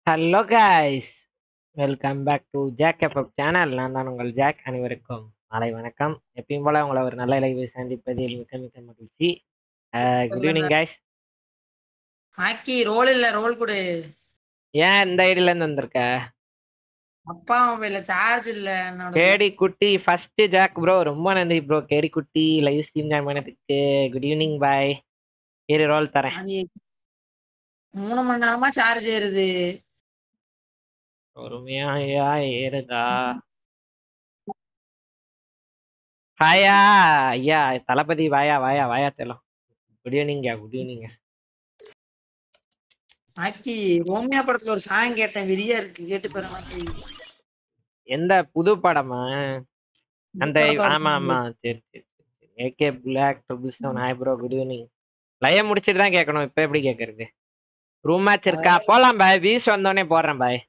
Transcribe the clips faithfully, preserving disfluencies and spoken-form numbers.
Hello guys, welcome back to Jack FF channel. நான் தான் உங்கள் ஜாக். அனைவருக்கும் மாலை வணக்கம். எப்பயும் போல உங்களை ஒரு நல்ல லைவை சந்திப்பதில் மிக்க மிக்க மகிழ்ச்சி. Good evening guys. ஹாக்கி ரோல் இல்ல ரோல் கொடு. ஏன் இந்த ஐடியில இருந்து வந்திருக்க? அப்பா மொபைல்ல சார்ஜ் இல்ல. கேடி குட்டி ஃபர்ஸ்ட் ஜாக் ப்ரோ, ரொம்ப நன்றி ப்ரோ. கேடி குட்டி லைவ் ஸ்ட்ரீம் ஜாயின் பண்ணதுக்கு குட் ஈவினிங் பாய். இரு ரோல் தரேன். மூணு மணி நேரமா சார்ஜ் ஏறுது. பொறுமையா ஏறுதா? ஹாயா ஐயா தளபதி, வாயா வாயா வாயா தெல்லாம். Good evening good evening. ஆக்கி ரோமியா படத்துல ஒரு சாங் கேட்டேன், விரியா இருக்கு, கேட்டு பாருங்க. எந்த புது படமா? அந்த ஆமா ஆமா சரி சரி சரி. AK black triple seven hi bro, good evening. Live முடிச்சிட்டு தான் கேட்கணும், இப்போ எப்படி கேட்கறது? ரூம் மேட்ச் இருக்கா? போலாம் பாய். வீஸ் வந்தோடனே போடுறேன் பாய்.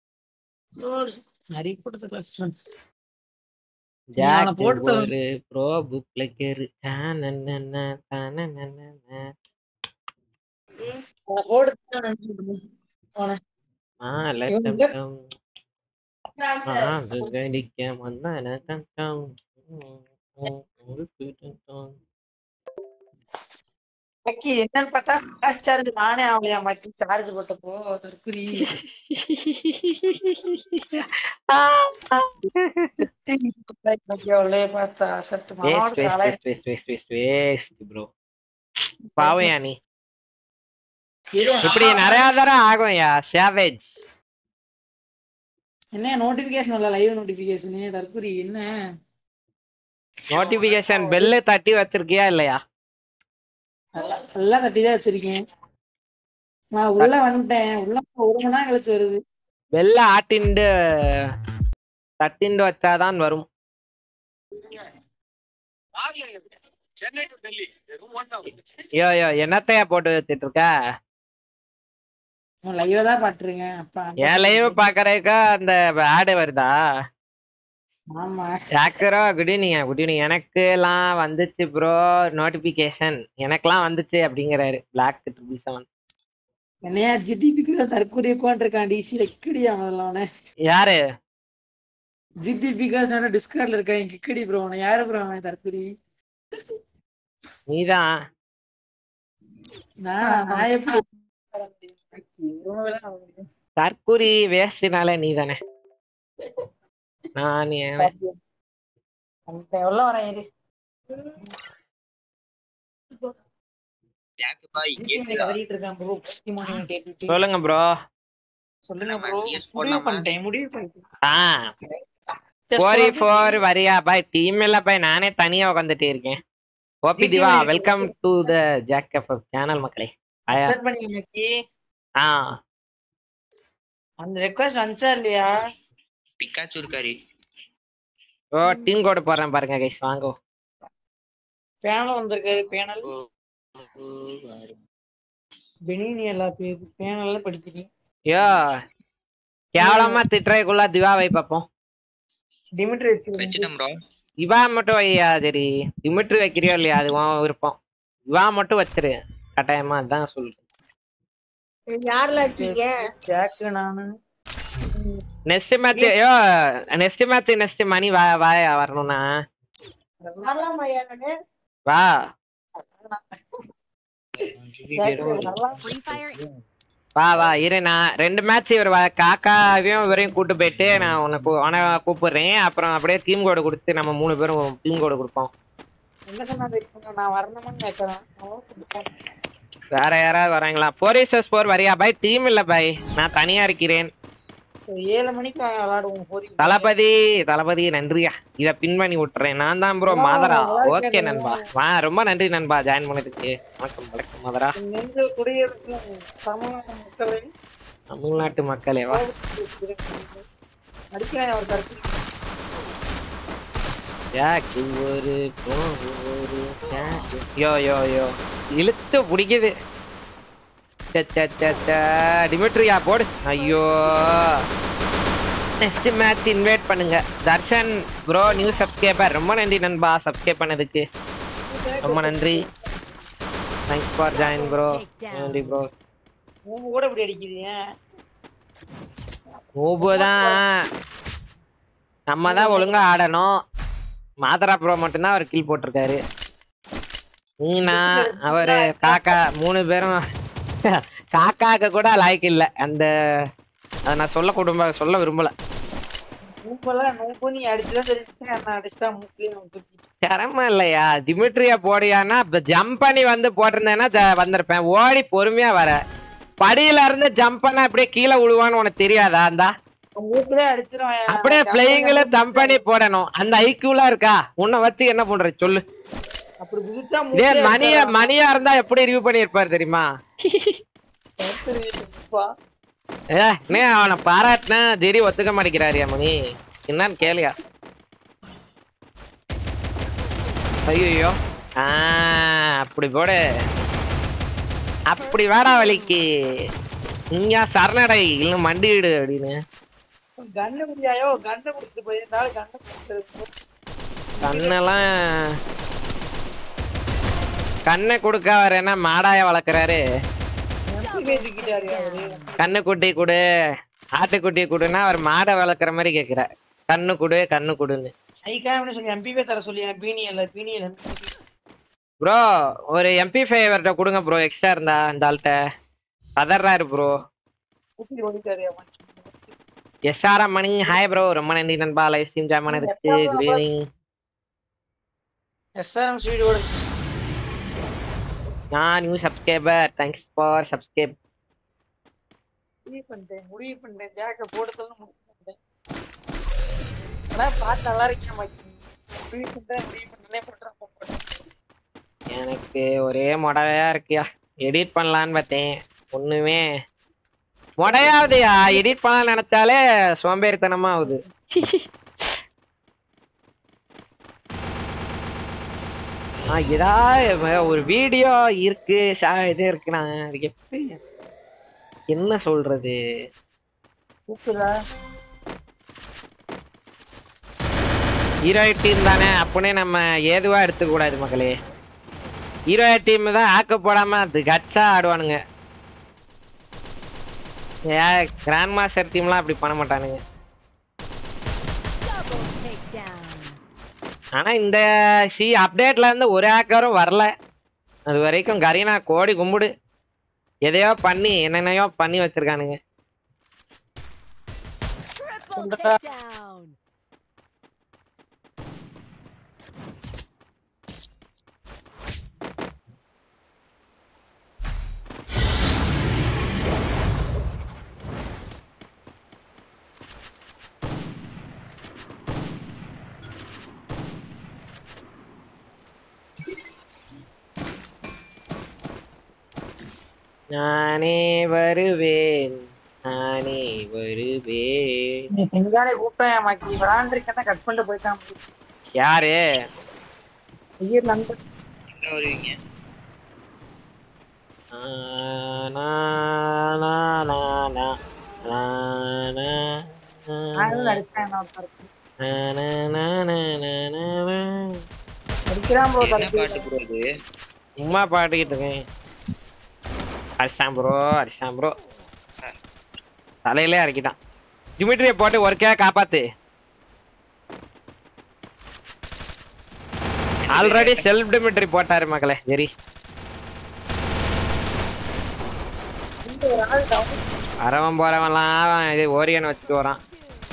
ஜாக் ஒரு ப்ரோ புக்ல கேரு தானனன தானனன ஆ லெட்டம் டம் ஆ கடிக்க வந்தான டம் டம் ஒரு கூட்டம். அக்கி என்னன்னு பார்த்தா ஃபாஸ்ட் சார்ஜ் நானே ஆகலையா மச்சி. சார்ஜ் போட்டப்போ தற்குறி. பார்த்தா சட்டு மனோட சாலை ப்ரோ பாவையா நீ இப்படி நிறைய தடவை ஆகும் யா சேவேஜ். என்ன நோட்டிபிகேஷன் இல்ல, லைவ் நோட்டிபிகேஷன் தற்குறி. என்ன நோட்டிபிகேஷன் பெல்ல தட்டி வச்சிருக்கியா இல்லையா? எல்லாம் தட்டி தான் வச்சிருக்கேன். நான் உள்ள வந்துட்டேன், உள்ள ஒரு மணி நேரம் கழிச்சு வருது. பெல்ல ஆட்டிண்டு தட்டிண்டு வச்சாதான் வரும். யோ யோ என்னத்தையா போட்டு வச்சிட்டு இருக்க? லைவ் தான் பாத்துருங்க. என் லைவ் பாக்குறதுக்கா அந்த ஆடு வருதா? ஆமா ஜாக்கரோ குட் ஈவினிங். Good evening. எனக்கு எல்லாம் வந்துச்சு ப்ரோ நோட்டிபிகேஷன், எனக்கெல்லாம் வந்துச்சு அப்படிங்கிறாரு பிளாக் ட்ரிபிள் செவன். என்னையா ஜிடிபிக்கு தற்கொலை உட்காந்துருக்கான் டிசில கிக்கடியா முதல்ல. யாரு ஜிடிபிக்கு டிஸ்கார்ட்ல இருக்கான் கிக்கடி ப்ரோ. யாரு ப்ரோ அவன்? தற்கொலை நீதான். தற்கொலை வேஸ்ட்னால நீ தானே. நான் எவ்வளவு வரேன். சொல்லுங்க ப்ரோ. சொல்லுங்க ப்ரோ. முடிவு பண்ணிட்டேன் முடிவு பண்ணிட்டேன். ஆ ஃபோர் ஃபோர் வரியா பாய்? டீம் இல்ல பாய், நானே தனியா உட்காந்துட்டே இருக்கேன். ஓபி திவா welcome to the Jack FF channel மக்களே. ஆ அந்த ரெக்வெஸ்ட் வந்துச்சா இல்லையா? பிக்காச்சு இருக்காரு. ஓ டீம் கோட் போடுறேன் பாருங்க கைஸ், வாங்கோ. பேனல் வந்திருக்காரு. பேனல் பெனினி எல்லா பேர் பேனல்ல படிக்கிறீங்க. யோ கேவலமா திட்டுறதுக்குள்ள திவாவை பார்ப்போம். Dmitry வெச்சிட்டேன் bro. திவா மட்டும் வையா. சரி டிமிட்ரி வைக்கிறியோ இல்லையா அது உன் விருப்பம். திவா மட்டும் வச்சிரு கட்டாயமா, அதான் சொல்றேன். யாரெல்லாம் இருக்கீங்க? ஜாக் நானு. நெக்ஸ்ட் மேட்ச் யோ நெக்ஸ்ட் மேட்ச் நெக்ஸ்ட் மணி வா வாயா வரணும்னா வா. வா வா இரு, நான் ரெண்டு மேட்ச் இவர் காக்காவையும் இவரையும் கூட்டு போயிட்டு நான் உனக்கு உன கூப்பிடுறேன். அப்புறம் அப்படியே டீம் கோடு கொடுத்து நம்ம மூணு பேரும் டீம் கோடு கொடுப்போம். வேற யாராவது வராங்களா? ஃபோர் இசஸ் ஃபோர் வரியா பாய்? டீம் இல்ல பாய், நான் தனியா இருக்கிறேன். ஏழு மணிக்கு விளையாடுவோம். தளபதி தளபதி நன்றியா, இத பின் பண்ணி விட்டுறேன். நான் தான் ப்ரோ மாதரா. ஓகே நண்பா, வா ரொம்ப நன்றி நண்பா ஜாயின் பண்ணதுக்கு. வணக்கம் வணக்கம் மாதரா. தமிழ்நாட்டு மக்களே வா. ஒரு யோ யோ யோ இழுத்து பிடிக்குது. டிமிட்ரியா போடு. ஐயோ நெக்ஸ்ட் மேட்ச் இன்வைட் பண்ணுங்க. தர்ஷன் ப்ரோ நியூ சப்ஸ்கிரைபர், ரொம்ப நன்றி நண்பா சப்ஸ்கிரைப் பண்ணதுக்கு, ரொம்ப நன்றி. Thanks for join bro. நன்றி ப்ரோ. உங்க கூட இப்படி அடிக்கிறீங்க. மூபுதான் நம்ம தான் ஒழுங்கா ஆடணும். மாதரா ப்ரோ மட்டும்தான் அவர் கீழ் போட்டிருக்காரு. நீனா அவரு காக்கா மூணு பேரும் காக்காக்கு கூட லாய்க்கு இல்ல. அந்த அதை நான் சொல்ல குடும்ப சொல்ல விரும்பல. திறமை இல்லையா டிமிட்ரியா போடியானா ஜம்ப் பண்ணி வந்து போட்டிருந்தேன்னா வந்திருப்பேன். ஓடி பொறுமையா வர படியில இருந்து ஜம்ப் பண்ண அப்படியே கீழே விழுவான்னு உனக்கு தெரியாதா? அந்த அப்படியே பிளேயிங்ல ஜம்ப் பண்ணி போடணும். அந்த ஐக்யூலா இருக்கா? உன்னை வச்சு என்ன பண்ற சொல்லு. மணியா மணியா இருந்தா எப்படி ரிவ்யூ பண்ணி இருப்பாரு தெரியுமா? ஏ அவனை பாராட்டினா ஜெரி ஒத்துக்க மாட்டேங்கிறாரியா மணி. என்னன்னு கேளியா? ஐயோ ஆஹ் அப்படி போடு. அப்படி வேடா வலிக்கு நீங்க சரணடை இல்ல மண்டிடு அப்படின்னு கண்ணெல்லாம் கண்ணை கொடுக்க அவர் என்ன மாடாய வளர்க்குறாரு. கண்ணு குட்டி குடு ஆட்டுக்குட்டி குடுன்னா அவர் மாடை வளர்க்குற மாதிரி கேக்குற. கண்ணு குடு கண்ணு குடுன்னு ப்ரோ. ஒரு எம்பி ஃபைவ் கொடுங்க ப்ரோ. எக்ஸ்ட்ரா இருந்தா இந்த ஆள்கிட்ட கதர்றாரு bro. SR Mani hi bro. ரொம்ப நன்றி நண்பா லைவ் ஸ்ட்ரீம் ஜாயின் பண்ணதுக்கு. Good evening. எஸ்ஆர்எம் ஸ்வீடோட நான் new subscriber. Thanks for subscribe. முடிவு பண்ணிட்டேன் முடிவு பண்ணிட்டேன் ஜாக்க போடுறதுன்னு முடிவு பண்ணிட்டேன். ஆனால் பார்த்து நல்லா இருக்கேன் முடிவு பண்ணிட்டேன் முடிவு பண்ணிட்டேனே போட்டுறேன். எனக்கு ஒரே மொடையா இருக்கியா. எடிட் பண்ணலான்னு பார்த்தேன் ஒண்ணுமே மொடையாவதுயா. எடிட் பண்ணலாம்னு நினைச்சாலே சோம்பேறித்தனமா ஆகுது. ஏதாவது ஒரு வீடியோ இருக்கு இது இருக்கு. நான் அதுக்கு எப்படி என்ன சொல்றது? ஹீரோ டீம் தானே அப்படின்னே நம்ம ஏதுவா எடுத்துக்க கூடாது மக்களே. ஹீரோ டீம் தான் ஆக்க போடாம அது கட்சா ஆடுவானுங்க. ஏன் கிராண்ட் மாஸ்டர் டீம்லாம் அப்படி பண்ண மாட்டானுங்க. ஆனா இந்த சி அப்டேட்ல இருந்து ஒரு ஹேக்கரும் வரல அது வரைக்கும். கரீனா கோடி கும்பிடு. எதையோ பண்ணி என்னென்னையோ பண்ணி வச்சிருக்கானுங்க. நானே வருவேன் நானே வருவேன். எங்காலே கூப்பிட்டேன் மாக்கி விளாண்டுருக்கேன் கட் பண்ணிட்டு போயிட்டான். யாரு ஐயர் நண்பன் என்ன வருவீங்க? நா நா நா நா நா நா நான் அடிச்சேன் நான் அடிக்கிறான் ப்ரோ. என்ன பாட்டு ப்ரோ இது? சும்மா பாடிக்கிட்டு இருக்கேன். அடிச்சான் ப்ரோ அடிச்சான் ப்ரோ. தலையிலே அடிக்கிட்டான். டிமிட்ரியை போட்டு ஒர்க்கா காப்பாத்து. ஆல்ரெடி செல்ஃப் டிமிட்ரி போட்டாரு மக்களே. சரி வரவன் போறவன்லாம் இது ஓரியன் வச்சுட்டு வரான்.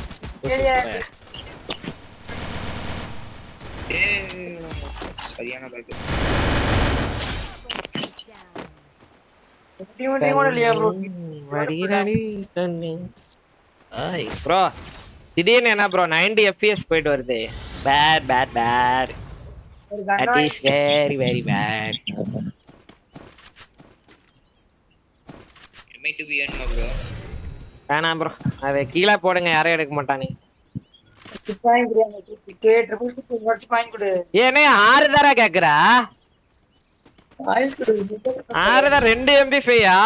சரியான பாக்கு. ப்ரோ திடீர்னு என்ன ப்ரோ நைன்டி எஃப்பிஎஸ் போயிட்டு வருது. Bad bad bad. That is very very bad. MI two B வேணுமா ப்ரோ? வேணாம் ப்ரோ. அதை கீழே போடுங்க யாரும் எடுக்க மாட்டானே. ஏனே ஆறு தர கேக்குறா? ஆறு தான் ரெண்டு எம்பி ஃபையா?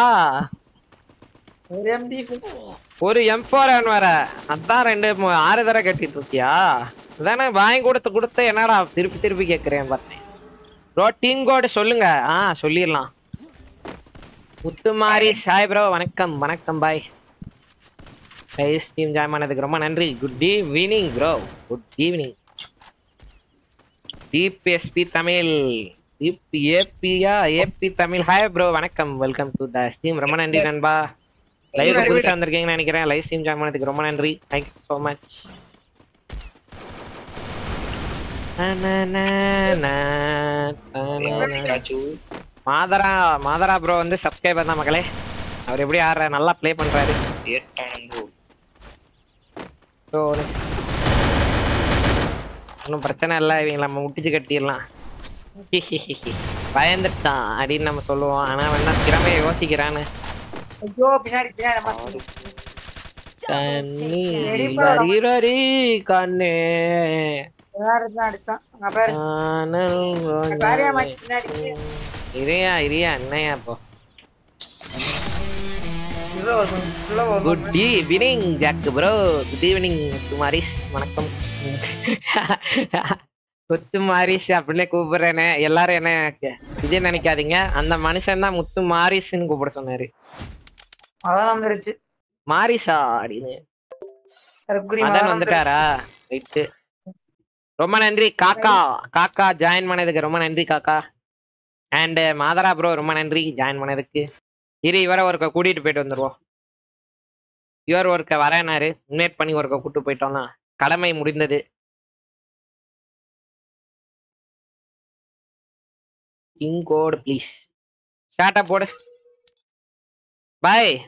ஒரு எம் ஃபோர் வர அதான் ரெண்டு ஆறு தர கட்டிட்டு இருக்கியா? அதானே வாங்கி கொடுத்து கொடுத்து என்னடா திருப்பி திருப்பி கேட்குறேன் பார்த்தேன். ப்ரோ டீம் கோடு சொல்லுங்க. ஆ சொல்லிடலாம். முத்துமாரி சாய் ப்ரோ வணக்கம் வணக்கம் பாய். லைவ் ஸ்ட்ரீம் ஜாயின் பண்ணதுக்கு ரொம்ப நன்றி. Good evening bro. Good evening. DPSP Tamil ஏபியா ஏபி தமிழ் ஹாய் ப்ரோ வணக்கம். Welcome to the stream. ரொம்ப நன்றி நண்பா. லைவ் புதுசா வந்திருக்கீங்கன்னு நினைக்கிறேன். லைவ் ஸ்ட்ரீம் ஜாயின் பண்ணதுக்கு ரொம்ப நன்றி. Thank you so much. மாதரா மாதரா ப்ரோ வந்து சப்ஸ்கிரைபர் தான் மக்களே. அவர் எப்படி ஆடுற நல்லா ப்ளே பண்றாரு. ஒன்றும் பிரச்சனை இல்லை. இவங்க நம்ம முட்டிச்சு கட்டிடலாம். பயந்துட்டான் அப்படின்னு நம்ம சொல்லுவோம். ஆனா வேணா திறமையை யோசிக்கிறான்னு. கண்ணே இரியா இரியா என்னையா இப்போ. Good evening Jack bro. Good evening முத்துமாரிஸ். வணக்கம். முத்துமாரிஸ் அப்படின்னு கூப்பிடுறேன்னு எல்லாரும் என்ன விஜய் நினைக்காதீங்க. அந்த மனுஷன் தான் முத்து மாரிஸ்ன்னு கூப்பிட சொன்னாரு. மாரிசா அப்படின்னு மதன் வந்துட்டாரா? ரைட்டு. ரொம்ப நன்றி காக்கா. காக்கா ஜாயின் பண்ணதுக்கு ரொம்ப நன்றி காக்கா. அண்ட் மாதரா ப்ரோ ரொம்ப நன்றி ஜாயின் பண்ணதுக்கு. இரு இவரை ஒருக்க கூட்டிட்டு போயிட்டு வந்துருவோம். இவர் ஒருக்க வரேனாரு. இன்வைட் பண்ணி ஒருக்க கூட்டு போயிட்டோம்னா கடமை முடிந்தது. King code please. ஸ்டார்ட் போடு. பாய்.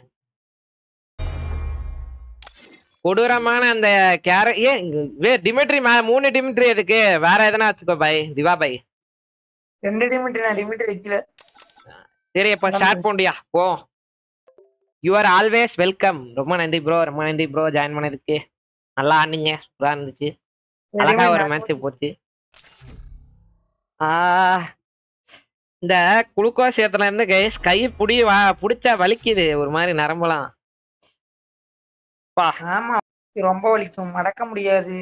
கொடூரமான அந்த கேர ஏன் டிமிட்ரி மூணு டிமிட்ரி எதுக்கு? வேற எதனா வச்சுக்கோ பாய். திவா பாய் ரெண்டு டிமிட்ரி நான் டிமிட்ரி வைக்கல. சரி அப்ப ஸ்டார்ட் போண்டியா போ. You are always welcome. ரொம்ப நன்றி ப்ரோ. ரொம்ப நன்றி ப்ரோ ஜாயின் பண்ணதுக்கு. நல்லா ஆடுனீங்க. சூப்பரா இருந்துச்சு. அழகா ஒரு மேட்ச் போச்சு. ஆஹ் இந்த குளுக்கோஸ் ஏத்துல இருந்து கைஸ் கை புடி வா புடிச்சா வலிக்குது ஒரு மாதிரி நரம்பலாம். ஆமா ரொம்ப வலிக்கும். மடக்க முடியாது.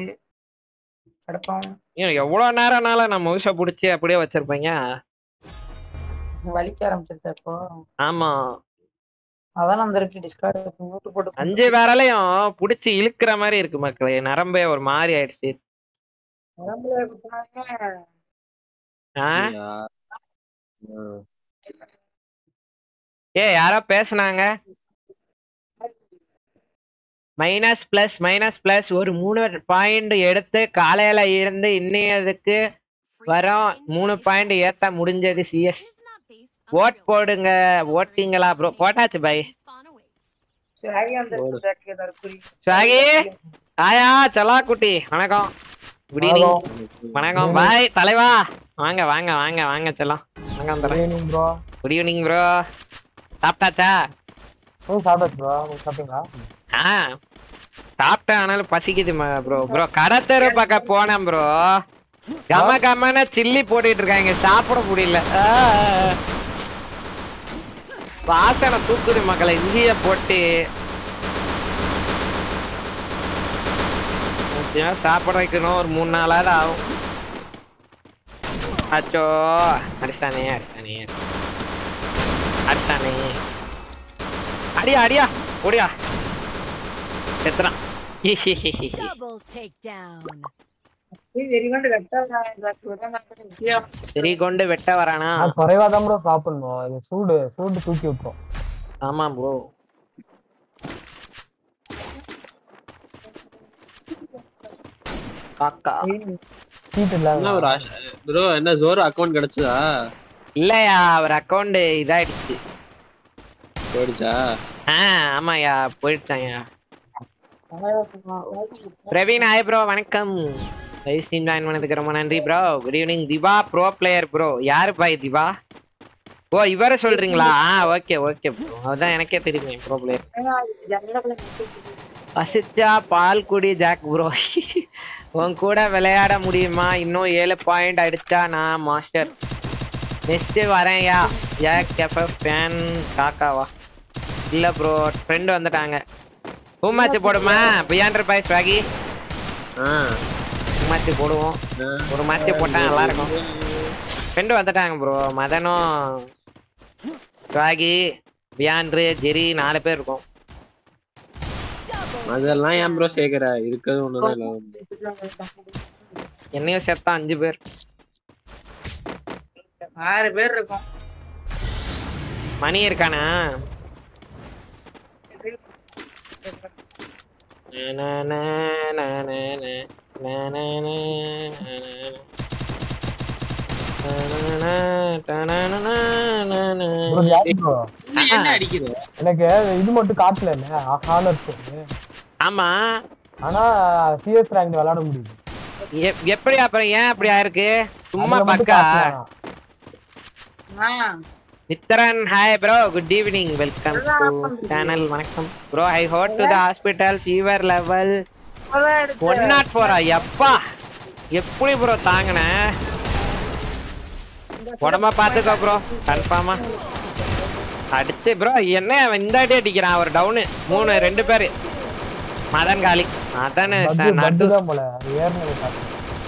எவ்வளவு நேரம்னால நம்ம முழுசா புடிச்சு அப்படியே வச்சிருப்பீங்க. வலிக்க ஆரம்பிச்சிருச்சப்போ. ஆமா அதான் அந்த இருக்கு டிஸ்கார்ட் மூட்டு போட்டு அஞ்சு பேராலையும் புடிச்சு இழுக்கிற மாதிரி இருக்கு மக்களே. நரம்பே ஒரு மாதிரி ஆயிடுச்சு. ஏ யாரோ பேசுனாங்க. மைனஸ் பிளஸ் மைனஸ் பிளஸ் ஒரு மூணு பாயிண்ட் எடுத்து காலையில இருந்து இன்னையதுக்கு வரோம். மூணு பாயிண்ட் ஏத்த முடிஞ்சது. சிஎஸ் ஓட் போடுங்க. ஓட்டிங்களா ப்ரோ? போட்டாச்சு பை. ஸ்வாகி ஆயா சலா குட்டி வணக்கம். Good evening. வணக்கம் பாய் தலைவா. வாங்க வாங்க வாங்க வாங்க செல்லாம். வணக்கம் தரேன் ப்ரோ. Good evening bro. சாப்பிட்டாச்சா? சாப்பிட்டாச்சு ப்ரோ. சாப்பிட்டீங்களா? ஆ சாப்பிட்டேன். ஆனாலும் பசிக்குது ப்ரோ. ப்ரோ கடத்தெரு பக்கம் போனேன் ப்ரோ. கம கமன சில்லி போட்டுட்டு இருக்காங்க. சாப்பிட முடியல. வாசனை தூக்குது மக்களை. இஞ்சிய போட்டு சாப்பிட வைக்கணும். ஒரு மூணு நாளாவது ஆகும். அச்சோ அடிச்சானே அடிச்சானே அடிச்சானே. அடியா அடியா ஓடியா செத்துறான். சரி கொண்டு வெட்ட வரானா? குறைவாதான் ப்ரோ சாப்பிடணும். சூடு சூடு தூக்கி விட்டுரும். ஆமா ப்ரோ. காக்கா ப்ரோ என்ன ஜோரோ அக்கவுண்ட் கிடைச்சதா? இல்லையா அவர் அக்கவுண்ட் இதாயிடுச்சு. போயிடுச்சா? ஆ ஆமாயா போயிடுச்சாயா. பிரவீன் ஹாய் ப்ரோ வணக்கம். லைவ் ஸ்ட்ரீம் ஜாயின் பண்ணதுக்கு ரொம்ப நன்றி bro. Good evening. Diva bro player bro. யாரு பாய் திவா? ஓ இவரை சொல்றீங்களா? Okay okay bro. அதுதான் எனக்கே தெரியுமே ப்ரோ பிளேயர். பசிச்சா பால் குடி ஜாக் ப்ரோ. உன் கூட விளையாட முடியுமா? இன்னும் ஏழு பாயிண்ட் அடிச்சா நான் மாஸ்டர். நெக்ஸ்ட் வரேன்யா. ஜாக் எஃப்எஃப் ஃபேன் காக்காவா? இல்ல ப்ரோ ஃப்ரெண்ட் வந்துட்டாங்க. ரூம் மேட்ச் போடுமா? பியாண்ட் பாய் ஸ்வாகி. ரூம் மேட்ச் போடுவோம். ஒரு மேட்ச் போட்டா நல்லா இருக்கும். ஃப்ரெண்டு வந்துட்டாங்க ப்ரோ. மதனும் ஸ்வாகி பியாண்ட்ரு ஜெரி நாலு பேர் இருக்கும். அதெல்லாம் ஏன் ப்ரோ சேர்க்கிற இருக்கிறது ஒண்ணுதான் இல்ல என்னையும் சேர்த்தா அஞ்சு பேர். ஆறு பேர் இருக்கும். மணி இருக்கானா? என்ன அடிக்குது? எனக்கு இது மட்டும் காட்டல என்ன ஹானர்ஸ். ஆமா, ஆனா சிஎஸ் ரேங்க் விளையாட முடியுது. எப்- எப்படி அப்புறம் ஏன் அப்படி ஆயிருக்கு? சும்மா பக்கா. Mithran hi bro, good evening, welcome to channel. வணக்கம் bro. I had to the hospital, fever level one not ஃபோரா? எப்பா எப்படி ப்ரோ தாங்கின? உடம்ப பாத்துக்கோ ப்ரோ, கன்ஃபார்மா. அடுத்து ப்ரோ என்ன இந்த அடி அடிக்கிறான்? ஒரு டவுனு, மூணு ரெண்டு பேரு. மதன் காலி. மதன் நடு போல ஏர்னது பாத்து.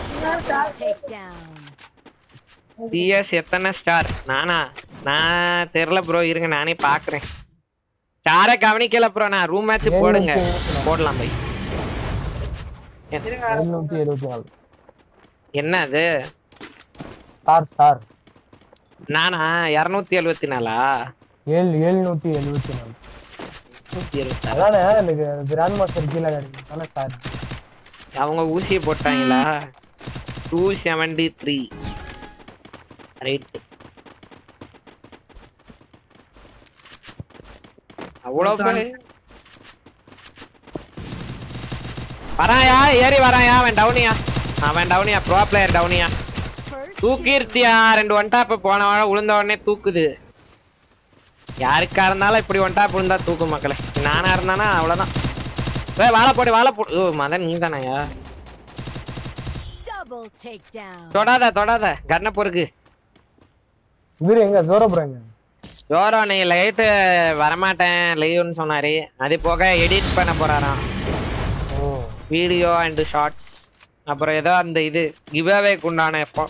சிஎஸ் எத்தனை ஸ்டார்? நானா நான் தெரியல ப்ரோ, இருங்க நானே பாக்குறேன். ஸ்டாரை கவனிக்கல ப்ரோ. நான் ரூம் மேட்ச் போடுங்க, போடலாம் பை. எழுநூத்தி எழுபத்தி நாலு. என்ன அது? ஸ்டார் ஸ்டார் நானா இருநூத்தி எழுபத்தி நாலா? ஏழு எழுநூத்தி எழுபத்தி நாலு. நூத்தி எழுபத்தி நாலு. அதானே எனக்கு கிராண்ட் மாஸ்டர் கீழே கிடைக்கும் தானே ஸ்டார். அவங்க ஊசியை போட்டாங்களா? Two seventy three right. அவ்வளோ வராயா? ஏறி வராயா? அவன் டவுனியா? அவன் டவுனியா, ப்ரோ பிளேயர் டவுனியா. தூக்கிருத்தியா? ரெண்டு ஒன் டாப் போன வாழ உளுந்த உடனே தூக்குது. யாருக்கா இருந்தாலும் இப்படி ஒன் டாப் விழுந்தா தூக்கு மக்களே. நானா இருந்தானா அவ்வளவுதான். ஏ வாழை போடு, வாழை போடு. ஓ மதன் நீ தானயா? தொடாத தொடாத, கண்ண பொறுக்கு. இவரு எங்க ஜோரபுரங்க? ஜோரோ நீ லைட்டு வரமாட்டேன் லைவ்னு சொன்னாரு. அது போக எடிட் பண்ண போறாராம் வீடியோ அண்ட் ஷார்ட்ஸ். அப்புறம் ஏதோ அந்த இது கிவ்அவேக்கு உண்டான எஃபோ.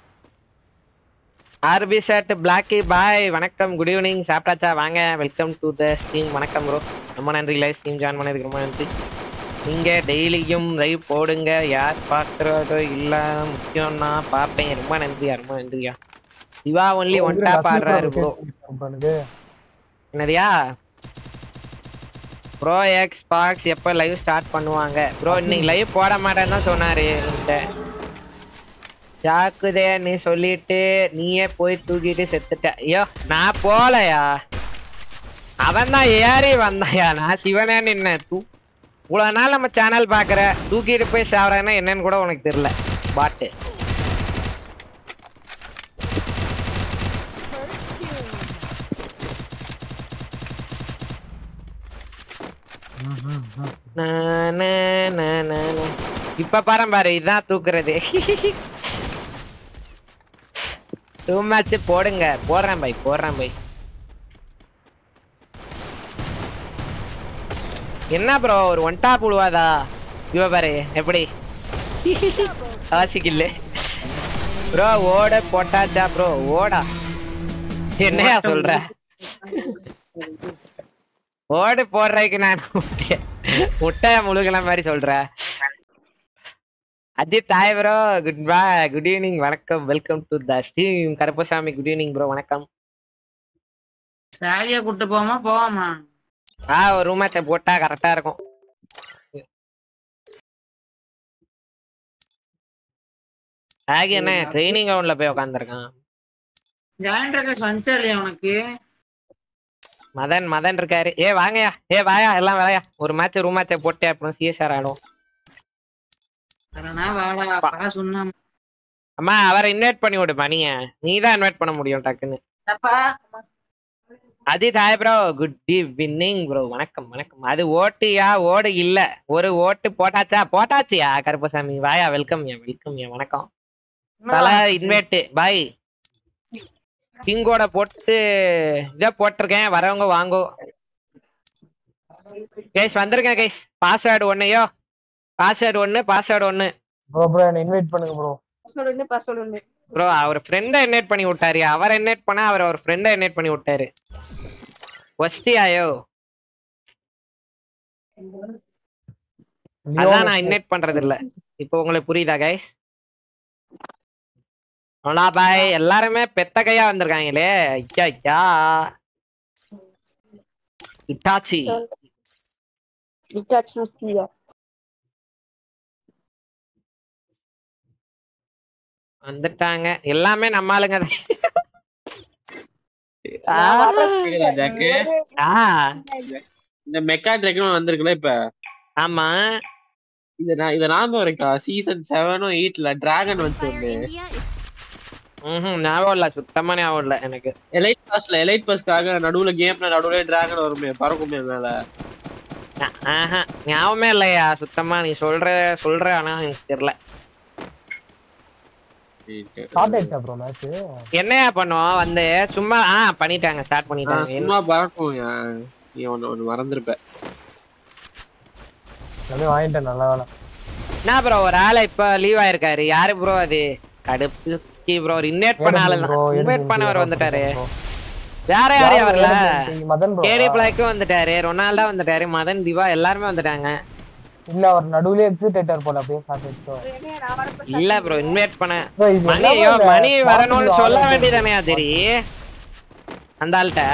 ஆர்பி செட் பிளாக்கி பாய் வணக்கம், குட் ஈவினிங். சாப்பிட்டாச்சா? வாங்க, வெல்கம் டு த ஸ்ட்ரீம். வணக்கம் ப்ரோ, ரொம்ப நன்றி லைவ் ஸ்ட்ரீம் ஜாயின் பண்ணதுக்கு ரொம்ப நன்றி. நீங்கள் டெய்லியும் லைவ் போடுங்க, யார் பார்க்குறதோ இல்லை முக்கியம்னா பார்ப்பேன். ரொம்ப நன்றியா, ரொம்ப நன்றியா. சிவா ஒன்லி ஒன் டாப் ஆடுறாரு ப்ரோ. என்னதியா ப்ரோ? எக்ஸ் பாக்ஸ் எப்போ லைவ் ஸ்டார்ட் பண்ணுவாங்க ப்ரோ? இன்னைக்கு லைவ் போட மாட்டேன்னு தான் சொன்னாரு. ஜாக்குதே நீ சொல்லிட்டு நீயே போய் தூக்கிட்டு செத்துட்ட. ஐயோ நான் போலையா, அவன் தான் ஏறி வந்தாயா. நான் சிவனே நின்ன தூ இவ்வளவு நாள் நம்ம சேனல் பாக்குற, தூக்கிட்டு போய் சாவறேன்னா என்னன்னு கூட உனக்கு தெரியல பாட்டு. இப்ப பாரு பாரு, இதுதான் தூக்குறது. டூ மேட்ச் போடுங்க. போடுறேன் பை, போடுறேன் பை. என்ன ப்ரோ ஒரு ஒன் டாப் உழுவாதா? இவ பாரு எப்படி ஆசிக்கல ப்ரோ. ஓட போட்டாச்சா ப்ரோ? ஓடா என்னையா சொல்ற? ஓடு போடுறதுக்கு நான் முட்டைய முழுகல மாதிரி சொல்ற. அஜித் தாய் bro, good bye, good evening, வணக்கம், welcome to the stream. Karuppasamy good evening bro, வணக்கம். சாலியா கூட்டு போமா போவாமா? ஆ ஒரு ரூமாச்ச போட்டா கரெக்டா இருக்கும். ஆகி என்ன ட்ரைனிங் கிரவுண்ட்ல போய் உட்காந்துருக்கான். உனக்கு மதன் மதன் இருக்காரு. ஏ வாங்கயா, ஏ வாயா, எல்லாம் வாயா. ஒரு மேட்ச் ரூம் மேட்ச போட்டு அப்புறம் சிஎஸ்ஆர் ஆடும். அம்மா அவரை இன்வைட் பண்ணி விடு மணிய. நீ தான் இன்வைட் பண்ண முடியும் டக்குன்னு. Ajith hi bro, good evening bro, வணக்கம் வணக்கம். அது ஓட்டியா? ஓடு இல்ல, ஒரு ஓட்டு போட்டாச்சா? போட்டாச்சியா? கருப்பசாமி வாயா, வெல்கம் யா, வெல்கம் யா, வணக்கம். தல இன்வைட் பாய். கிங்கோட போட்டு இதை போட்டிருக்கேன், வரவங்க வாங்கோ கைஸ். வந்திருக்கேன் கைஸ். பாஸ்வேர்டு ஒன்னையோ, பாஸ்வேர்டு ஒன்னு, பாஸ்வேர்டு ஒன்னு. ப்ரோ ப்ரோ என்ன இன்வைட் பண்ணுங்க ப்ரோ. பாஸ்வேர்டு ஒன்னு, பாஸ்வேர்டு ஒன்னு. ப்ரோ அவர் ஃப்ரெண்டை இன்வைட் பண்ணி விட்டாரு. அவர் இன்வைட் பண்ணா அவர் அவர் ஃப்ரெண்டை இன்வைட் பண்ணி விட்டாரு. வஸ்தியாயோ அதான் நான் இன்வைட் பண்றது இல்ல. இப்போ உங்களுக்கு புரியுதா கைஸ்? அவ்வளோ பாய் எல்லாருமே பெத்த கையா வந்திருக்காங்களே. ஐயா ஐயா இட்டாச்சி வந்துட்டாங்க எல்லாமே நம்ம ஆளுங்க தான். ஜாக்கு ஆ இந்த மெக்கா ட்ரெக்னு வந்திருக்குல்ல இப்ப. ஆமா இது நான் இத ஞாபகம் இருக்கா? சீசன் செவனும் எயிட்ல டிராகன் வந்து ஒண்ணு. ம் ஞாபகம் இல்ல, சுத்தமா ஞாபகம் இல்ல எனக்கு. எலைட் பாஸ்ல எலைட் பாஸ்க்காக நடுவுல கேம்ல நடுவுல டிராகன் வருமே, பறக்குமே மேல. ஆஹா ஞாபகமே இல்லையா சுத்தமா. நீ சொல்ற சொல்ற ஆனா எனக்கு தெரியல. ஸ்டார்ட் ஆயிடுச்சா ப்ரோ மேட்ச்? என்னையா பண்ணுவோம் வந்து சும்மா ஆ பண்ணிட்டாங்க ஸ்டார்ட் நான் பண்ணிட்டாங்க. சும்மா பறக்கும். நீ ஒன்னு ஒன்னு மறந்துருப்ப. அப்படியே வாங்கிட்டேன், நல்ல வேலை. என்ன ப்ரோ ஒரு ஆளை இப்ப லீவ் ஆயிருக்காரு. யாரு ப்ரோ அது? கடுப்பு ப்ரோ. இன்வைட் பண்ண ஆளு இன்வைட் பண்ணவர் வந்துட்டாரு. வேற யாரையும் வரல. மதன் ப்ரோ கேடி பிளாக்கும் வந்துட்டாரு, ரொனால்டோ வந்துட்டாரு, மதன் திவா எல்லாருமே வந்துட்டாங்க. இல்ல அவர் நடுவுலயே எக்ஸிட்டேட்டர் போல அப்படியே ஸ்டார்ட் ஆயிடுச்சு. இல்ல ப்ரோ இன்வைட் பண்ண ப்ரோ இது மணி எல்லாமே ஐயோ இந்த மணி வரணும்னு ஸ்பாட் சொல்ல ஆர்டர் வேண்டியதானே தெரி அந்த ஆள்கிட்ட.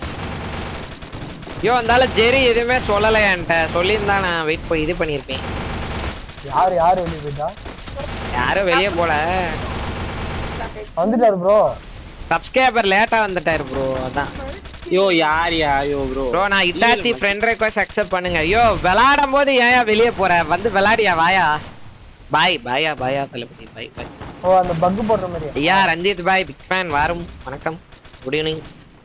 ஐயோ அந்த ஆளு ஜெரி எதுவுமே சொல்லலையா என்கிட்ட. சொல்லியிருந்தா நான் வெயிட் பண்ணி இது பண்ணியிருப்பேன். யாரு யாரு வெளியே போயிட்டா? யாரும் வெளியே போல. வந்துட்டாரு ப்ரோ. சப்ஸ்கிரைபர் லேட்டா வந்துட்டாரு ப்ரோ. அதான் யோ யார் யா யோ ப்ரோ ப்ரோ நான் இட்டாச்சி ஃப்ரெண்ட் ரெக்வெஸ்ட் அக்செப்ட் பண்ணுங்க. ஐயோ விளையாடும் போது ஏன்யா வெளியே போற? வந்து விளையாடியா வாயா. பாய் பாயா பாயா தளபதி பாய் பாய். ஓ அந்த பக் போடுற மாதிரி. ஐயா ரஞ்சித் பாய் பிக் ஃபேன் வாரும் வணக்கம் குட் ஈவினிங்.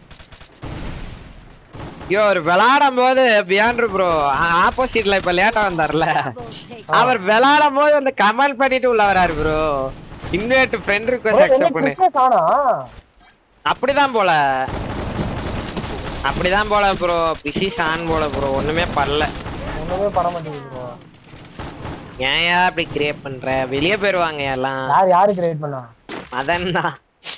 ஐயோ ஒரு விளையாடும் போது பியாண்ட்ரு ப்ரோ ஆப்போசிட்ல இப்ப லேட்டா வந்தார்ல, அவர் விளையாடும் போது வந்து கமெண்ட் பண்ணிட்டு உள்ள வராரு bro. Invite friend request accept பண்ணு. அப்படிதான் போல அப்படிதான் போல ப்ரோ. பிசி சான் போல ப்ரோ. ஒண்ணுமே பண்ணல. ஒண்ணுமே பண்ண மாட்டேங்குது ப்ரோ. ஏன்யா அப்படி கிரியேட் பண்ற? வெளியே போயிருவாங்க எல்லாம். யார் யாரு கிரியேட் பண்ணா? மதன் தான்.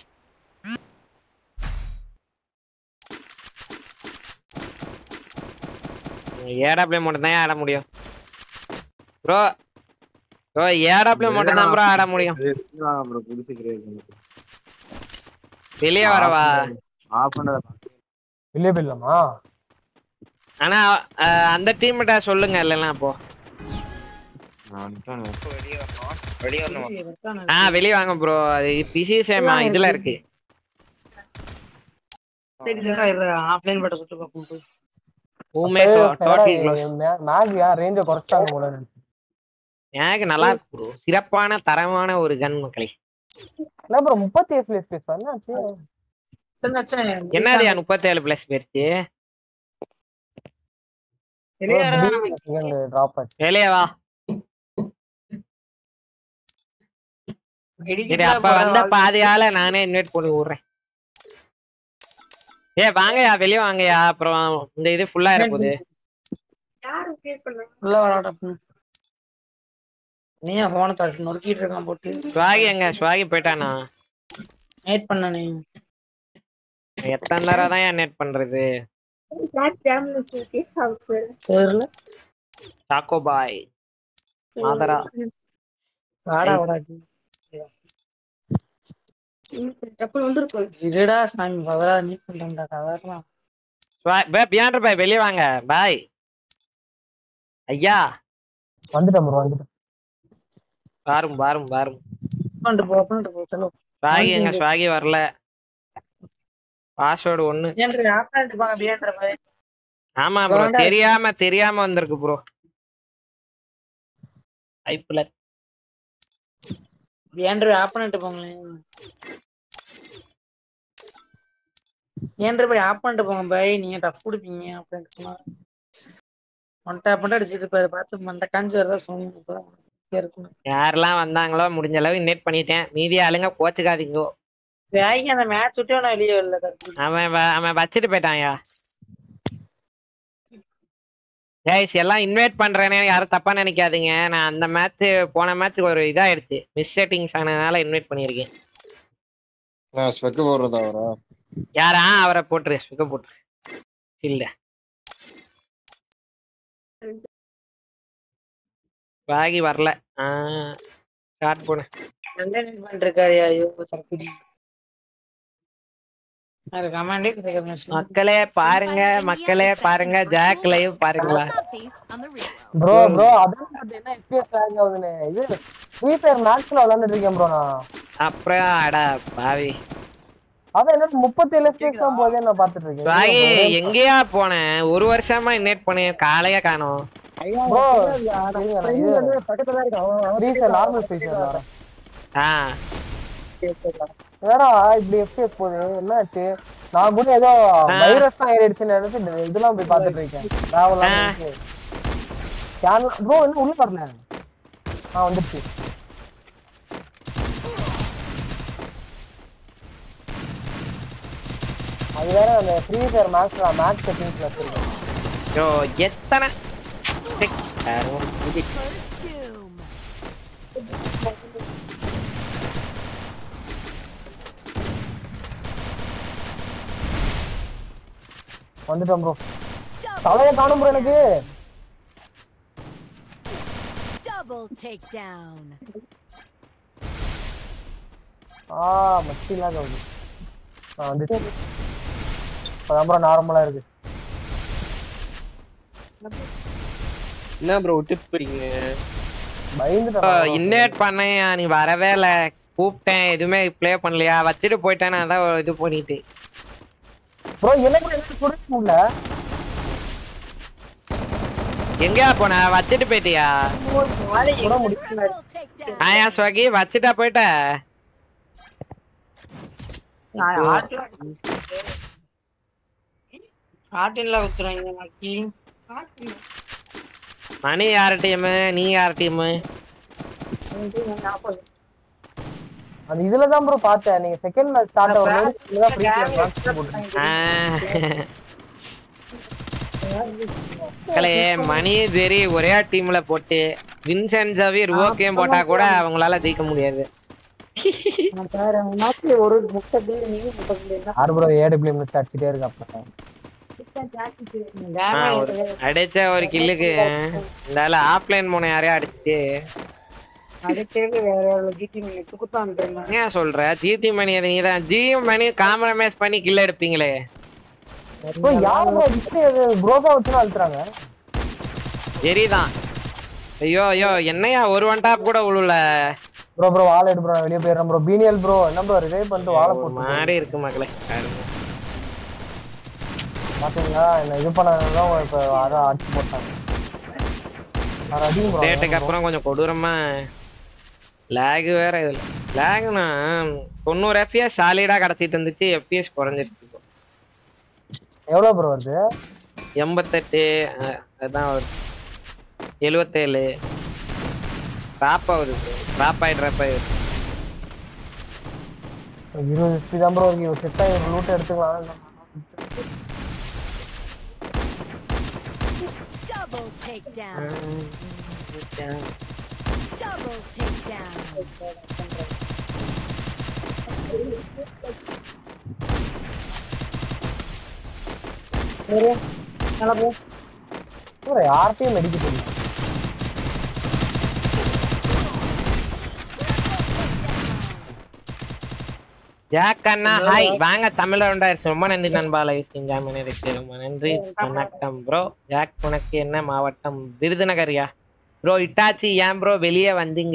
ஏடபிள்யூ மட்டும் தான் ஆட முடியும் ப்ரோ. ப்ரோ ஏடபிள்யூ மட்டும் தான் ப்ரோ ஆட முடியும். வெளியே வரவா? வெளியே போயிடலாமா? ஆனா அந்த டீம் கிட்ட சொல்லுங்க இல்லைன்னா அப்போ. ஆ வெளியே வாங்க ப்ரோ. அது பிசி சேமா இதுல இருக்கு. ஆஃப்லைன் பட்ட சுட்டு பாப்போம். ஊமே டோட்டல் க்ளோஸ். மேக் யா ரேஞ்ச குறைச்சாங்க போல. எனக்கு நல்லா இருக்கு ப்ரோ. சிறப்பான தரமான ஒரு கன் மக்களே. என்ன ப்ரோ முப்பத்தி ஏழு பிளஸ் பிளஸ் என்னாச்சு? என்னதுயா முப்பத்தேழு பிளஸ் போயிருச்சு? வெளியே வா. அப்ப வந்த பாதியால நானே இன்வைட் பண்ணி விடுறேன். ஏ வாங்கயா வெளியே வாங்கயா. அப்புறம் இந்த இது ஃபுல்லா இருப்போது. நீ போன தட்டு நொறுக்கிட்டு இருக்கான் போட்டு. ஸ்வாகி எங்க? ஸ்வாகி போயிட்டானா? நேட் பண்ணனே. எத்தனை தடவை தான் நேட் பண்றது? சாக்கோ பாய் மாதரா வாடா வாடா. இருடா சாமி பவரா மீட் பண்றேன்டா கவர்லாம். பியாண்டர் பாய் வெளியே வாங்க பாய். ஐயா வந்துட்டேன் ப்ரோ வந்துட்டேன். பாரும் பாரும் பாரும். பண்ணிட்டு போ பண்ணிட்டு போ சலோ. ஸ்வாகி எங்க? ஸ்வாகி வரல. பாஸ்வேர்டு ஒண்ணு. ஏன்டா ஆப்பன்ட் பாங்க பியாண்டர் பாய். ஆமா ப்ரோ தெரியாம தெரியாம வந்திருக்கு ப்ரோ. ஐப்ல பியாண்டர் ஆப்பன்ட் போங்க. ஏன்டா போய் ஆப்பன்ட் போங்க பாய். நீங்க டஃப் குடுப்பீங்க அப்படினு சொன்னா ஒன் டாப் பண்ண அடிச்சிட்டு இருப்பாரு. பார்த்து மண்ட காஞ்சு வரதா சொன்னீங்க. யாரெல்லாம் வந்தாங்களோ முடிஞ்ச அளவு இன்வைட் பண்ணிட்டேன். மீதி ஆளுங்க கோச்சுக்காதீங்கோ. வேகி அந்த மேட்ச் விட்டு நான் வெளியே வரல. அவன் அவன் வச்சுட்டு போயிட்டான்யா. கைஸ் எல்லாம் இன்வைட் பண்றேனே யாரும் தப்பா நினைக்காதீங்க. நான் அந்த மேட்ச் போன மேட்ச் ஒரு இதாயிடுச்சு, மிஸ் செட்டிங்ஸ் ஆனதுனால இன்வைட் பண்ணியிருக்கேன். யாரா அவரை போட்டுரு ஸ்பெக்க போட்டுரு. இல்ல வாகி வரல. ஆ ஸ்டார்ட் போன. கண்டென்ட் பண்றாரு ஐயோ தப்பிடி. அது கமாண்டே கிடைக்காது. மக்களே பாருங்க, மக்களே பாருங்க, ஜாக் லைவ் பாருங்களா. ப்ரோ ப்ரோ அதான் பாத்து என்ன எஃப்பிஎஸ் லாக் ஆகுதுன்னு. இது ஃப்ரீ ஃபயர் மேட்ச்ல விளையாண்டுட்டு இருக்கேன் ப்ரோ நான். அப்புறம் அடா பாவி. அதான் என்ன முப்பத்தேழு எஃப்பிஎஸ் தான் போதே நான் பாத்துட்டு இருக்கேன். வாகி எங்கேயா போனேன்? ஒரு வருஷமா இன்வைட் பண்ணேன், காலையே காணோம். ப்ரோ இது பக்கத்துல இருக்கு. Free fire normal free fire வரேன். ஆ வேறா இப்படி எஃப்பிஎஸ் போகுது என்னாச்சு? நான் கூட ஏதோ வைரஸ் தான் ஏறிடுச்சுன்னு நினைச்சு இதெல்லாம் போய் பாத்துட்டு இருக்கேன். ப்ரோ இன்னும் உள்ள வரல. ஆ வந்துருச்சு. அது வேற அந்த ஃப்ரீ ஃபயர் மேட்ச் மேட்ச் செட்டிங்ஸ்ல வச்சிருக்கேன். யோ எத்தனை வந்துட்டோம் ப்ரோ. தலைய காணும் ப்ரோ எனக்கு. Double takedown. ஆ மச்சிலா கவுது. ஆ வந்துச்சு. அப்புறம் நார்மலா இருக்கு. என்ன ப்ரோ விட்டு போறீங்க? பயந்துட்டேன். இன்வைட் பண்ணேன், நீ வரவே இல்ல. கூப்பிட்டேன், எதுவுமே ப்ளே பண்ணலையா? வச்சுட்டு போயிட்டேன். நான் தான் இது பண்ணிட்டு. ப்ரோ எனக்கு என்ன புரிய முடியல. எங்கயா போன? வச்சுட்டு போயிட்டியா? கூட முடியல. ஆயா ஸ்வாகி வச்சுட்டா போயிட்ட. ஆட்டின்ல ஊத்துறாங்க மக்கி. மணி யார் டீம்? நீ யார் டீம்? அந்த இதுல தான் ப்ரோ பார்த்தேன். நீங்க செகண்ட் மேட்ச் ஸ்டார்ட் ஆகுற மாதிரி இதுல ஃப்ரீ ஃபயர் மேட்ச் போட்டுருக்கீங்க. மக்களே மணி தெரி ஒரே டீம்ல போட்டு வின்சென்ட் ஜாவியர் ஓகேம் போட்டா கூட அவங்களால ஜெயிக்க முடியாது. ஒரு முப்பது நீங்க முப்பது ஆறு ப்ரோ ஏடபிள்யூ மிஸ் அடிச்சிட்டே இருக்கு. அப்ப அடிச்ச ஒரு கில்லுக்கு இந்த ஆஃப்லைன் போன யாரையா அடிச்சுட்டு ஏன் சொல்ற? ஜிடி மணி நீதான் ஜி மணி காம்ப்ரமைஸ் பண்ணி கில் எடுப்பீங்களே. சரிதான். ஐயோ ஐயோ என்னையா ஒரு ஒன் டாப் கூட உள்ள ப்ரோ ப்ரோ வாழ எடு ப்ரோ. வெளிய போயிரேன் ப்ரோ. பீனியல் ப்ரோ என்ன ப்ரோ ரிவைவ் பண்ணிட்டு வாழ போட்டு மாறி இருக்கு மக்களே. பாத்தீங்களா என்ன இது பண்ணாதான் இப்ப அத அடிச்சு போட்டாங்க. நான் அடிங்க ப்ரோ. டேட்டுக்கு அப்புறம் கொஞ்சம் கொடூரமா லாக் வேற. இதுல லாக்னா தொண்ணூறு எஃப்பிஎஸ் சாலிடா கிடைச்சிட்டு இருந்துச்சு. எஃப்பிஎஸ் குறைஞ்சிருச்சு. எவ்வளவு ப்ரோ வருது? எண்பத்தெட்டு அதான் வருது. எழுவத்தேழு ட்ராப் ஆகுது. ட்ராப் ஆகி ட்ராப் ஆகி இருபது எஸ்பி தான் ப்ரோ இருக்கு. செட் ஆகி ஒரு லூட் எடுத்துக்கலாம். Double takedown. Double takedown. வேற நல்லா போ. ப்ரோ ஆர்டிஎம் அடிக்க தெரியும். ஜாக் அண்ணா ஹாய் வாங்க தமிழ் ரவுண்டாயிருச்சு. ரொம்ப நன்றி நண்பா. லைவ் ஸ்ட்ரீம் பண்ணிருக்கு ரொம்ப நன்றி. வணக்கம் ப்ரோ. ஜாக் உனக்கு என்ன மாவட்டம்? விருதுநகரியா ப்ரோ? இட்டாச்சி ஏன் ப்ரோ வெளியே வந்தீங்க?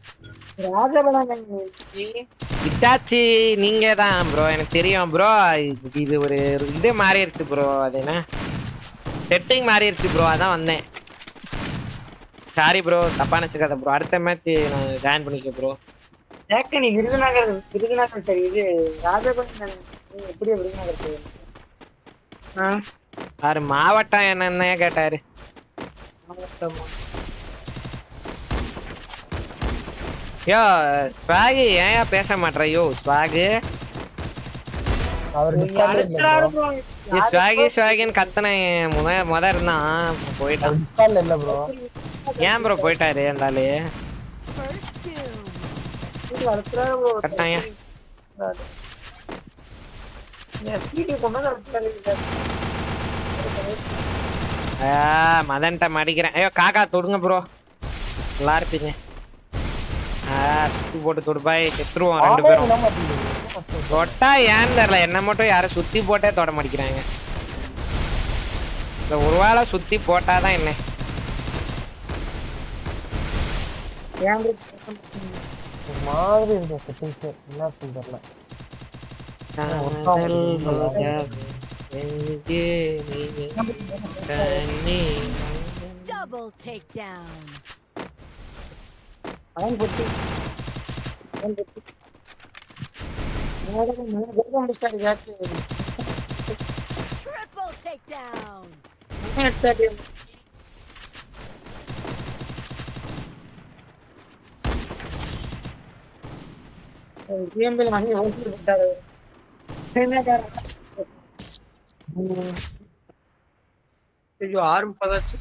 இட்டாச்சி நீங்க தான் ப்ரோ, எனக்கு தெரியும் ப்ரோ. இது ஒரு இது மாறிடுச்சு ப்ரோ. அது என்ன செட்டிங் மாறிடுச்சு ப்ரோ, அதான் வந்தேன். சாரி ப்ரோ, தப்பா நினைச்சுக்காத ப்ரோ. அடுத்த மேட்ச் நான் ஜாயின் பண்ணிக்க ப்ரோ. ஜாக் நீ விருதுநகர் விருதுநகர் சரி இது ராஜபாளையம் எப்படியே விருதுநகர் போய் ஆறு மாவட்டம் என்னன்னு கேட்டாரு. யோ ஸ்வாக் ஏன் பேச மாட்டற? யோ ஸ்வாக் அவர் ஸ்வாக் ஸ்வாக்னு கத்தனை முத முத இருந்தான். போயிட்டான். டிஸ்கார்ட்ல இல்ல ப்ரோ. ஏன் ப்ரோ போயிட்டாரு அந்தாலே? கட்டாயா மதன்ட்ட மடிக்கிறேன். ஐயோ காக்கா தொடுங்க ப்ரோ. நல்லா இருப்பீங்க. சுத்தி போட்டு தொடுப்பாய் செத்துருவோம் ரெண்டு பேரும். தொட்டா ஏன்னு தெரியல, என்ன மட்டும் யாரும் சுத்தி போட்டே தொட மாட்டேங்கிறாங்க. இந்த ஒரு வேளை சுத்தி போட்டாதான் என்ன மாதிரி இருக்கு செட்டிங்ஸ் என்ன தெரியல. Double takedown. அவன் போட்டு அவன் போட்டு நான் நான் கோபம் முடிச்சாரு யாருக்கு Triple takedown. என்ன எடுத்தாரு கேம்பில் மணி ஓசி விட்டாரு என்னடா ஐயோ ஆறு முப்பதாச்சு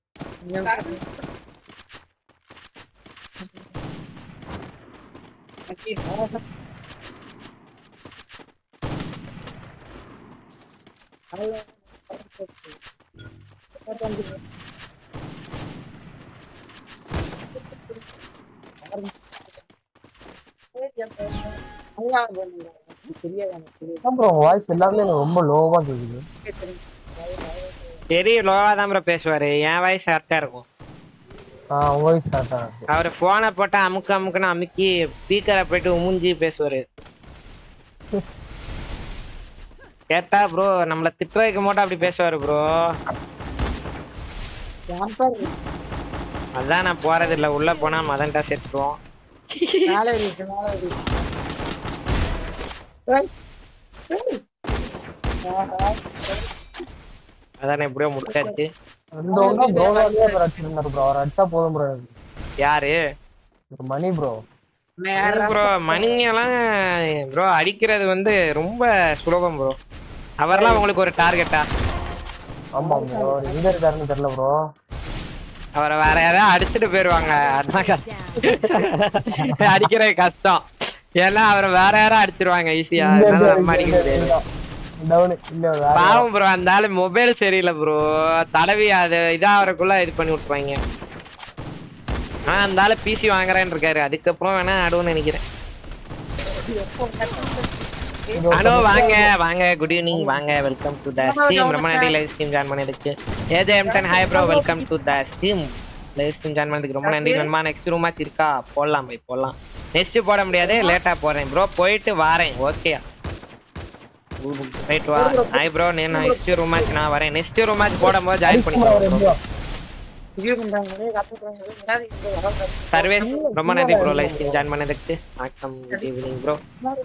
வாய்ஸ் எல்லாமே ரொம்ப லோவா கேக்குது. சரி லோவா தான் ப்ரோ பேசுவாரு, என் வாய்ஸ் கரெக்டா இருக்கும். ஆஹ் உங்க வாய்ஸ் கரெக்டா இருக்கு. அவரு போனை போட்டா அமுக்கு அமுக்குன்னு அமுக்கி ஸ்பீக்கரை போயிட்டு உமுஞ்சி பேசுவாரு. கேட்டா ப்ரோ நம்மள திட்டுறதுக்கு மட்டும் அப்படி பேசுவாரு ப்ரோ. அதான் நான் போறது இல்ல, உள்ள போனா மதன்டா செத்துருவோம். அதானே எப்படியோ முடிச்சாச்சு. யாரு மணி ப்ரோ? ப்ரோ மணிங்கெல்லாம் ப்ரோ அடிக்கிறது வந்து ரொம்ப சுலபம் ப்ரோ. அவர்லாம் உங்களுக்கு ஒரு டார்கெட்டா? ஆமா ப்ரோ, எங்க இருக்காருன்னு தெரியல ப்ரோ. அவரை வேற யாராவது அடிச்சுட்டு போயிருவாங்க, அதுதான் கஷ்டம். அடிக்கிறது கஷ்டம், ஏன்னா அவரை வேற யாரும் அடிச்சிருவாங்க ஈஸியா. நம்ம அடிக்க முடியாது. பாவம் ப்ரோ, அந்த ஆளு மொபைல் சரியில்லை ப்ரோ, தடவி அது இதாகிறக்குள்ள இது பண்ணி விட்டுருவாங்க. ஆஹ் அந்த ஆளு பிசி வாங்குறேன்னு இருக்காரு, அதுக்கப்புறம் வேணா ஆடுவோம்னு நினைக்கிறேன். ஹலோ வாங்க வாங்க, குட் ஈவினிங் வாங்க, வெல்கம் டு த ஸ்ட்ரீம். ரொம்ப நன்றி லைவ் ஸ்ட்ரீம் ஜாயின் பண்ணதுக்கு. ஏஜேஎம்டன் hi bro, welcome to the stream. Live stream join பண்ணதுக்கு ரொம்ப நன்றி நண்பா. நெக்ஸ்ட் ரூம் மேட்ச் இருக்கா? போடலாம் போய் போடலாம். நெக்ஸ்ட் போட முடியாது, லேட்டா போறேன் ப்ரோ, போயிட்டு வாரேன். ஓகே ரைட் வா. ஹாய் ப்ரோ, நான் நெக்ஸ்ட் ரூம் மேட்ச் நான் வரேன். நெக்ஸ்ட் ரூம் மேட்ச் போடும்போது ஜாயின் பண்ணிக்கோங்க. சர்வேஸ் ரொம்ப நன்றி ப்ரோ, லைவ் ஸ்ட்ரீம் ஜாயின் பண்ணதுக்கு. வணக்கம், good evening bro.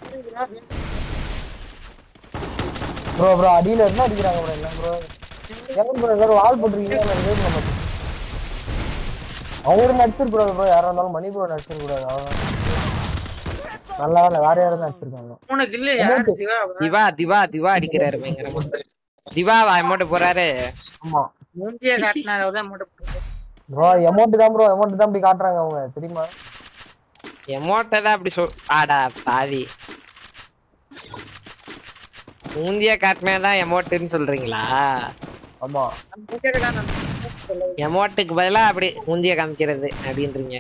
Bro bro அடியில இருந்தா அடிக்கிறாங்க ப்ரோ எல்லாம் ப்ரோ. எங்க ப்ரோ எல்லாரும் வால் போட்டுறீங்க? அவரு நடிச்சிரு ப்ரோ ப்ரோ, யாரா இருந்தாலும் மணி ப்ரோ நடிச்சிரு கூடாது. அவங்க நல்லா வேற யாரும் நடிச்சிருக்காங்க. உனக்கு இல்லையா? திவா திவா திவா அடிக்கிறாரு பயங்கரமா. திவா அமௌண்ட் போறாரு. ஆமா மூஞ்சிய காட்டினால அமௌண்ட் போறாரு ப்ரோ. அமௌண்ட் தான் ப்ரோ, அமௌண்ட் தான் அப்படி காட்டுறாங்க அவங்க, தெரியுமா? அமௌண்ட் தான் அப்படி சொல். ஆடா பாவி, மூஞ்சிய காட்டினாதான் அமௌண்ட்னு சொல்றீங்களா? ஆமா, அமௌண்ட்டுக்கு பதிலா அப்படி மூஞ்சிய காமிக்கிறது அப்படின்றீங்க.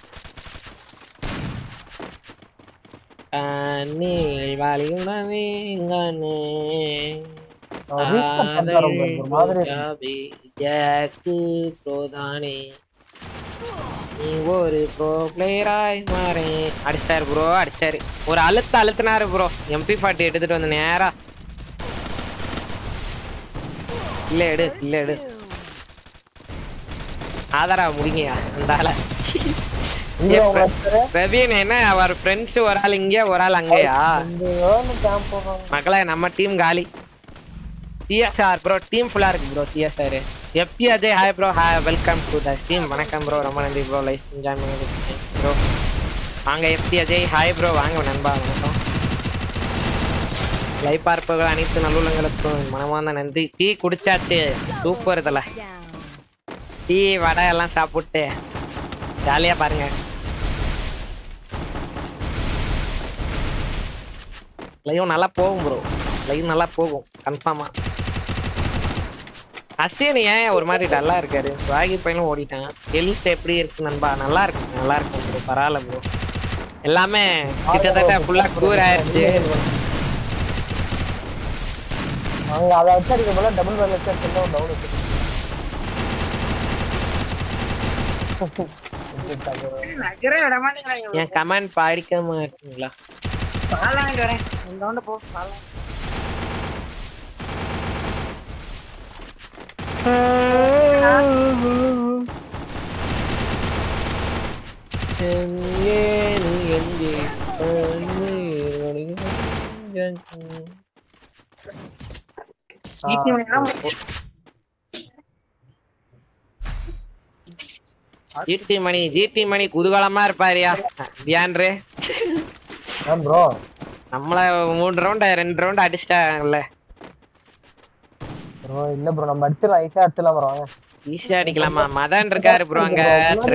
ஒரு ப்ரோ பிளேயராய் மாறேன். அடிச்சாரு ப்ரோ, அடிச்சாரு. ஒரு அழுத்த அழுத்தினாரு ப்ரோ. எம்பி ஃபார்ட்டி எடுத்துட்டு வந்து நேரா இல்ல எடு இல்ல எடு ஆதாரா முடிங்கயா அந்த ஆள. பிரவீன் என்ன அவர் ஃப்ரெண்ட்ஸ் ஒரு ஆள் இங்கே ஒரு ஆள் அங்கேயா? மக்களே நம்ம டீம் காலி. சிஎஸ்ஆர் ப்ரோ டீம் ஃபுல்லா இருக்கு bro. CSR FP Ajay hi bro, hi welcome to the team. வணக்கம் ப்ரோ, ரொம்ப நன்றி ப்ரோ லைவ் ஸ்ட்ரீம் ஜாயின் பண்ணதுக்கு ப்ரோ. வாங்க எஃப்பி அஜய் ஹாய் ப்ரோ, வாங்க நண்பா வணக்கம். லைவ் பார்ப்பவர்கள் அனைத்து நல்லுள்ளங்களுக்கும் மனமார்ந்த நன்றி. டீ குடிச்சாச்சு, சூப்பர் இதுல டீ வடை எல்லாம் சாப்பிட்டு ஜாலியா பாருங்க. லைவ் நல்லா போகும் ப்ரோ, லைவ் நல்லா போகும் கன்ஃபார்மா. அஸ்வின் ஏன் ஒரு மாதிரி டல்லா இருக்காரு ஸ்வாகி பையனும் ஓடிட்டான் ஹெல்த் எப்படி இருக்கு நண்பா நல்லா இருக்கு நல்லா இருக்கும் ப்ரோ பரவாயில்ல ப்ரோ எல்லாமே கிட்டத்தட்ட ஃபுல்லா கூர் ஆயிடுச்சு அங்க அதை வச்சு அடிக்க போல டபுள் வேலை வச்சு அடிச்சா ஒரு டவுன் வச்சு நகரே விட மாட்டேங்கிறாங்க என் கமெண்ட் படிக்க மாட்டீங்களா பால் வாங்கிட்டு வரேன் இந்த ரவுண்டு போ பால் வாங்கி ஜிடி மணி ஜிடி மணி குதூகலமா இருப்பாரியா தியான்ரு ப்ரோ நம்மள மூணு ரவுண்ட் ரெண்டு ரவுண்ட் அடிச்சிட்டாங்கல்ல ப்ரோ இல்ல ப்ரோ நம்ம அடிச்சிடலாம் ஈஸியா அடிச்சிடலாம் ப்ரோ ஈஸியா அடிக்கலாமா மதன் இருக்காரு ப்ரோ அங்க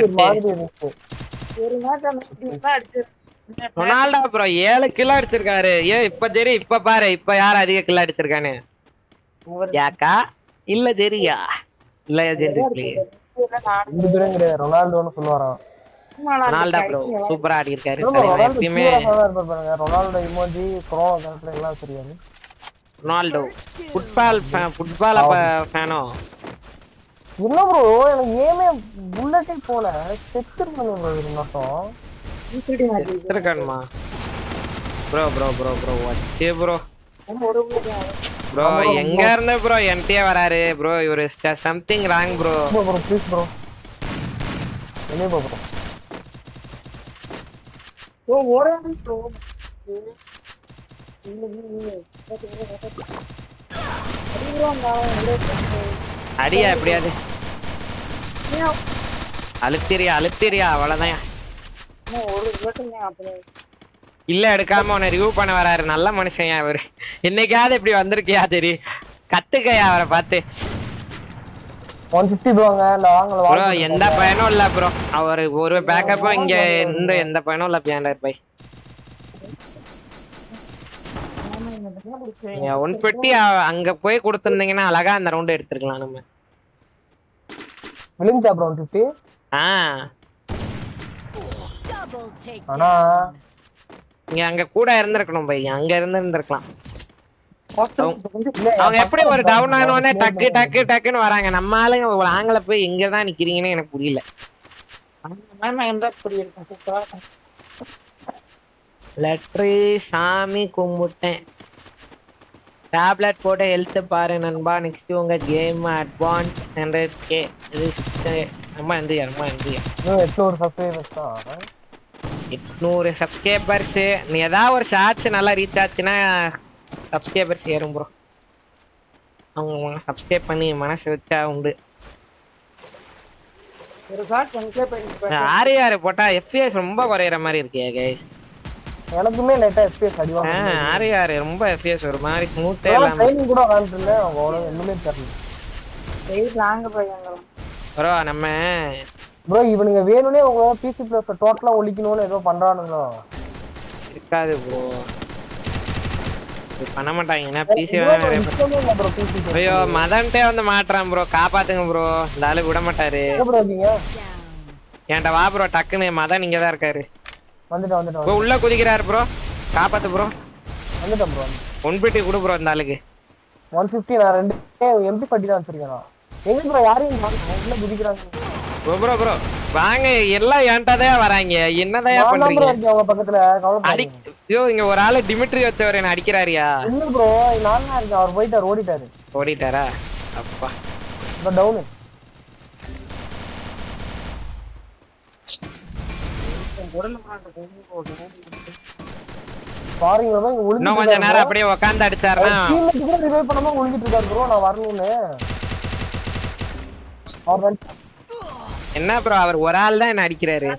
ஒரு மேட்ச் அந்த அடிச்சு ரொனால்டோ ப்ரோ ஏழு கிலோ அடிச்சிருக்காரு ஏன் இப்ப சரி இப்ப பாரு இப்ப யார் அதிக கிலோ அடிச்சிருக்கானு யாக்கா இல்ல தெரியா இல்ல தெரிஞ்சு ரெண்டு பேரும் கிடையாது ரொனால்டோன்னு சொல்லுவாராம் ரொனால்டோ ப்ரோ சூப்பரா ஆடி இருக்காரு எப்பயுமே ரொனால்டோ இமோஜி க்ரோனோ கரெக்டா எல்லாம் தெரியாது ரொனால்டோ ஃபுட்பால் ஃபுட்பால் ஃபேனோ இல்ல ப்ரோ எனக்கு ஏமே புல்லட்டே போல செக்டர் பண்ணு ப்ரோ இது மட்டும் இருக்கணுமா bro bro bro bro watch bro bro எங்க இருந்த ப்ரோ என்கிட்டயே வராரு ப்ரோ இவரு something wrong bro bro please bro என்ன ப்ரோ ஓ ஓரேன் ப்ரோ அடியா எப்படியாது அழுத்திரியா அழுத்திரியா அவ்வளவுதான் இல்ல எடுக்காம உன்னை ரிவ்யூ பண்ண வராரு நல்ல மனுஷன் அவரு என்னைக்காவது இப்படி வந்திருக்கியா சரி கத்துக்கையா அவரை பார்த்து ப்ரோ எந்த பயனும் இல்ல ப்ரோ அவரு ஒரு பேக்கப்பும் இங்க இந்த எந்த பயனும் இல்ல பியாண்டர் பை ஒன் பிப்டி அங்க போய் கொடுத்திருந்தீங்கன்னா அழகா அந்த ரவுண்ட் எடுத்துருக்கலாம் நம்ம விழுந்தா ப்ரோ ஒன் பிப்டி ஆ ஆனா நீங்க அங்க கூட இருந்திருக்கணும் பை அங்க இருந்து இருந்திருக்கலாம் அவங்க எப்படி ஒரு டவுன் ஆனோடனே டக்கு டக்கு டக்குன்னு வராங்க நம்ம ஆளுங்க ஒரு ஆங்கில போய் எங்கதான் நிக்கிறீங்கன்னு எனக்கு புரியல லெட்ரி சாமி கும்பிட்டேன் டேப்லெட் போட்டு ஹெல்த் பாரு நண்பா நெக்ஸ்ட் உங்க கேம் அட்வான்ஸ் ஹண்ட்ரட் கே அம்மா எந்தியா அம்மா எந்தியா எட்நூறு சப்ஸ்கிரைபர்ஸ் தான் எட்நூறு சப்ஸ்கிரைபர்ஸ் நீ ஏதாவது ஒரு ஷார்ட்ஸ் நல்லா ரீச் ஆச்சுன்னா சப்ஸ்கிரைபர்ஸ் ஏறும் ப்ரோ அவங்க சப்ஸ்கிரைப் பண்ணி மனசு வச்சா உண்டு ஆறு ஆறு போட்டா எஃப்பிஎஸ் ரொம்ப குறையிற மாதிரி இருக்கே கைஸ் எனக்குமே லைட்டா எஃப்பிஎஸ் அடிவாங்க ஆறு ஆறு ரொம்ப எஃப்பிஎஸ் ஒரு மாதிரி ஸ்மூத்தே இல்லாம ட்ரைனிங் கூட விளையாண்டுல அவ்வளவு என்னமே தெரியல டேய் லாங்க போயாங்க ப்ரோ நம்ம ப்ரோ இவனுங்க வேணும்னே உங்க பிசி பிளஸ் டோட்டலா ஒலிக்கணும்னு ஏதோ பண்றானுங்களோ இருக்காது ப்ரோ பண்ண மாட்டாங்க பிசி ஐயோ மதன்ட்டே வந்து மாட்டுறான் ப்ரோ காப்பாத்துங்க ப்ரோ இந்த ஆளு விட மாட்டாரு ஏன்டா வா ப்ரோ டக்குன்னு மதன் இங்க தான் இருக்காரு வந்துட்டேன் வந்துட்டேன் உள்ள குதிக்கிறாரு ப்ரோ காப்பாத்து ப்ரோ வந்துட்டேன் ப்ரோ ஒன் பிப்டி கொடு ப்ரோ இந்த ஆளுக்கு ஒன் பிப்டி நான் ரெண்டு எம்பி பட்டி தான் வச்சிருக்கேன் எங்க ப்ரோ யாரையும் உள்ள குதிக்கிறாங்க ப்ரோ ப்ரோ ப்ரோ வாங்க எல்லாம் ஏன்டாதே வராங்க என்னதையா பண்றீங்க அவங்க பக்கத்துல அடி ஐயோ இங்க ஒரு ஆளு டிமிட்ரி வச்சவர் என்ன அடிக்கிறாரியா இல்ல ப்ரோ நான் தான் இருக்கேன் அவர் போயிட்டார் ஓடிட்டாரு ஓடிட்டாரா அப்பா இப்ப டவுன் பாருங்க இன்னும் கொஞ்ச நேரம் அப்படியே உட்கார்ந்து அடிச்சாருன்னா ரிவைவ் பண்ணாம ஒளிஞ்சிட்டு இருக்காரு ப்ரோ நான் வரணும்னு என்ன ப்ரோ அவர் ஒரு ஆள் தான் என்ன அடிக்கிறாரு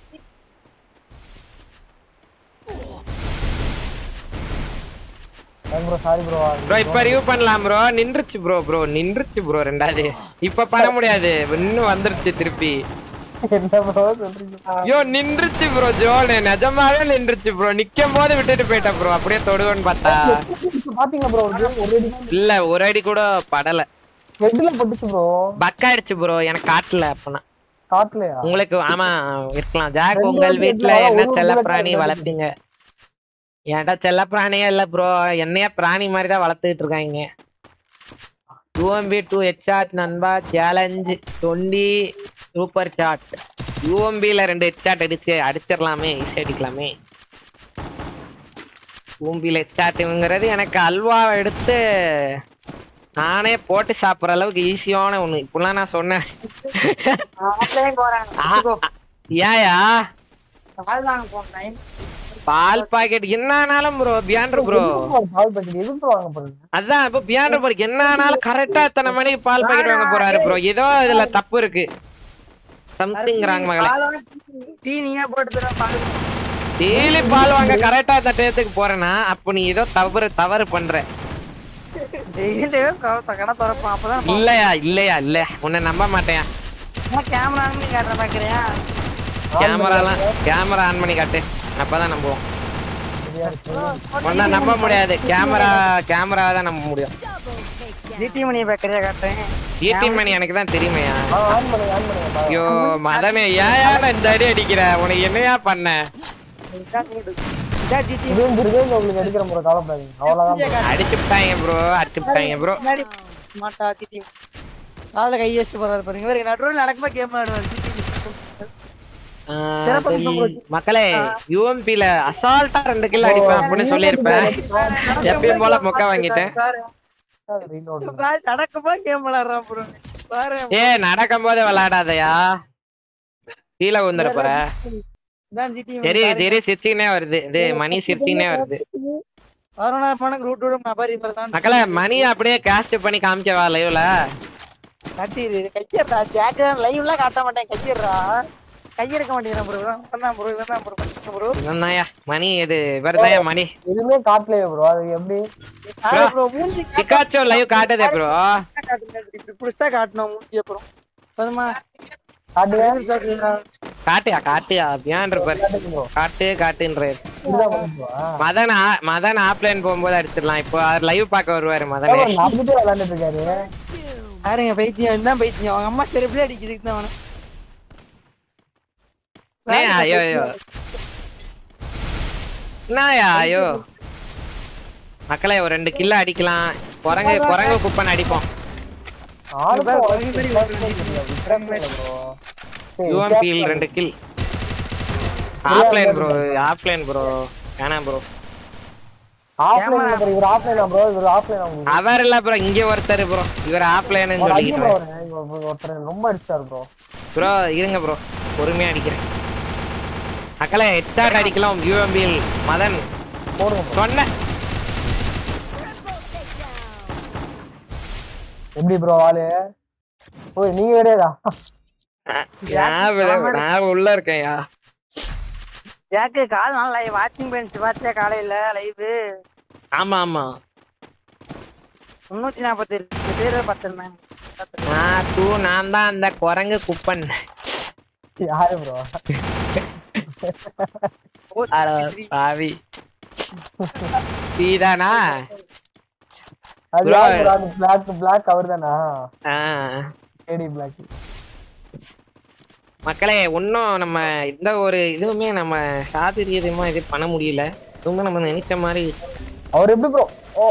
ப்ரோ சாரி ப்ரோ ப்ரோ இப்ப ரிவ்யூ பண்ணலாம் ப்ரோ நின்றுச்சு ப்ரோ ப்ரோ நின்றுச்சு ப்ரோ ரெண்டாவது இப்ப பண்ண முடியாது இன்னும் வந்துருச்சு திருப்பி என்ன ப்ரோ சொல்றீங்க ஐயோ நின்றுச்சு ப்ரோ ஜோன் நிஜமாவே நின்றுச்சு ப்ரோ நிக்கும் போது விட்டுட்டு போயிட்டேன் ப்ரோ அப்படியே தொடுவேன்னு பார்த்தா பாத்தீங்க ப்ரோ ஒரு அடி இல்ல ஒரு அடி கூட படல ஹெட்ல பட்டுச்சு ப்ரோ. பக் ஆயிடுச்சு ப்ரோ, எனக்கு காட்டல அப்பனா. காட்டலையா? உங்களுக்கு ஆமா இருக்கலாம். ஜாக் ரெண்டு உங்கள் வாட்டி வீட்ல ஹெட்ல என்ன ஒரு செல்ல bullet பிராணி தான் வளர்ப்பீங்க? என்கிட்ட செல்ல பிராணியே இல்ல ப்ரோ, என்னைய பிராணி மாதிரி தான் வளர்த்துக்கிட்டு இருக்காங்க. யூஎம்பி டூ ஹெட்ஷாட் நண்பா, சேலஞ்ச் டுவெண்ட்டி சூப்பர் சாட். யூஎம்பில ரெண்டு ஹெட்ஷாட் அடிச்சு அடிச்சிடலாமே, ஈஸி அடிக்கலாமே. யூஎம்பில ஹெட்ஷாட்டுங்கிறது எனக்கு அல்வா எடுத்து நானே போட்டு சாப்பிட்ற அளவுக்கு ஈஸியான ஒண்ணு. இப்பெல்லாம் நான் சொன்னேன். ஏயா பால் பாக்கெட் என்னானாலும் ப்ரோ பியாண்டர் ப்ரோ. பால் பாக்கெட் எதுக்கு வாங்க போறீங்க? அதான் இப்போ பியாண்டர் ப்ரோ என்னானாலும் கரெக்டா இத்தனை மணிக்கு பால் பாக்கெட் வாங்க போறாரு ப்ரோ. ஏதோ இதுல தப்பு இருக்கு, சம்திங்றாங்க மகளே. டீ நீயே போட்டு தர பால். டெய்லி பால் வாங்க கரெக்டா இந்த டயத்துக்கு போறேன்னா அப்ப நீ ஏதோ தவறு தவறு பண்ற. டெய்லி கடை திறப்பான் அப்பதான். இல்லையா இல்லையா இல்ல உன்னை நம்ப மாட்டேன். கேமரா ஆன் பண்ணி காட்டுற பாக்குறியா? கேமராலாம் கேமரா ஆன் பண்ணி காட்டு, அப்பதான் நம்புவோம். ஒன்னா நம்ப முடியாது, கேமரா கேமரா தான் நம்ப முடியும். Double takedown. ஜிடி மணி பாக்குறியா காட்டுறேன். ஈட்டி மணி எனக்கு தான் தெரியுமையா. ஆன் பண்ணுங்க ஆன் பண்ணுங்க. ஐயோ மதனே ஏயா இந்த அடி அடிக்கிற, உனக்கு என்னையா பண்ண? இதான் ஜிடி ரிவெஞ்ச் ரிவெஞ்ச் உங்களுக்கு எடுக்கிற ப்ரோ, கவலைப்படாதீங்க. அவ்வளவுதான். அடிச்சுட்டாங்க ப்ரோ, அடிச்சுட்டாங்க ப்ரோ. முன்னாடி மாட்டா ஜிடி கால கை வச்சு போறாரு பாருங்க. இவருக்கு நடுவில் நடக்கும்போது கேம் ஆடுவார் ஜிடி. மக்களே யூஎம்பில அசால்ட்டா ரெண்டு கில் அடிப்பேன் அப்படின்னு சொல்லியிருப்பேன். எப்பயும் போல மொக்க வாங்கிட்டேன். நடக்கும்போது கேம் விளையாடுறான் ப்ரோ பாரு. ஏ நடக்கும் போது விளையாடாதயா, கீழே வந்துட போற. இதான் ஜிடி சரி சரி சிரிச்சுனே வருது, இது மணி சிரிச்சுனே வருது. பதினொன்றாயிரம் ரூட்டோட நபர் இவர்தான். மக்களே மணி அப்படியே காஸ்ட் பண்ணி காமிக்கவா லைவ்ல? கட்டிடு கையறா ஜாக் தான் லைவ்ல காட்ட மாட்டேன். கையறா கையெடுக்க மாட்டேங்கிறான் ப்ரோ. இவன் ப்ரோ இவன் ப்ரோ ப்ரோ என்னயா மணி இது இவர்தான் மணி. எதுவுமே காட்டலையே ப்ரோ, அது எப்படி? ப்ரோ மூஞ்சி பிகாச்சோ லைவ் காட்டுதே ப்ரோ. காட்டுங்க, இப்படி புடிச்சா காட்டணும் மூஞ்சி. அப்புறம் போதுமா காட்டுங்க. காட்டியா காட்டியா பியாண்டர் பாரு, ப்ரோ காட்டு காட்டுன்றாரு. இதுதான் பண்ணுவா. மதன் ஆ- மதன் ஆப்லைன் போகும்போது அடிச்சிடலாம். இப்போ லைவ் பார்க்க வருவாரு மதனே. அப்படியே விளையாண்டுட்டு இருக்காரு. பாருங்க பைத்தியம் தான் பைத்தியம். அவங்க அம்மா செருப்புல அடிக்குதுக்கு தான் அவனை. ஏய், ஐயோ ஐயோ என்னயா ஐயோ. மக்களே ஒரு ரெண்டு கில்ல அடிக்கலாம். குரங்கு குரங்கு குப்பன் அடிப்போம். ஆளுக்கு பாரு, ஒரு ஒரு மாதிரி கில் ஒரு விக்ரம் இல்ல bro. சரி, யூஎம்பியில் ரெண்டு kill. Offline bro offline bro வேணாம் ப்ரோ. ஆஃப்லைன் இல்ல bro, இவர் ஆஃப்லைனா bro, இவர் ஆஃப்லைனா உங்களுக்கு. அவர் இல்ல ப்ரோ, இங்க ஒருத்தர் ப்ரோ, இவர் ஆஃப்லைன்னு ஒரு அடி bro சொல்லிக்கிட்டு. அவரு, ஒருத்தர் ரொம்ப அடிச்சாரு bro. ப்ரோ இருங்க ப்ரோ, பொறுமையா அடிக்கிறேன். மக்களே ஹெட்ஷாட் அடிக்கலாம் யூஎம்பியில் மதன் போடுங்க bro. சொன்ன. Triple takedown. எப்படி bro ஆளு? ஓய் நீங்க வேறடா. நான் வெளிய- நான் உள்ள இருக்கேன்யா. ஜாக்கு கால் நல்லா வாட்சிங் பெஞ்ச் பார்த்தியா காலையில லைவ்? ஆமா ஆமா முன்னூத்தி நாற்பத்தி எட்டு பேர் பார்த்திருந்தேன். நான் தூ நான் தான் அந்த குரங்கு குப்பன். யாரு bro? அட பாவி. சீதானா அது bro. யாரு bro? அது black black அவர்தானா? ஆ. ஏடி black. மக்களே ஒன்னும் நம்ம இந்த ஒரு இதுவுமே நம்ம சாதுரியமா இது பண்ண முடியல. ரொம்ப நம்ம நினைச்ச மாதிரி அவர் எப்படி bro? ஓ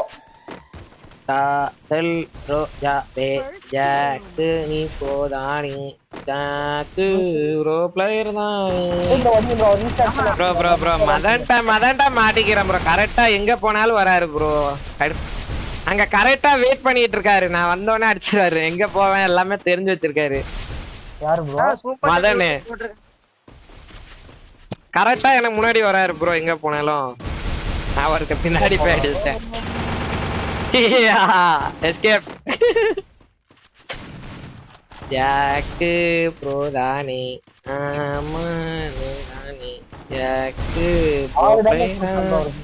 செல் ப்ரோ ஜா பே ஜாக்கு நீ போதானி ஜாக்கு ப்ரோ பிளேயர் தான் bro வந்து bro ரீஸ்டார்ட் பண்ண ப்ரோ ப்ரோ ப்ரோ மதன்டா மதன்டா மாட்டிக்கிறேன் ப்ரோ. கரெக்டா எங்க போனாலும் வராரு ப்ரோ. அங்க கரெக்டா வெயிட் பண்ணிட்டு இருக்காரு. நான் வந்தோடனே அடிச்சிடாரு. எங்க போவேன் எல்லாமே தெரிஞ்சு வச்சிருக்காரு. யாரு bro? சூப்பர் மதனு கரெக்டா எனக்கு முன்னாடி வராரு ப்ரோ. எங்க போனாலும் நான் அவருக்கு பின்னாடி போய் அடிச்சிட்டேன். எஸ்கேப். ஜாக்கு ப்ரோ தானே ஆமா தானே ஜாக்கு ப்ரோ ஆறு பிளேயர் damage bro அவருக்கு.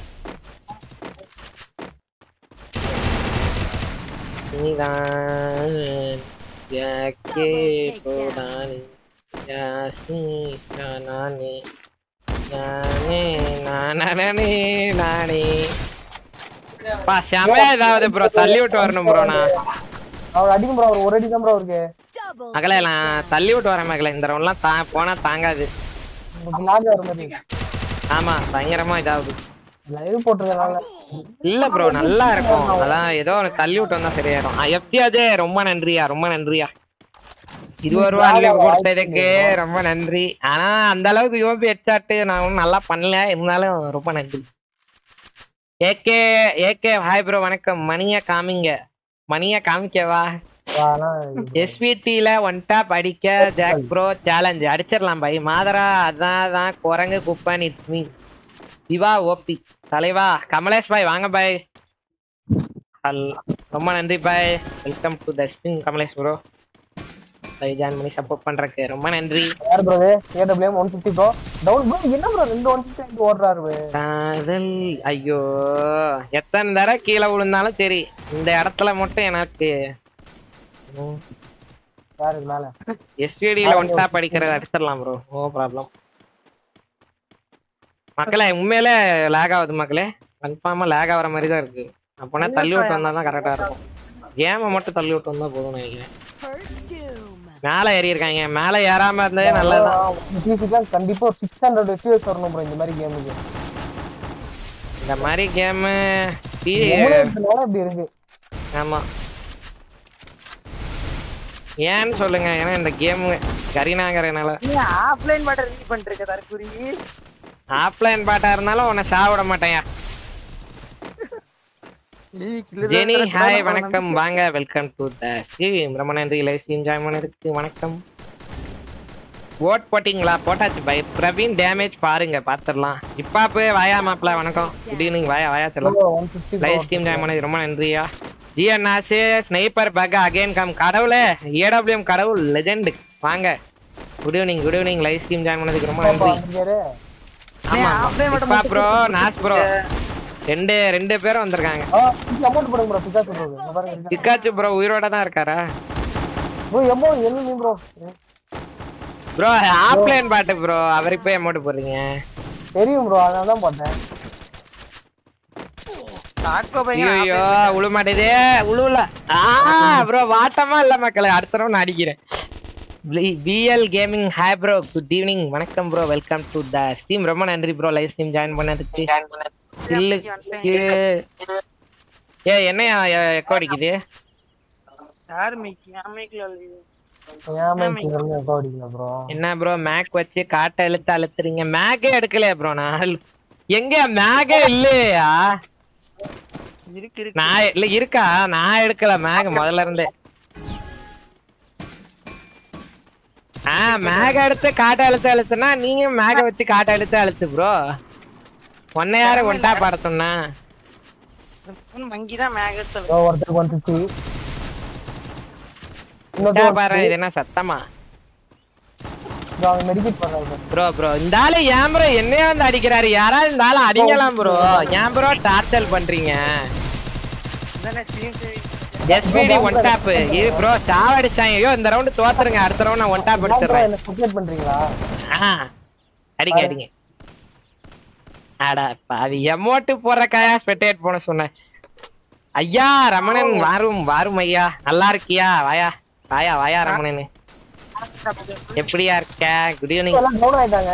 நீதான் ஜாக்கே போதானே ஜாஸ்தி நானே நானே நானே நானே பா செமையா ஏதாவது ப்ரோ தள்ளி விட்டு வரணும் ப்ரோ. நான் அவர் அடிக்கும் ப்ரோ, அவர் ஒரு அடி தான் ப்ரோ இருக்கு. Double மகளே நான் தள்ளி விட்டு வரேன் மகளே. இந்த ரவுண்ட்லாம் தா போனா தாங்காது. உங்களுக்கு லாக் ஆகுற மாதிரி. ஆமா பயங்கரமா இதாகுது. லைவ் போட்டுறதுனால. இல்ல ப்ரோ நல்லா இருக்கும். அதான் ஏதோ ஒரு தள்ளி விட்டு வந்தா சரியாயிடும். எஃப்டியாஜே ரொம்ப நன்றியா ரொம்ப நன்றியா. இருபது ரூபா அன்லிவ் கொடுத்ததுக்கு ரொம்ப நன்றி. ஆனா அந்த அளவுக்கு யூபி ஹெட்ஷாட் நான் ஒன்றும் நல்லா பண்ணல. இருந்தாலும் ரொம்ப நன்றி. ஏகே ஏகே ஹாய் ப்ரோ வணக்கம். மணியா காமிங்க. மணியா காமிக்கவா? எஸ்பிடில ஒன் டாப் அடிக்க ஜாக் ப்ரோ சேலஞ்ச் அடிச்சிடலாம் பை. மாதரா அதான் தான் குரங்கு குப்பன் இட்ஸ் மீ. சிவா ஓபி தலைவா. கமலேஷ் பாய் வாங்க பாய். ரொம்ப நன்றி பாய். Welcome to the stream Kamlesh bro. பை ஜாயின் பண்ணி சப்போர்ட் பண்றதுக்கு ரொம்ப நன்றி. யார் ப்ரோ இது? AWM one fifty bro. Down bro என்ன ப்ரோ ரெண்டு one fifty அடிச்சு ஓடுறாரு ப்ரோ. காதல் ஐயோ எத்தனை தடவை கீழே விழுந்தாலும் சரி இந்த இடத்துல மட்டும் எனக்கு யாருக்கு மேல எஸ்பிடில ஒன் டாப் அடிக்கிறத அடிச்சிடலாம் ப்ரோ. No problem. மக்களே உண்மையிலே லேக் ஆகுது மக்களே. கன்ஃபார்மா லேக் ஆகிற மாதிரி தான் இருக்கு. அப்போனா தள்ளி விட்டு வந்தா தான் கரெக்டா இருக்கும். கேமை மட்டும் தள்ளி விட்டு வந்தா போதும் நினைக்கிறேன். மேல ஏறி இருக்காங்க. மேல ஏறாம இருந்ததே நல்லதுதான். கண்டிப்பா six hundred F P S வரணும் ப்ரோ இந்த மாதிரி கேமுக்கு. இந்த மாதிரி கேம் இப்படி இருக்கு. ஆமா ஏன்னு சொல்லுங்க. ஏன்னா இந்த கேம் கரீனாங்கறனால. நீ ஆஃப்லைன் பாட்ட ரீட் பண்ணிருக்க தரக்குறி. ஆஃப்லைன் பாட்டா இருந்தாலும் உன்னை சாவிட மாட்டேயா. ஜெனி ஹாய் வணக்கம் வாங்க. Welcome to the stream. ரொம்ப நன்றி லைவ் ஸ்ட்ரீம் ஜாயின் பண்ணதுக்கு. வணக்கம். ஓட் போட்டிங்களா? போட்டாச்சு பை. பிரவீன் டேமேஜ் பாருங்க பாத்துடலாம். இப்பாப்பு வாயா மாப்ள வணக்கம். குட் ஈவினிங் வாயா வாயா செல்லாம். லைவ் ஸ்ட்ரீம் ஜாயின் பண்ணது ரொம்ப நன்றியா. GNRC sniper bug again come. கடவுளே ஏடபிள்யூஎம் கடவுள் லெஜெண்ட் வாங்க. Good evening good evening. Live stream join பண்ணதுக்கு ரொம்ப நன்றி. ஆமா இப்பா ப்ரோ நாஸ் ப்ரோ ரெண்டு ரெண்டு பேரும் வந்திருக்காங்க. அமௌண்ட் போடுங்க ப்ரோ. பிகாச்சு ப்ரோ பாருங்க. பிகாச்சு ப்ரோ உயிரோட தான் இருக்காரா ப்ரோ? எமோ என்ன ப்ரோ ப்ரோ ஆஃப்லைன் பாட்டு ப்ரோ. அவருக்கு போய் அமௌண்ட் போடுறீங்க தெரியும் ப்ரோ. அதனால தான் போட்டேன். தாக்கோ பையன் ஐயோ உளு மாட்டேதே உளுல. ஆ ப்ரோ வாட்டமா இல்ல மக்களே. அடுத்த ரவுண்ட் அடிக்கிறேன். BL gaming hi bro good evening வணக்கம் bro. Welcome to the stream. ரொம்ப நன்றி ப்ரோ லைவ் ஸ்ட்ரீம் ஜாயின் பண்ணதுக்கு. ஏ என்னையா எக்கோ அடிக்குது? யார் மேக் யாமேக்ல என்ன ப்ரோ மேக் வச்சு காட்ட இழுத்து அழுத்துறீங்க? மேக்கே எடுக்கலையா ப்ரோ? நான் எங்க மேக்கே இல்லையா? இருக்கு இருக்கு. நான் இல்ல இருக்கா? நான் எடுக்கல மேக் முதல்ல இருந்தே. ஆ மேக எடுத்து காட்ட அழுத்து அழுத்துனா நீங்க மேக வச்சு காட்ட அழுத்து அழுத்து ப்ரோ. ஒன்ன யார ஒன்டா பாட சொன்னா? மங்கி தான் மேக எடுத்து ப்ரோ ஒருத்தர் one fifty. இன்னொரு பாரு இது என்ன சத்தமா? ப்ரோ அவன் மெடிக்கேட் பண்றாரு ப்ரோ ப்ரோ இந்த ஆளு ஏன் ப்ரோ என்னைய வந்து அடிக்கிறாரு? யாராவது இந்த ஆளு அடிக்கலாம் ப்ரோ. ஏன் ப்ரோ டார்ச்சர் பண்றீங்க? இதனே ஸ்ட்ரீம் எஸ்பிடி ஒன் டாப் இது ப்ரோ சாவடிச்சாங்க. ஐயோ இந்த ரவுண்ட் தோத்துறங்க. அடுத்த ரவுண்ட் நான் ஒன் டாப் அடிச்சிடுறேன். என்ன சப்போர்ட் பண்றீங்களா? ஆ அடிங்க அடிங்க. அட பாவி எமோட் போறக்காயா ஸ்பெக்டேட் போன சொன்னேன். ஐயா ரமணன் வாரும் வாரும் ஐயா. நல்லா இருக்கியா? வாயா வாயா வாயா ரமணன். எப்படியா இருக்க? Good evening. எல்லாம் டவுன் ஆயிட்டாங்க.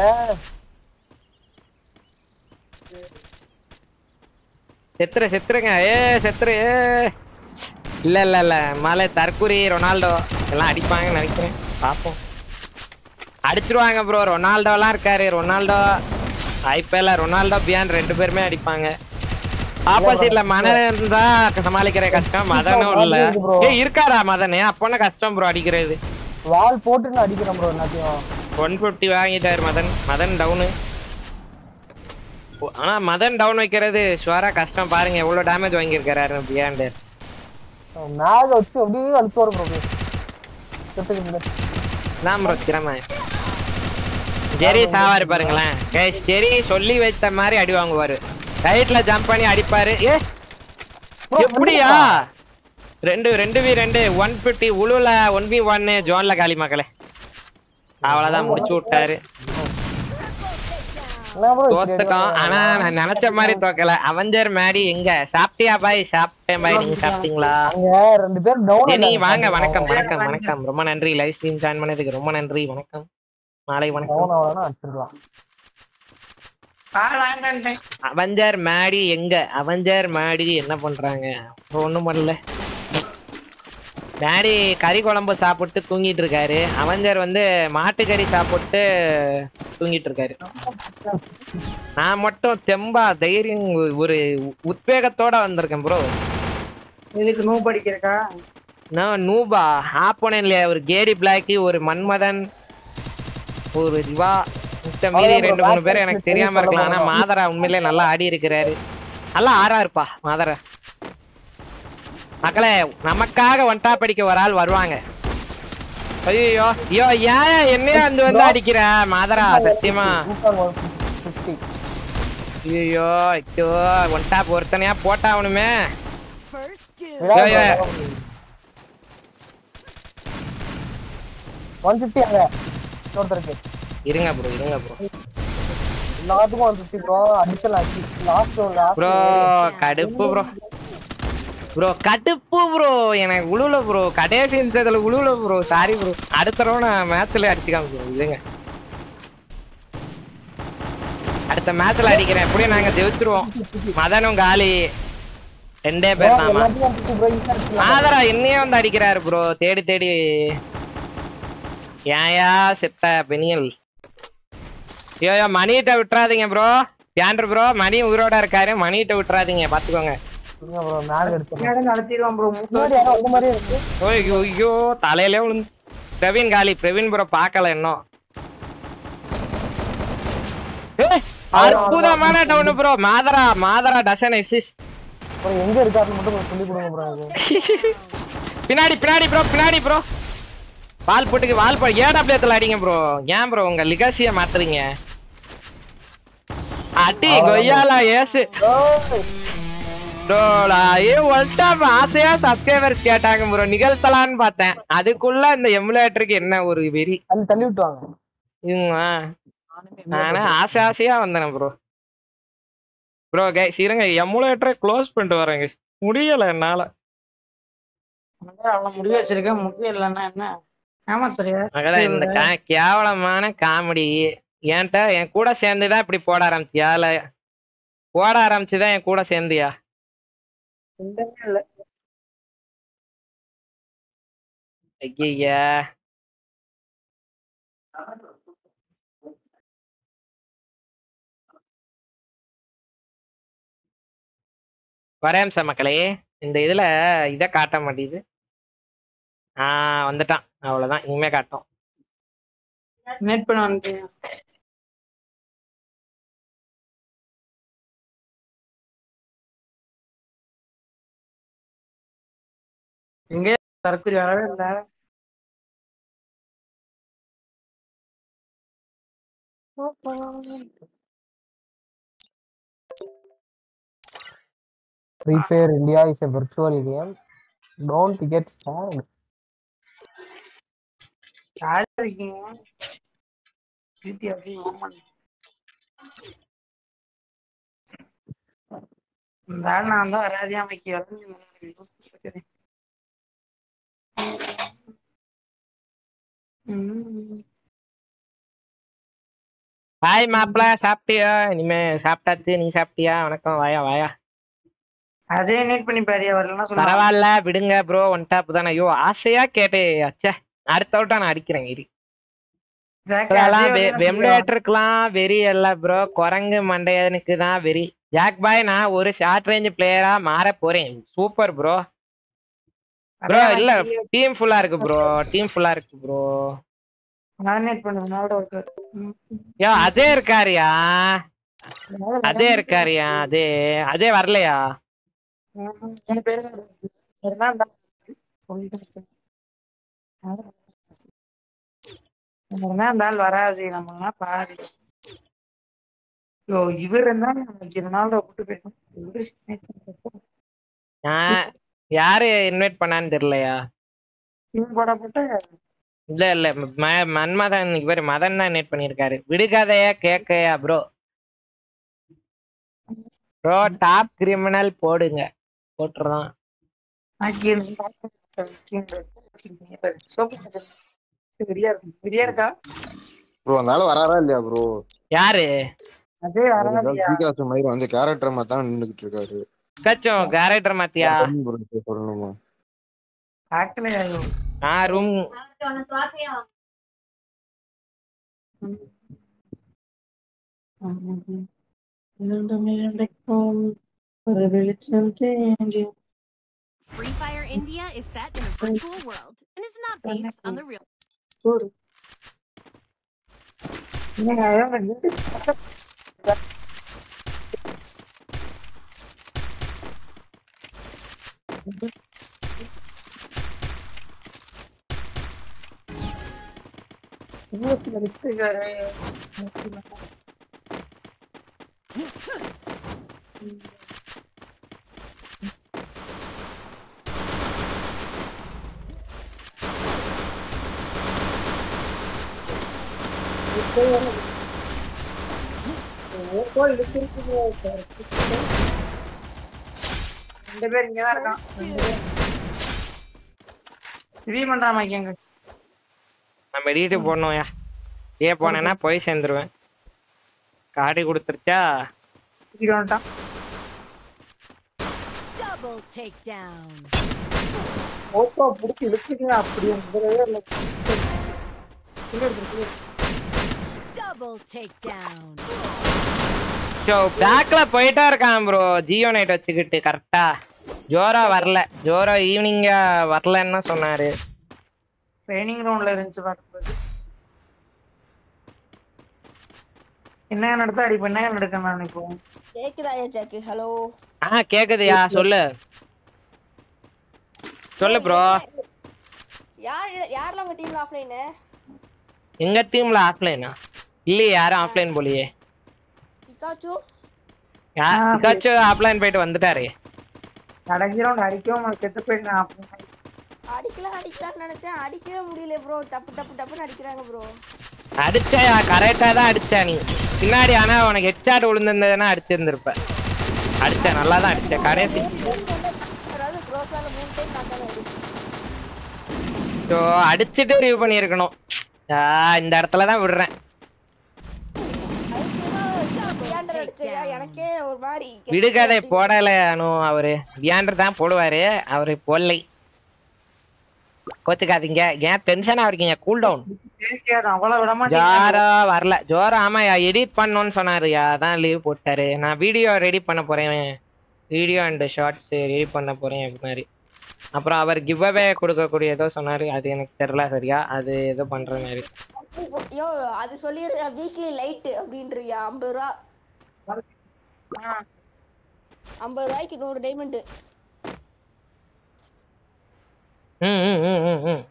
செத்துரு செத்துருங்க. ஏ செத்துரு. இல்ல இல்ல இல்ல மலை தற்குறி ரொனால்டோ எல்லாம் அடிப்பாங்கன்னு நினைக்கிறேன். பாப்போம். அடிச்சிருவாங்க ப்ரோ. ரொனால்டோ எல்லாம் இருக்காரு. ரொனால்டோ ஐபிஎல்ல ரொனால்டோ பியான் ரெண்டு பேருமே அடிப்பாங்க. ஆப்போசிட்ல மதன் இருந்தா சமாளிக்கிற கஷ்டம். மதனும் இல்ல. ஏ இருக்காரா மதனே? அப்போனா கஷ்டம் ப்ரோ அடிக்கிறது. வால் போட்டு நான் அடிக்கிறேன் ப்ரோ எல்லாத்தையும். ஒன் பிப்டி வாங்கிட்டாரு மதன். மதன் டவுனு. ஆனா மதன் டவுன் வைக்கிறது ஷுவரா கஷ்டம். பாருங்க எவ்வளவு டேமேஜ் வாங்கியிருக்காரு பியாண்டு. மேக வச்சு அப்படியே அழுத்து வரும் ப்ரோ. நான் ப்ரோ திறமை ஜெரி சாவாரு பாருங்களேன். ஜெரி சொல்லி வைத்த மாதிரி அடி வாங்குவாரு. ரைட்ல ஜம்ப் பண்ணி அடிப்பாரு. ஏ எப்படியா? ரெண்டு ரெண்டு வி ரெண்டு ஒன் பிப்டி உழுல ஒன் வி ஒன்னு ஜோன்ல காலி மக்களே. அவ்வளவுதான் முடிச்சு விட்டாரு. என்ன bro இப்படி தோத்துட்டோம். அடிவாங்க? ஆனா நான் நினைச்ச மாதிரி தோக்கல. அவெஞ்சர் மேடி எங்க சாப்பிட்டியா பாய்? சாப்பிட்டேன் பாய். நீங்க சாப்பிட்டீங்களா? அங்க ரெண்டு பேர் டவுன் ஜெனி வாங்க. வணக்கம் வணக்கம் வணக்கம். ரொம்ப நன்றி லைவ் ஸ்ட்ரீம் ஜாயின் பண்ணதுக்கு ரொம்ப நன்றி. வணக்கம் மாலை வணக்கம். டவுன் ஆகலன்னா அடிச்சிடலாம். அவெஞ்சர் மேடி எங்க? அவெஞ்சர் மேடி என்ன பண்றாங்க? ஒண்ணும் பண்ணல. மேடி கறி குழம்பு சாப்பிட்டு தூங்கிட்டு இருக்காரு. அவெஞ்சர் வந்து மாட்டுக்கறி சாப்பிட்டு தூங்கிட்டு இருக்காரு. நான் மட்டும் தெம்பா தைரியம் ஒரு உத்வேகத்தோட வந்திருக்கேன் ப்ரோ. இதுக்கு நூ படிக்கிறக்கா நான் நூபா ஆப்போனன்ல ஒரு கேரி பிளாக்கி, ஒரு மன்மதன், ஒரு ரிவா, மித்த மீறி ரெண்டு மூணு பேர் எனக்கு தெரியாம இருக்கலாம். ஆனா மாதரா உண்மையிலே நல்லா ஆடி இருக்கிறாரு. நல்லா ஆறா இருப்பா மாதரா. மக்களே நமக்காக ஒன்டா படிக்க ஒரு ஆள் வருவாங்க. ஐயோ ஐயோ ஏன் என்னையா வந்து வந்து அடிக்கிற மாதரா? சத்தியமா ஐயோ ஐயோ ஒன்டா பொறுத்தனையா போட்டாவணுமே. First dude. ஒன் பிப்டி அங்க இன்னொருத்தருக்கு இருங்க ப்ரோ இருங்க ப்ரோ எல்லாத்துக்கும் ஒன் பிப்டி ப்ரோ. அடிச்சல் ஆச்சு லாஸ்ட் ப்ரோ. கடுப்பு ப்ரோ ப்ரோ கடுப்பு ப்ரோ. எனக்கு உழுவுல ப்ரோ. கடைசி நிமிஷத்துல உழுவுல ப்ரோ. Sorry bro. அடுத்த தடவை நான் மேட்ச்ல அடிச்சுக்காம ப்ரோ. இதுங்க அடுத்த மேட்ச்ல அடிக்கிறேன். எப்படியும் நாங்க ஜெயிச்சிருவோம். மதனும் காலி ரெண்டே பேர் தாமா. ஆதரா என்னையே வந்து அடிக்கிறாரு ப்ரோ. தேடி தேடி ஏயா செத்த பெனியல். ஐயோ மணிகிட்ட விட்டுறாதீங்க ப்ரோ. யாண்டர் ப்ரோ மணி உயிரோட இருக்காரு. மணிகிட்ட விட்டுறாதீங்க பாத்துக்கோங்க. ஐயோ தலையிலே விழுந்து. பிரவீன் காலி. பிரவீன் ப்ரோ பாக்கல இன்னும். அற்புதமான டவுன் ப்ரோ. மாதரா மாதரா டசன் எக்ஸிஸ்ட். எங்க இருக்காருன்னு மட்டும் சொல்லி கொடுங்க ப்ரோ. பின்னாடி பின்னாடி ப்ரோ பின்னாடி ப்ரோ. வால் போட்டுக்கு வால் போ. ஏடா பிளேத்துல அடிங்க ப்ரோ. ஏன் ப்ரோ உங்க லிகாசிய மாத்துறீங்க? அடி கொய்யாலா ஏசு ஆசையா சப்ஸ்கிரைபர்ஸ் கேட்டாங்க ப்ரோ. நிகழ்த்தலான்னு பார்த்தேன். அதுக்குள்ள இந்த எமுலேட்டருக்கு என்ன ஒரு வெறி. தள்ளி விட்டுவாங்க. நானே ஆசை ஆசையா வந்தேன் ப்ரோ. ப்ரோ கைஸ் இருங்க எமுலேட்டரை க்ளோஸ் பண்ணிட்டு வரேங்க. முடியல என்னால. முடிவு வச்சிருக்கேன். முடியலன்னா என்ன ஏமாத்துறியா? இந்த கேவலமான காமெடி ஏன்ட்ட என் கூட சேர்ந்துதான் இப்படி போட ஆரம்பிச்சியா? இல்ல போட ஆரம்பிச்சுதான் என் கூட சேர்ந்தியா? இல்ல ஐயா வரேம்ச மக்களே. இந்த இதுல இதை காட்ட மாட்டேது. ஆஹ் வந்துட்டான். அவ்வளவுதான். இனிமே காட்டும். நெட் பண்ண வந்து எங்க தற்கொலை வரவே இல்ல. Free Fire India is a virtual game. Don't get sad. யாரா இருக்கீங்க? ஜிடி அப்படி மாமன். இந்த ஆள் நான் தான் வராதியா அமைக்கி வரேன். ஹாய் மாப்பிள சாப்பிட்டியா? இனிமே சாப்பிட்டாச்சு. நீ சாப்பிட்டியா? வணக்கம். வாயா வாயா. அதே நீட் பண்ணி பாரியா வரலன்னா பரவாயில்ல விடுங்க ப்ரோ. ஒன் டாப் தானே. ஐயோ ஆசையா கேட்டே. அச்சே அடுத்த விட்டா நான் அடிக்கிறேன். இரு எமுலேட்டருக்குலாம் வெறி இல்ல ப்ரோ. குரங்கு மண்டையனுக்கு தான் வெறி. ஜாக் பாய் நான் ஒரு ஷார்ட் ரேஞ்ச் பிளேயரா மாற போறேன். Super bro. ப்ரோ இல்ல டீம் ஃபுல்லா இருக்கு ப்ரோ. டீம் ஃபுல்லா இருக்கு ப்ரோ. யோ அதே இருக்காரியா? அதே இருக்காரியா? அதே அதே வரலையா? இருந்தாலும் வராது. நம்ம பாரு இவர் இருந்தாலும் கூட்டு போயிடும். யாரு இன்வைட் பண்ணான்னு தெரியலையா? போட போட்டு இல்ல இல்ல மன்மதன் இவர் மதன் தான் இன்வைட் பண்ணிருக்காரு. விடுகதையா கேக்கையா ப்ரோ? ப்ரோ டாப் கிரிமினல் போடுங்க போட்டுறோம். இருக்கா ப்ரோ அதனால வராரா இல்லையா ப்ரோ? யாரு அதே வராதியா பிகாஸ் மாதிரி வந்து கேரக்டர் மாதிரி தான் நின்னுகிட்டு இருக்காரு. கச்சோம் கேரக்டர் மாத்தியா சொல்லணுமா? ஆக்கலையா நான் ரூம் ஒரு வெளிச்சம் தேடி Free Fire India is set in a virtual world and is not based on the real. ஒரு என்னங்க அதான் வந்து இன்னொரு மிஸ்டேக்காரே ரெண்டு பேர் இங்கதான் இருக்கான். ரிவ்யூ பண்றாமா எங்க நான் மெடிட்டு போடணும்யா. ஏ போனேன்னா போய் சேர்ந்துருவேன். காடி கொடுத்துருச்சா வந்துட்டான். Double takedown. ஓப்பா புடிச்சு இழுக்குறீங்க அப்படியே முதல்லவே இல்ல. Double takedown. ஸோ பேக்ல போயிட்டா இருக்கான் ப்ரோ. ஜியோ நைட் வச்சுக்கிட்டு கரெக்டா. ஜோரா வரல. ஜோரா ஈவினிங்கா வரலன்னு சொன்னாரு. ட்ரைனிங் ரவுண்ட்ல இருந்துச்சு பாக்குறது. என்ன நடத்தா அடி பண்ண நடக்க நான் இப்போ கேக்குதா ஜாக்கு? ஹலோ. ஆ கேக்குதுயா சொல்லு. சொல்லு ப்ரோ. யார் யாரெல்லாம் உங்க டீம்ல ஆஃப்லைன்? எங்க டீம்ல ஆஃப்லைனா? இல்லையே யாரும் ஆஃப்லைன் போலியே. பிகாச்சு யா பிகாச்சு ஆஃப்லைன் போயிட்டு வந்துட்டாரே. கடைசி ரவுண்ட் அடிக்கவும் கெட்டு போயிட்டேன். அடிக்கலாம் அடிக்கலாம்னு நினைச்சேன், அடிக்கவே முடியல ப்ரோ. டப்பு டப்பு டப்புன்னு அடிக்கிறாங்க ப்ரோ. அடிச்சா கரெக்டா தான் அடிச்சா நீ பின்னாடி. ஆனா உனக்கு ஹெட்ஷாட் விழுந்திருந்ததுன்னா அடிச்சிருந்திருப்ப. அடிச்ச நல்லா தான் அடிச்ச கடைசி. அதாவது க்ரோஸால மூணு டைம் நான் தான் அடி. ஸோ அடிச்சுட்டு ரிவ்யூ பண்ணியிருக்கணும். இந்த இடத்துல தான் விடுறேன். எனக்கே ஒரு மாதிரி விடுகதை போடல. அவரு வியாண்டர் தான் போடுவாரு. அவரு போடலை. கோத்துக்காதீங்க. ஏன் டென்ஷனா இருக்கீங்க? Cool down. ஜோரா வரல. ஜோரா ஆமா எடிட் பண்ணணும்னு சொன்னாருயா, அதான் லீவ் போட்டாரு. நான் வீடியோ ரெடி பண்ண போறேன். வீடியோ அண்ட் ஷார்ட்ஸ் ரெடி பண்ண போறேன் அது மாதிரி. அப்புறம் அவர் கிவ் அவே கொடுக்கக்கூடிய ஏதோ சொன்னாரு, அது எனக்கு தெரியல சரியா. அது ஏதோ பண்ற மாதிரி. யோ அது சொல்லிருங்க. வீக்லி லைட் அப்படின்றியா? ஐம்பது ரூபா ஐம்பது ரூபாய்க்கு நூறு டைமண்ட். ம் ம் ம் ம் ம்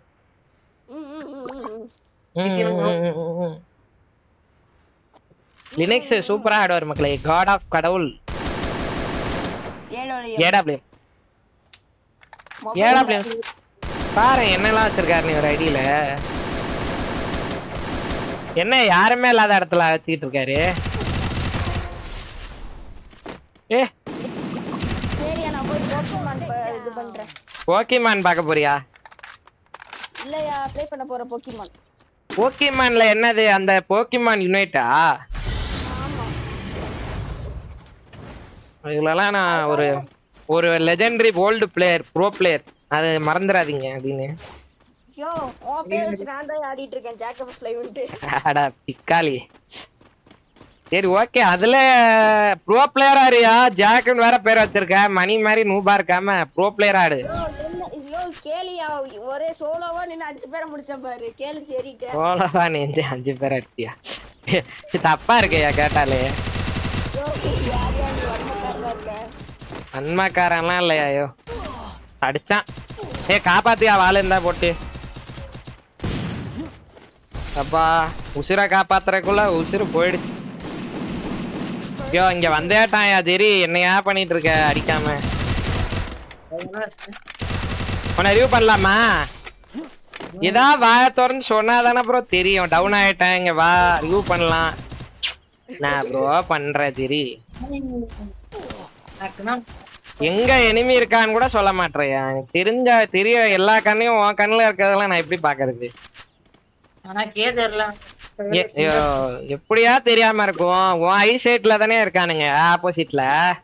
லினக்ஸ் சூப்பரா ஆடுவார் மக்களே. காட் ஆஃப் கடவுள். ஏடா பிளேம் ஏடா பிளேம் பாரு என்னெல்லாம் வச்சிருக்காரு நீ ஒரு ஐடியில. என்ன யாருமே இல்லாத இடத்துல வச்சுக்கிட்டு இருக்காரு. ஏ சரியா நான் போய் போக்கிமான் இது பண்றேன். போக்கிமான் பார்க்க போறியா? இல்லையா ப்ளே பண்ண போற போக்கிமான். போக்கிமான்ல என்னது அந்த போக்கிமான் யுனைட்டா? ஆமா இதுலலாம் நான் ஒரு ஒரு legendary old player bro player, அது மறந்துடாதீங்க அப்படின்னு. யோ ஓ பேர் வச்சு நான் தான் ஆடிட்டு இருக்கேன் ஜாக் ஆஃப் லைவ்ன்ட்டு. அட பிக்காலி. சரி ஓகே, அதுல ப்ரோ பிளேயரா இருயா? ஜாக்குன்னு வேற பேர் வச்சிருக்க. மணி மாதிரி நூபா இருக்காம ப்ரோ பிளேயர் ஆடு. யோ கேலியா ஒரே சோலோவா நின்னு அஞ்சு பேரை முடிச்சேன் பாரு. கேளு சரிட்டேன். சோலோவா நின்னு அஞ்சு பேரை அடிச்சியா? தப்பா இருக்கையா கேட்டாலே. யோ யார் யார் வர்மக்காரனா இருக்க? அன்மாக்காரன்லாம் இல்லையா? ஐயோ அடிச்சான். ஏ காப்பாத்தியா வாழ இருந்தா போட்டு. அப்பா உசுரை காப்பாத்துறதுக்குள்ள உசுறு போயிடுச்சு. ஐயோ இங்க வந்தேட்டாயா. சரி என்னையா பண்ணிட்டு இருக்க அடிக்காம? உன்னை ரிவ்யூ பண்ணலாமா? இதான் வாய திறந்து சொன்னாதானே ப்ரோ தெரியும். டவுன் ஆயிட்டேன் இங்க வா ரிவ்யூ பண்ணலாம். நான் ப்ரோ பண்றேன். சரி எங்க எனிமி இருக்கான்னு கூட சொல்ல மாட்டேறியா? எனக்கு தெரிஞ்ச தெரிய எல்லா கண்ணையும் உன் கண்ணுல இருக்கிறதெல்லாம் நான் எப்படி பாக்குறது? எனக்கே தெரியல. எ- ஐயோ, எப்படியா தெரியாம இருக்கும்? உன் ஐ சைட்ல தானே இருக்கானுங்க ஆப்போசிட்ல.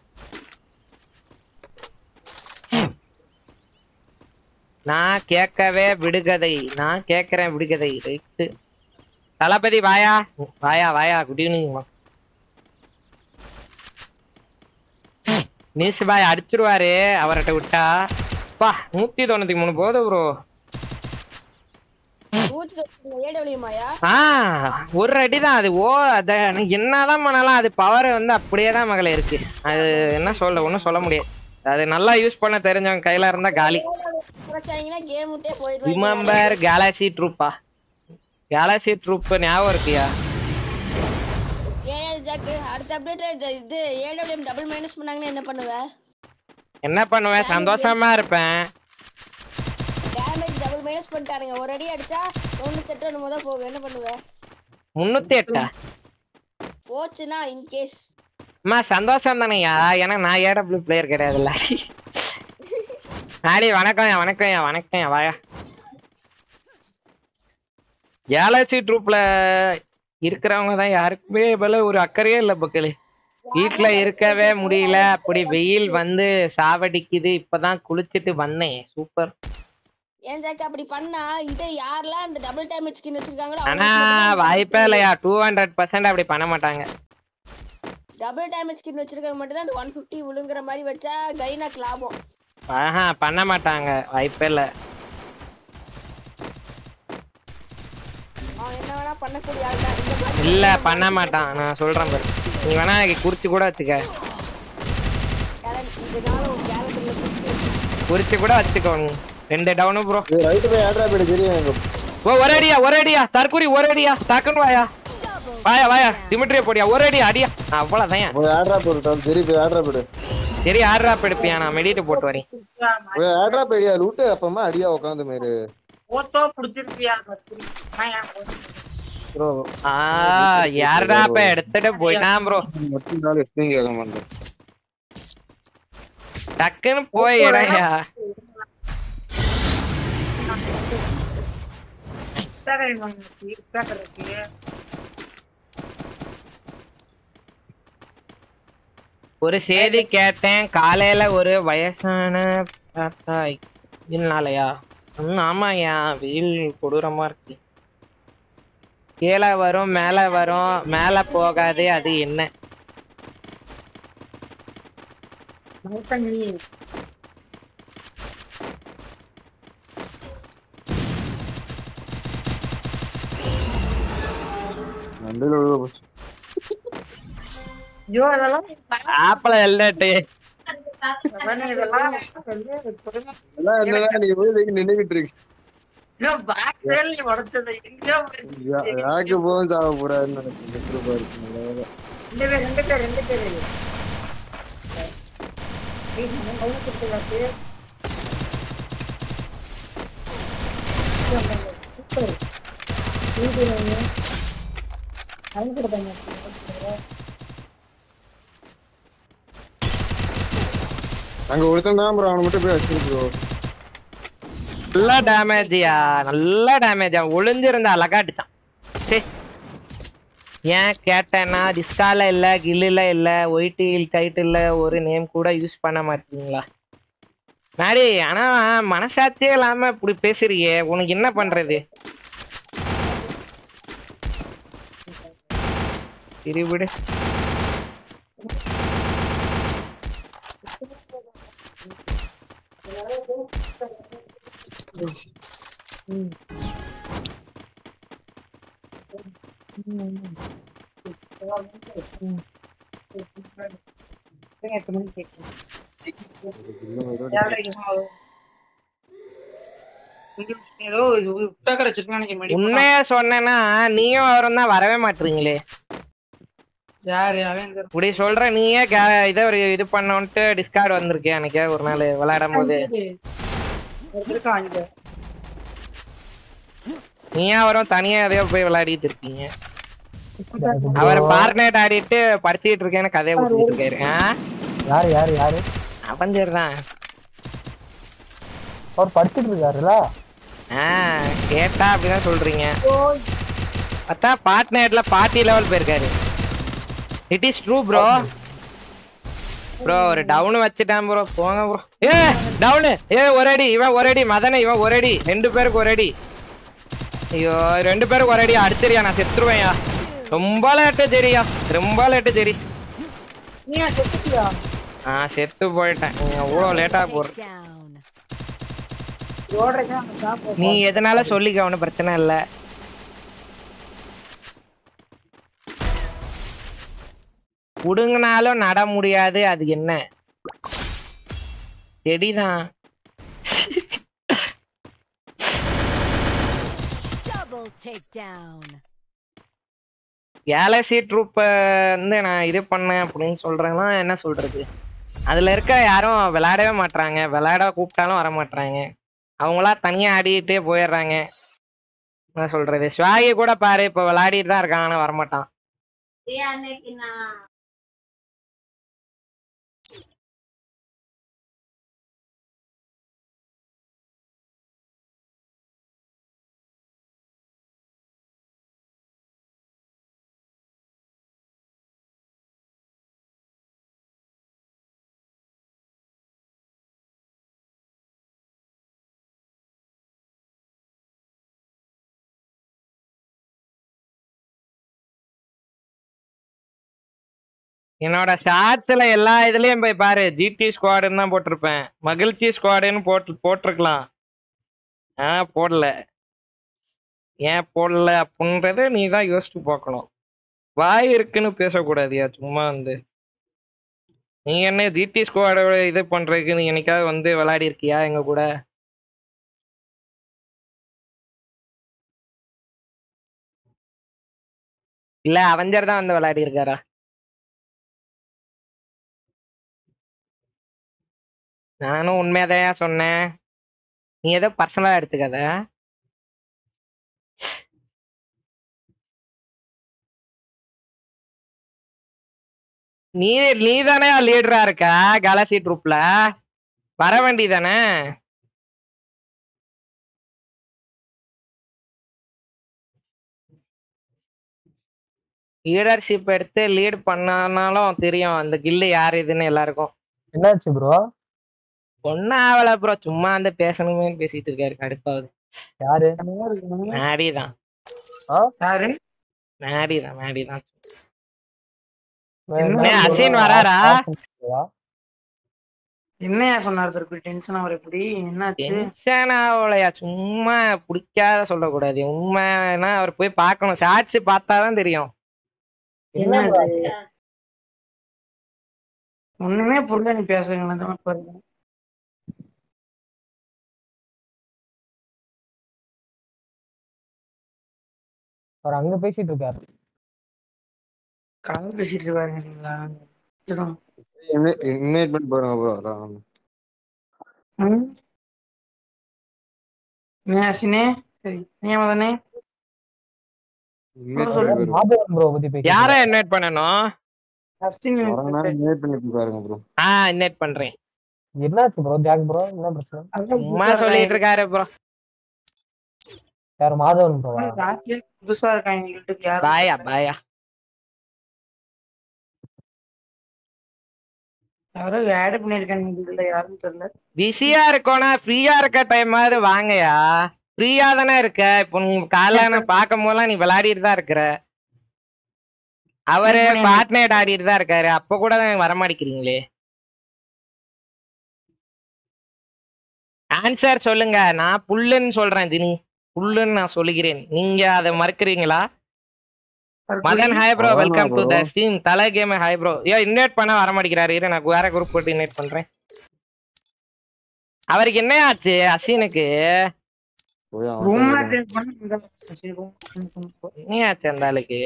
நான் கேட்கவே விடுகதை, நான் கேட்கறேன் விடுகதை. ரைட்டு தளபதி வாயா வாயா வாயா. Good evening. நீஸ் பாய் அடிச்சிருவாரு அவர்கிட்ட விட்டா. பா நூத்தி தொண்ணூத்தி மூணு போது ப்ரோ. ஏடபிள்யூமாயா ஆ ஒரு அடி தான் அது. ஓ அத என்னதான் பண்ணலாம், அது பவர் வந்து அப்படியே தான் மகளே இருக்கு. அது என்ன சொல்ல ஒன்றும் சொல்ல முடியாது. அது நல்லா யூஸ் பண்ண தெரிஞ்சவங்க கையில இருந்தா காலி. கேம் விட்டே போயிடுவாங்க. ரிமெம்பர் கேலக்ஸி ட்ரூப்பா? கேலக்ஸி ட்ரூப் ஞாபகம் இருக்கியா? ஏன் ஜாக்கு அடுத்த அப்டேட் இது ஏடபிள்யூஎம் டபுள் மைனஸ் பண்ணாங்கன்னா என்ன பண்ணுவ? என்ன பண்ணுவேன்? சந்தோஷமா இருப்பேன். டேமேஜ் டபுள் மைனஸ் பண்ணிட்டானுங்க. ஒரு அடி அடிச்சா தொண்ணூத்தி எட்டு என்னமோ தான் போகும். என்ன பண்ணுவ? முன்னூத்தி எட்டா போச்சுன்னா இன் கேஸ் அம்மா சந்தோஷம் தானேயா. ஏன்னா நான் ஏடபிள்யூ பிளேயர் கிடையாதுல்ல. ஆடி வணக்கம் வணக்கம் வணக்கம் வாயா. கேலக்ஸி ட்ரூப்ல இருக்கிறவங்க தான் யாருக்குமே போல ஒரு அக்கறையே இல்லை பக்கலே. வீட்டுல இருக்கவே முடியல, அப்படி வெயில் வந்து சாவடிக்குது. இப்பதான் குளிச்சுட்டு வந்தேன். சூப்பர். ஏன் ஜாக்கு அப்படி பண்ணா இது யாரெல்லாம் அந்த டபுள் டேமேஜ் ஸ்கின் வச்சிருக்காங்களோ ஆனா வாய்ப்பே இல்லையா. டூ ஹண்ட்ரட் பர்சன்ட் அப்படி பண்ண மாட்டாங்க. டபுள் டேமேஜ் ஸ்கின் வச்சிருக்கவங்க மட்டும் தான் அந்த ஒன் ஃபிஃப்டி விழுங்குற மாதிரி வச்சா கைனாக்கு லாபம். ஆஹா பண்ண மாட்டாங்க, வாய்ப்பே இல்லை. அவன் என்ன வேணா பண்ணக்கூடிய ஆள் தான். இந்த மாதிரி இல்ல பண்ண மாட்டான், நான் சொல்றேன் பாரு. நீ வேணா குறிச்சு கூட வச்சுக்க, talent இதனால ஒரு கேலண்டர்ல பிடிச்சி குறிச்சு கூட வச்சுக்கோ. நீ ரெண்டு டவுனு ப்ரோ. ரைட் போய் ஆட்ரா போயிடு தெரியும். ஓ ஒரு அடியா ஒரு அடியா தற்கூரி ஒரு அடியா டக்குன்னு வாயா வாயா வாயா டிமிட்ரியா போடியா ஒரு அடி அடியா. அவ்வளவுதான். போய் ஆட்ரா போடு சரி போய் ஆட்ரா போடு. சரி ஆடுறா எடுப்பியா, நான் மெடிட்டு போட்டு வரேன். போய் ஆட்ரா போய்டியா லூட் அப்பமா அடியா உட்கார்ந்து மேரு. போட்டோ புடிச்சிருக்கியா ப்ரோ ஆ யாரடா அப்ப எடுத்துட்டு போய்ட்டான் ப்ரோ. மொத்த நாள் எஸ்டிங் கேட்க மாட்டேன். டக்குன்னு போய் இடயா. ஒரு செய்தி கேட்டேன் காலையில, ஒரு வயசான தாத்தா இதனாலயா? ம் ஆமாயா, வெயில் கொடூரமா இருக்கு. கீழே வரும் மேல வரும், மேல போகாது, அது என்ன? நண்டில விழுக போச்சு. ஆப்பிள எல்லட்டு இதெல்லாம் எல்லாம் என்னடா நீ போய் நின்னுகிட்டு இருக்கு. உடச்சது யாருக்கு போகும் சாவ கூடாதுன்னு நினைக்கிறேன். ரெண்டு பேர் ரெண்டு பேர் ரெண்டு பேர் அங்க ஒருத்தன் தான் ப்ரோ, அவனை மட்டும் போய் வச்சிருக்கோ. நல்ல டேமேஜியா, நல்ல டேமேஜா. ஒளிஞ்சிருந்தா அழகா அடிச்சான். ஏன் கேட்டேன்னா டிஸ்கால இல்ல, கில்லுல இல்ல, ஒயிட்டில் டைட்டில் ஒரு நேம் கூட யூஸ் பண்ண மாட்டீங்களா நாடி? ஆனா மனசாட்சியே இல்லாம இப்படி பேசுறியே, உனக்கு என்ன பண்றது? சரி விடு. உண்மையா சொன்னா நீயும் அவரும் தான் வரவே மாட்டீங்களே. இப்படி சொல்ற நீயே இதை ஒரு இது பண்ணோன்ட்டு டிஸ்கார்ட் வந்திருக்கேன் எனக்கு ஒரு நாள் விளையாடும் போது. நீயா அவரும் தனியா எதையோ போய் விளையாடிட்டு இருக்கீங்க. அவர் பார்ட்னேட் ஆடிட்டு படிச்சுட்டு இருக்கேன்னு கதையை கொடுத்துட்டு இருக்காரு. யாரு யாரு யாரு அவஞ்சர் தான். அவர் படிச்சுட்டு இருக்காருல்ல. ஆஹ் கேட்டா அப்படிதான் சொல்றீங்க. பார்த்தா பார்ட்னர்ல பார்ட்டி லெவல் போயிருக்காரு. It is true bro. Bro ஒரு டவுன் வச்சுட்டான் ப்ரோ. போங்க ப்ரோ. ஏ டவுனு. ஏ ஒரு அடி இவன் ஒரு அடி. மதனை இவன் ஒரு அடி. ரெண்டு பேருக்கு ஒரு அடி. ஐயோ ரெண்டு பேருக்கு ஒரு அடி அடிச்சிரியா. நான் செத்துருவேன்யா. ரொம்ப லேட்டு சரியா. ரொம்ப லேட்டு சரி. ஆ செத்து போயிட்டேன். நீ அவ்வளோ லேட்டா போற. நீ எதனால சொல்லிக்க ஒன்றும் பிரச்சனை இல்லை. புடுங்கினாலும் நட முடியாது. அது என்ன செடிதான். கேலக்ஸி ட்ரூப்ப வந்து நான் இது பண்ணேன் அப்படின்னு சொல்றேன்னா என்ன சொல்றது. அதுல இருக்க யாரும் விளையாடவே மாட்டாங்க. விளையாட கூப்பிட்டாலும் வர மாட்டாங்க. அவங்களா தனியா ஆடிட்டே போயிடுறாங்க. என்ன சொல்றது. ஸ்வாகி கூட பாரு இப்ப விளையாடிட்டு தான் இருக்கான். ஆனா வரமாட்டான். என்னோட ஷார்ட்ஸ்ல எல்லா இதுலயும் போய் பாரு. ஜிடி ஸ்குவாடுன்னு தான் போட்டிருப்பேன். மகிழ்ச்சி ஸ்குவாடுன்னு போட்டு போட்டிருக்கலாம். ஆ போடல. ஏன் போடல அப்படின்றது நீ தான் யோசிச்சு பார்க்கணும். வாய் இருக்குன்னு பேசக்கூடாதியா சும்மா வந்து. நீ என்ன ஜிடி ஸ்குவாடோட இது பண்றதுக்கு நீ என்னைக்காவது வந்து விளையாடி இருக்கியா எங்க கூட? இல்ல அவஞ்சர் தான் வந்து விளையாடி இருக்காரா? நானும் உண்மையாதான் சொன்னேன். நீ ஏதோ பர்சனலா எடுத்துக்காத. நீ நீ தானே லீடரா இருக்க கேலக்ஸி ட்ரூப்ல. வர வேண்டியதானே. லீடர்ஷிப் எடுத்து லீட் பண்ணாலும் தெரியும் அந்த கில்லு யார் இதுன்னு எல்லாருக்கும். என்னாச்சு ப்ரோ? ஒன்னும் ஆவல ப்ரோ. சும்மா வந்து பேசணுமே பேசிட்டு இருக்காரு. கடுப்பாவது. யாரு? மேடிதான். யாரு? மேடிதான் மேடிதான். என்ன அசின் வராரா? என்னையா சொன்னாரு திருப்பி டென்ஷன் ஆகுற இப்படி? என்னாச்சு? டென்ஷன் ஆகலையா. சும்மா பிடிக்காத சொல்லக்கூடாது. உண்மைனா அவர் போய் பார்க்கணும். ஷார்ட்ஸ் பார்த்தாதான் தெரியும். ஒண்ணுமே புரியல நீ பேசுங்க. அவர் அங்க பேசிட்டு இருக்காரு. கதை பேசிட்டு இருக்காருங்களா? இன்வைட் பண்ணி பாருங்க ப்ரோ. சரி நீ மதனே யார இன்வைட் பண்ணனும்? இன்வைட் பண்ணி பாருங்க ப்ரோ. ஆ இன்வைட் பண்றேன். என்னாச்சு ப்ரோ? ஜாக் ப்ரோ என்ன பிரச்சனை? சும்மா சொல்லிட்டு இருக்காரு ப்ரோ. யார் மாதவன் ப்ரோ? புதுசா இருக்காங்க. பாயா பாயா. யாரோ ஆட் பண்ணிருக்காங்க. யாருன்னு தெரியல. பிஸியா இருக்கோனா ஃப்ரீயா இருக்க டைம் மாதிரி வாங்கயா. ஃப்ரீயா தானே இருக்க. இப்போ நீ காலைல பார்க்கும் போதெல்லாம் நீ விளையாடிட்டு தான் இருக்கிற. அவரு பார்ட்னர் ஆடிட்டு தான் இருக்காரு. அப்ப கூட வரமாட்டேங்கிறீங்களே. ஆன்சர் சொல்லுங்க. நான் புல்லுன்னு சொல்றேன். தினி புல்லுன்னு நான் சொல்லுகிறேன். நீங்க அதை மறுக்கிறீங்களா? Madan hi bro. Welcome to the stream. தலை கேம் ஹாய் ப்ரோ. ஏ இன்வைட் பண்ண வர மாட்டேங்கிறாரு. இரு நான் வேற குரூப் போட்டு இன்வைட் பண்றேன். அவருக்கு என்ன ஆச்சு அசீனுக்கு? என்ன ஆச்சு அந்த ஆளுக்கு?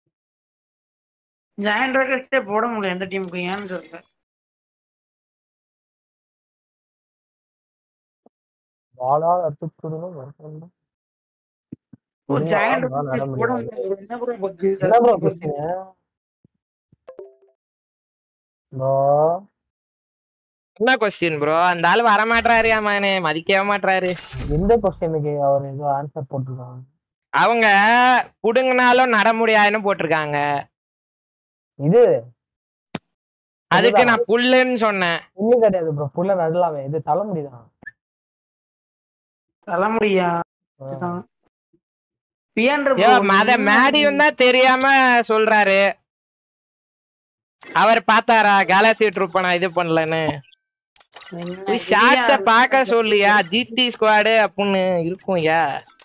ஜாயின் ராக்கெட்ஸே போட முடியல எந்த டீமுக்கு. ஏன்னு தெரியல. வாளா அத்துக்குடுனு வரணும். ஒரு ஜாயின் ராக்கெட்ஸ் போட முடியல. என்ன ப்ரோ பக்? என்ன ப்ரோ பிரச்சனை? நோ என்ன கொஸ்டின் ப்ரோ? அந்த ஆள் வர மாட்டாரு அம்மானே, மதிக்கவே மாட்டாரு. எந்த கொஸ்டினுக்கு அவர் ஏதோ ஆன்சர் போட்டிருக்காங்க. அவங்க புடுங்கினாலும் நட முடியாதுன்னு போட்டிருக்காங்க. இது அதுக்கு நான் புல்லுன்னு சொன்னேன். புல்லு கிடையாது ப்ரோ, புல்ல நடலாமே. இது தலைமுடிதான். தலைமுடியா? மத மேடியும் தான் தெரியாம சொல்றாரு. அவர் பார்த்தாரா கேலக்ஸி ட்ரூப் நான் இது பண்ணலன்னு? ஷார்ட்ஸ பாக்க சொல்லியா? ஜிடி ஸ்குவாடு அப்படின்னு இருக்கும். யா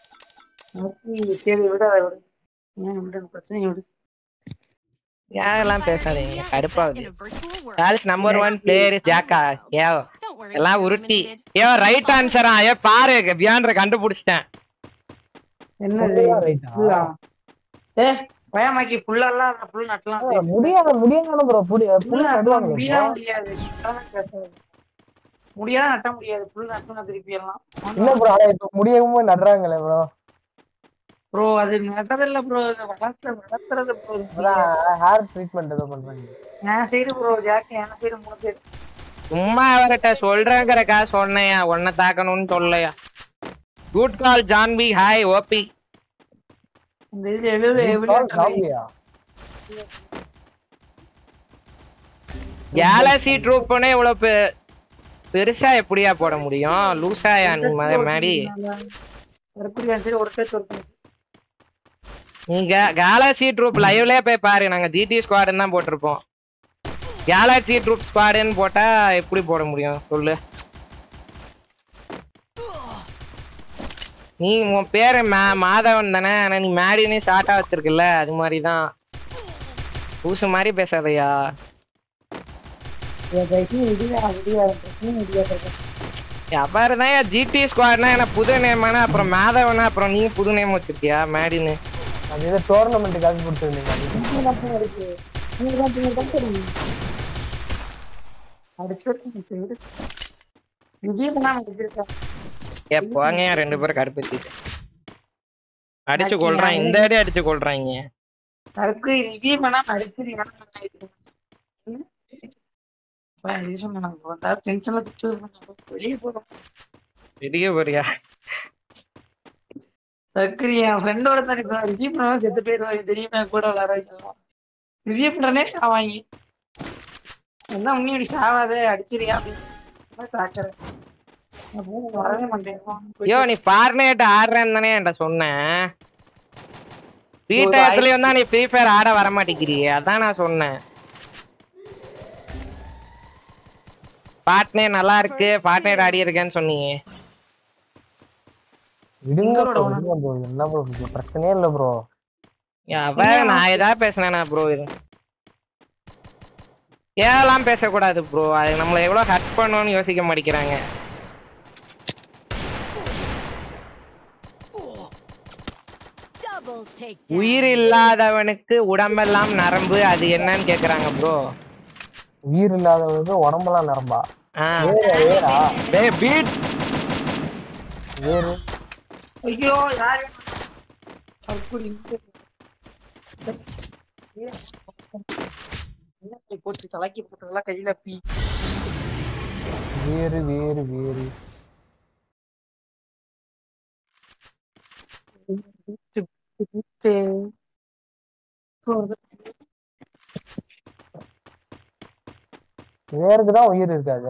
யாரெல்லாம் பேசாதீங்க, கடுப்பாகுது. கால்ஸ் நம்பர் ஒன் பிளேயர் ஜாக்கா. ஏ எல்லாம் உருட்டி. ஏ ரைட் ஆன்சரா? ஏ பாரு பியாண்ட கண்டுபிடிச்சிட்டேன். என்னது ரைட்டா? ஏ பயமாக்கி புல்லெல்லாம் புல் நட்டலாம் முடியாது. முடியாது ப்ரோ, புடி புல் நடுவாங்க. முடியாது முடியாது முடியாது நட்ட முடியாது. புல் நட்டலாம் திருப்பி எல்லாம் இல்ல ப்ரோ. அட இப்ப முடியவும் நடுறாங்களே ப்ரோ. ப்ரோ அது நட்டது இல்ல ப்ரோ, அது வளர்த்து வளர்த்துறது ப்ரோ. ஹேர் ட்ரீட்மென்ட் ஏதோ பண்றாங்க. நான் சைடு ப்ரோ ஜாக்கி, என் சைடு மூணு பேர். சும்மா அவர்கிட்ட சொல்றேங்கறக்கா சொன்னையா, உன்னை தாக்கணும்னு சொல்லலையா? குட் கால் ஜான்பி. Hi OP. இந்த இது எழுது ஜாம்பியா? கேலக்ஸி ட்ரூப்னே இவ்வளவு பெருசா எப்படியா போட முடியும்? லூசாயா நீ மாடி? நீங்க கேலக்ஸி ட்ரூப் லைவ்லயே போய் பாரு. நாங்க ஜிடி ஸ்குவாடுன்னு தான் போட்டிருப்போம். கேலக்ஸி ட்ரூப் ஸ்குவாடுன்னு போட்டா எப்படி போட முடியும் சொல்லு? நீ உன் பேரு மாதவன் தானே, ஆனா நீ மேடினே ஷார்ட்டா வச்சிருக்கல, அது மாதிரிதான். பூசு மாதிரி பேசாதையா. அப்பாருதான் ஜிடி ஸ்குவாட்னா என்ன புது நேமானா, அப்புறம் மாதவனா, அப்புறம் நீ புது நேம் வச்சிருக்கியா மேடின்னு? அது ஏதோ டோர்னமெண்ட்டுக்காக கொடுத்துருந்தீங்க. போங்க ரெண்டு பேரும் கடுப்பேத்தி அடிச்சு கொள்றான். இந்த அடி அடிச்சு கொள்றாங்க. வெளியே போறியா? சக்கரி என் ஃப்ரெண்டோட தான் ரிவ்யூ பண்ணா செத்து போயிடுவாங்க தெரியுமா? கூட விளையாடுவாங்க ரிவ்யூ பண்றனே சாவாங்க. என்ன முன்னாடி சாவாதே அடிச்சிரியா அப்படின்னு தாக்குறேன். ஐயோ நீ ஃபார்ட்நைட் ஆடுறேன்னு தானே என்கிட்ட சொன்னேன். ஃப்ரீ டயத்துலயும் தான் நீ ஃப்ரீ ஃபயர் ஆட வர மாட்டேங்கிறியே, அதான் நான் சொன்னேன். ஃபார்ட்நைட் நல்லா இருக்கு, ஃபார்ட்நைட் ஆடி இருக்கேன்னு சொன்னீங்க. பிரச்சனையே இல்ல ப்ரோ. நான் ஏதாவது பேசினேனா ப்ரோ? இது ஏலாம் பேசக்கூடாது ப்ரோ. அது நம்மள எவ்வளவு ஹர்ட் பண்ணணும்னு யோசிக்க மாட்டேங்கிறாங்க. உயிர் இல்லாதவனுக்கு உடம்பெல்லாம் நரம்பு, அது என்னன்னு கேக்குறாங்க ப்ரோ. உயிர் இல்லாதவனுக்கு உடம்பெல்லாம் நரம்பா? ஐயோ யாரு போச்சு தலைக்கி போட்டதெல்லாம் கையில பீ. வேறு வேறு வேறு வேறுக்குதான் உயிர் இருக்காது.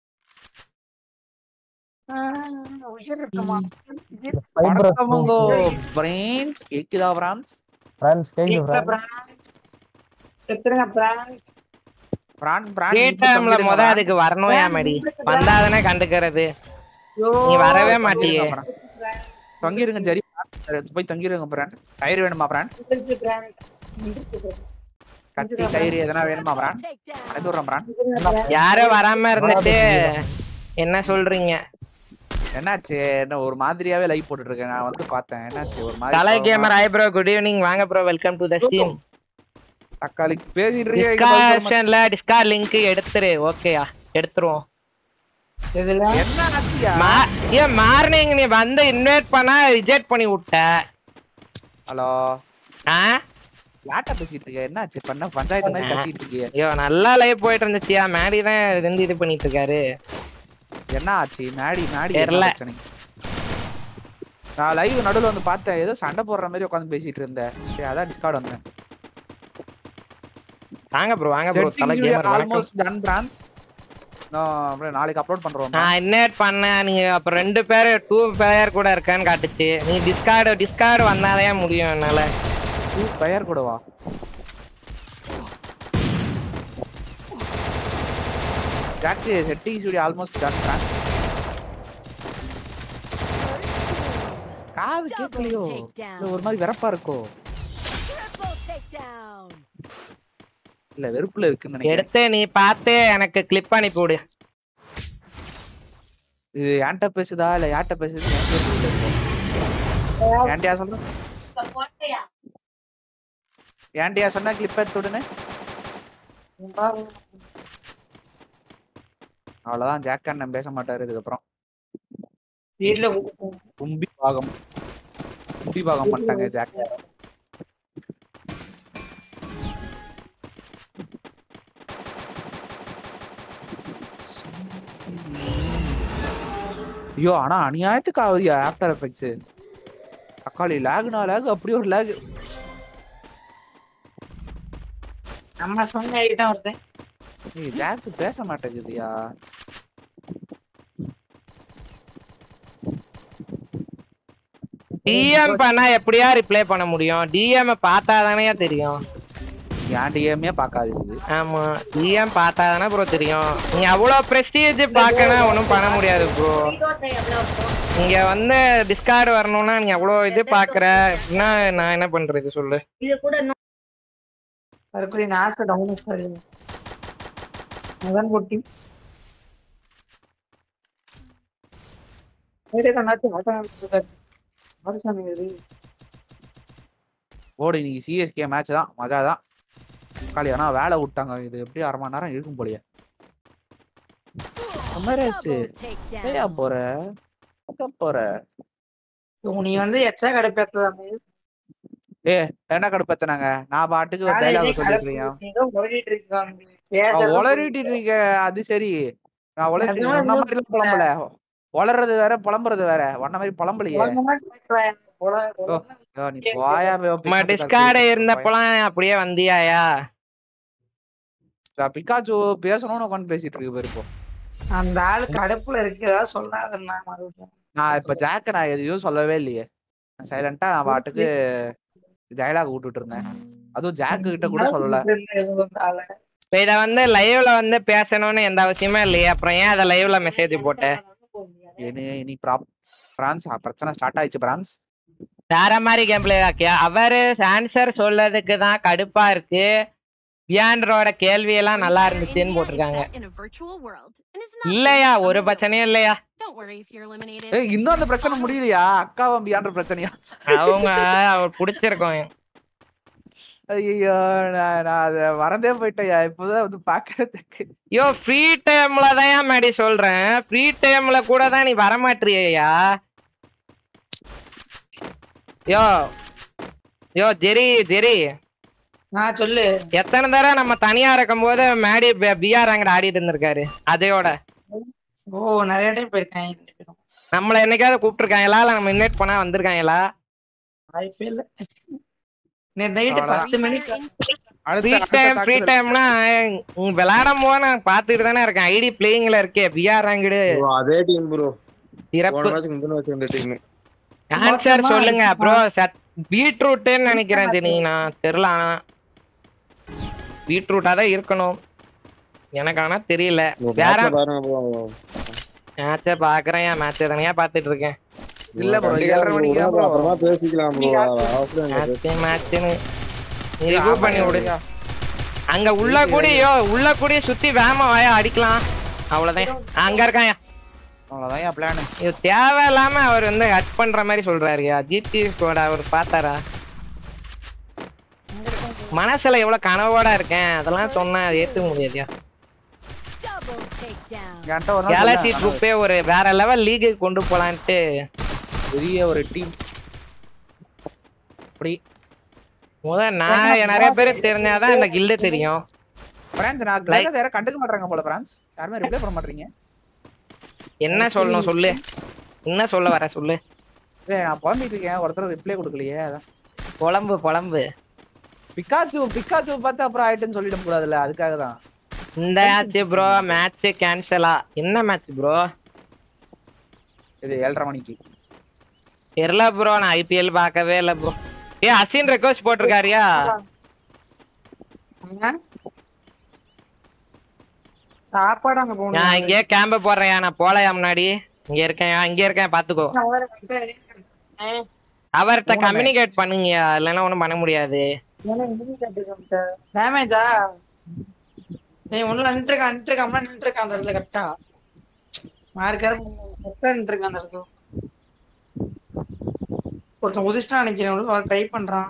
அதுக்கு வரணும் மடி வந்தாதானே கண்டுக்கிறது. நீ வரவே மாட்டியே. தங்கிருங்க சரி, போய் தங்கிருங்க. பிராண்ட் டயர் வேணுமா? பிராண்ட் கத்தி டயர் எதனா வேணுமா? பிராண்ட் அனுப்பி விடுறேன். பிராண்ட் யாரும் வராம இருந்துட்டு என்ன சொல்றீங்க? என்னாச்சு? என்ன ஒரு மாதிரியாவே லைவ் போட்டுட்டு இருக்கேன். நான் வந்து பார்த்தேன். என்னாச்சு? ஒரு மாதிரி கலை gamer hi bro, good evening. வாங்க bro, welcome to the stream. தக்காளி பேசிட்டு இருக்கீங்க. டிஸ்கஷன்ல டிஸ்கார்ட் லிங்க் எடுத்துரு. ஓகேயா? எடுத்துருவோம். இதுல என்ன ஆச்சியா? ஏ மார்னிங் நீ வந்து இன்வைட் பண்ணா ரிஜெக்ட் பண்ணி விட்ட. ஹலோ ஆ யார்ட்ட பேசிட்டு இருக்க? என்னாச்சு? பண்ண பஞ்சாயத்து மாதிரி கத்திட்டு இருக்கியே. ஐயோ நல்லா லைவ் போயிட்டு இருந்துச்சியா. மேடி தான் இருந்து இது பண்ணிட்டு இருக்காரு. என்ன ஆச்சு? மேடி மேடி தெரியல. நான் லைவ் நடுவுல வந்து பார்த்தேன். ஏதோ சண்டை போடுற மாதிரி உட்கார்ந்து பேசிட்டு இருந்தேன். சரி அதான் டிஸ்கார்ட் வந்தேன். வாங்க ப்ரோ வாங்க ப்ரோ. தல கேமர் ஆல்மோஸ்ட் டன் பிரான்ஸ். நான் அப்படியே நாளைக்கு அப்லோட் பண்றோம். நான் இன்வைட் பண்ணேன். நீங்க அப்ப ரெண்டு பேர் டூ பிளேயர் கூட இருக்கான்னு காட்டுச்சு. நீ டிஸ்கார்ட் டிஸ்கார்ட் வந்தாதான் முடியும் என்னால. டூ பிளேயர் கூட வா. Jack setting studio almost done பிரான்ஸ். காது கேட்கலையோ? இல்ல ஒரு மாதிரி வெறப்பா இருக்கோ? இல்ல வெறுப்புல இருக்குன்னு நினைக்கிறேன். எடுத்து நீ பார்த்து எனக்கு கிளிப் அனுப்பி விடு. இது யான்ட்ட பேசுதா இல்ல யார்ட்ட பேசுது? யான்ட்டியா சொல்ற? யான்ட்டியா சொன்னா கிளிப் எடுத்து விடுனே. அவ்வளவுதான். ஜாக் அண்ணன் பேச மாட்டாரு இதுக்கப்புறம். வீட்ல கும்பி பாகம் கும்பி பாகம் பண்ணிட்டாங்க ஜாக். ஐயோ ஆனா அநியாயத்துக்கு ஆகுதியா ஆஃப்டர் எஃபெக்ட்ஸ். தக்காளி லேக்னா லேக் அப்படி ஒரு லேக். நம்ம சொன்ன ஐட்டம் வருது. ஏய் ஜாக் பேச மாட்டேங்குதுயா. டிஎம் பண்ணா எப்படியா ரிப்ளை பண்ண முடியும்? டிஎம் பார்த்தாதானே தெரியும். ஏன் டிஎம்ஏ பார்க்காது. ஆமா டிஎம் பார்த்தாதானே ப்ரோ தெரியும். நீங்க அவ்வளவு பிரஸ்டீஜ் பார்க்கணும் ஒன்றும் பண்ண முடியாது ப்ரோ. இங்க வந்து டிஸ்கார்டு வரணும்னா நீ அவ்வளவு இது பாக்குற அப்படின்னா நான் என்ன பண்றது சொல்லு. இது கூட அதுக்குரிய நாக்கு டவுன் சரி. அதான் போட்டி. வேற கண்ணாச்சு ஆட்டம் ஓடு இன்னைக்கு சிஎஸ்கே மேட்ச் தான் மஜா தான். காலி ஆனா வேலை விட்டாங்க. இது எப்படி அரை மணி நேரம் இருக்கும் போலியே. ஏயா போற போற நீ வந்து எச்சா கடுப்பேத்தாமே. ஏ என்ன கடுப்பேத்தினாங்க? நான் பாட்டுக்கு ஒரு டைலாக் சொல்லிட்டு இருக்கேன். உளறிட்டு இருக்க. அது சரி நான் உளறிட்டு உன்ன மாதிரி புலம்பல. உளறது வேற புலம்புறது வேற. உன்ன மாதிரி புலம்பலையே. நீ போயா. டிஸ்கார்டு இருந்தப்பலாம் அப்படியே வந்தியாயா? பிகாச்சு பேசணும்னு உட்காந்து பேசிட்டு இருக்கு பேரு. இப்போ அந்த ஆளு கடுப்புல இருக்கு. ஏதாவது சொல்லாதண்ணா. நான் இப்ப ஜாக்க நான் எதையும் சொல்லவே இல்லையே. சைலண்டா நான் பாட்டுக்கு டைலாக் விட்டுட்டு இருந்தேன். அதுவும் ஜாக்கு கிட்ட கூட சொல்லல. இப்ப இத வந்து லைவ்ல வந்து பேசணும்னு எந்த அவசியமே இல்லையே. அப்புறம் ஏன் அத லைவ்ல மெசேஜ் போட்டேன்? இனி பிரான்ஸ் பிரச்சனை ஸ்டார்ட் ஆயிடுச்சு. பிரான்ஸ் வேற மாதிரி கேம் பிளே ஆக்கியா? அவரு ஆன்சர் சொல்லதுக்கு தான் கடுப்பா இருக்கு. பியாண்டரோட கேள்வி எல்லாம் நல்லா இருந்துச்சுன்னு போட்டிருக்காங்க. இல்லையா ஒரு பிரச்சனையும் இல்லையா? இன்னும் அந்த பிரச்சனை முடியலையா? அக்காவும் பியாண்டர் பிரச்சனையா? அவங்க அவர் பிடிச்சிருக்கோம். ஐயோ நான் அத வரந்தே போயிட்டேயா. இப்போதான் வந்து பாக்கிறதுக்கு. யோ ஃப்ரீ டைம்ல தான் மேடி சொல்றேன். ஃப்ரீ டைம்ல கூட தான் நீ வரமாட்டியா? யோ யோ ஜெரி ஜெரி நான் சொல்லு. எத்தனை தடவை நம்ம தனியா இருக்கும் போது மேடி பிஆர் அங்கட ஆடிட்டு இருந்திருக்காரு. அதையோட ஓ நிறைய டைம் போயிருக்காங்க. நம்மள என்னைக்காவது கூப்பிட்டுருக்காங்களா? இல்ல நம்ம இன்வைட் பண்ணா வந்திருக்காங்களா? வாய்ப்பே இல்ல. நைட் பத்து மணிக்கு ஃப்ரீ டைம் ஃப்ரீ டைம்னா விளையாடும் போது நான் பாத்துட்டு தானே இருக்கேன். ஐடி பிளேயிங்ல இருக்கே பிஆர் அங்கடு. அதே டீம் ப்ரோ. சிறப்பு. ஆன்சர் சொல்லுங்க ப்ரோ. பீட்ரூட்னு நினைக்கிறேன். ஜெனி நான் தெரியல. பீட்ரூட்டா தான் இருக்கணும் எனக்கு. ஆனா தெரியல. வேற மேட்ச பாக்குறேன். மேட்ச தனியா பாத்துட்டு இருக்கேன். இல்ல ப்ரோ ஏழரை மணிக்கு ப்ரோ அப்புறமா பேசிக்கலாம் ப்ரோ. மேட்ச் மேட்ச்னு ரிவ்யூ பண்ணி விடுங்க. அங்க உள்ள கூடியோ உள்ள கூடிய சுத்தி வேமா வாயா அடிக்கலாம். அவ்வளவுதான். அங்க இருக்காயா? அவ்வளவுதான் என் பிளான். இது தேவையில்லாம அவர் வந்து ஹட் பண்ற மாதிரி சொல்றாருயா. ஜிடி ஸ்குவாட் அவர் பார்த்தாரா? மனசுல எவ்வளவு கனவோட இருக்கேன் அதெல்லாம் சொன்னா ஏத்துக்க முடியாதுயா. கேலக்சி குரூப்பே ஒரு வேற லெவல் லீக் கொண்டு போலான்ட்டு பெரிய ஒரு டீம். அப்படி முத நான் நிறைய பேர் தெரிஞ்சாதான் இந்த கில்டு தெரியும். பிரான்ஸ் நான் கிளைல யார கண்டுக்க மாட்டறாங்க போல பிரான்ஸ். யாருமே ரிப்ளை பண்ண மாட்டறீங்க. என்ன சொல்லணும் சொல்லு. என்ன சொல்ல வர சொல்லு. ஏய் நான் புலம்பிட்டு இருக்கேன். ஒருத்தர் ரிப்ளை கொடுக்கலையே. அதான். புலம்பு புலம்பு. பிகாச்சு பிகாச்சு பார்த்து அப்புறம் ஆயிட்டுன்னு சொல்லிட கூடாதுல்ல. அதுக்காக தான். இந்த மேட்ச் ப்ரோ மேட்ச் கேன்சலா. என்ன மேட்ச் ப்ரோ? இது ஏழரை மணிக்கு. தெரியல ப்ரோ நான் ஐபிஎல் பார்க்கவே இல்ல ப்ரோ. ஏ அசின் ரெக்வெஸ்ட் போட்டிருக்காரியா? சாப்பாடு அங்க போணும். நான் இங்கே கேம்ப போறேன். நான் போலையா முன்னாடி? இங்க இருக்கேன் இங்க இருக்கேன் பாத்துக்கோ. அவர்கிட்ட கம்யூனிகேட் பண்ணுங்க இல்லைன்னா ஒண்ணும் பண்ண முடியாது. டேமேஜா நீ ஒண்ணுல நின்று இருக்க நின்று இருக்க அம்மா நின்று இருக்க அந்த இடத்துல கரெக்டா மார்க்கர் நின்று இருக்க அந்த இடத்துல ஒருத்தன் உதிஷ்டா நினைக்கிறேன் ட்ரை பண்றான்.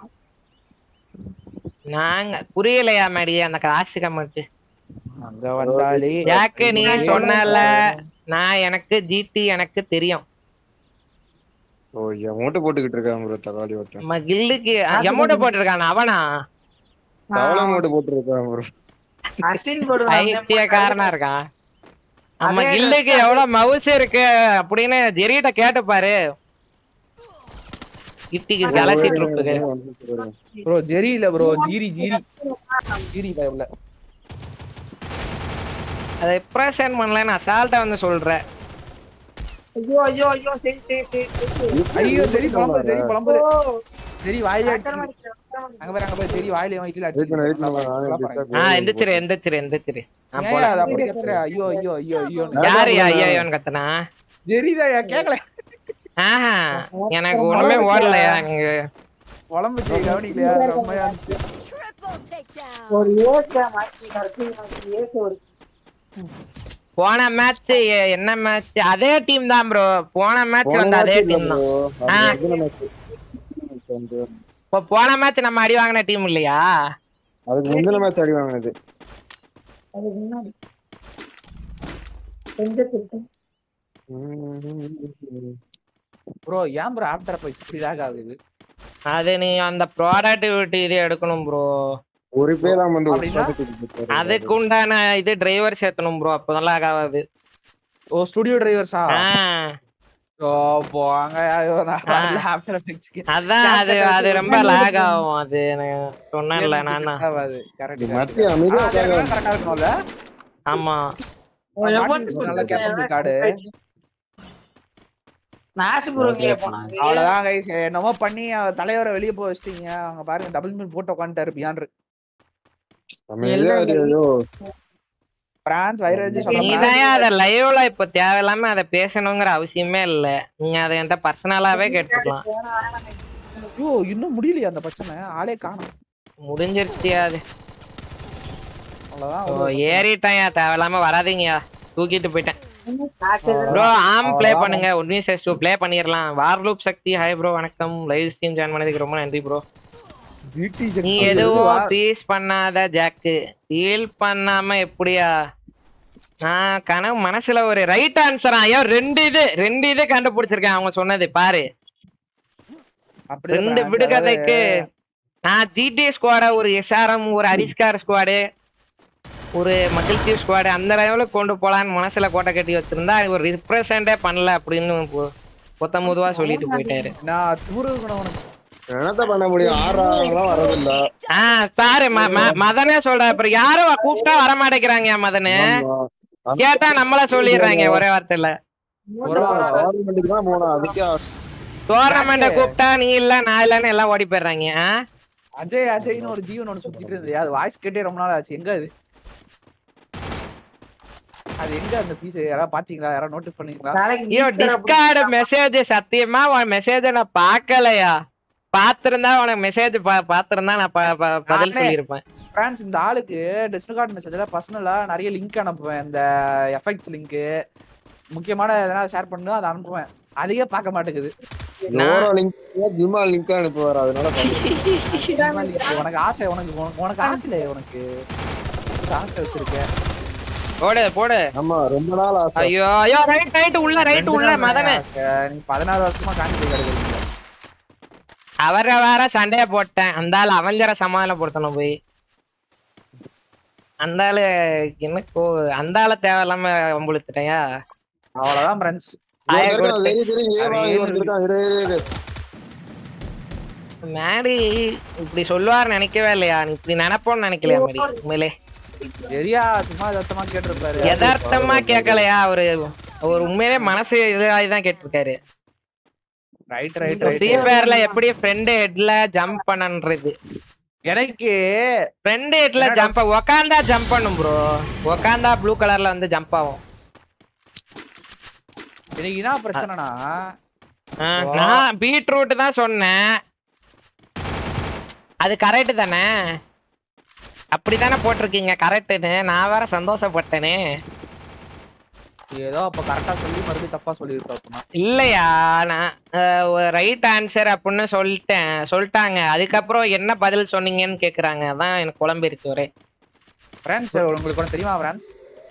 நாங்க புரியலையா மேடி அந்த காசு கமெண்ட் அங்க வந்தாலே யாக்கு நீ சொன்னல நான் எனக்கு ஜிடி எனக்கு தெரியும். ஓ எமௌண்ட் போட்டுக்கிட்டு இருக்கான் ப்ரோ தக்காளி ஓட்ட. நம்ம கில்லுக்கு எமௌண்ட் போட்டுருக்கானா அவனா? தவளை அமௌண்ட் போட்டுருக்கான் ப்ரோ. அசின் போடுறான். ஐத்தியக்காரனா இருக்கான். நம்ம கில்லுக்கு எவ்வளவு மவுஸ் இருக்கு அப்படின்னு ஜெரிட்ட கேட்டு பாரு. கிட்டிக்கு கலசி ட்ரூப்புக்கு ப்ரோ ஜெரி இல்ல ப்ரோ ஜீரி ஜீரி ஜீரி பைப்ல அதை பிரசன்ட் பண்ணலன்னு அசால்ட்டா வந்து சொல்றேன். ஐயோ ஐயோ ஐயோ சரி சரி சரி ஐயோ ஜெரி பளம்பு ஜெரி பளம்பு ஜெரி வாயில அங்க பாரு அங்க பாரு ஜெரி வாயில வைக்கல அடிச்சு. ஆ எந்திரச்சிரு எந்திரச்சிரு எந்திரச்சிரு. நான் போல அத அப்படி கத்துற. ஐயோ ஐயோ ஐயோ ஐயோ யாரு ஐயோன்னு கத்துனா? ஜெரிதா கேக்கல. ஆஹா எனக்கு ஒண்ணுமே ஓடலையா நீங்க உடம்பு கவனிக்கலையா? ரொம்பயா ஒரு ஏக்க மாத்தி கரெக்ட் ஏக்க ஒரு போன மேட்ச் என்ன மேட்ச்? அதே டீம் தான் ப்ரோ. போன மேட்ச் வந்து அதே டீம் தான். இப்போ போன மேட்ச் நம்ம அடி வாங்கின டீம் இல்லையா? அதுக்கு முந்தின மேட்ச் அடி வாங்கினது. அதுக்கு முன்னாடி எந்த டீம்? ப்ரோ ஏன் ப்ரோ ஆஃப்டர் போய் இப்படி லாக் ஆகுது? அது நீ அந்த ப்ராடக்டிவிட்டி இது எடுக்கணும் ப்ரோ. ஒரு பேர் தான் வந்து அதுக்கு உண்டான இது டிரைவர் சேர்த்தணும் ப்ரோ. அப்பதான் லாக் ஆகாது. Oh studio டிரைவர்ஸா? ஆ ஓ போங்க ஐயோ நான் ஆஃப்டர் எஃபெக்ட்ஸ்க்கு அதான் அது அது ரொம்ப லாக் ஆகும். அது நான் சொன்னேன்ல நானா. அது கரெக்ட் மத்தி அமைதியா கரெக்ட்டா இருக்கும்ல? ஆமா நல்ல கேப்பபிள் கார்டு. நாஸ் ப்ரோ கீழ போனாங்க. அவ்வளவுதான் गाइस என்னமோ பண்ணி தலைவரை வெளிய போய் வச்சிட்டீங்க. அவங்க பாருங்க டபுள் மில் போட்டு உட்கார்ந்தாரு பியாண்ட். பிரான்ஸ் வைரேஜ் சொல்றாங்க. நீதான் அத லைவ்ல இப்ப தேவையில்லாம அத பேசணும்ங்கற அவசியமே இல்ல. நீங்க அத என்கிட்ட பர்சனலாவே கேட்டுக்கலாம். ஐயோ இன்னும் முடியலையா அந்த பிரச்சனை? ஆளே காணோம். முடிஞ்சிருச்சு அது. அவ்வளவுதான். ஓ ஏறிட்டயா தேவையில்லாம வராதீங்கயா. தூக்கிட்டு போயிட்டேன். ப்ரோ ஆம் ப்ளே பண்ணுங்க. ஒன் விஎஸ் டூ ப்ளே பண்ணிரலாம். வார்லூப் சக்தி ஹாய் ப்ரோ வணக்கம். லைவ் ஸ்ட்ரீம் ஜாயின் பண்ணதுக்கு ரொம்ப நன்றி ப்ரோ. நீ எதுவும் பீஸ் பண்ணாத ஜாக்கு. ஃபீல் பண்ணாம எப்படியா? நான் கனவு மனசுல ஒரு ரைட் ஆன்சரா? ஐயோ ரெண்டு இது ரெண்டு இது கண்டுபிடிச்சிருக்கேன் அவங்க சொன்னது பாரு. ரெண்டு விடுகதைக்கு நான் ஜிடி ஸ்குவாட ஒரு எஸ்ஆர்எம் ஒரு அரிஸ்கார் ஸ்குவாடு ஒரு மகிழ்ச்சி ஸ்குவாடு அந்த லெவலுக்கு கொண்டு போலான்னு மனசுல கோட்டை கட்டி வச்சிருந்தா ஒரு ரிப்ரசென்டே பண்ணல அப்படின்னு பொத்தம் பொதுவா சொல்லிட்டு போயிட்டாரு. நான் தூரகுணவனுக்கு என்னத்த பண்ண முடியும்? ஆறாங்கலாம் வரதில்ல. ஆ சாரு மதனே சொல்ற. அப்புறம் யாரும் கூப்பிட்டா வர மாட்டேங்கிறாங்க. மதனு கேட்டா நம்மள சொல்லிடுறாங்க ஒரே வார்த்தையில. டோர்னமெண்ட கூப்பிட்டா நீ இல்ல நான் இல்லன்னு எல்லாம் ஓடி போயிடுறாங்க. அஜய் அஜய்னு ஒரு ஜீவன் ஒன்று சுத்திட்டு இருந்தது. அது வாய்ஸ் கேட்டே ரொம்ப நாள் ஆச்சு. எங்க அது அது எங்க அந்த பீஸ் யாராவது பாத்தீங்களா? யாராவது நோட்டீஸ் பண்ணீங்களா? ஐயோ டிஸ்கார்ட் மெசேஜ் சத்தியமா உன் மெசேஜ நான் பார்க்கலையா? பாத்திருந்தா உனக்கு மெசேஜ் பாத்திருந்தா நான் பதில் சொல்லியிருப்பேன். பிரான்ஸ் இந்த ஆளுக்கு டிஸ்கார்ட் மெசேஜ்ல பர்சனலா நிறைய லிங்க் அனுப்புவேன். இந்த எஃபெக்ட்ஸ் லிங்க் முக்கியமான எதனா ஷேர் பண்ணா அதை அனுப்புவேன். அதையே பார்க்க மாட்டேங்குது. உனக்கு ஆசை உனக்கு உனக்கு ஆசை இல்லை உனக்கு ஆசை வச்சிருக்கேன். போடு போடு. ஆமா ரொம்ப நாள் ஆசை. ஐயோ ஐயோ ரைட் ரைட் உள்ள ரைட் உள்ள மதனே. நீ பதினாறு வருஷமா காணி போய் கிடக்குறீங்க. அவரை வேற சண்டைய போட்டேன். அந்த ஆள் அவஞ்சர சமாதானப்படுத்தணும் போய். அந்த ஆளு என்ன கோ அந்த ஆளை தேவையில்லாம வம்புழுத்துட்டேயா. அவ்வளவுதான் ஃப்ரெண்ட்ஸ். மேடி இப்படி சொல்லுவார் நினைக்கவே இல்லையா? நீ இப்படி நினைப்போன்னு நினைக்கலையா மேடி? உண்மையிலே சரியா சும்மா யதார்த்தமா கேட்டிருப்பாரு. யதார்த்தமா கேட்கலையா? அவரு ஒரு உண்மையிலே மனசு இதாகிதான் கேட்டிருக்காரு. ரைட் ரைட் ஃப்ரீ ஃபயர்ல எப்படி ஃப்ரெண்ட் ஹெட்ல ஜம்ப் பண்ணன்றது. எனக்கு ஃப்ரெண்ட் ஹெட்ல ஜம்ப் உக்காந்தா ஜம்ப் பண்ணும் ப்ரோ. உக்காந்தா ப்ளூ கலர்ல வந்து ஜம்ப் ஆகும். எனக்கு என்ன பிரச்சனைனா நான் பீட்ரூட் தான் சொன்னேன். அது கரெக்ட் தானே? அப்படித்தானே போட்டிருக்கீங்க கரெக்டுன்னு. நான் வேற சந்தோஷப்பட்டேனே. ஏதோ அப்ப கரெக்டா சொல்லி மறுபடியும் தப்பா சொல்லிருப்பா. இல்லையா நான் ரைட் ஆன்சர் அப்படின்னு சொல்லிட்டேன் சொல்லிட்டாங்க. அதுக்கப்புறம் என்ன பதில் சொன்னீங்கன்னு கேக்குறாங்க. அதான் எனக்கு குழம்பிருச்சு ஒரே. ஃப்ரெண்ட்ஸ் உங்களுக்கு ஒன்று தெரியுமா ஃப்ரெண்ட்ஸ்?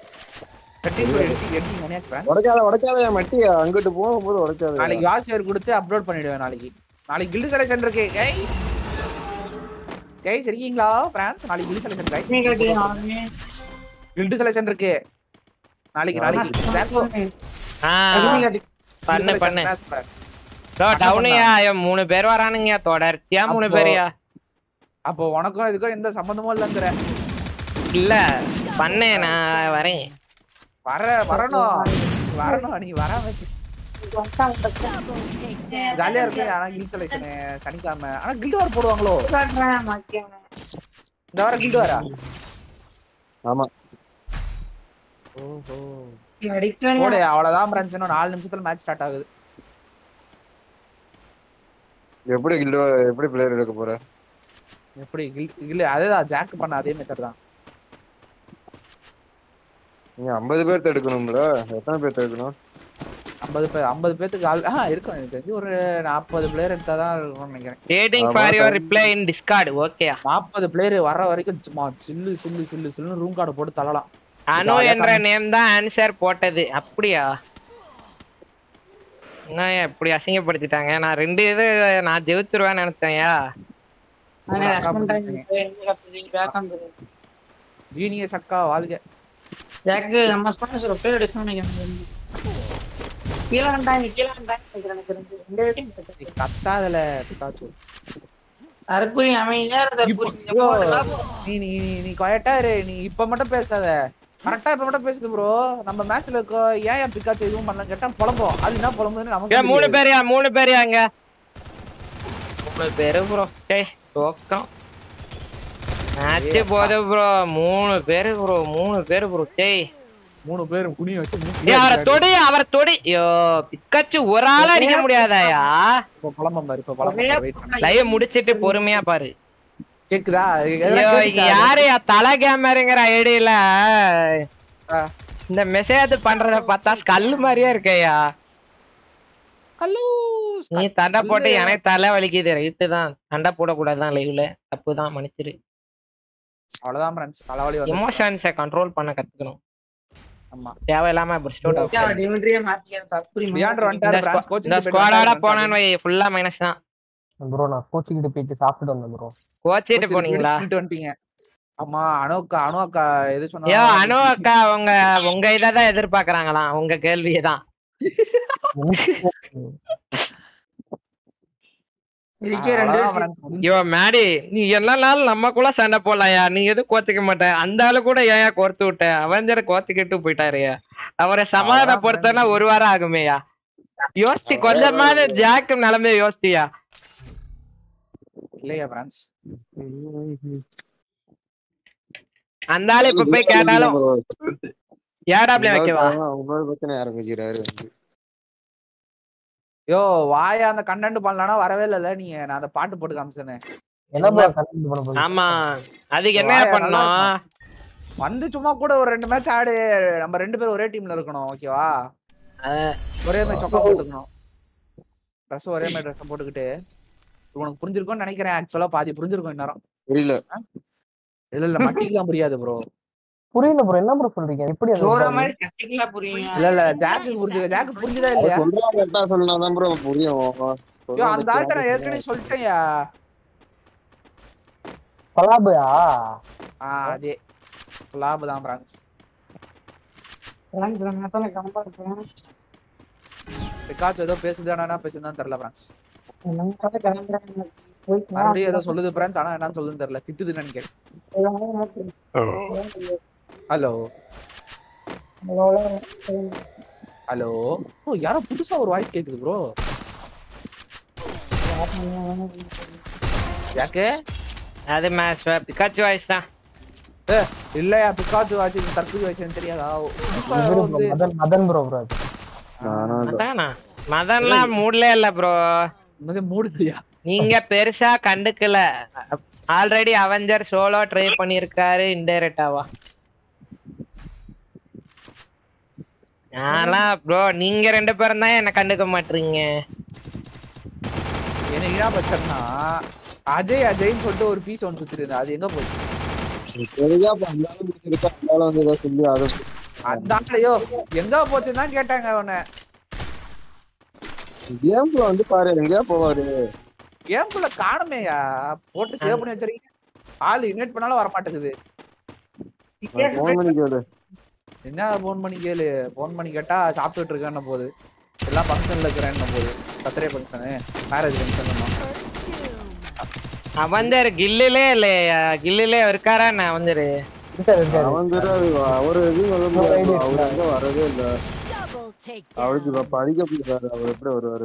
அங்கிட்டு போகும்போது உடைக்காத. நாளைக்கு வாசியர் கொடுத்து அப்லோட் பண்ணிடுவேன். நாளைக்கு நாளைக்கு கில்டு செலக்ஷன் இருக்கு கைஸ். கைஸ் இருக்கீங்களா ஃப்ரெண்ட்ஸ்? நாளைக்கு guild selection guys. Guild selection இருக்கு நாளைக்கு. நாளைக்கு பண்ணு பண்ணு. டவுனியா மூணு பேர் வரானுங்க தொடர்ச்சியா. மூணு பேரையா? அப்போ உனக்கும் இதுக்கும் எந்த சம்பந்தமும் இல்லைங்கிற? இல்ல பண்ணு நான் வரேன். வர வரணும் வரணும் நீ வராம ஜாலியா இருக்கு. ஆனா கில்டு செலக்ஷன் சனிக்காம. ஆனா கில்டு வார் போடுவாங்களோ? இந்த வாரம் கில்டு வாரா? ஆமா. ஓஹோ போடு. அவ்வளவுதான் ஃப்ரெண்ட்ஸ். இன்னும் நாலு நிமிஷத்துல மேட்ச் ஸ்டார்ட் ஆகுது. எப்படி கில்டு எப்படி பிளேயர் எடுக்க போற? எப்படி கில்டு அதேதான் ஜாக் பண்ண அதே மெத்தட் தான். நீங்க ஐம்பது பேர் எடுக்கணும்ல? எத்தனை பேர் எடுக்கணும்? ஐம்பது பேர் ஐம்பது பேருக்கு ஆள் ஆ இருக்கும். எனக்கு தெரிஞ்சு ஒரு நாற்பது பிளேயர் எடுத்தா தான் இருக்கும்னு நினைக்கிறேன். Waiting for your reply in Discord. Okay நாற்பது பிளேயர் வர வரைக்கும் சும்மா சில்லு சில்லு சில்லு சில்லுன்னு ரூம் கார்டு போட்டு தள்ளலாம். அனு என்ற நேம் தான் ஆன்சர் போட்டது. அப்படியா? என்ன எப்படி அசிங்கப்படுத்திட்டாங்க? நான் ரெண்டு இது நான் ஜெயிச்சிருவேன்னு நினைச்சேன்யா. ஜீனியஸ் அக்கா வாழ்க. ஜாக்கு நம்ம ஸ்பான்சர் பேர் எடுக்கணும் நினைக்கிறேன். கீழ வந்தாங்க கீழ வந்தாங்க நினைக்கிறேன். எனக்கு தெரிஞ்சு ரெண்டு வாட்டி நடக்குது. கத்தாதல பிகாச்சு. தர்புரி அமைதியா தர்புரி. நீ நீ நீ குவைட்டா இரு. நீ இப்ப மட்டும் பேசாத. கரெக்டா இப்ப மட்டும் பேசுது ப்ரோ. நம்ம மேட்ச்ல இருக்கோ ஏன் ஏன் பிகாச்சு எதுவும் பண்ணல கேட்டா புலம்போம். அது என்ன புலம்புதுன்னு நமக்கு மூணு பேரையா? மூணு பேரையாங்க மூணு பேரு ப்ரோ. டேய் டோக்கம் மேட்ச் போதே ப்ரோ. மூணு பேரு ப்ரோ. மூணு பேரு ப்ரோ. டேய் மூணு பேர் குனி வச்சு அவரை தொடி அவரை தொடி. ஐயோ பிக்காச்சு ஒரு ஆளா அடிக்க முடியாதாயா? இப்ப புலம்பம் பாரு. இப்ப புலம்பம் வெயிட் பண்ணு. லைவ் முடிச்சிட்டு பொறுமையா பாரு. கேக்குதா? யாரு தலை கேமருங்கிற ஐடியில இந்த மெசேஜ் பண்றத பார்த்தா கல்லு மாதிரியா இருக்கையா? கல்லு நீ தண்டை போட்டு எனக்கு தலை வலிக்குது. ரைட்டு தான். தண்டை போடக்கூடாதுதான் லைவ்ல. தப்பு தான் மன்னிச்சிரு. அவ்வளவுதான் ஃப்ரெண்ட்ஸ். தலைவலி வந்து எமோஷன்ஸை கண்ட்ரோல் பண்ண கத்துக்கணும். ஆமா தேவையில்லாம பிரஸ்ட் அவுட் ஆகும். டிமிட்ரியே மாத்தியாரு தர்புரி. பியாண்டர் வந்துட்டாரு ஃப்ரெண்ட்ஸ். கோச்சிங் இந்த ஸ்குவாடோட போனான் வை ஃபுல்லா மைனஸ் தான் ப்ரோ. நான் கோச்சிங் கிட்ட போயிட்டு சாப்பிட்டு வந்தேன் ப்ரோ. கோச்சிட்டு போனீங்களா? வந்துட்டீங்க. ஆமா அனு அக்கா அனு அக்கா எது சொன்னா? ஐயோ அனு அக்கா உங்க உங்க இத தான் எதிர்பார்க்கறாங்களாம். உங்க கேள்வியை தான். ஐயோ மேடி நீ எல்லா நாள் நம்மக்குள்ள சண்டை போடலையா? நீ எதுவும் கோச்சிக்க மாட்ட. அந்த ஆளு கூட ஏன் கோர்த்து விட்ட? அவஞ்சர கோச்சிக்கிட்டு போயிட்டாருயா. அவரை சமாதானப்படுத்தனா ஒரு வாரம் ஆகுமேயா? யோசிச்சு கொஞ்சமாவது ஜாக்கு நிலைமைய யோசிச்சியா? இல்லையா ஃப்ரெண்ட்ஸ்? அந்த ஆளு இப்ப போய் கேட்டாலும் ஏடாப்ல வைக்கவா? உங்களோட பிரச்சனை ஆரம்பிக்கிறாரு. யோ வாயா அந்த கண்டென்ட் பண்ணலனா வரவே இல்லல. நீங்க நான் அந்த பாட்டு போட்டு காமிச்சனே. என்ன ப்ரோ கண்டென்ட் பண்ண போறீங்க? ஆமா அதுக்கு என்ன பண்ணனும்? வந்து சும்மா கூட ஒரு ரெண்டு மேட்ச் ஆடு. நம்ம ரெண்டு பேரும் ஒரே டீம்ல இருக்கணும். ஓகேவா? ஒரே மாதிரி சொக்கா போட்டுக்கணும். ட்ரெஸ் ஒரே மாதிரி ட்ரெஸ் போட்டுக்கிட்டு. உனக்கு புரிஞ்சிருக்கும்னு நினைக்கிறேன். ஆக்சுவலா பாதி புரிஞ்சிருக்கும் இன்னும். புரியல. இல்ல இல்ல மட்டிக்கலாம் புரியாது ப்ரோ. புரியல ப்ரோ. என்ன ப்ரோ சொல்றீங்க? எப்படி ஜோரா மாதிரி கட்டிக்கலாம் புரியும். இல்ல இல்ல ஜாக்கு புரிஞ்சுக்க. ஜாக்கு புரிஞ்சுதா இல்லையா? சொல்றா கரெக்ட்டா சொன்னாதான் ப்ரோ புரியும். ஐயோ அந்த ஆள்கிட்ட நான் ஏற்கனவே சொல்லிட்டேன்யா. பலாபுயா ஆ அதே லாபு தான் பிரான்ஸ். பிகாச்சு ஏதோ பேசுதானா பேசுதான் தெரியல பிரான்ஸ். மறுபடியும் ஏதோ சொல்லுது பிரான்ஸ், ஆனா என்னன்னு சொல்லுதுன்னு தெரியல. திட்டுதுன்னு நினைக்கிறேன். ஹலோ ஹலோ ஓ யாரோ புதுசா ஒரு வாய்ஸ் கேக்குது ப்ரோ. யாக்கே அது மேட்ச் பிகாச்சு வாய்ஸ் தான். இல்லையா பிகாச்சு வாய்ஸ் தற்போது வாய்ஸ் தெரியாதா? வந்து மதன் மதன் ப்ரோ ப்ரோ மதனா மதன்லாம் மூடல இல்ல ப்ரோ. மூடுலையா? நீங்க பெருசா கண்டுக்கல. ஆல்ரெடி அவெஞ்சர் சோலோ ட்ரை பண்ணிருக்காரு இன்டைரக்டாவா. நான்லாம் ப்ரோ நீங்க ரெண்டு பேரும் தான் என்ன கண்டுக்க மாட்டீங்க. எனக்கு என்ன பிரச்சனைனா அஜய் அஜய்ன்னு சொல்லிட்டு ஒரு பீஸ் ஒன்று சுத்திட்டு இருந்தா அது எங்க போச்சு? அந்த ஆளையோ எங்க போச்சுன்னு தான் கேட்டாங்க அவனை. கேம்ல வந்து பாரு எங்கயா போவாரு. கேம்குள்ள காணுமேயா, போட்டு சேவ் பண்ணி வச்சிருக்கீங்க. ஆள் இன்வைட் பண்ணாலும் வர மாட்டேங்குது. என்ன போன் பண்ணி கேளு. போன் பண்ணி கேட்டா சாப்பிட்டுட்டு இருக்கேன்னு போகுது. எல்லாம் ஃபங்க்ஷன்ல இருக்கிறேன்னு போகுது. Birthday function, marriage function. Avenger கில்லிலே இல்லையா? கில்லிலே இருக்காரா? நான் அவஞ்சரு அவரு எதுவும் வரதே இல்ல. அவருக்கு படிக்க போறாரு. அவர் எப்படி வருவாரு?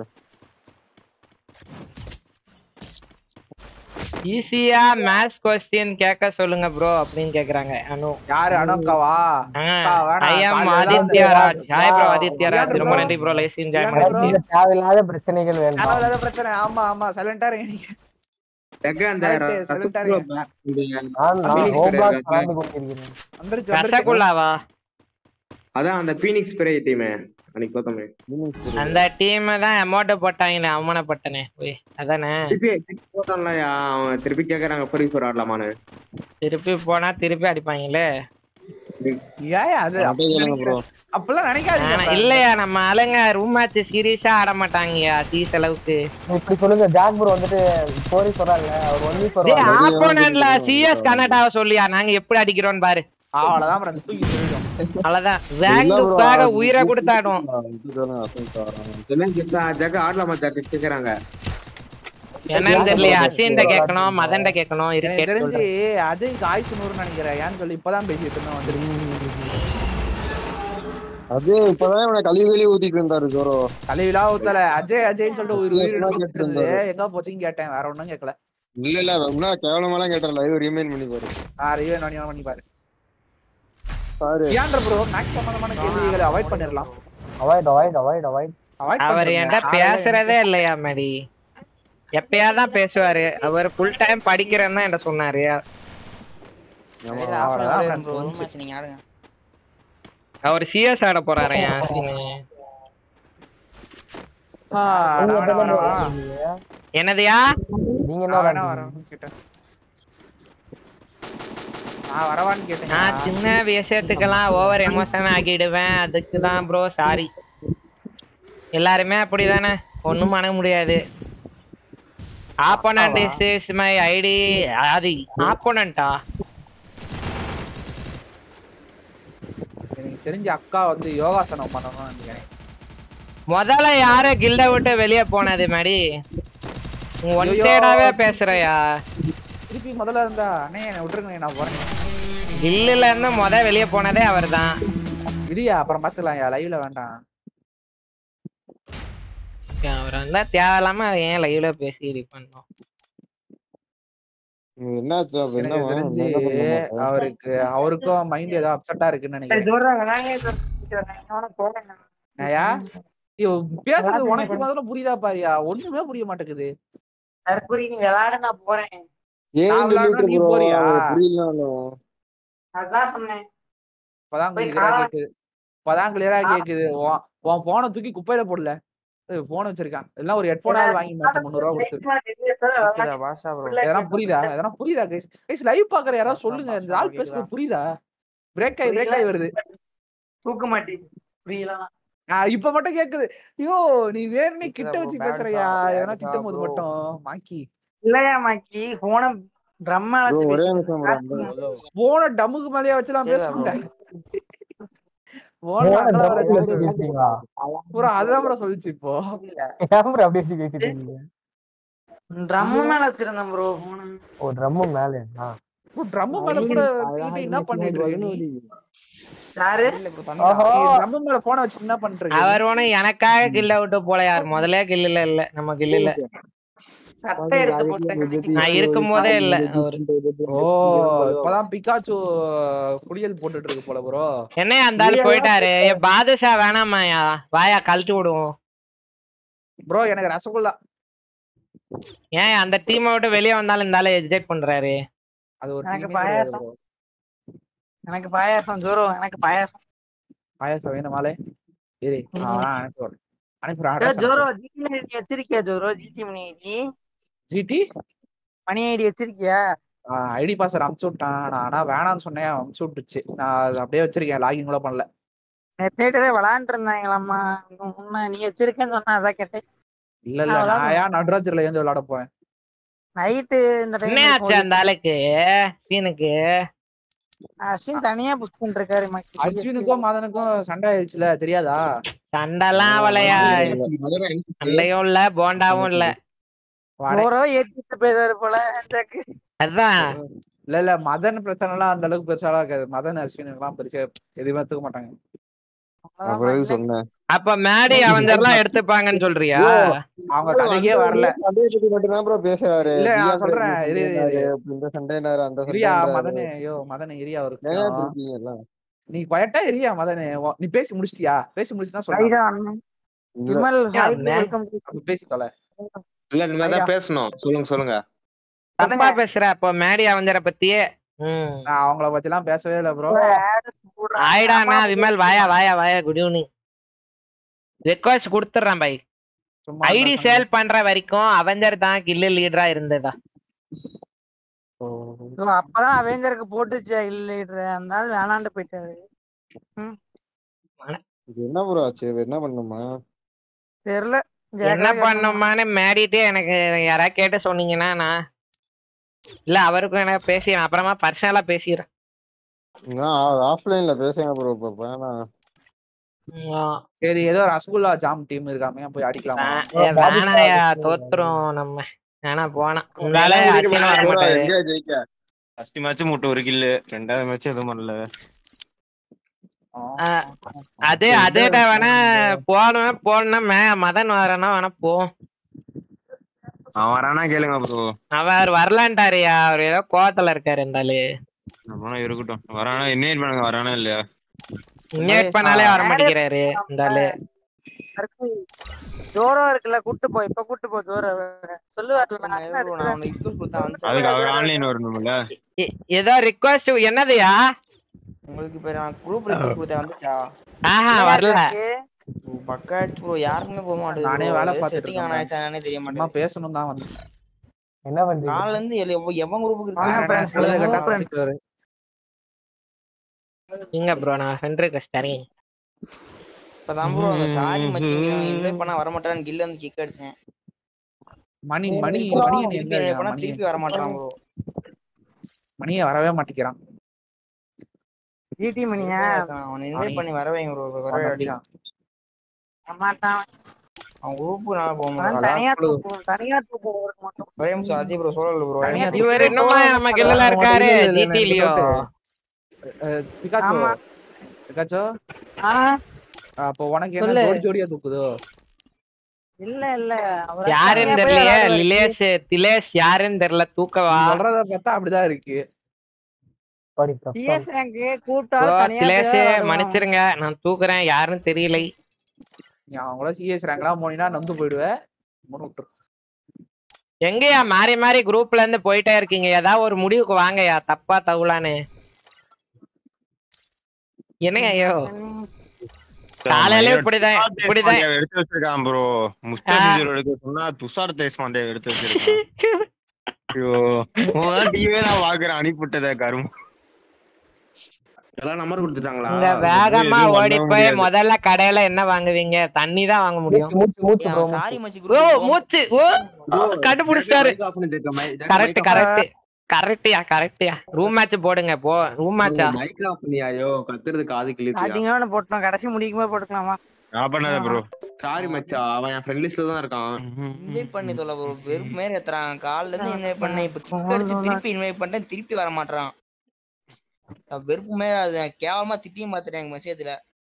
ஈஸியா மேத்ஸ் क्वेश्चन கேட்க சொல்லுங்க ப்ரோ அப்படின்னு கேக்குறாங்க. அனு யாரு? அனுக்காவா? I am Aditya Raj. Hi bro Aditya Raj. ரொம்ப நன்றி ப்ரோ லைவ் ஸ்ட்ரீம் ஜாயின் பண்ணதுக்கு. தேவையில்லாத பிரச்சனைகள் வேண்டாம். தேவையில்லாத பிரச்சனை. ஆமா ஆமா சைலண்டா இருங்க நீங்க. எங்க அந்த ரசகுல்லா நான் நான் ரோப்ளாக்ஸ் விளையாடி கொண்டிருக்கிறேன். வந்துருச்சு ரசகுல்லாவா? அதான் அந்த பீனிக்ஸ் ஸ்ப்ரே டீம் அன்னைக்கு பார்த்தோமே. அந்த டீம் தான் அமௌண்ட் போட்டாங்க. அவமானப்பட்டனே போய் அதானே. திருப்பி போட்டான்லயா அவன் திருப்பி கேக்குறாங்க ஃப்ரீ ஃபயர் ஆடலாமான்னு. திருப்பி போனா திருப்பி அடிப்பாங்களே. ஏன் அது அப்பெல்லாம் நினைக்காதீங்க. இல்லையா நம்ம ஆளுங்க ரூம் மேட்ச் சீரியஸா ஆட மாட்டாங்கயா சீஸ் அளவுக்கு. இப்படி சொல்லுங்க. ஜாக் ப்ரோ வந்துட்டு ஸ்டோரி சொல்றாங்க. அவர் ஒன்லி ஃபார் ஆப்போனன்ட்ல சிஎஸ் கனடாவ சொல்லியா நாங்க எப்படி அடிக்கிறோம் பாரு. அவ்வளவுதான் பிரான்ஸ் தூக்கி சொல்லிடும். அவ்வளவுதான் ரேங்க்குக்காக உயிரை கொடுத்தாடும். என்ன ஜெகா ஜெகா ஆடலாமா ஜெகா கேக்குறாங்க. என்னன்னு தெரியலையா? அசீன்ட கேட்கணும், மதன்ட கேட்கணும். எனக்கு தெரிஞ்சு அஜய்க்கு ஆயுசு நூறுன்னு நினைக்கிறேன். ஏன்னு சொல்லி இப்பதான் பேசிட்டு இருந்தோம். வந்துருக்கு அது இப்பதான் இவனை கழுவி வெளியே ஊத்திட்டு இருந்தாரு. ஜோரோ கழுவிலாம் ஊத்தல. அஜய் அஜய்ன்னு சொல்லிட்டு ஒரு உயிர் எங்க போச்சுன்னு கேட்டேன். வேற ஒண்ணும் கேட்கல. இல்ல இல்ல ரொம்ப கேவலமாலாம் கேட்டல. லைவ் ரிமைண்ட் பண்ணி பாரு. ஆ ரிமைண்ட் பண்ணி பண்ணி பாரு. பாரு ஏன்டா ப்ரோ மேக்ஸ் சம்பந்தமான கேள்விகளை அவாய்ட் பண்ணிரலாம். அவாய்ட் அவாய்ட் அவாய்ட் அவாய்ட் அவர் என்கிட்ட பேசுறதே இல்லையா மேடி? எப்பயாதான் பேசுவாரு. அவர் ஃபுல் டைம் படிக்கிறேன்னு தான் என்ன சொன்னாரு. அவர் சிஎஸ் ஆட போறாரு. என்னதையா நீங்க என்ன நான் வரவான்னு கேட்டேன். நான் சின்ன விஷயத்துக்கெல்லாம் ஓவர் எமோஷன் ஆகிடுவேன். அதுக்கு தான் ப்ரோ சாரி. எல்லாருமே அப்படிதானே, ஒன்றும் பண்ண முடியாது. Opponent is my ID. அது ஆப்போனன்ட்டா? எனக்கு தெரிஞ்ச அக்கா வந்து யோகாசனம் பண்ணணும்னு நினைக்கிறேன். முதல்ல யார கில்ட விட்டு வெளியே போனது மாடி? ஒன் சைடாவே பேசுறையா? திருப்பி முதல்ல இருந்தா அண்ணே என்ன விட்டுருங்க நான் போறேன். கில்லுல இருந்து முத வெளியே போனதே அவர் தான். இல்லையா அப்புறம் பாத்துக்கலாம். லைவ்ல வேண்டாம். அவர் வந்தா தேவையில்லாம ஏன் லைவ்ல பேசி இது பண்ணோம். அவருக்கு அவருக்கும் மைண்ட் ஏதோ அப்செட்டா இருக்குன்னு நினைக்கிறேன். பேசுறது உனக்கு முதல்ல புரியுதா பாரியா? ஒண்ணுமே புரிய மாட்டேங்குது. விளையாட நான் போறேன். நீ போறியா? அதான் சொன்னேன். இப்பதான் கிளியரா கேக்குது. இப்பதான் கிளியரா கேக்குது. உன் போனை தூக்கி குப்பையில போடல. போன் வச்சிருக்கான். எல்லாம் ஒரு ஹெட்போனாவது வாங்கி மாட்டேன். முன்னூறு ரூபா கொடுத்து. எதனா புரியுதா? எதனா புரியுதா கைஸ்? கைஸ் லைவ் பாக்குற யாராவது சொல்லுங்க. இந்த ஆள் பேசுறது புரியுதா? பிரேக் ஆகி பிரேக் ஆகி வருது. தூக்க மாட்டேங்குது. புரியல. இப்ப மட்டும் கேக்குது. ஐயோ நீ வேறனே கிட்ட வச்சு பேசுறியா? எதனா திட்டும் போது மட்டும் மாக்கி. இல்லையா மாக்கி போன ட்ரம்மா ப்ரோ வச்சு ஒரே பேசிட்டு நிமிஷம் ப்ரோ. போன டம்முக்கு மேலயே வச்சு நான் பேசுறேன். போன போன அங்கல drum வர மேல வச்சு பேசுறீங்களா? ப்ரோ அதுதான் ப்ரோ சொல்லுச்சு இப்போ. ஏன் bro அப்படி வச்சு பேசிட்டு இருக்கீங்க? ட்ரம் மேல வச்சிருந்தேன் ப்ரோ போன. ஓ ட்ரம் மேல. ப்ரோ ட்ரம் மேல கூட வச்சுக்கிட்டு என்ன பண்ணிட்டு இருக்க நீ? யாரு? ஓஹோ நீ ட்ரம் மேல போன வச்சு என்ன பண்ணிட்டு இருக்க? அவர் ஒண்ணு எனக்காக கில்ல விட்டு போல யார் முதல்ல கில்ல இல்ல நம்ம கில்ல சட்டை எடுத்து போட்டேன். நான் இருக்கும் போதே இல்ல அவரு. ஓ இப்பதான் பிகாச்சு குளியல் போட்டுட்டு இருக்கு போல ப்ரோ. என்ன அந்த ஆளு போயிட்டாரு. பாதுஷா வேணாமாயா வாயா கழட்டி விடுவோம். ப்ரோ எனக்கு ரசகுல்லா. ஏன் அந்த டீமை விட்டு வெளியே வந்தாலும் இந்த ஆளு எஜிடேட் பண்றாரு. அது ஒரு எனக்கு டீமே கிடையாது பாயாசம் ப்ரோ. எனக்கு பாயாசம் ஜோரோ எனக்கு பாயாசம். பாயாசம் வேணுமாலே? சரி நான் அனுப்பி வரேன். அனுப்பி ஏ ஜோரோ ஜிடி மணி ஐடி வச்சிருக்கியா ஜோரோ? GT Mani ID GT Mani ID வச்சிருக்கியா? ஐடி பாஸ்வேர்ட் அனுப்பிச்சு விட்டான். நான் ஆனா வேணாம்னு சொன்னேன் அனுப்பிச்சு விட்டுச்சு. நான் அது அப்படியே வச்சிருக்கேன். லாகின் கூட பண்ணல. நேத்தே விளையாண்டு இருந்தாங்களாம்மா. முன்ன நீ வச்சிருக்கேன்னு சொன்னா அதான் கேட்டேன். இல்ல இல்ல நான் ஏன் நடுராத்திரில ஏந்து விளையாட போறேன். நைட்டு இந்த என்ன ஆச்சு அந்த ஆளுக்கு சீனுக்கு? அஸ்வின் தனியா புஷ் பண்ணிருக்காரு. அஸ்வினுக்கும் மதனுக்கும் சண்டை ஆயிடுச்சுல தெரியாதா? சண்டைலாம் அவளையா? சண்டையும் இல்ல போண்டாவும் இல்ல. ஜோரோ ஏத்திட்டு போயிதாரு போல. அதான் இல்ல இல்ல மதன் பிரச்சனை எல்லாம் அந்த அளவுக்கு பெருசாலாம் இருக்காது. மதன் அஸ்வினுக்கு எல்லாம் பெருசா எதுவுமே எடுத்துக்க மாட்டாங்க. அப்ப மேடி அவஞ்சர்லாம் எடுத்துப்பாங்கன்னு சொல்றியா? அவங்க கதைக்கே வரல. மட்டும்தான் ப்ரோ பேசுறாரு. இல்ல நான் சொல்றேன் இரு இரு இந்த சண்டைனாரு அந்த இரியா சண்டைனாரு. மதனே. ஐயோ மதனே இரியா ஒரு ஏன் இருக்கீங்க எல்லாம்? நீ பயட்டா இரியா மதனே. நீ பேசி முடிச்சிட்டியா? பேசி முடிச்சுனா சொல்லு. விமல் வெல்கம் பேசி தொலை. இல்ல நீங்க தான் பேசணும். சொல்லுங்க சொல்லுங்க. தப்பா பேசுற. அப்ப மேடி அவஞ்சர பத்தியே நான் அவங்கள பத்தி எல்லாம் பேசவே இல்ல ப்ரோ. ஆயிடானா விமல் வாயா வாயா வாயா குட் ஈவினிங். ரெக்வெஸ்ட் கொடுத்துறேன் பை. ஐடி சேல் பண்ற வரைக்கும் அவெஞ்சர் தான் கில் லீடரா இருந்ததா? அப்பதான் அவெஞ்சருக்கு போட்டுச்சு கில் லீடர். அதனால வேணாண்டு போயிட்டாரு. என்ன ப்ரோ ஆச்சு? என்ன பண்ணுமா தெரியல. என்ன பண்ணுமான்னு மேடிட்டே எனக்கு யாராவது கேட்டு சொன்னீங்கன்னா நான் இல்ல அவருக்கும் எனக்கு பேசி அப்புறமா பர்சனலா பேசிடுறேன். ஆஃப்லைன்ல பேசுங்க ப்ரோ. இப்ப வேணாம். சரி ஏதோ ரசகுல்லா ஜாம் டீம் இருக்காம போய் அடிக்கலாமா? வேணாயா தோத்துறோம் நம்ம. வேணா போனா உங்களால அசிங்கமா வர மாட்டாரு. ஃபர்ஸ்ட் மேட்ச் மட்டும் ஒரு கில். ரெண்டாவது மேட்ச் எதுவும் பண்ணல. அது அதே வேணா போனோம் போனோம் மதன் வரனா வேணா போவோம். அவன் வரானா கேளுங்க ப்ரோ. அவர் வரலான்ட்டாருயா. அவர் ஏதோ கோவத்துல இருக்காரு இருந்தாலு. இருக்கட்டும். வரானா இன்வைட் பண்ணுங்க. வரானா இல்லையா? இன்வைட் பண்ணாலே வர மாட்டேங்கிறாரு இருந்தாலு. ஜோரோ இருக்குல்ல கூட்டு போ. இப்ப கூட்டு போ ஜோரோ சொல்லுவாரு. அதுக்கு அவர் ஆன்லைன் வரணும்ல. ஏதோ ரிக்வெஸ்ட் என்னதுயா? உங்களுக்கு இப்ப நான் குரூப் ரிக்வெஸ்ட் கொடுத்தா வந்துச்சா? ஆஹா வரல. பக்கா ப்ரோ யாருமே போக மாட்டேங்குது. நானே வேலை பார்த்துட்டு இருக்கேன். நானே தெரிய மாட்டேங்குது. பேசணும் தான் வந்து. என்ன பண்றீங்க? நாளைல இருந்து எவன் குரூப்புக்கு இருக்கு? இங்க ப்ரோ நான் ஃப்ரெண்ட் ரிக்வெஸ்ட் தரேன். இப்பதான் ப்ரோ சாரி மச்சி இன்வைட் பண்ணா வர மாட்டேன்னு கில்ல வந்து கிக் அடிச்சேன். மணி மணி மணி இன்வைட் பண்ணா திருப்பி வர மாட்டறான் ப்ரோ. மணியே வரவே மாட்டேங்கிறான். ஜிடி மணியா அவன் இன்வைட் பண்ணி வர வைங்க ப்ரோ. வரவே அடிக்கான். மாட்டான். அவன் குரூப் நாள போக மாட்டான். தனியா தூக்கு தனியா தூக்கு வர மாட்டான். ஒரே நிமிஷம் அஜய் ப்ரோ சொல்லல ப்ரோ. இவர் என்னமா நம்ம கில்லல இருக்காரு ஜிடிலியோ. பிகாச்சோ பிகாச்சோ ஆ அப்போ உனக்கு என்ன ஜோடி ஜோடியா தூக்குதோ? இல்ல இல்ல யாருன்னு தெரியல. லிலேஷ் திலேஷ் யாருன்னு தெரியல. தூக்கவா சொல்றத பார்த்தா அப்படிதான் இருக்கு. டிஎஸ் ரேங்க் கூட்டா தனியா திலேஷ் மன்னிச்சிருங்க நான் தூக்குறேன். யாருன்னு தெரியல. நீ அவங்கள சிஎஸ் ரேங்க்லாம் போனினா நந்து போய்டுவே. முறுட்டு எங்கயா மாறி மாறி குரூப்ல இருந்து போயிட்டே இருக்கீங்க. ஏதாவது ஒரு முடிவுக்கு வாங்கயா. தப்பா தவுலானே என்னங்க ஐயோ காலையில இப்படிதான் இப்படிதான் எடுத்து வச்சிருக்கான் ப்ரோ. முஸ்தபிஜர் எடுக்க சொன்னா துஷார் தேஷ்பாண்டே எடுத்து வச்சிருக்கான். ஐயோ உன் டீவே நான் பாக்குறேன் அனுப்பிவிட்டதே கரும். எல்லாம் நம்பர் கொடுத்துட்டாங்களா? இங்க வேகமா ஓடி போய் முதல்ல கடையில என்ன வாங்குவீங்க? தண்ணி தான் வாங்க முடியும். சாரி மச்சி ஓ மூச்சு ஓ கண்டுபிடிச்சாரு. கரெக்ட் கரெக்ட் கரெக்ட்யா கரெக்ட்யா. ரூம் மேட்ச் போடுங்க போ. ரூம் மேட்சா? மைக் ஆஃப் பண்ணியாயோ கத்துறது காது கிழிச்சியா. ஸ்டார்டிங்ல போட்டோம் கடைசி முடிக்கும்போது போட்டுக்கலாமா? நான் பண்ணாத ப்ரோ. சாரி மச்சா அவன் என் ஃப்ரெண்ட் லிஸ்ட்ல தான் இருக்கான். இன்வைட் பண்ணி தொலை ப்ரோ. வெறுப்பு மேல ஏத்துறான். கால்ல இருந்து இன்வைட் பண்ண இப்ப கிக் அடிச்சு திருப்பி இன்வைட் பண்ணிட்டேன் திருப்பி வர மாட்டறான். வெறுப்பு மேல அது கேவலமா திட்டியும் பாத்துட்டேன் எங்க மெசேஜ்ல.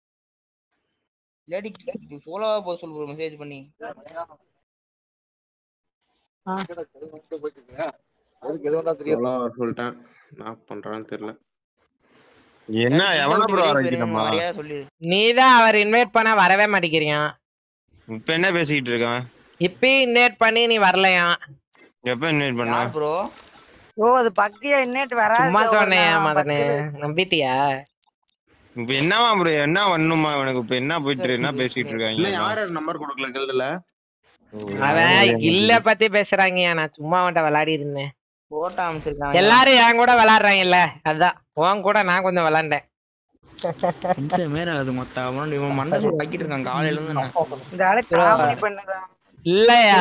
லேடி சோலோவா போக சொல்லு ப்ரோ மெசேஜ் பண்ணி. சொல்லிட்டேன் நான் பண்றான்னு தெரியல. என்ன எவனா ப்ரோ ஆரம்பிக்கணுமா? நீதான் அவர் இன்வைட் பண்ண வரவே மாட்டேங்கிறியா? இப்ப என்ன பேசிக்கிட்டு இருக்கான்? இப்ப இன்வைட் பண்ணி நீ வரலையா? எப்ப இன்வைட் பண்ணா ப்ரோ? ஓ அது பக்கியா இன்வைட் வராது. சும்மா சொன்னேயா மதனே நம்பிட்டியா? இப்ப என்னவா ப்ரோ என்ன வண்ணுமா எனக்கு இப்ப என்ன போயிட்டு என்ன பேசிட்டு இருக்காங்க? இல்ல யார நம்பர் கொடுக்கல கில்ட்ல. அவன் கில்ல பத்தி பேசுறாங்கயா. நான் சும்மா அவன்கிட்ட விளையாடி இருந்தேன். போட்டோ அமைச்சிருக்காங்க. எல்லாரும் என் கூட விளையாடுறாங்கல்ல அதான் உன் கூட நான் கொஞ்சம் விளையாண்டேன். இல்லையா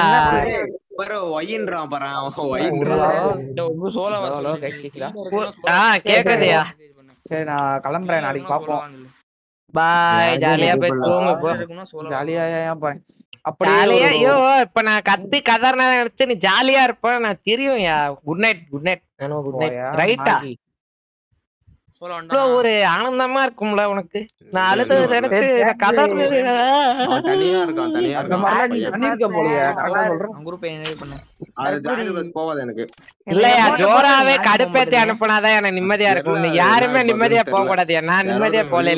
கேக்குதுயா? சரி நான் கிளம்புறேன் நாளைக்கு பாப்போம். பாய். ஜாலியா போய் தூங்கு போ. ஜாலியா ஏன் போறேன் அப்படியே. ஐயோ இப்ப நான் கத்தி கதறனா நினைச்சு நீ ஜாலியா இருப்ப நான் தெரியும்யா. Good night good night. Good night ரைட்டா? ஒரு ஆனந்தமா இருக்கும்ல உனக்கு. நான் அழுது நினைச்சு கதறது தனியா இருக்கான் தனியா இருக்கான். இல்லையா ஜோராவே கடுப்பேத்தி அனுப்புனாதான் எனக்கு நிம்மதியா இருக்கும். யாருமே நிம்மதியா போக கூடாது. நான் நிம்மதியா போல.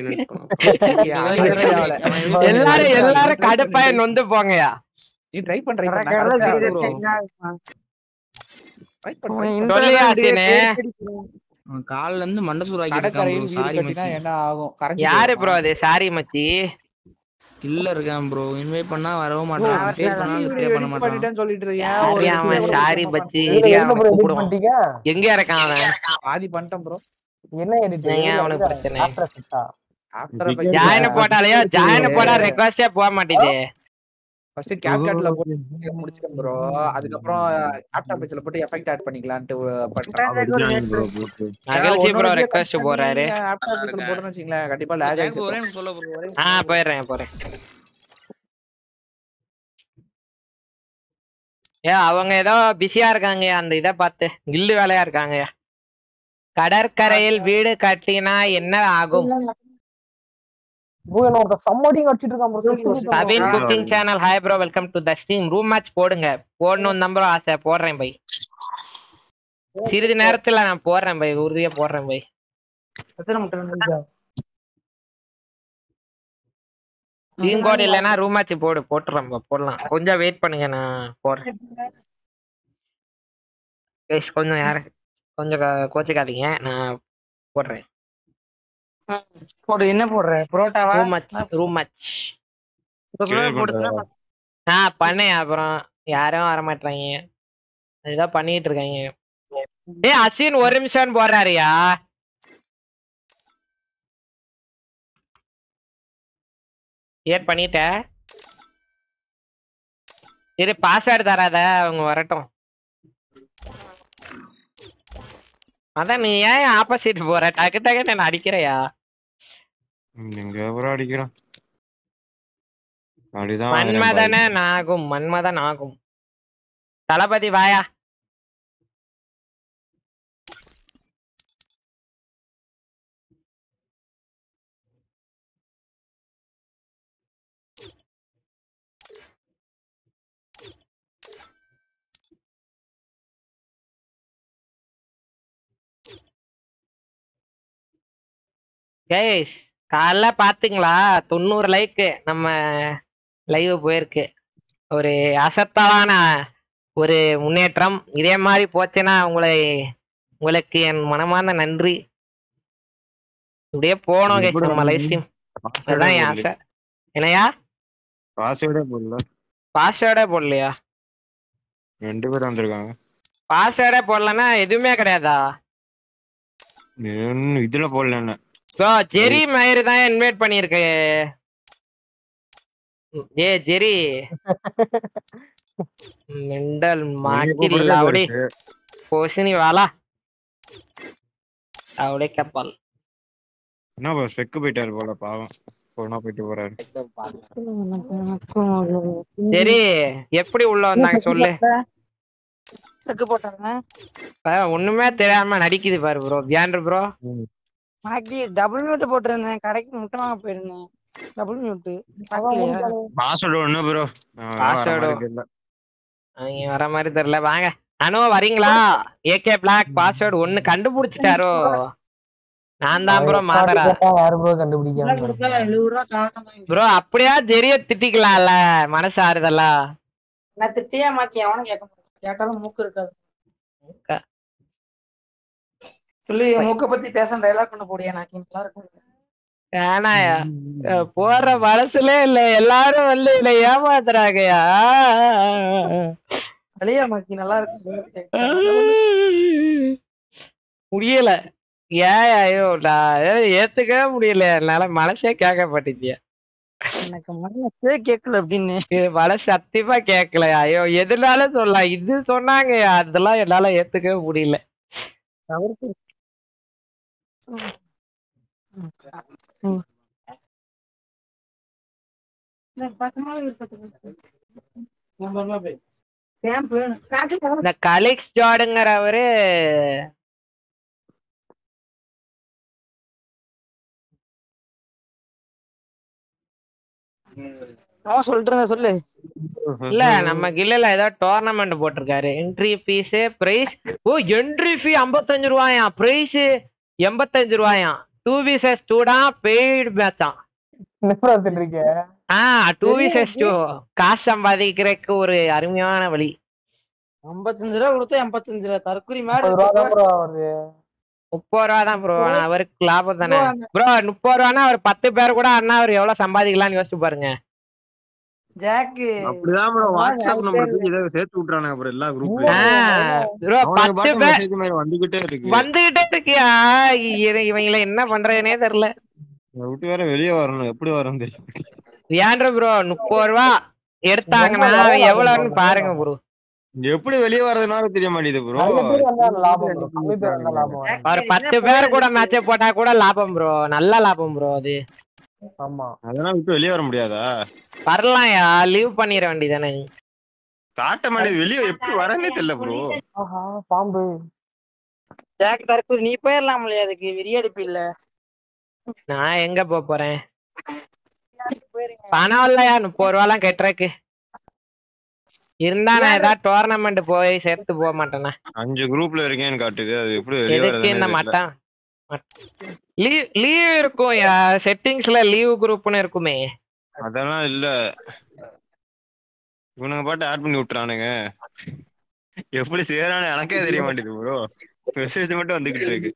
எல்லாரும் எல்லாரும் கடுப்பாய நொந்து போங்கயா. நீ ட்ரை பண்ற கால்ல இருந்து மண்டசூர் ஆகிட்டு என்ன ஆகும்? யாரு ப்ரோ அது? சாரி மச்சி இல்ல இருக்கான் ப்ரோ. இன்வைட் பண்ணா வரவே மாட்டான். சேவ் பண்ணா ரிப்ளை பண்ண மாட்டான் சொல்லிட்டு இருக்கேன். அவன் சாரி மச்சி ஏரியா கூப்பிடுவான். எங்க இருக்கான் அவன்? பாதி பண்ணிட்டேன் ப்ரோ. என்ன எடிட்டிங் அவனுக்கு பிரச்சனை? ஆஃப்டர் சிட்டா ஆஃப்டர் ஜாயின் போட்டாலயோ ஜாயின் போடா ரெக்வெஸ்டே போக மாட்டேங்குது. ஃபர்ஸ்ட் கேப்கட்ல போட்டு முடிச்சிட்டேன் ப்ரோ. அதுக்கு அப்புறம் லேப்டாப் பேஜ்ல போட்டு எஃபெக்ட் ஆட் பண்ணிக்கலாம்னு பண்றேன். அகல்சி ப்ரோ ரெக்வெஸ்ட் போறாரு. லேப்டாப் பேஜ்ல போடுறேன்னு வெச்சீங்களா கண்டிப்பா லாக் ஆயிடும். ஆ போறேன் போறேன். ஏ அவங்க ஏதோ பிஸியா இருக்காங்க. அந்த இத பார்த்து கில்லு வேலையா இருக்காங்க. கடற்கரையில் வீடு கட்டினா என்ன ஆகும்? Sabin cooking channel. Hi bro, welcome to the stream. Room match போடுங்க. போடணும் நம்பர் ஆசை. போடுறேன் பை. சிறிது நேரத்துல நான் போடுறேன் பை. உறுதியா போடுறேன் பை. டீம் கோட் இல்லனா ரூம் மேட்ச் போடு. போட்டுறேன் போடலாம். கொஞ்சம் வெயிட் பண்ணுங்க நான் போடுறேன். கைஸ் கொஞ்சம் யார கொஞ்சம் கோச்சிக்காதீங்க நான் போடுறேன். போடு. என்ன போடுற? புரோட்டாவா? ரூம் மேட்ச் ரூம் மேட்ச் ஆ பண்ணேன். அப்புறம் யாரும் வர மாட்டாங்க. அதுதான் பண்ணிட்டு இருக்காங்க. ஏய் அஸ்வின் ஒரு நிமிஷம் போடுறாருயா. ஏட் பண்ணிட்ட சரி பாஸ்வேர்டு தராத அவங்க வரட்டும். அதான் நீ ஏன் ஆப்போசிட் போற? டக்கு டக்கு நான் அடிக்கிறையா? எங்க எவரோ அடிக்கிறான். மன்மதன நாகும் மன்மதன் ஆகும். தளபதி வாயா. கைஸ் காலைல பாத்தீங்களா? தொண்ணூறு லைக்கு நம்ம லைவ் போயிருக்கு. ஒரு அசத்தலான ஒரு முன்னேற்றம். இதே மாதிரி போச்சுன்னா உங்களை உங்களுக்கு என் மனமார்ந்த நன்றி. இப்படியே போனோம் கைஸ் நம்ம லைவ் ஸ்ட்ரீம். அதுதான் என் ஆசை. என்னையா பாஸ்வேர்டே போடல? பாஸ்வேர்டே போடலையா? ரெண்டு பேரும் வந்திருக்காங்க. பாஸ்வேர்டே போடலன்னா எதுவுமே கிடையாதா? இதுல போடல என்ன ப்ரோ ஜெரி மயிறு தான் இன்வைட் பண்ணிருக்கு. ஏ ஜெரி மெண்டல் மாக்கில் லாவடி போஷினி வாலா அவளே கப்பல். என்ன ப்ரோ ஸ்பெக் போயிட்டாரு போல பாவம். போனா போயிட்டு போறாரு. சரி எப்படி உள்ள வந்தாங்க சொல்லு. செக்கு போட்டாங்க. ஒண்ணுமே தெரியாம நடிக்குது பாரு ப்ரோ. பியாண்ட் ப்ரோ மாக்கி டபுள் மியூட் போட்டிருந்தேன். கடைக்கு முட்டை வாங்க போயிருந்தேன். டபுள் மியூட் பாக்கலையா? பாஸ்வேர்ட் ஒண்ணு ப்ரோ. பாஸ்வேர்டு அவங்க வர மாதிரி தெரியல. வாங்க அனு வரீங்களா? ஏகே பிளாக் பாஸ்வேர்டு ஒண்ணு கண்டுபிடிச்சிட்டாரோ. நான் தான் ப்ரோ மாதரா. யாரு ப்ரோ கண்டுபிடிக்காம ப்ரோ அப்படியா ஜெரிய திட்டிக்கலாம்ல மனசு ஆறுதலா. நான் திட்டியா மாக்கி அவனும் கேட்க மாட்டேன். கேட்டாலும் மூக்கு இருக்காது. சொல்லி மூக்க பத்தி பேச டைலாக் பண்ண போடியா நாக்கி நல்லா இருக்கும். வேணாயா போற மனசுலே இல்ல எல்லாரும் வந்து இல்ல ஏமாத்துறாங்கயா. அழியா மாக்கி நல்லா இருக்கு முடியல. ஏன் ஐயோ நான் ஏத்துக்கவே முடியல. என்னால மனசே கேட்க மாட்டேங்கியா. எனக்கு மனசே கேட்கல அப்படின்னு மனசு சத்தியமா கேட்கலையா. ஐயோ எதுனால சொல்லலாம் இது சொன்னாங்கயா அதெல்லாம் என்னால ஏத்துக்கவே முடியல. இந்த கலிக்ஸ் ஜார்டுங்கிறவரு சொல்றேன் சொல்லு. இல்ல நம்ம கில்ல ஏதோ டோர்னமெண்ட் போட்டிருக்காரு. Entry fee prize oh entry fee ஐம்பத்தஞ்சு ரூபாயா பிரைஸ் எண்பத்தஞ்சு ரூபாயா. டூ விசஸ் டூடா பெய்டு மேட்சா. ஆஹ் டூ விசஸ் டூ காசு சம்பாதிக்கிறதுக்கு ஒரு அருமையான வழி. ஐம்பத்தஞ்சு ரூபா கொடுத்தா எண்பத்தஞ்சு ரூபா தற்கொலை மாதிரி முப்பது ரூபா தான் ப்ரோ. அவருக்கு லாபம் தானே ப்ரோ. முப்பது ரூபானா அவர் பத்து பேர் கூட அண்ணா அவர் எவ்வளவு சம்பாதிக்கலாம்னு யோசிச்சு பாருங்க. ஜாக்கு அப்படிதான் ப்ரோ வாட்ஸ்அப் நம்பருக்கு இத சேர்த்து விட்டுறானுங்க ப்ரோ எல்லா குரூப்ல. ப்ரோ பத்து பேர் வந்துகிட்டே இருக்கு வந்துகிட்டே இருக்கியா. இவங்கள என்ன பண்றதுனே தெரியல. விட்டு வேற வெளியே வரணும். எப்படி வரணும் தெரியும். ஏன்டா ப்ரோ முப்பது ரூபா எடுத்தாங்கன்னா எவ்வளவுன்னு பாருங்க ப்ரோ. எப்படி வெளியே வர்றதுனால தெரிய மாட்டேங்குது ப்ரோ. ஒரு பத்து பேர் கூட மேட்ச போட்டா கூட லாபம் ப்ரோ. நல்ல லாபம் ப்ரோ அது. ஆமா அதெல்லாம் விட்டு வெளியே வர முடியாதா? வரலாம்யா லீவ் பண்ணிட வேண்டியதானே. காட்ட மாட்டேங்குது வெளியே எப்படி வரனே தெரியல ப்ரோ. பாம்பு ஜாக் தற்கொலை நீ போயிடலாம் இல்லையா? அதுக்கு விரியடிப்பு இல்ல. நான் எங்க போறேன் பணம் இல்லையா. முப்பது ரூபா எல்லாம் கெட்டுறக்கு இருந்தா நான் ஏதாவது டோர்னமெண்ட் போய் சேர்த்து போக மாட்டேன்னா. அஞ்சு குரூப்ல இருக்கேன்னு காட்டுது. அது எப்படி எதுக்கு இந்த மட்டம் லீவ் லீவ் இருக்கும் செட்டிங்ஸ்ல லீவ் குரூப்னு இருக்குமே. அதெல்லாம் இல்ல இவனுங்க பாட்டு ஆட் பண்ணி விட்டுறானுங்க. எப்படி செய்யறானு எனக்கே தெரிய மாட்டேங்குது ப்ரோ. மெசேஜ் மட்டும் வந்துகிட்டு இருக்கு.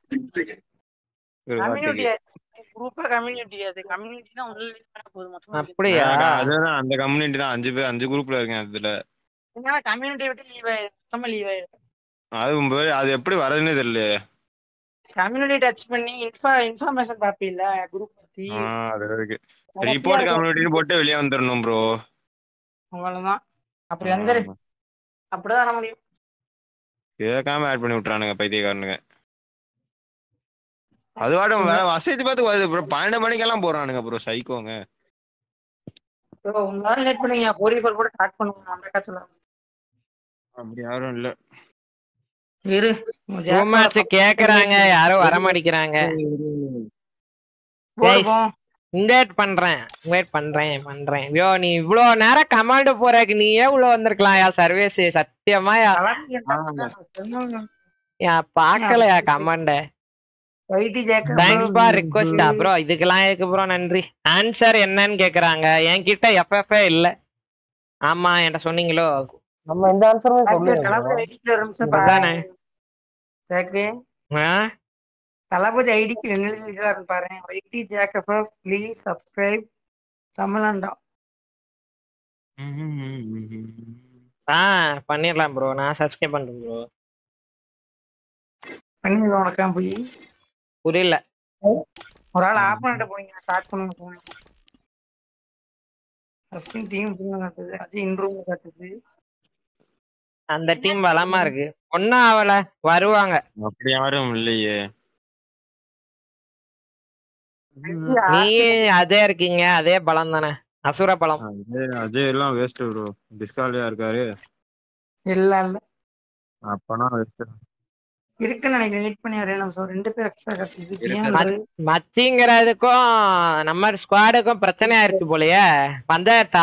அப்படியா? அதுதான் அந்த கம்யூனிட்டி தான். அஞ்சு பேர் அஞ்சு குரூப்ல இருக்கேன் அதுல. கம்யூனிட்டி விட்டு லீவ் ஆயிடும். சுத்தமா லீவ் ஆயிடும். அது அது எப்படி வரதுன்னே தெரியல. கம்யூனிட்டி டச் பண்ணி இன்ஃபா இன்ஃபர்மேஷன் பாப்பீல்ல குரூப் பத்தி. ஆ அது இருக்கு. ரிப்போர்ட் கம்யூனிட்டின்னு போட்டு வெளிய வந்துறணும் ப்ரோ. அவ்வளவுதான். அப்படி வந்துரு. அப்படிதான் வர முடியும். கேட்காம ஆட் பண்ணி விட்டுறானுங்க பைத்தியக்காரனுங்க. அதுவாட்டும் வேற மெசேஜ் பார்த்து வருது ப்ரோ. பன்னெண்டு மணிக்கெல்லாம் போறானுங்க ப்ரோ சைக்கோங்க. ப்ரோ உங்களால லேட் பண்ணுவீங்க. போரி போர் கூட ஸ்டார்ட் பண்ணுவோம் அந்த கட்சில. அப்படி யாரும் இல்ல. இரு ரூமர்ஸ் கேக்குறாங்க யாரும் வர மாட்டேங்கிறாங்க. இன்வைட் பண்றேன் இன்வைட் பண்றேன் பண்றேன். ஐயோ நீ இவ்வளவு நேரம் கமாண்ட் போறக்கு நீயே உள்ள வந்திருக்கலாம். யா சர்வீஸ் சத்தியமா யா பாக்கலையா கமாண்ட. Thanks for request bro. இதுக்கெல்லாம் இருக்கு ப்ரோ நன்றி. ஆன்சர் என்னன்னு கேக்குறாங்க. என்கிட்ட எஃப்எஃப்ஏ இல்ல. ஆமா என்கிட்ட சொன்னீங்களோ. நம்ம இந்த ஆன்சர் சொல்லுங்க. தளபதி ஐடிக்கு என்ன எழுதிருக்காரு பாரு. ஐடி ஜேக்கப் ப்ளீஸ் சப்ஸ்கிரைப் தமிழ்நாடா. ஆ பண்ணிரலாம் ப்ரோ. நான் சப்ஸ்கிரைப் பண்றேன் ப்ரோ. பண்ணிடலாம் உனக்கு போய் புரியல. ஒரு ஆள் ஆப்போனன்ட் போனீங்க ஸ்டார்ட் பண்ணுங்க போங்க. ஃபர்ஸ்ட் டீம் காட்டுது, அது இன்ட்ரூம் காட்டுது. அந்த டீம் பலமா இருக்கு. ஒன்னும் ஆவல, வருவாங்க. அப்படி யாரும் இல்லையே. நீ அதே இருக்கீங்க, அதே பலம் தானே. அசுர பலம். அஜய் எல்லாம் வேஸ்ட் ப்ரோ. டிஸ்காலியா இருக்காரு. இல்ல இல்ல அப்பனா வேஸ்ட் இருக்குன்னு நினைக்கிறேன். வெயிட் பண்ணி வரேன் நிமிஷம். ரெண்டு பேர் எக்ஸ்ட்ரா கட்டுது. மச்சிங்கிறதுக்கும் நம்ம ஸ்குவாடுக்கும் பிரச்சனை ஆயிருச்சு போலயே. பஞ்சாயத்தா?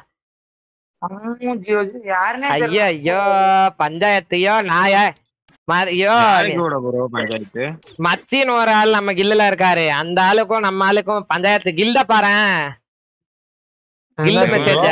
யாருன்னே ஐயோ ஐயோ பஞ்சாயத்தையோ நாய ஐயோ பஞ்சாயத்து. மச்சின்னு ஒரு ஆள் நம்ம கில்லுல இருக்காரு. அந்த ஆளுக்கும் நம்ம ஆளுக்கும் பஞ்சாயத்து. கில்ட பாரு, கில்டு மெசேஜ்.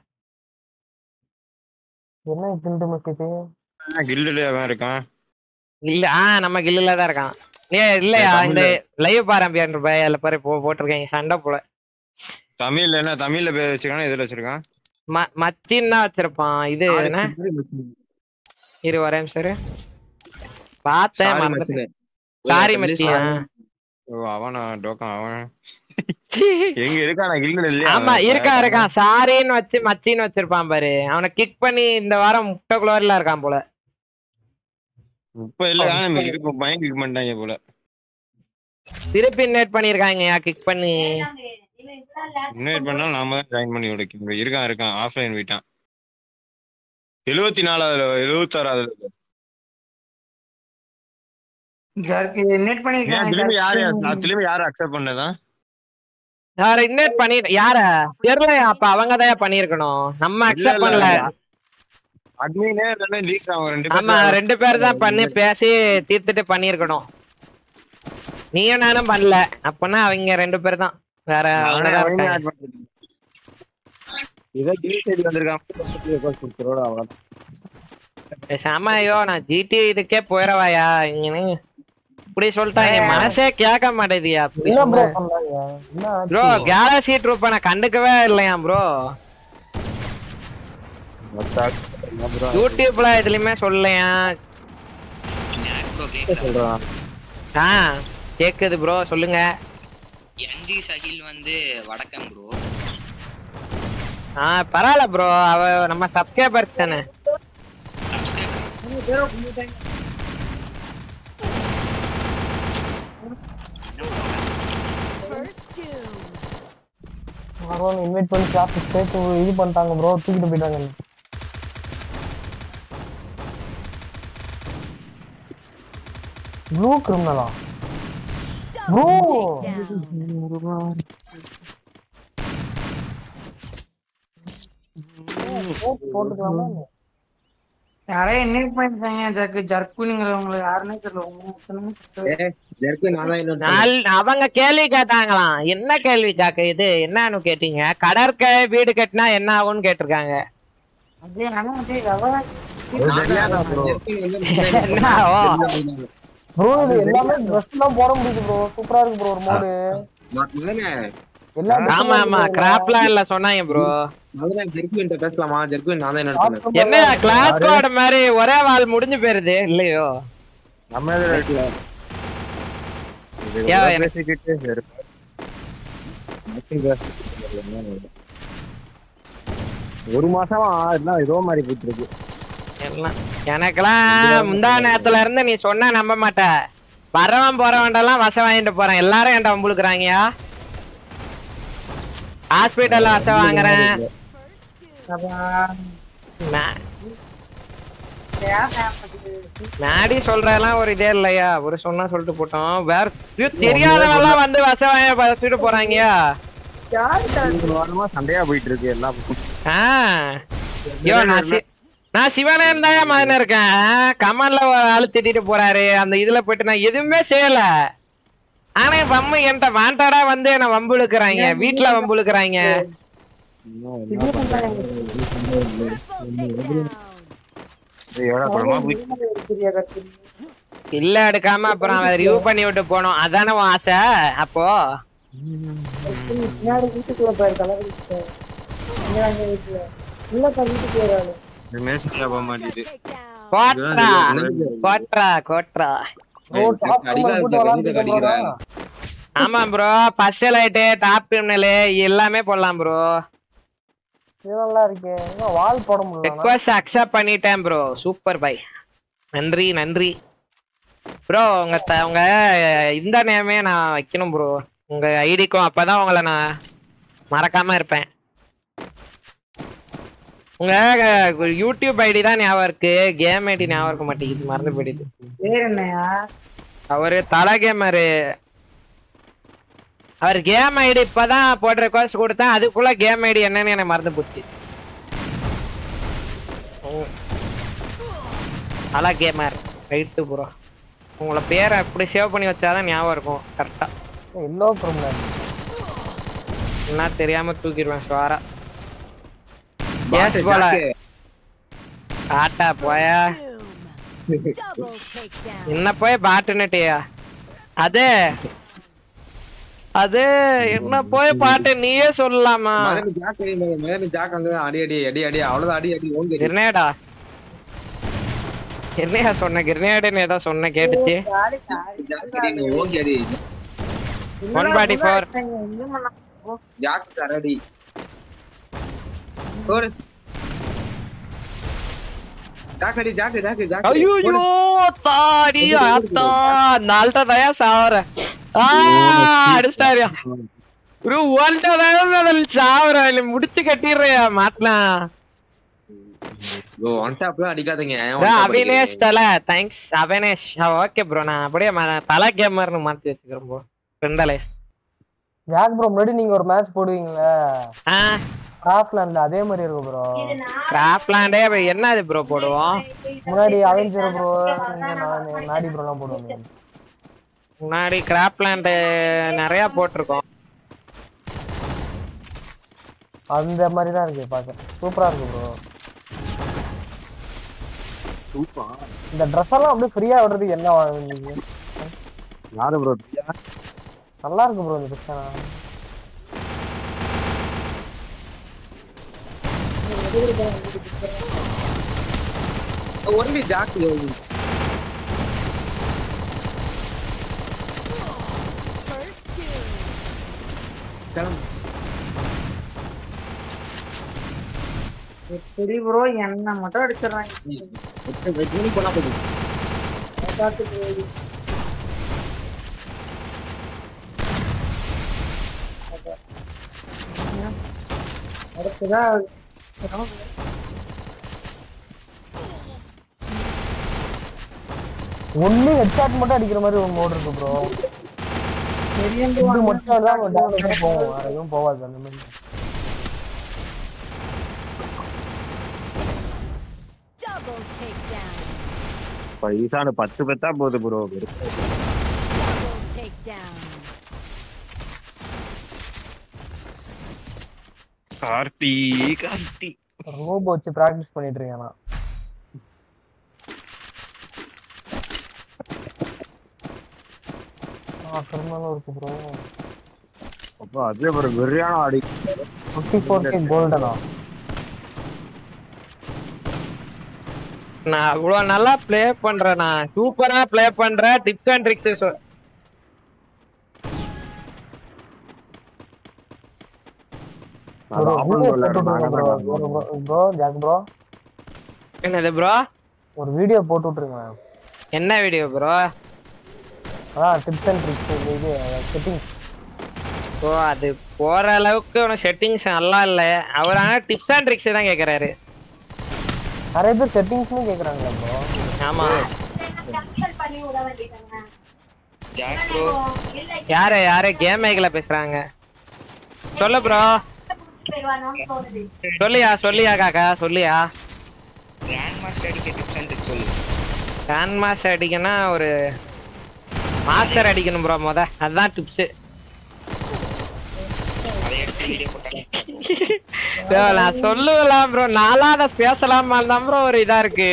என்ன கில்டு மெசேஜ்? கில்டுல அவன் இருக்கான். இல்ல ஆ நம்ம கில்லுல தான் இருக்கான். நீ இல்லையா இந்த லைவ் பாரம்பியான் ரூபாய் அதுல பாரு போட்டிருக்கேன் சண்டை போல. தமிழ்ல என்ன தமிழ்ல பேர் வச்சிருக்கானா எதுல வச்சிருக்கான்? ம மச்சின்னா வச்சிருப்பான். இது என்ன இரு வரேன் சார் பார்த்தேன் மறந்துட்டேன். சாரி மச்சியா. ஓ அவனா டோக்கன் அவன் எங்க இருக்கானா கில்ல இல்லையா? ஆமா இருக்கா இருக்கான். சாரின்னு வச்சு மச்சின்னு வச்சிருப்பான் பாரு. அவனை கிக் பண்ணி இந்த வாரம் முட்டை குளோர்ல இருக்கான் போல. இப்ப இல்ல நம்ம இருக்கு மைண்ட் கிக் பண்ணிட்டாங்க போல. திருப்பி இன்வைட் பண்ணிருக்காங்க கிக் பண்ணி. இன்வைட் பண்ணா நாம தான் ஜாயின் பண்ணி விடுறோம். இருக்கான் இருக்கான் ஆஃப்லைன் போயிட்டான். எழுபத்தி நாலாவது எழுபத்தி ஆறாவது ஜர்க்கு இன்வைட் பண்ணிருக்காங்க. திரும்பி யாரு திரும்பி யாரு அக்செப்ட் பண்ணதா? யார இன்வைட் பண்ணி யார தெரியல. அப்ப அவங்க தான் பண்ணிருக்கணும். நம்ம அக்செப்ட் பண்ணல. அட்மினே இல்ல லீக் ஆகும் ரெண்டு பேர். ஆமா ரெண்டு பேர் தான் பண்ணி பேசி தீர்த்துட்டு பண்ணிருக்கணும். நீயும் நானும் பண்ணல. அப்பனா அவங்க ரெண்டு பேர் தான். வேற சாமாயோ நான் ஜிடி இதுக்கே போயிடவாயா இப்படி சொல்லிட்டாங்க. மனசே கேட்க மாட்டேதியா ப்ரோ. கேலக்ஸி ட்ரூப்பை நான் கண்டுக்கவே இல்லையா ப்ரோ. யூடியூப்ல இதுலயுமே சொல்லலையா? ஆ கேக்குது ப்ரோ சொல்லுங்க. என்ஜி சஹில் வந்து வடக்கம் ப்ரோ. ஆ பரவாயில்ல ப்ரோ, அவ நம்ம சப்ஸ்கிரைபர்ஸ் தானே. இன்வைட் பண்ணி கிளாஸ் சேர்த்து இது பண்ணிட்டாங்க ப்ரோ. தூக்கிட்டு போயிட்டாங்க. ப்ளூ கிரிமினலா ப்ரோ? போட்டுக்கலாமா? யாரே இன்வைட் பண்ணிருக்காங்க. ஜர்க்கு ஜர்க்குங்கிறவங்க யாருன்னே தெரியல. அவங்க கேள்வி கேட்டாங்களாம். என்ன கேள்வி கேட்க இது என்னன்னு கேட்டீங்க? கடற்க வீடு கட்டினா என்ன ஆகும்னு கேட்டிருக்காங்க. ப்ரோ இது எல்லாமே ட்ரெஸ் எல்லாம் போட முடியுது ப்ரோ. சூப்பரா இருக்கு ப்ரோ ஒரு மோடு. ஆமா ஆமா கிராப்லாம் இல்ல சொன்னாங்க ப்ரோ. ஜெர்குவின்ட்ட பேசலாமா? ஜெர்குவின் நான் தான் என்ன என்ன கிளாஸ் கோட் மாதிரி ஒரே வால் முடிஞ்சு போயிருது இல்லையோ? நம்ம இதுல இருக்குல யா எனக்கு கிட்ட சரி ஒரு மாசமா எல்லாம் ஏதோ மாதிரி போயிட்டு இருக்கு எல்லாம். எனக்கெல்லாம் முந்தா நேரத்துல இருந்து நீ சொன்னா நம்ப மாட்ட. வரவன் போறவன்டெல்லாம் வசம் வாங்கிட்டு போறேன். எல்லாரும் என்கிட்ட வம்புழுக்குறாங்கயா. ஹாஸ்பிட்டல்ல வசம் வாங்குறேன். நாடி சொல்றதெல்லாம் ஒரு இதே இல்லையா? ஒரு சொன்னா சொல்லிட்டு போட்டோம். வேற தெரியாதவெல்லாம் வந்து வசம் வாங்கி வச்சுட்டு போறாங்கயா. சண்டையா போயிட்டு இருக்கு எல்லாம். நான் சிவனா இருந்தாயா மாதிரி இருக்கேன். கமல்ல ஆளு திட்டிட்டு போறாரு. அந்த இதுல போயிட்டு நான் எதுவுமே செய்யல. ஆனா வம்பு என்கிட்ட வாண்டடா வந்து என்ன வம்பு இழுக்கிறாங்க. வீட்டுல வம்பு இழுக்கிறாங்க. இல்ல எடுக்காம அப்புறம் அவன் ரிவ்யூ பண்ணி விட்டு போனோம். அதானே உன் ஆசை? அப்போ கோட்ரா கோட்ரா கோட்ரா ப்ரோ டாப் டீமர் போட்டு விளையாடுறீங்க ப்ரோடா. ஆமா ப்ரோ ஃபர்ஸ்ட் லைட் டாப் டீம்னல எல்லாமே போடலாம் ப்ரோ. இது நல்லா இருக்கே. இன்னும் வால் போட முடியல. ரிக்வெஸ்ட் அக்செப்ட் பண்ணிட்டேன் ப்ரோ. Super bye. நன்றி நன்றி ப்ரோ. உங்க உங்க இந்த நேமே நான் வைக்கணும் ப்ரோ. உங்க ஐடிக்கும் அப்பதான் உங்களை நான் மறக்காம இருப்பேன். உங்க யூடியூப் ஐடி தான் ஞாபகம் இருக்கு, கேம் ஐடி ஞாபகம் இருக்க மாட்டேங்குது, மறந்து போயிடுது. பேர் என்னையா? அவரு தலை கேமரு. அவர் கேம் ஐடி இப்பதான் போடுற கோர்ஸ் கொடுத்தேன், அதுக்குள்ள கேம் ஐடி என்னன்னு எனக்கு மறந்து போச்சு. தலை கேமர் ரைட்டு ப்ரோ. உங்களை பேரை அப்படி சேவ் பண்ணி வச்சாதான் ஞாபகம் இருக்கும் கரெக்டா. எல்லோ ப்ராப்ளம் என்ன தெரியாம தூக்கிடுவேன் சுவாரா. எஸ் போல ஆட்டா போயா என்ன போய் பாட்டுன்னுட்டியா? அது அது என்ன போய் பாட்டு நீயே சொல்லலாமா? அடி அடி அடி அடி அவ்வளவுதான். அடி அடி கிரனேடா என்னையா சொன்ன? கிரனேடுன்னு ஏதோ சொன்ன கேட்டுச்சு. ஒன் பாடி ஃபோர் ஜாக் தரடி ஒரு ஜாக்கடி ஜாக் ஜாக் ஜாக். ஐயோ தாடி ஆத்தா நால்ட்ட தயா சாவற. ஆ அடிச்சாரியா ப்ரோ. ஒன்ட்ட தயா சாவற. இல்ல முடிச்சு கட்டிறயா மாட்லாம். ஓ ஒன் டாப் தான் அடிக்காதீங்க. அவினேஷ் தல தேங்க்ஸ் அவினேஷ். ஓகே ப்ரோ நான் அப்படியே தலை கேமர்னு மாத்தி வச்சுக்கிறேன் ப்ரோ. ரெண்டலைஸ் ஜாக் ப்ரோ முன்னாடி நீங்க ஒரு மேட்ச் போடுவீங்களா? ஆ கிராஃப்ட்லாண்ட்ல அதே மாதிரி இருக்கு ப்ரோ. கிராஃப்ட்லாண்டே என்னது ப்ரோ போடுவோம்? முன்னாடி அவெஞ்சர் ப்ரோ நீங்க நான் நாடி ப்ரோலாம் போடுவீங்க. முன்னாடி கிராஃப்ட்லாண்ட் நிறைய போட்டுருக்கோம். அந்த மாதிரி தான் இருக்கு பாக்க. சூப்பரா இருக்கு ப்ரோ. சூப்பர். இந்த Dress எல்லாம் அப்படியே ஃப்ரீயா விடுறதுக்கு என்ன வாங்குவீங்க? யாரு ப்ரோ ஃப்ரீயா? நல்லா இருக்கு ப்ரோ இந்த Dress. ஒன்லி ஜாக் எப்படி ப்ரோ என்ன மட்டும் அடிச்சிடுறாங்க. அடுத்ததான் ஒன்லி ஹெட்ஷாட் மட்டும் அடிக்கிற மாதிரி ஒரு மோட் இருக்கு ப்ரோ. இது மட்டும் தான் டேமேஜ் போகும், வேற எதுவும் போகாது அந்த மாதிரி. பைசான பத்து பெத்தா போகுது ப்ரோ. கார்த்தி கார்த்தி ரோபோ வச்சு பிராக்டிஸ் பண்ணிட்டு இருக்கேன் நான். ஆ இருக்கு ப்ரோ. அப்ப அதே ஒரு வெறியான ஆடி ஃபிஃப்டி ஃபோர் கே கோல்டனா. நான் அவ்வளவு நல்லா ப்ளே பண்றேன். நான் சூப்பரா ப்ளே பண்றேன். Tips and tricks bro. Jack bro என்னது ப்ரோ? ஒரு வீடியோ போட்டு விட்டுருங்க. என்ன வீடியோ ப்ரோ? ஆ டிப்ஸ் அண்ட் ட்ரிக்ஸ் இது செட்டிங்ஸ். ஓ அது போற அளவுக்கு உனக்கு செட்டிங்ஸ் நல்லா இல்ல. அவர் ஆனா டிப்ஸ் அண்ட் ட்ரிக்ஸ் தான் கேக்குறாரு. நிறைய பேர் செட்டிங்ஸ்னு கேக்குறாங்க ப்ரோ. ஆமா பண்ணி விட வேண்டியதானே. ஜாக் ப்ரோ யாரு யாரு கேம் மேக்ல பேசுறாங்க? சொல்லு ப்ரோ. சொல்லியா சொல்லியா காக்கா சொல்லியா. கிராண்ட் மாஸ்டர் அடிக்க டிப்ஸ் அண்ட் ட்ரிக்ஸ் சொல்லு. கிராண்ட் மாஸ்டர் அடிக்கனா ஒரு மாஸ்டர் அடிக்கணும் ப்ரோ. முத அதுதான் டிப்ஸ். அதை எடுத்து வீடியோ போட்டாலே நான் சொல்லுவலாம் ப்ரோ. நாலாத பேசலாமா தான் ப்ரோ ஒரு இதா இருக்கு.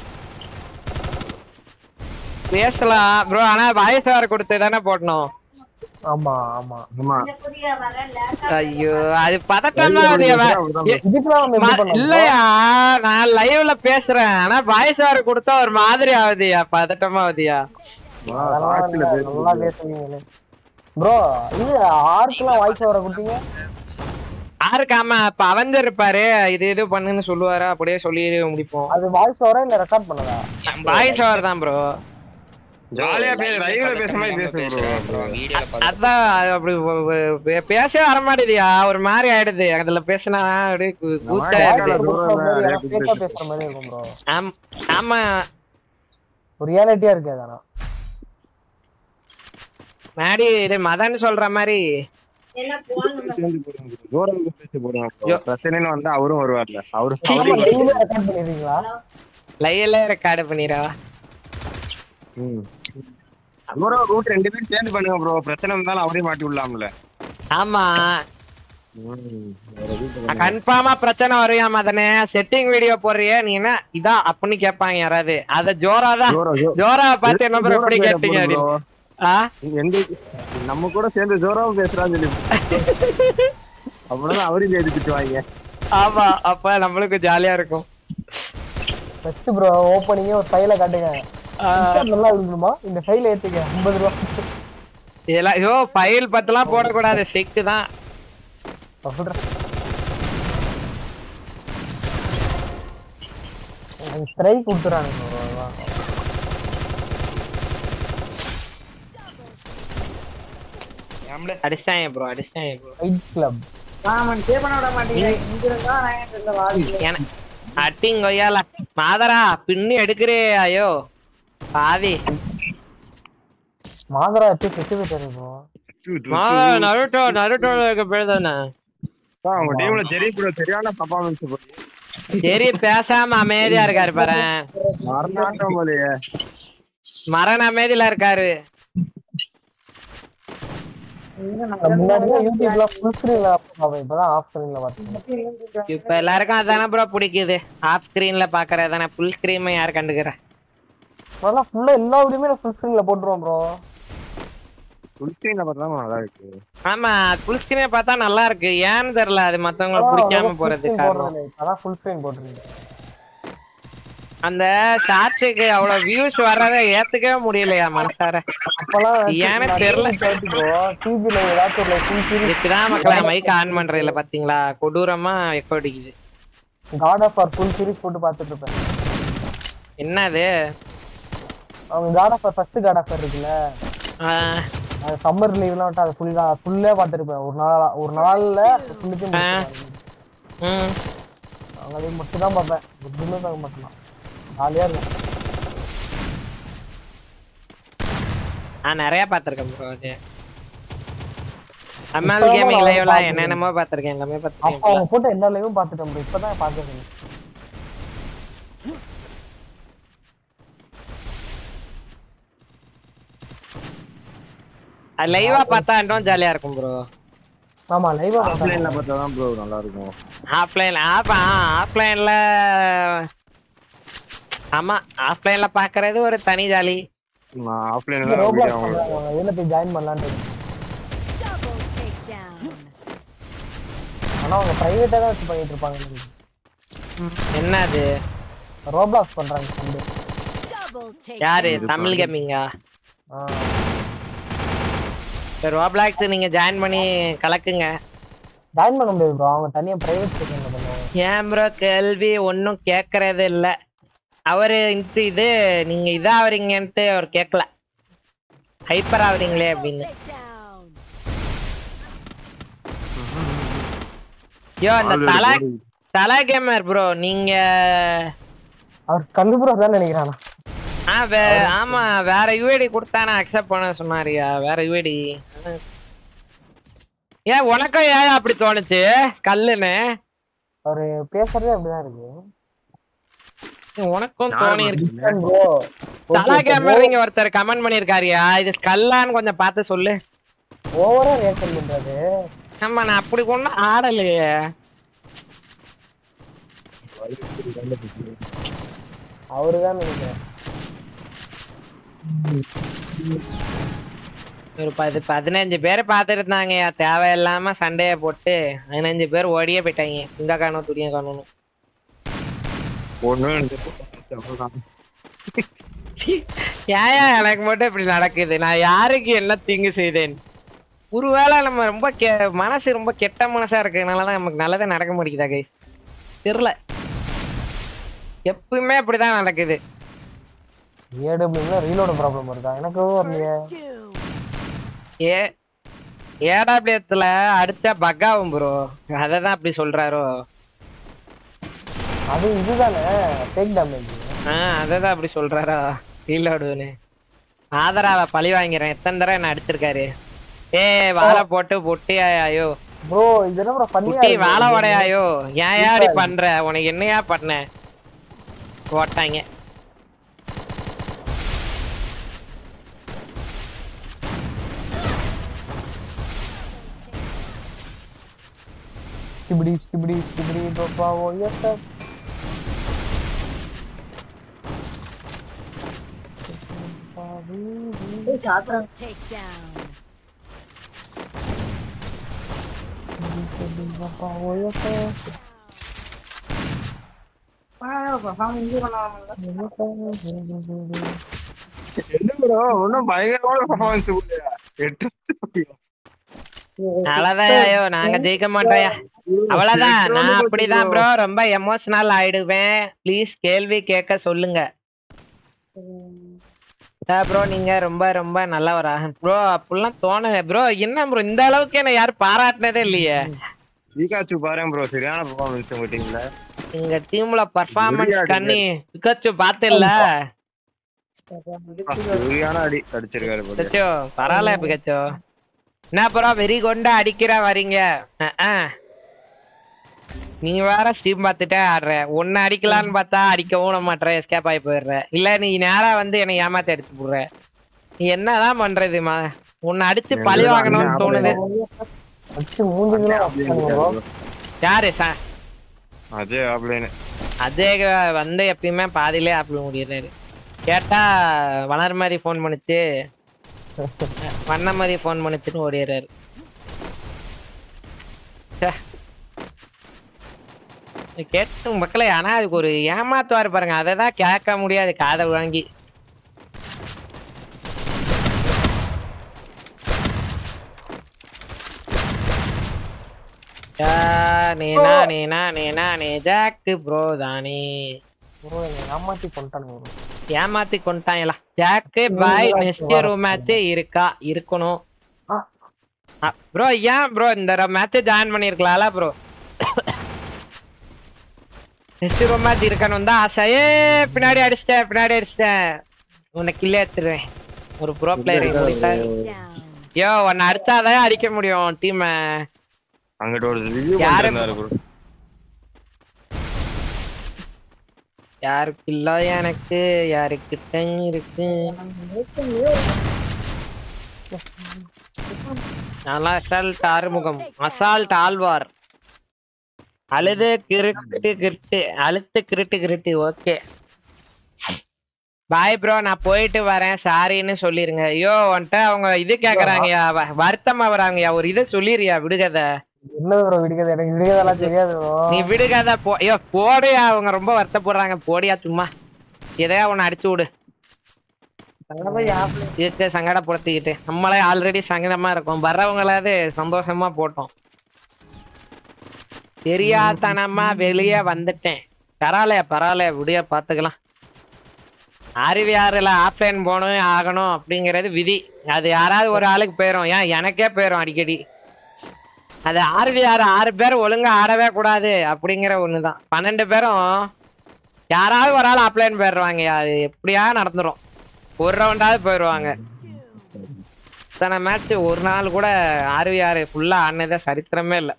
பேசலாம் ப்ரோ ஆனா வாய்ஸ் வேற கொடுத்து தானே போடணும். ஆமா ஆமா ஆமா. ஐயோ அது பதட்டம் தான். இல்லையா நான் லைவ்ல பேசுறேன் ஆனா வாய்ஸ் வேற கொடுத்தா ஒரு மாதிரி ஆகுதியா, பதட்டமா ஆகுதியா. நல்லா பேசுவீங்களே ப்ரோ. இது ஆர்க்குலாம் வாய்ஸ் வர குட்டிங்க ஆருக்கு. ஆமா இப்ப அவஞ்சர் இருப்பாரு, இது இது பண்ணுன்னு சொல்லுவாரு, அப்படியே சொல்லி முடிப்போம். அது வாய்ஸ் வர இல்ல ரெக்கார்ட் பண்ணதா? வாய்ஸ் ஓவர் தான் ப்ரோ. ஜாலியா பேச லைவ்ல பேசுற மாதிரி பேசு ப்ரோ. அதான் அப்படி பேசவே வர மாட்டேதியா, ஒரு மாதிரி ஆயிடுது அதுல பேசினா அப்படியே கூச்சா இருக்கு. பேசுற மாதிரி இருக்கும் ப்ரோ. ஆமா ஒரு ரியாலிட்டியா இருக்கு. அதானா மாடி இது மதன் சொல்ற மாதிரி பிரச்சனைன்னு வந்தா அவரும் வருவார்ல. அவரும் லைவ்ல ரெக்கார்ட் பண்ணிரா. ப்ரோ ரூட் ரெண்டு பேரும் சேர்ந்து பண்ணுங்க ப்ரோ. பிரச்சனை இருந்தாலும் அவரே மாட்டி விடலாம்ல. ஆமா கன்ஃபார்மா பிரச்சனை வரையா மதனே. செட்டிங் வீடியோ போடுறிய நீ என்ன இதா அப்படின்னு கேட்பாங்க யாராவது. அத ஜோராதான் ஜோரா பார்த்து என்ன ப்ரோ எப்படி கேட்டீங்க அப்படின்னு. நம்ம கூட சேர்ந்து ஜோராவும் பேசுறான்னு சொல்லி அப்படிதான் அவரையும் எழுதிட்டுவாங்க. ஆமா அப்ப நம்மளுக்கு ஜாலியா இருக்கும். ஃபர்ஸ்ட் ப்ரோ ஓபனிங்கே ஒரு ஃபைல காட்டுங்க. நல்லா இருக்குமா இந்த ஃபைல ஏத்துங்க ஐம்பது ரூபாய். இதெல்லாம் ஐயோ ஃபைல் பத்தலாம் போட கூடாது, ஸ்டிக் தான். ஸ்ட்ரைக் கொடுத்துறாங்க ப்ரோ. அடிச்சாங்க ப்ரோ அடிச்சாங்க ப்ரோ. ஃபைட் கிளப் ஆமன் சே பண்ண விட மாட்டீங்க. இங்க இருந்தா நான் இந்த வாதி அட்டிங் கொய்யால மாதரா பின்னி எடுக்கறே. ஐயோ பாதி மாதரா எப்ப செத்து போயிட்டாரு ப்ரோ. மாதரா நருட்டோ நருட்டோக்கு பேர்தானே. அவங்க டீம்ல ஜெரி ப்ரோ சரியான பெர்ஃபார்மன்ஸ் ப்ரோ. ஜெரி பேசாம அமைதியா இருக்காரு பாரு. மரணாட்டம் போலயே மரண அமைதியில இருக்காரு. இப்ப எல்லாருக்கும் அதானே ப்ரோ பிடிக்குது, ஆஃப் ஸ்கிரீன்ல பாக்குறதானே. ஃபுல் ஸ்கிரீன் யார் கண்டுக்கிறா? எல்லா வீடியோமே ஃபுல் ஸ்கிரீன்ல போட்டுருவோம் ப்ரோ. ஃபுல் ஸ்கிரீன்ல பார்த்தா நல்லா இருக்கு. ஆமா ஃபுல் ஸ்கிரீன்ல பார்த்தா நல்லா இருக்கு. ஏன்னு தெரியல அது மத்தவங்களுக்கு பிடிக்காம போறது காரணம். அதான் ஃபுல் ஸ்கிரீன் போட்டுருங்க. அந்த ஷார்ட்ஸ்க்கு அவ்வளவு வியூஸ் வர்றத ஏத்துக்கவே முடியலையா மனசார. ஏன்னு தெரியல. இதுக்குதான் மக்களை மைக் ஆன் பண்றதுல பாத்தீங்களா கொடூரமா எக்கோ அடிக்குது. God of War full series போட்டு பார்த்துட்டு இருப்பேன். என்னது அவங்க God of War first God of War இருக்குல்ல, அது சம்மர் லீவ்லாம் விட்டு அது ஃபுல்லா ஃபுல்லே பார்த்துருப்பேன். ஒரு நாள் ஒரு நாள்ல ஃபுல்லுக்கு ம் அதை மட்டும் தான் பார்ப்பேன். எதுவுமே பார்க்க மாட்டேன். ஜாலியா இருக்கும். நான் நிறைய பாத்திருக்கேன் ப்ரோ. அது அம்மாள் கேமிங் லைவ்ல என்னென்னமோ பாத்திருக்கேன், எல்லாமே பாத்திருக்கேன். அப்ப அவங்க போட்டு எல்லா லைவும் பார்த்துட்டேன் ப்ரோ. இப்பதான் பார்க்கறேன். அது லைவா பார்த்தா இன்னும் ஜாலியா இருக்கும் ப்ரோ. ஆமா லைவா ஆஃப்லைன்ல பார்த்தா தான் ப்ரோ நல்லா இருக்கும். ஆஃப்லைன் ஆப்பா ஆஃப்லைன்ல ஆமா ஆஃப்லைன்ல பாக்குறது ஒரு தனி ஜாலி. நான் ஆஃப்லைன்ல ரோப்ளாக்ஸ் பண்றாங்க. இதுல போய் ஜாயின் பண்ணலாம்னு இருக்கேன். ஆனா அவங்க பிரைவேட்டா தான் வச்சு பண்ணிட்டு இருப்பாங்க. என்னது ரோப்ளாக்ஸ் பண்றாங்க சண்டே. யாரு தமிழ் கேமிங்கா? ரோப்ளாக்ஸ் நீங்க ஜாயின் பண்ணி கலக்குங்க. ஜாயின் பண்ண முடியாது ப்ரோ, அவங்க தனியா பிரைவேட் செக்ஷன்ல பண்ணுவாங்க. ஏன் ப்ரோ கேள்வி ஒன்னும் கேக்குறது இல்ல. அவரு இது நீங்க இதா ஆவறீங்கன்ட்டு அவர் கேட்கல, ஹைப்பர் ஆவறீங்களே அப்படின்னு. யோ அந்த தல தல கேமர் ப்ரோ நீங்க அவர் கண்ணு ப்ரோ தான் நினைக்கிறானா? ஆ ஆமா வேற யூஐடி கொடுத்தானே அக்செப்ட் பண்ண சொன்னாரியா. வேற யூஐடி ஏன் உனக்கும் ஏன் அப்படி தோணுச்சு கல்லுன்னு? அவரு பேசுறதே அப்படிதான் இருக்கு. உனக்கும் தோணி இருக்கு. தலா கேமர் நீங்க ஒருத்தர் கமெண்ட் பண்ணிருக்காரியா, இது ஸ்கல்லான்னு கொஞ்சம் பார்த்து சொல்லு. ஓவரா ரியாக்ஷன் பண்றாரு. ஆமா நான் அப்படி ஒண்ணும் ஆடலையே. அவருதான் நினைக்கிறேன். ஒரு பது பதினஞ்சு பேர் பாத்துட்டு இருந்தாங்க. தேவையில்லாம சண்டைய போட்டு பதினஞ்சு பேர் ஓடியே போயிட்டாங்க. இந்த காணும் துணிய காணும். ஏன் எனக்கு மட்டும் இப்படி நடக்குது? நான் யாருக்கு என்ன தீங்கு செய்தேன்? ஒருவேளை நம்ம ரொம்ப கெ மனசு ரொம்ப கெட்ட மனசா இருக்கிறதுனாலதான் நமக்கு நல்லதே நடக்க மாட்டேங்குதா கைஸ்? தெரியல, எப்பவுமே அப்படிதான் நடக்குது. ஏடபிள்யூல ரீலோட் ப்ராப்ளம் வருதா? எனக்கு வரலையே. ஏ ஏடபிள்யூல அடிச்சா பக் ஆகும் ப்ரோ, அததான் அப்படி சொல்றாரோ? அது இதுதானே டேக் டேமேஜ். ஆ அததான் அப்படி சொல்றாரா? ரீலோடுன்னு ஆதராவை பழி வாங்கிறேன். எத்தனை தடவை என்ன அடிச்சிருக்காரு. ஏ வாழை போட்டு பொட்டியாயோ ப்ரோ, இது என்ன ப்ரோ பண்ணியா? பொட்டி வாழை உடையாயோ? ஏன் யாரி பண்ற? உனக்கு என்னையா பண்ண? போட்டாங்க. ஸ்டிபிடி ஸ்டிபிடி ஸ்டிபிடி டோபாவோ எஸ். Double takedown. என்ன ப்ரோ ஒன்னும் பயங்கரமான பெர்ஃபார்மன்ஸ் இல்லையா? எட்டு அவ்வளவுதான்யோ, நாங்க ஜெயிக்க மாட்டோம்யா. அவ்வளவுதான், நான் அப்படிதான் ப்ரோ, ரொம்ப எமோஷனல் ஆயிடுவேன். ப்ளீஸ் கேள்வி கேட்க சொல்லுங்க ப்ரோ. நீங்க ரொம்ப ரொம்ப நல்லவரா ப்ரோ? அப்படிலாம் தோணுங்க ப்ரோ. என்ன ப்ரோ இந்த அளவுக்கு என்ன யாரும் பாராட்டினதே இல்லையே. பிகாச்சு பாருங்க ப்ரோ, சரியான பெர்ஃபார்மன்ஸ் உங்க டீம்ல. எங்க டீம்ல பெர்ஃபார்மன்ஸ் கண்ணி பிகாச்சு பாத்தில்ல? சரியான அடி அடிச்சிருக்காரு பிகாச்சு. பரவாயில்ல பிகாச்சு. என்ன ப்ரோ வெறி கொண்டு அடிக்கிற வரீங்க? நீ வேற ஸ்டீம் பார்த்துட்டே ஆடுற. ஒன்னு அடிக்கலான்னு பார்த்தா அடிக்கவும் மாட்டேற, எஸ்கேப் ஆகி போயிடுற. இல்ல நீ நேரா வந்து என்னை ஏமாத்தி அடிச்சு போடுற. நீ என்னதான் பண்றதுமா? உன்னை அடிச்சு பழி வாங்கணும்னு தோணுது. யாரு அஜய் ஆப்லைன்? அஜய் வந்து எப்பயுமே பாதியிலே ஆப்ல முடியறாரு. கேட்டா வளர் மாதிரி போன் பண்ணிச்சு, பண்ண மாதிரி போன் பண்ணிச்சுன்னு ஓடிடுறாரு. கேட்டும் மக்களே, ஆனா அதுக்கு ஒரு ஏமாத்துவாரு பாருங்க, அதை தான் கேட்க முடியாது காதை வாங்கி. நேனா நேனா நேனா நே ஜாக்கு ப்ரோ தானே ப்ரோ. ஏமாத்தி கொண்டானுங்க. ஏமாத்தி கொண்டாங்களா? Jack boy next room match இருக்கா? இருக்கணும் ப்ரோ. ஏன் ப்ரோ இந்த மேட்ச் ஜாயின் பண்ணிருக்கலாம்ல ப்ரோ? நெக்ஸ்ட் ரூம் மேட்ச் இருக்கணும் தான் ஆசை. ஏ பின்னாடி அடிச்சிட்டேன், பின்னாடி அடிச்சிட்டேன். உன்னை கில்ல எடுத்துருவேன். ஒரு ப்ரோ பிளேயரை முடித்தார். யோ உன்னை அடிச்சாதான் அடிக்க முடியும் டீம். அங்கிட்ட ஒரு ரிவ்யூ பண்றாரு ப்ரோ. யாருக்கு இல்ல எனக்கு யாருக்கிட்ட இருக்கு. நல்லா அசால்ட் ஆறுமுகம், அசால்ட் ஆழ்வார். அழுது கிருட்டு கிருட்டு அழுத்து கிருட்டு கிருட்டு. ஓகே பாய் ப்ரோ, நான் போயிட்டு வரேன், சாரின்னு சொல்லிருங்க. ஐயோ வந்துட்டு அவங்க இது கேக்குறாங்கயா, வருத்தமா வராங்கயா. ஒரு இதை சொல்லிருயா, விடுகத. என்ன ப்ரோ விடுகதை? எனக்கு விடுகதெல்லாம் தெரியாது. நீ விடுகதை போ. ஐயோ போடையா, அவங்க ரொம்ப வருத்தப்படுறாங்க. போடியா சும்மா எதையா ஒன்னு அடிச்சு விடு. இதுக்கு சங்கடப்படுத்திக்கிட்டு நம்மளே ஆல்ரெடி சங்கடமா இருக்கும். வர்றவங்களாவது சந்தோஷமா போட்டோம். தெரியாதனமா வெளியே வந்துட்டேன். பரவாயில்லையா பரவாயில்லையா, விடிய பாத்துக்கலாம். அறிவியாருல ஆஃப்லைன் போகணும் ஆகணும் அப்படிங்கிறது விதி. அது யாராவது ஒரு ஆளுக்கு போயிடும். ஏன் எனக்கே போயிடும் அடிக்கடி. அது ஆர்விஆர் ஆறு பேர் ஒழுங்கா ஆடவே கூடாது அப்படிங்கிற ஒண்ணுதான். பன்னெண்டு பேரும் யாராவது ஒரு ஆள் ஆஃப்லைன் போயிடுவாங்க. அது எப்படியா நடந்துரும். ஒரு ரவுண்டாவது போயிடுவாங்க. இத்தனை மேட்ச் ஒரு நாள் கூட ஆர்விஆர் ஃபுல்லா ஆடினதே சரித்திரமே இல்லை.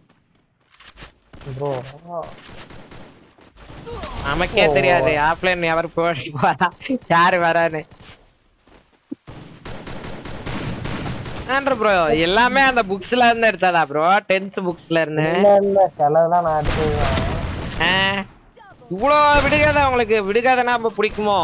நமக்கே தெரியாது ஆஃப்லைன் எவர் போய் போறா, யாரு வரான்னு. ப்ரோ எல்லாமே அந்த புக்ஸ்ல இருந்து எடுத்ததா ப்ரோ? டென்த் புக்ஸ்ல இருந்து? இவ்வளோ விடுகாத உங்களுக்கு? விடுகாதனா ரொம்ப பிடிக்குமோ?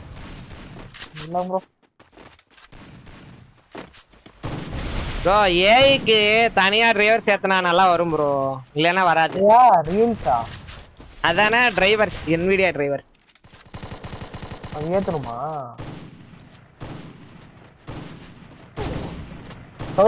ப்ரோ ஏஐக்கு தனியா டிரைவர் சேர்த்தனா நல்லா வரும் ப்ரோ, இல்லைன்னா வராது. அதானே டிரைவர், என்விடியா டிரைவர். அது ஏத்தணுமா? ஓ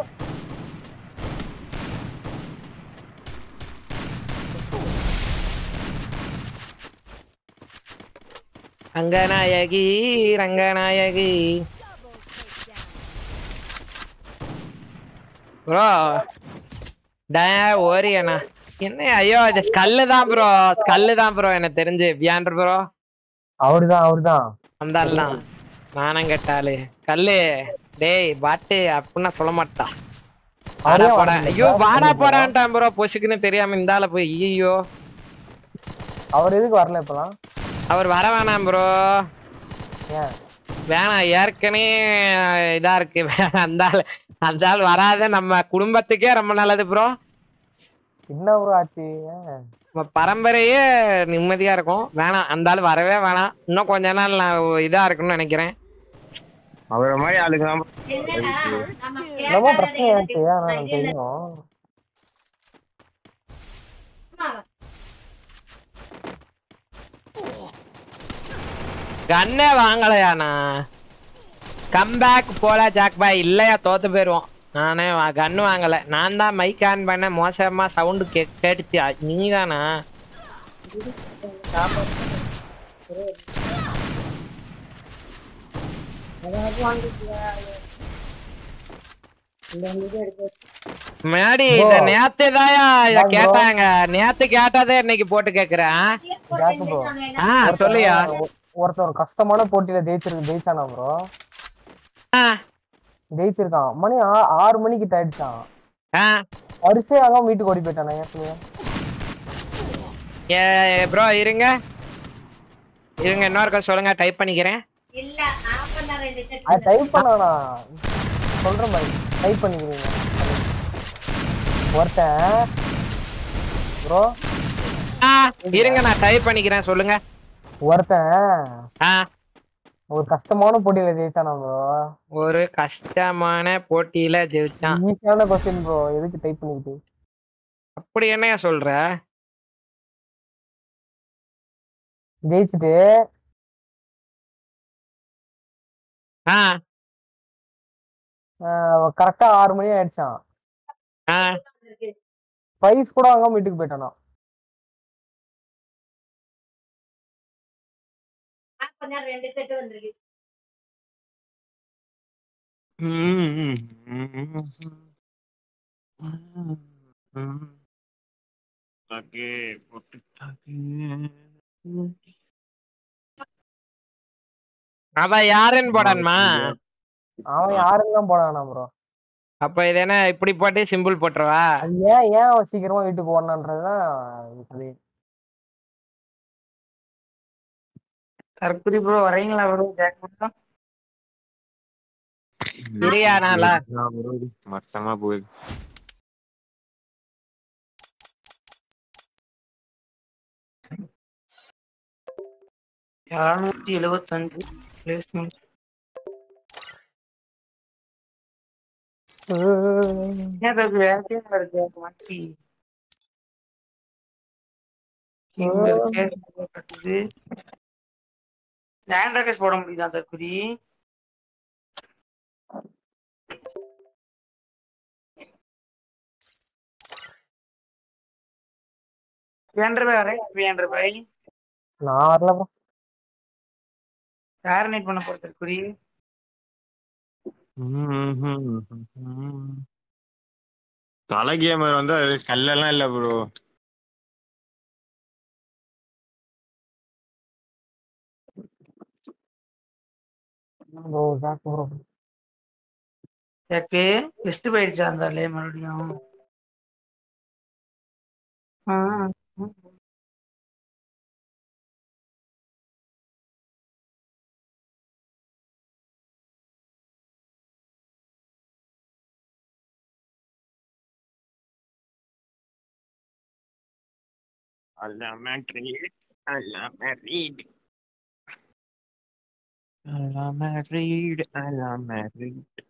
ரங்கநாயகி ரங்கநாயகி ப்ரோ டே ஓரியண்ணா என்ன ஐயோ இது ஸ்கல்லு தான் ப்ரோ ஸ்கல்லு தான் ப்ரோ எனக்கு தெரிஞ்சு பியாண்டர் ப்ரோ அவருதான் அவருதான் அந்த ஆள்லாம் நானும் கேட்டாளு கல்லு டேய் பாட்டு அப்படின்னா சொல்ல மாட்டா வாடா போடா ஐயோ வாடா போடான்ட்டான் ப்ரோ பொசுக்குன்னு தெரியாம இந்த ஆளை போய் ஐயோ அவர் எதுக்கு வரல இப்பலாம்? அவர் வர வேணாம் ப்ரோ. ஏன் வேணாம் ஏற்கனவே இதா இருக்கு அந்த ஆள் அந்த ஆள் வராத நம்ம குடும்பத்துக்கே ரொம்ப நல்லது ப்ரோ. என்ன ப்ரோ ஆச்சு? நம்ம பரம்பரையே நிம்மதியா இருக்கும். வேணாம் அந்த ஆள் வரவே வேணாம். இன்னும் கொஞ்ச நாள் நான் இதா இருக்குன்னு நினைக்கிறேன். அவரை மாதிரி ஆளுங்க என்னமோ பிரச்சனை ஆச்சு எனக்கு தெரியும். கண்ணே வாங்கலையாண்ணா கம்பேக் போல ஜாக் பாய் இல்லையா தோத்து போயிருவோம். நானே கண்ணு வாங்கல. நான் தான் மைக் ஆன் பண்ண மோசமா சவுண்டு கே கேட்டுச்சு நீ தானா? முன்னாடி இந்த நேத்து தாயா இத கேட்டாங்க. நேத்து கேட்டதே இன்னைக்கு போட்டு கேக்குறேன். சொல்லியா ஒருத்தர் கஷ்டமான போட்டியில ஜெயிச்சிருக்கு ஜெயிச்சானா ப்ரோ? ஜெயிச்சிருக்கான். மணி ஆறு மணிக்கு ஆயிடுச்சான். வரிசை ஆகாம வீட்டுக்கு ஓடி போயிட்டானா? ஏ ப்ரோ இருங்க இருங்க இன்னொருக்க சொல்லுங்க டைப் பண்ணிக்கிறேன். டைப் பண்ணானா சொல்ற மாதிரி டைப் பண்ணிக்கிறீங்க. ஒருத்தன் ப்ரோ இருங்க நான் டைப் பண்ணிக்கிறேன் சொல்லுங்க. ஒருத்தன் ஒரு கஷ்டமான போட்டியில ஜெயிச்சானா ப்ரோ? ஒரு கஷ்டமான போட்டியில ஜெயிச்சான். ஈஸியான क्वेश्चन ப்ரோ. எதுக்கு டைப் பண்ணிக்கிட்டு? அப்படி என்னைய சொல்ற? ஜெயிச்சிட்டு ஆ கரெக்டா ஆறு மணி ஆயிடுச்சான். பிரைஸ் கூட வாங்காம வீட்டுக்கு போயிட்டானா? ரெண்டு செட் வந்திருக்கு. அவ யாருன்னு போடணுமா? அவன் யாருன்னு தான் போடானா ப்ரோ? அப்ப இது என்ன இப்படி போட்டு சிம்பிள் போட்டுருவா? ஏன் ஏன் அவன் சீக்கிரமா வீட்டுக்கு போனான்றதுதான் இது. தற்குறி ப்ரோ வரீங்களா ப்ரோ? ஜாக் பிரியாணாலா மொத்தமா போய் எழுநூத்தி எழுபத்தி அஞ்சு பிளேஸ்மெண்ட். மாட்டி போட முடியுதா தற்குறி? பண்ண போற தற்குறி? தலை கேமர் வந்து கல்லெல்லாம் இல்ல ப்ரோ. டெஸ்ட் போயிடுச்சா இருந்தாலே மறுபடியும்? I'm married. I'm married. I'm married. I'm married.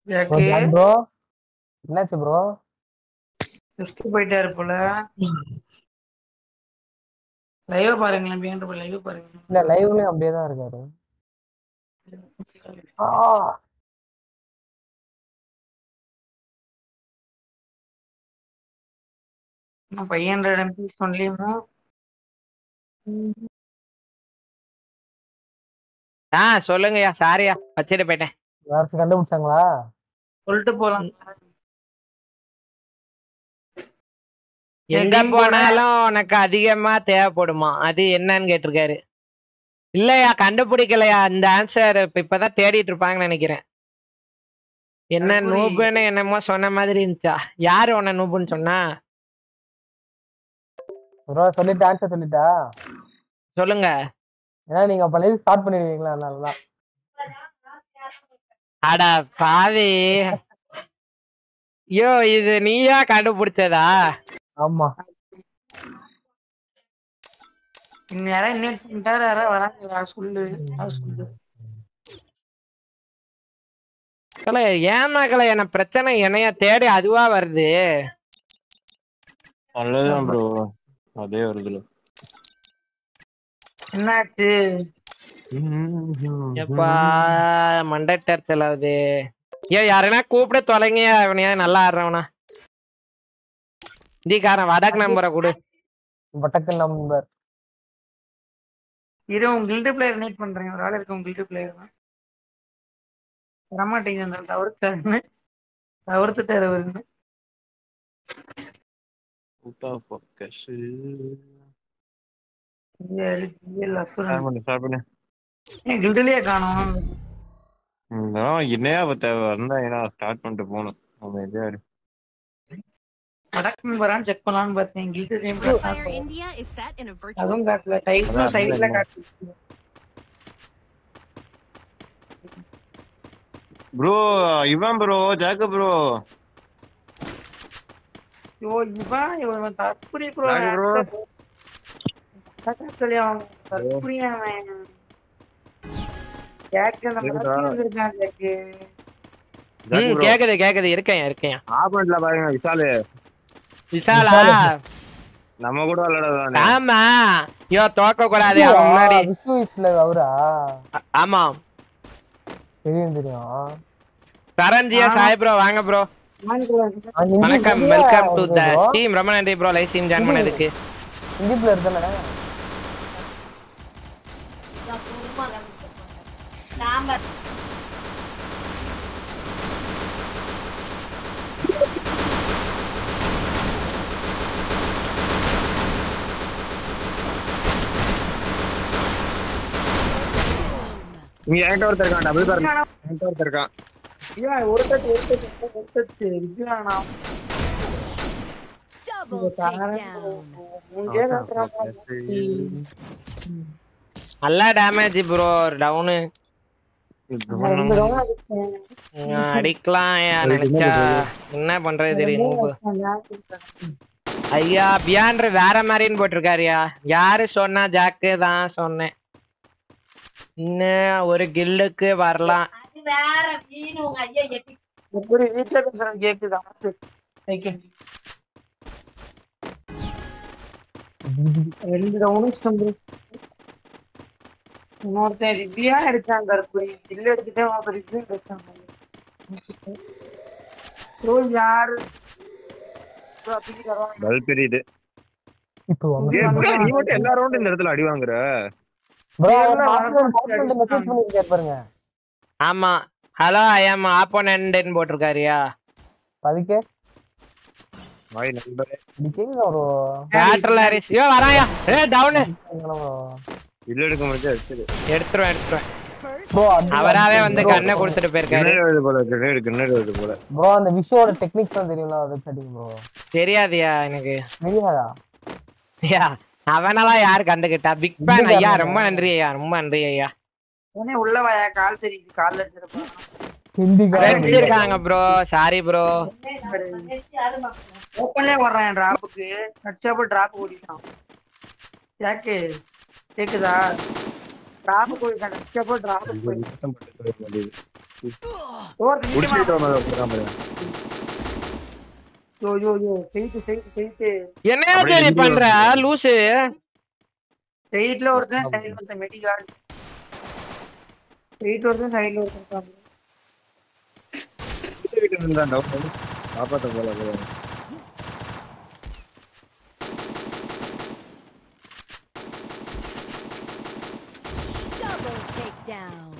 Bro என்னாச்சு ப்ரோ? ஜஸ்ட் போயிட்டாரு போல. லைவ் பாருங்களேன், பிஎன் லைவ் பாருங்க. இல்ல லைவ்லயும் அப்படியே தான் இருக்காரு. ஆ ஃபைவ் ஹண்ட்ரட் எம்பி ஒன்லியுமா? ஆ சொல்லுங்கய்யா, சாரியா வச்சுட்டு போயிட்டேன். யாராச்சும் கண்டுபிடிச்சாங்களா? சொல்லிட்டு போலாம். எங்க போனாலும் உனக்கு அதிகமா தேவைப்படுமா, அது என்னன்னு கேட்டிருக்காரு. இல்லையா கண்டுபிடிக்கலையா, இந்த ஆன்சர் இப்ப இப்பதான் தேடிட்டு இருப்பாங்கன்னு நினைக்கிறேன். என்ன நூபுன்னு என்னமோ சொன்ன மாதிரி இருந்துச்சா? யாரு உன்ன நூபுன்னு சொன்னா? ப்ரோ சொல்லிட்டு ஆன்சர் சொல்லிட்டா சொல்லுங்க. ஏன்னா நீங்க அப்ப லைவ் ஸ்டார்ட் பண்ணிடுவீங்களா? நல்லா அட பாவி, யோ இது நீயா கண்டுபிடிச்சதா? ஆமா. இன்னும் யாரா இன்வைட் பண்ணிட்டாரு, யாரா வராங்களா சொல்லு. சொல்லு கலை ஏமா கலை, என்ன பிரச்சனை என்னைய தேடி அதுவா வருது. நல்லதுதான் ப்ரோ, அதே வருதுல. என்னாச்சு? எப்பா மண்டை டெர்ச்சல் ஆகுது. ஏ யாருன்னா கூப்பிட தொலைங்க, அவனையா நல்லா ஆடுறவனா. இந்திக்காரன் வடக்கு நம்பரை கொடு. வடக்கு நம்பர் இரு, உங்க கில்ட் பிளேயர் இன்வைட் பண்றேன். ஒரு ஆள் இருக்கு உங்க கில்ட் பிளேயர் தான். வரமாட்டேங்குது அந்த தவிர்த்தாருன்னு தவிர்த்துட்டாரு அவருன்னு. கில்ட்லயே காணோம். என்னையா தேவை இருந்தா ஏன்னா ஸ்டார்ட் பண்ணிட்டு போகணும். நம்ம இதே வடக்கு நம்பரான்னு செக் பண்ணலாம்னு பார்த்தேன். Guild Fire India is set in a virtual. அதுவும் காட்டல, டைப்லும் சைடுல காட்டுது. ப்ரோ இவன் ப்ரோ ஜாக்க ப்ரோ. யோ இவன் இவன் தற்குறி ப்ரோ. தற்குறியாவன் ஜாக் நம்ம வந்திருக்கான். ஜாக் கேக்குது கேக்குது, இருக்கேன் இருக்கேன். ஆபன்ட்ல பாருங்க விசாலு. விசாலா நம்ம கூட விளையாடுவானே. ஆமா யோ தோக்க கூடாது அவன் முன்னாடி. விஸ்வீஸ்ல அவரா? ஆமா தெரியும் தெரியும். சரண்ஜியா சாய் ப்ரோ வாங்க ப்ரோ. வணக்கம், வெல்கம் டு தி ஸ்ட்ரீம். ரொம்ப நன்றி ப்ரோ லைவ் ஸ்ட்ரீம் ஜாயின் பண்ணதுக்கு. ஹிந்தி பிளேயர் தானே? நாம இங்க என்கிட்ட ஒருத்தர் இருக்கான், டபுள் கார் என்கிட்ட ஒருத்தர் இருக்கான். ஏன் ஒரு தட்டு ஒரு தட்டு ஒரு தட்டு இருக்கானா? நல்ல டேமேஜ் ப்ரோ, டவுனு அடிக்கலாம் நினைச்சா என்ன பண்றது தெரியும். ஐயா பியாண்ட் வேற மாதிரின்னு போட்டிருக்காருயா. யாரு சொன்னா? ஜாக்கு தான் சொன்னேன். இன்னும் ஒரு கில்லுக்கு வரலாம். வேற வீணு உங்க ஐயா எட்டி எப்படி வீட்ல பேசுறது கேக்குதா? ரெண்டு ரவுண்ட் இன்னொருத்தன் ரிவ்யூயா எடுத்தாங்க. தற்குறி கில் எடுத்துட்டே அவன் ரிவ்யூ எடுத்தாங்க. ப்ரோ யாரு பல் பெரியது. நீ மட்டும் எல்லா ரவுண்டும் இந்த இடத்துல அடி வாங்குற. ஆமா ஹலோ ஐ அம் ஆப்போனன்ட்னு போட்டிருக்காருயா. அதுக்கு வாய் நம்பரே டிக்கிங் ஒரு பேட்டல் ஹாரிஸ் யோ வராயா. ஏ டவுன் இல்ல எடுக்க முடிஞ்சா எடுத்துரு. எடுத்துறேன் எடுத்துறேன் ப்ரோ. அவராவே வந்து கண்ணை கொடுத்துட்டு போயிருக்காரு. கிரேட் போல கிரேட் கிரேட் வருது போல. ப்ரோ அந்த விஷயோட டெக்னிக்ஸ் தான் தெரியும்ல, அத செட்டிங் ப்ரோ. தெரியாதியா எனக்கு? தெரியாதா? யா அவனலாம் யார் கண்டுக்கிட்டா? பிக் ஃபேன் ஐயா. ரொம்ப நன்றி ஐயா, ரொம்ப நன்றி ஐயா. உடனே உள்ள வாயா, கால் தெரியுது. கால் எடுத்துறப்பா ஹிந்தி ஃப்ரெண்ட்ஸ் இருக்காங்க ப்ரோ. Sorry bro. ஓப்பன்லயே வர்றேன் டிராப்புக்கு. நட்சாப்ப டிராப் ஓடிட்டான். யாக்கு கேக்குதா? டிராப் ஓடிட்டான். நட்சாப்ப டிராப் போய் ஒருத்தன் நிக்க முடிச்சிட்டு மாட்டான். வந்து போறாம யோ யோ யோ செய்து செய்து செய்து என்னையா தேடி பண்ற லூசு? சைடுல ஒருத்தன் சைடுல ஒருத்தன் மெடிகார்டு. சைடுல ஒருத்தன் சைடுல ஒருத்தன். வீட்டு இருந்தா டவுன் காப்பாத்த போல போல. Double takedown.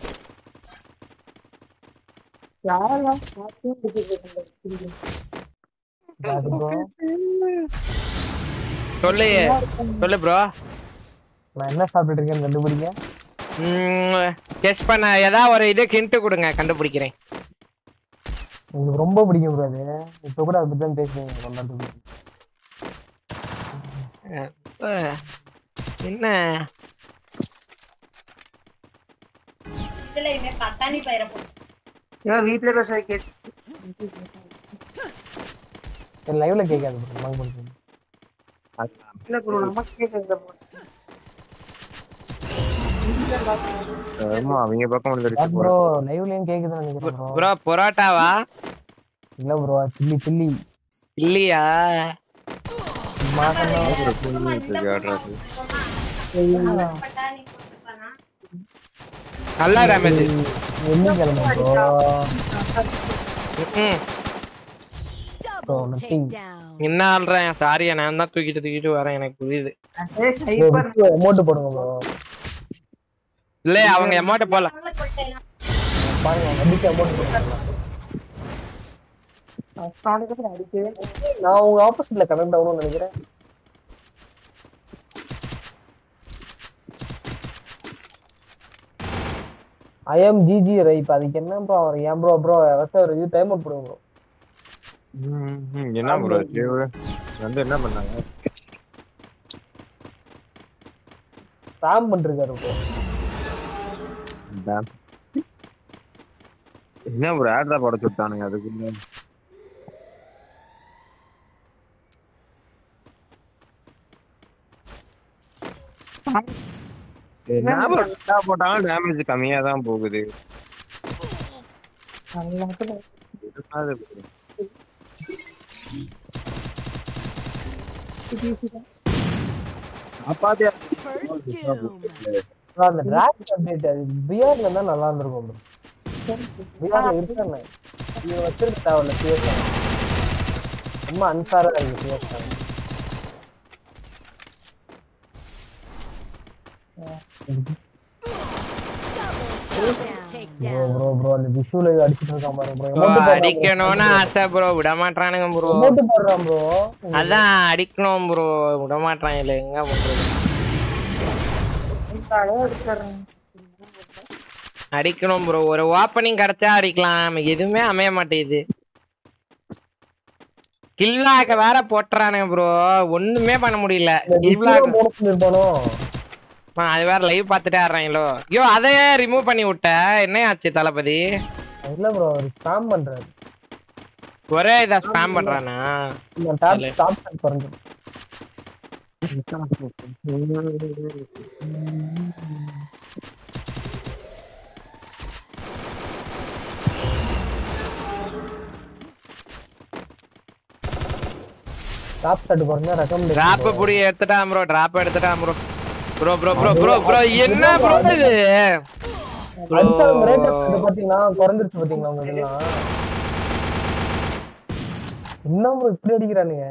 யாரெல்லாம் பாத்து பிடிச்சிட்டு சொல்லு சொல்லு ப்ரோ. நான் என்ன சாப்பிட்டு இருக்கேன்னு கண்டுபிடிங்க. டெஸ்ட் பண்ண ஏதாவது ஒரு இது ஹிண்ட் கொடுங்க, கண்டுபிடிக்கிறேன். உங்களுக்கு ரொம்ப பிடிக்கும் ப்ரோ அது. இப்போ கூட அதை பத்தி தான் பேசுறீங்க கொண்டாடுறது. என்ன இதுல இவன் பட்டாணி பயிரை போட்டு ஏன் வீட்ல பேச கேட்டு லைவ்ல கேட்காது ப்ரோ. வாங்க போடுங்க. இல்ல ப்ரோ நம்ம கேக்குது. ஆமா அவங்க பக்கம் வந்துருச்சு ப்ரோ லைவ்லயும் கேக்குதுன்னு நினைக்கிறேன் ப்ரோ. ப்ரோ பரோட்டாவா? இல்ல ப்ரோ சில்லி சில்லி இல்லையா? மாசம் பட்டாணி போட்டுப்பானா நல்லா டேமேஜ். என்ன கிளம்பு ப்ரோ. Double takedown. என்ன ஆள்றேன்? சாரியா, நான் தான் தூக்கிட்டு தூக்கிட்டு வரேன், எனக்கு புரியுது. அமௌண்ட் போடுங்க ப்ரோ. இல்ல அவங்க அமௌண்ட் போடல. பாருங்க அடிக்க அமௌண்ட் போடுங்க. நான் உங்க ஆப்போசிட்ல கனெக்ட் ஆகணும்னு நினைக்கிறேன். ஐ எம் ஜிஜி ரைப். அதுக்கு என்ன ப்ரோ அவர் ஏன் ப்ரோ ப்ரோ ஒரு இது டைம் அவுட் போடுங்க ப்ரோ. என்ன ப்ரோ வந்து என்ன பண்ணாங்க? ஸ்பாம் பண்ணிருக்காரு ப்ரோ. என்ன ப்ரோ ஆட் தான் போட சொல்லிட்டானுங்க அதுக்கு. போட்டாலும் டேமேஜ் கம்மியா தான் போகுது. அந்த டிராக் அப்டேட் அது பிஆர்ல இருந்தா நல்லா இருந்திருக்கும் ப்ரோ. பிஆர்ல இருக்கானே இது வச்சிருக்க தேவையில்ல. பிஎஸ் ரொம்ப அன்சாரா இருக்கு பிஎஸ். ப்ரோ ப்ரோ ப்ரோ அந்த விஷுவல அடிச்சிட்டு இருக்கான் பாருங்க ப்ரோ. ப்ரோ அடிக்கணும்னு ஆசை ப்ரோ, விட மாட்டானுங்க ப்ரோ. அமௌண்ட் போடுறான் ப்ரோ. அதான் அடிக்கணும் ப்ரோ, விட மாட்டாங்க. இல்ல எங்க பண்றது? அடிக்கணும் ப்ரோ. ஒரு ஓப்பனிங் கிடைச்சா அடிக்கலாம், எதுவுமே அமைய மாட்டேங்குது. கில்லாக்க வேற போட்டுறானுங்க ப்ரோ, ஒண்ணுமே பண்ண முடியல. அது வேற லைவ் பார்த்துட்டே ஆடுறாங்களோ. ஐயோ அதையே ரிமூவ் பண்ணி விட்ட, என்ன ஆச்சு தளபதி? இல்ல ப்ரோ அவர் ஸ்பாம் பண்றாரு. ஒரே இத ஸ்பாம் பண்றானா? டாப் டாப் குறஞ்சு. டாப் ஷாட் குறஞ்சா ரகம் டிராப் புடி எடுத்துட்டான் ப்ரோ. டிராப் எடுத்துட்டான் bro. Bro bro bro bro bro என்ன ப்ரோ இது? அடிச்சா ரேட் பாத்தீங்களா குறஞ்சிருச்சு பாத்தீங்களா உங்க இதெல்லாம். என்ன ப்ரோ இப்படி அடிக்குறானுங்க?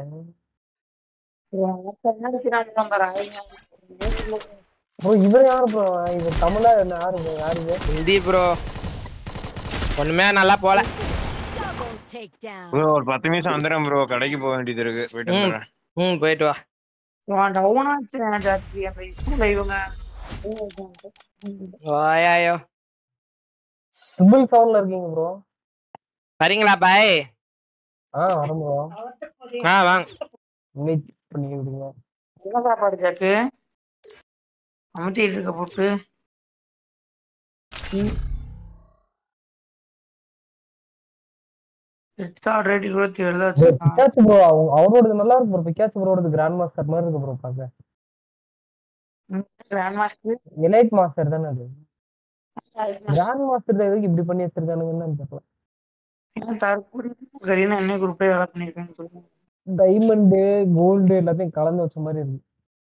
ப்ரோ இவர் யாரு ப்ரோ? இது தமிழா என்ன யாரு ப்ரோ? யாரு இது? ஹிந்தி ப்ரோ. ஒண்ணுமே நல்லா போல ப்ரோ. ஒரு பத்து நிமிஷம் வந்துறேன் ப்ரோ, கடைக்கு போக வேண்டியது இருக்கு, போயிட்டு வந்துறேன். ம் போயிட்டு வா. ஓயாயோ ட்ரிபிள் செவன்ல இருக்கீங்க ப்ரோ. வரீங்களா பாய்? ஆ வரேன் ப்ரோ. ஆ வாங்க. மீட் பண்ணி விடுங்க. என்ன சாப்பாடு ஜாக்கு? அமுத்திட்டு இருக்க போட்டு ஆல்ரெடி இருபத்தி ஏழு பிக்காச்சு ப்ரோ. அவரோடது நல்லா இருக்கு ப்ரோ. பிக்காச்சு ப்ரோடது கிராண்ட் மாஸ்டர் மாதிரி இருக்கு ப்ரோ பாக்க. கிராண்ட் மாஸ்டர் எலைட் மாஸ்டர் தானே அது? கிராண்ட் மாஸ்டர் எதுக்கு இப்படி பண்ணி வச்சிருக்கானுங்கன்னு தெரியல. கரீனா என்ன குரூப்பே வேலை பண்ணிருக்கான்னு சொல்லுங்க. டைமண்ட் கோல்டு எல்லாத்தையும் கலந்து வச்ச மாதிரி இருக்கு.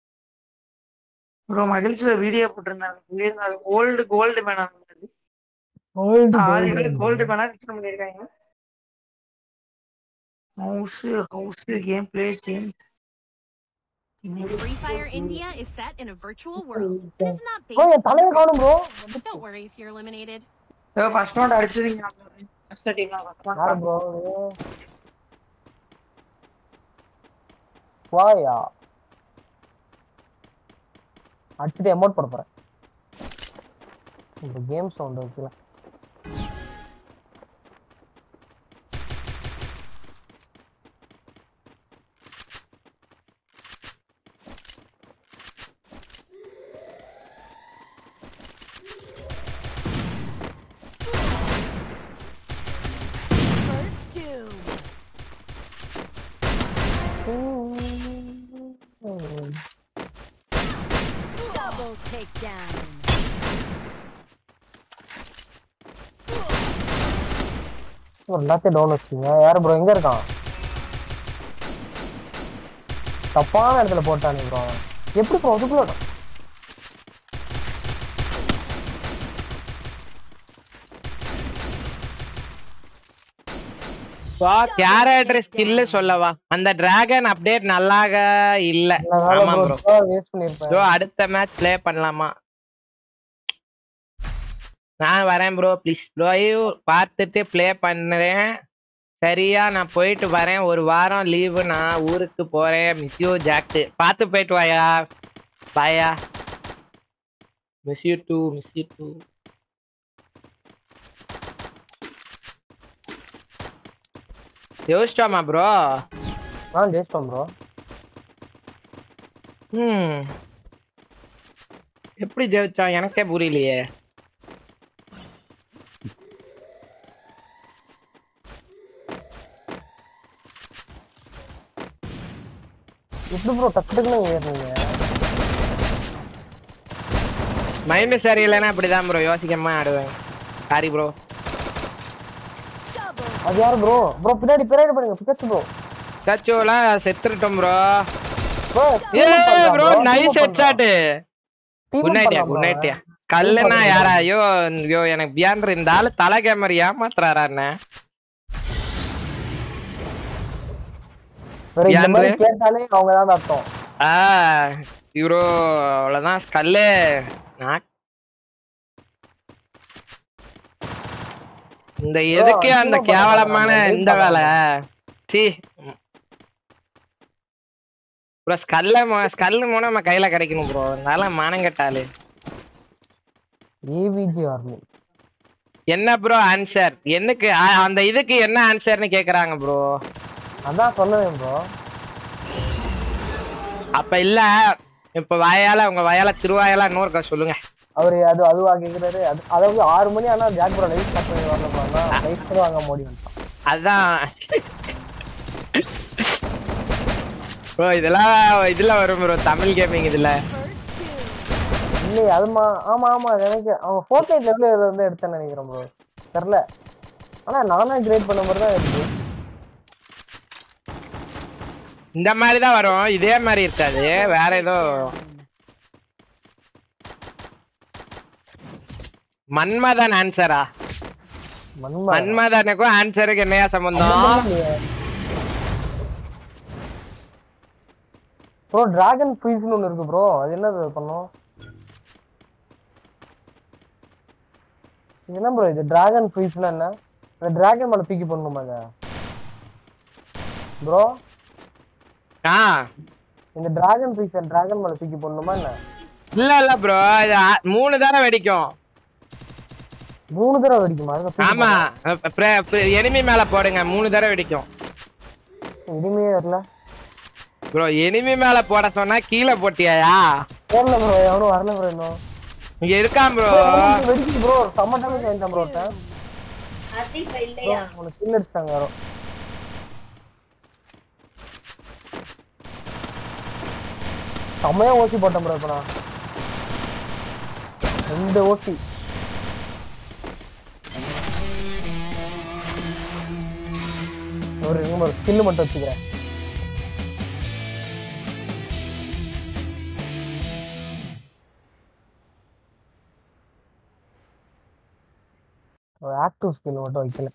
ப்ரோ மகிழ்ச்சியில வீடியோ போட்டிருந்தாங்க சொல்லியிருந்தாங்க கோல்டு கோல்டு பேனா கோல்டு ஆறு பேர் கோல்டு பேனா விற்க பண்ணிருக்காங்க. House house game play game. Free Fire India is set in a virtual world and is not bro based on தலைய காணும் bro. Don't worry if you're eliminated. ஏ ஃபர்ஸ்ட் ரவுண்ட் அடிச்சிருங்க ஃபர்ஸ்ட் டீம்ல ஃபர்ஸ்ட் ரவுண்ட் யார் bro வாயா அடிச்சிட்டு amount போட போறேன். இந்த கேம் சவுண்ட் இருக்குல Double takedown. எல்லாத்தையும் டவுன் வச்சுங்க. யாரு ப்ரோ எங்க இருக்கான்? தப்பான இடத்துல போட்டானே ப்ரோ. எப்படி ப்ரோ அதுக்குள்ள கேரக்டர் ஸ்கில் சொல்லவா? அந்த டிராகன் அப்டேட் நல்லாக இல்ல. ஆமா ப்ரோ வேஸ்ட் பண்ணிருப்பேன். ப்ரோ அடுத்த மேட்ச் ப்ளே பண்ணலாமா? நான் வரேன் ப்ரோ ப்ளீஸ் ப்ரோ பார்த்துட்டு ப்ளே பண்ணுறேன். சரியா நான் போயிட்டு வரேன். ஒரு வாரம் லீவு நான் ஊருக்கு போறேன். Miss you Jack. பார்த்து போயிட்டு வாயா. பாயா. Miss you too miss you too. ஜெயிச்சிட்டோமா ப்ரோ? ஆ ஜெயிச்சிட்டோம் ப்ரோ. ம் எப்படி ஜெயிச்சோம் எனக்கே புரியலையே. எப்படி ப்ரோ டக்குன்னு ஏறுறீங்க? மைண்ட் சரியில்லைன்னா அப்படிதான் ப்ரோ யோசிக்காம ஆடுவேன். Sorry bro. அது யாரு ப்ரோ? ப்ரோ பின்னாடி பின்னாடி பாருங்க பிக்கச்சு ப்ரோ. பிக்கச்சுலாம் செத்துட்டோம் ப்ரோ. ப்ரோ ஏ bro nice headshot. Good night good night. கல்லுனா யாரா? ஐயோ ஐயோ எனக்கு பியாண்டர் இந்த ஆளு தலை கேமரா ஏமாத்துறாரா என்ன? இந்த மாதிரி கேட்டாலே அவங்க தான் அர்த்தம். ஆ ப்ரோ அவ்வளவுதான் ஸ்கல்லே. இந்த எதுக்கு அந்த கேவலமான இந்த வேலை? சி ப்ரோ ஸ்கல்ல ஸ்கல்லு மூணு நம்ம கையில கிடைக்கணும் ப்ரோ. அதனால மானம் கட்டாளு. ஏவிஜி ஆர்மி என்ன ப்ரோ ஆன்சர்? என்னக்கு அந்த இதுக்கு என்ன ஆன்சர்னு கேக்குறாங்க ப்ரோ. அதான் சொல்லுவேன் ப்ரோ. அப்ப இல்ல இப்ப வாயால உங்க வாயால திருவாயால இன்னொருக்கா சொல்லுங்க. அவரு அது அதுவா கேக்குறாரு. அதாவது ஆறு மணி ஆனா ஜாக் ப்ரோ லைவ் ஸ்டார்ட் பண்ணி வரணும்னா லைவ் கூட வாங்க முடியும். அதான் ப்ரோ இதெல்லாம் இதுல வரும் ப்ரோ தமிழ் கேமிங் இதுல. இல்ல அதுமா ஆமா ஆமா எனக்கு அவங்க ஃபோர்ட்நைட் லெவல்ல இருந்து எடுத்தேன்னு நினைக்கிறேன் ப்ரோ. தெரியல. ஆனா நானே கிரேட் பண்ண மாதிரி தான் இருக்கு. இந்த மாதிரி தான் வரும். இதே மாதிரி இருக்காது. வேற ஏதோ மன்மதன் ஆன்சரா? மன்மதனுக்கும் ஆன்சருக்கு என்னையா சம்பந்தம்? ப்ரோ டிராகன் ஃப்ரீஸ்னு ஒன்னு இருக்கு ப்ரோ. அது என்னது பண்ணும்? என்ன ப்ரோ இது டிராகன் ஃப்ரீஸ்னா என்ன? அந்த டிராகன் மேல தூக்கி பண்ணணுமா இத? ப்ரோ ஆ இந்த டிராகன் ஃப்ரீஸ் டிராகன் மேல தூக்கி பண்ணணுமா என்ன? இல்ல இல்ல ப்ரோ இது மூணு தடவை வெடிக்கும். மூணு தடவை வெடிக்குமா? ஆமா எனிமி மேல போடுங்க மூணு தடவை வெடிக்கும். எனிமியே வரல ப்ரோ. எனிமி மேல போட சொன்னா கீழே போட்டியாயா? வரல ப்ரோ. எவனும் வரல ப்ரோ. இன்னும் இங்க இருக்கான் ப்ரோ. வெடிக்குது ப்ரோ. சம்ம டேமேஜ் ஆயிட்டான் ப்ரோ. ஆசிஃப் இல்லையா? உனக்கு கில் அடிச்சாங்க யாரோ. செம்மையா ஓசி போட்டேன் ப்ரோ. இப்ப நான் ரெண்டு ஓசி ஒரு ஸ்கில் மட்டும் வச்சுக்கிறேன். ஆக்டிவ் ஸ்கில் மட்டும் வைக்கல.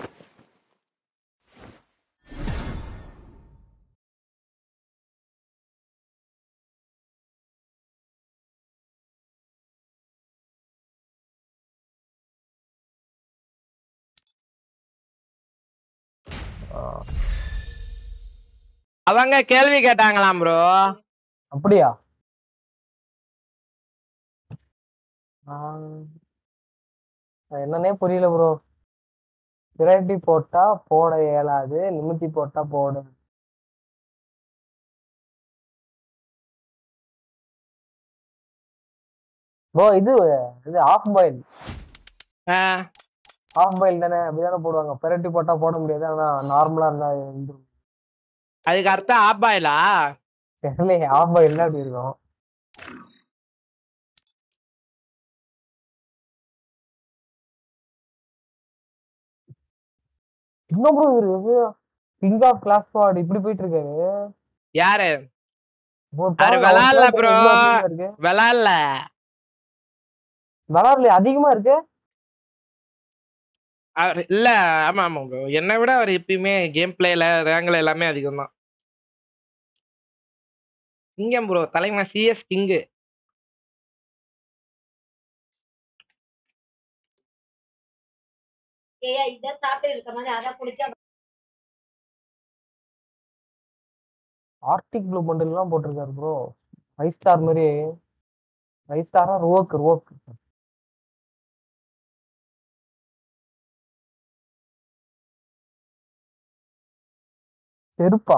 அவங்க கேள்வி கேட்டாங்களாம் ப்ரோ. அப்படியா? என்னன்னே புரியல ப்ரோ. பிரட்டி போட்டா போட இயலாது, நிமித்தி போட்டா போடு. ப்ரோ இது இது ஆஃப் பாயில். ஆஃப் பாயில் தானே, அப்படிதானே போடுவாங்க. பிரட்டி போட்டா போட முடியாது, ஆனா நார்மலா இருந்தா இருந்துரும். அதுக்கு அர்த்தம் ஆஃப் பாயிலா? தெரியல, ஆஃப் பாயில் தான் அப்படி இருக்கும். இன்னும் ப்ரோ இவரு கிங் ஆஃப் கிளாஸ் ஸ்குவாட் இப்படி போயிட்டு இருக்காரு. யாரு? அவரு விளையாடல ப்ரோ, விளையாடல விளையாடல அதிகமா இருக்கு. இல்ல ஆமா ஆமா ப்ரோ, என்னை விட அவர் எப்பயுமே கேம் பிளேல ரேங்க்ல எல்லாமே அதிகம் தான். கிங்கம் ப்ரோ, தலைமை சிஎஸ் கிங்கு. ஏய் இத சாப்பிட்டு இருக்க மாதிரி அத குடிச்சா ஆர்டிக் ப்ளூ பண்டில் எல்லாம் போட்டிருக்காரு ப்ரோ. ஃபைவ் ஸ்டார் மாதிரி. ஃபைவ் ஸ்டாரா ரோக் ரோக் செருப்பா?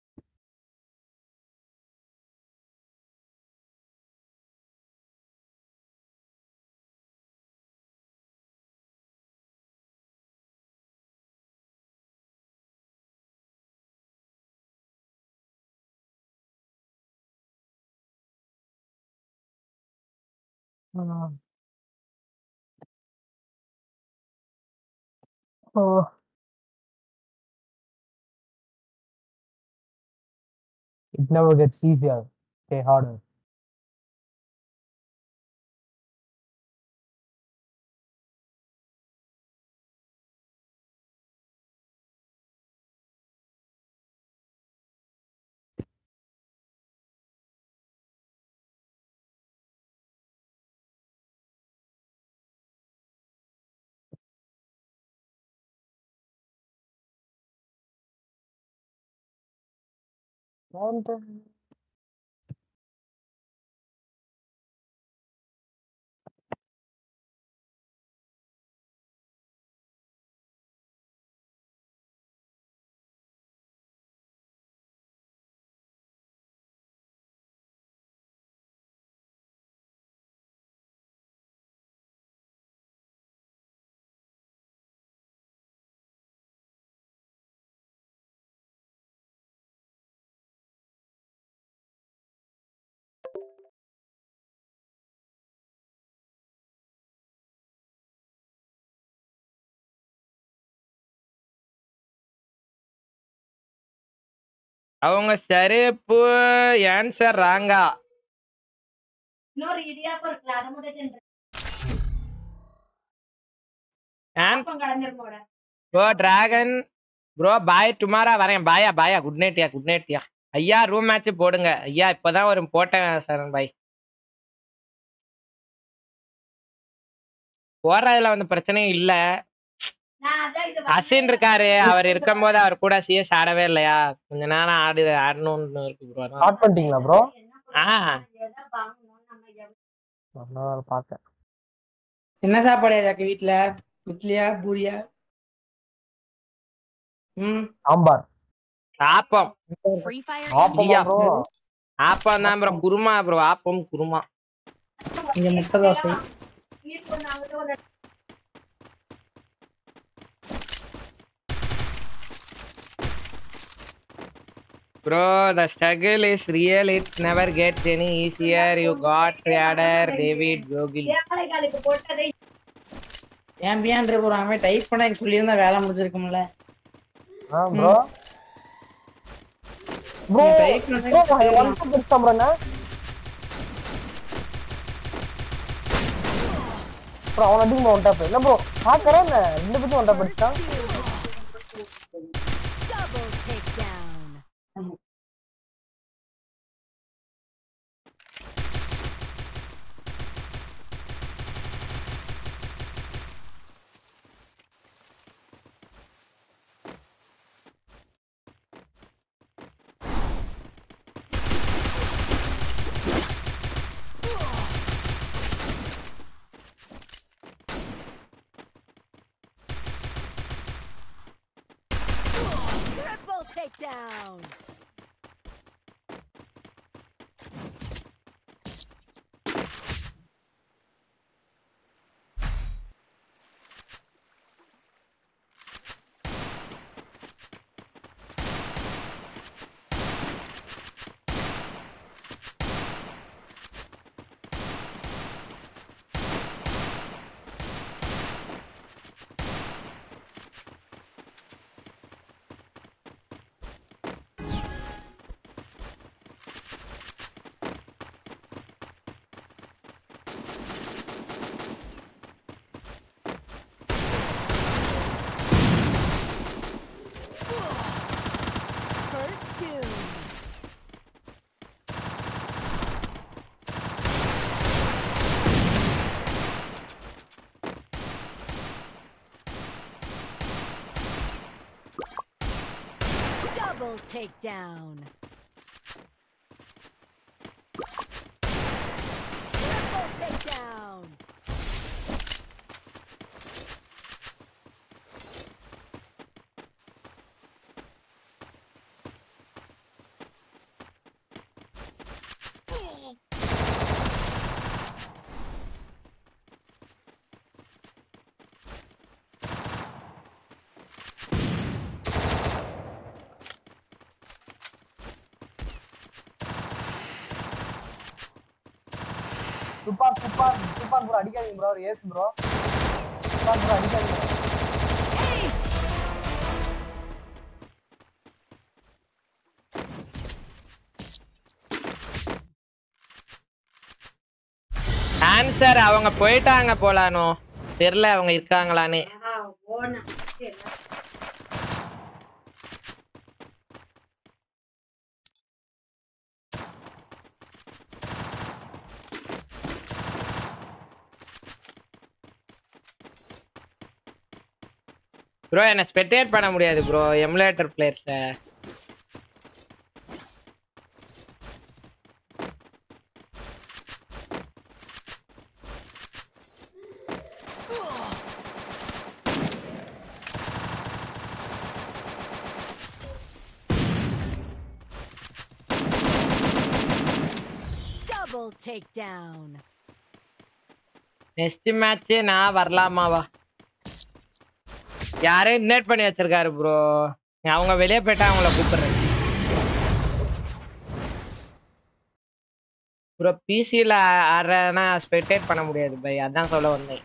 Oh. It never gets easier. Stay harder. அவங்க செருப்பு ஆன்சர் ராங்கா. இன்னொரு இடியாப்பம் இருக்குல அத மட்டும் தின்னு. ஆன்சர் கடஞ்சிருக்கோட. Bro dragon bro boy tomorrow வரேன். பாயா பாயா good night ya good night ya. ஐயா ரூம் மேட்ச் போடுங்க ஐயா. இப்பதான் ஒரு போட்டேன் சரண் பாய். போறதுல வந்து பிரச்சனையும் இல்ல. அசின் இருக்காரு, அவர் இருக்கும் போது அவர் கூட சிஎஸ் ஆடவே இல்லையா, கொஞ்ச நேரம் ஆடு ஆடணும்னு இருக்கு ப்ரோ. ஸ்டார்ட் பண்ணிட்டீங்களா ப்ரோ? ஆ நான் பார்த்தேன். என்ன சாப்பாடு ஜாக்கி வீட்ல? இட்லியா பூரியா? ம் சாம்பார். ஆப்பம். ஆப்பம் ப்ரோ. ஆப்பம் தான் ப்ரோ. குருமா ப்ரோ. ஆப்பம் குருமா. இங்க முட்டை dosa. Bro, the struggle is real. It never gets any easier. You got Raider, David, Gogil. ஏன் பியான்ற போறாங்க டைப் பண்ண சொல்லியிருந்தா வேலை முடிஞ்சிருக்கும்ல. ஆ bro bro bro one top அடிச்சான் ப்ரோ என்ன ப்ரோ அவன் அடிக்குமா ஒன் டாப் என்ன ப்ரோ பாக்கறேன் என்ன ரெண்டு பேரும் ஒன் டாப் அடிச்சான் Double takedown. Triple takedown. First doom. Double takedown. Triple takedown. துப்பாக் துப்பாக் துப்பாக் ப்ரோ அடிக்காதீங்க ப்ரோ ஒரு ஏஸ் ப்ரோ துப்பாக் ப்ரோ அடிக்காதீங்க ஆன்சர் அவங்க போயிட்டாங்க போலானோ தெரியல அவங்க இருக்காங்களான்னு ப்ரோ என்ன ஸ்பெக்டேட் பண்ண முடியாது ப்ரோ எமுலேட்டர் பிளேயர்ஸ Double takedown. நெக்ஸ்ட் மேட்ச் நான் வரலாமாவா யாரே இன்வைட் பண்ணி வச்சிருக்காரு ப்ரோ அவங்க வெளியே போயிட்டா அவங்கள கூப்பிடுறேன் ப்ரோ பிசில ஆடுறேன்னா ஸ்பெக்டேட் பண்ண முடியாது பை அதான் சொல்ல வந்தேன்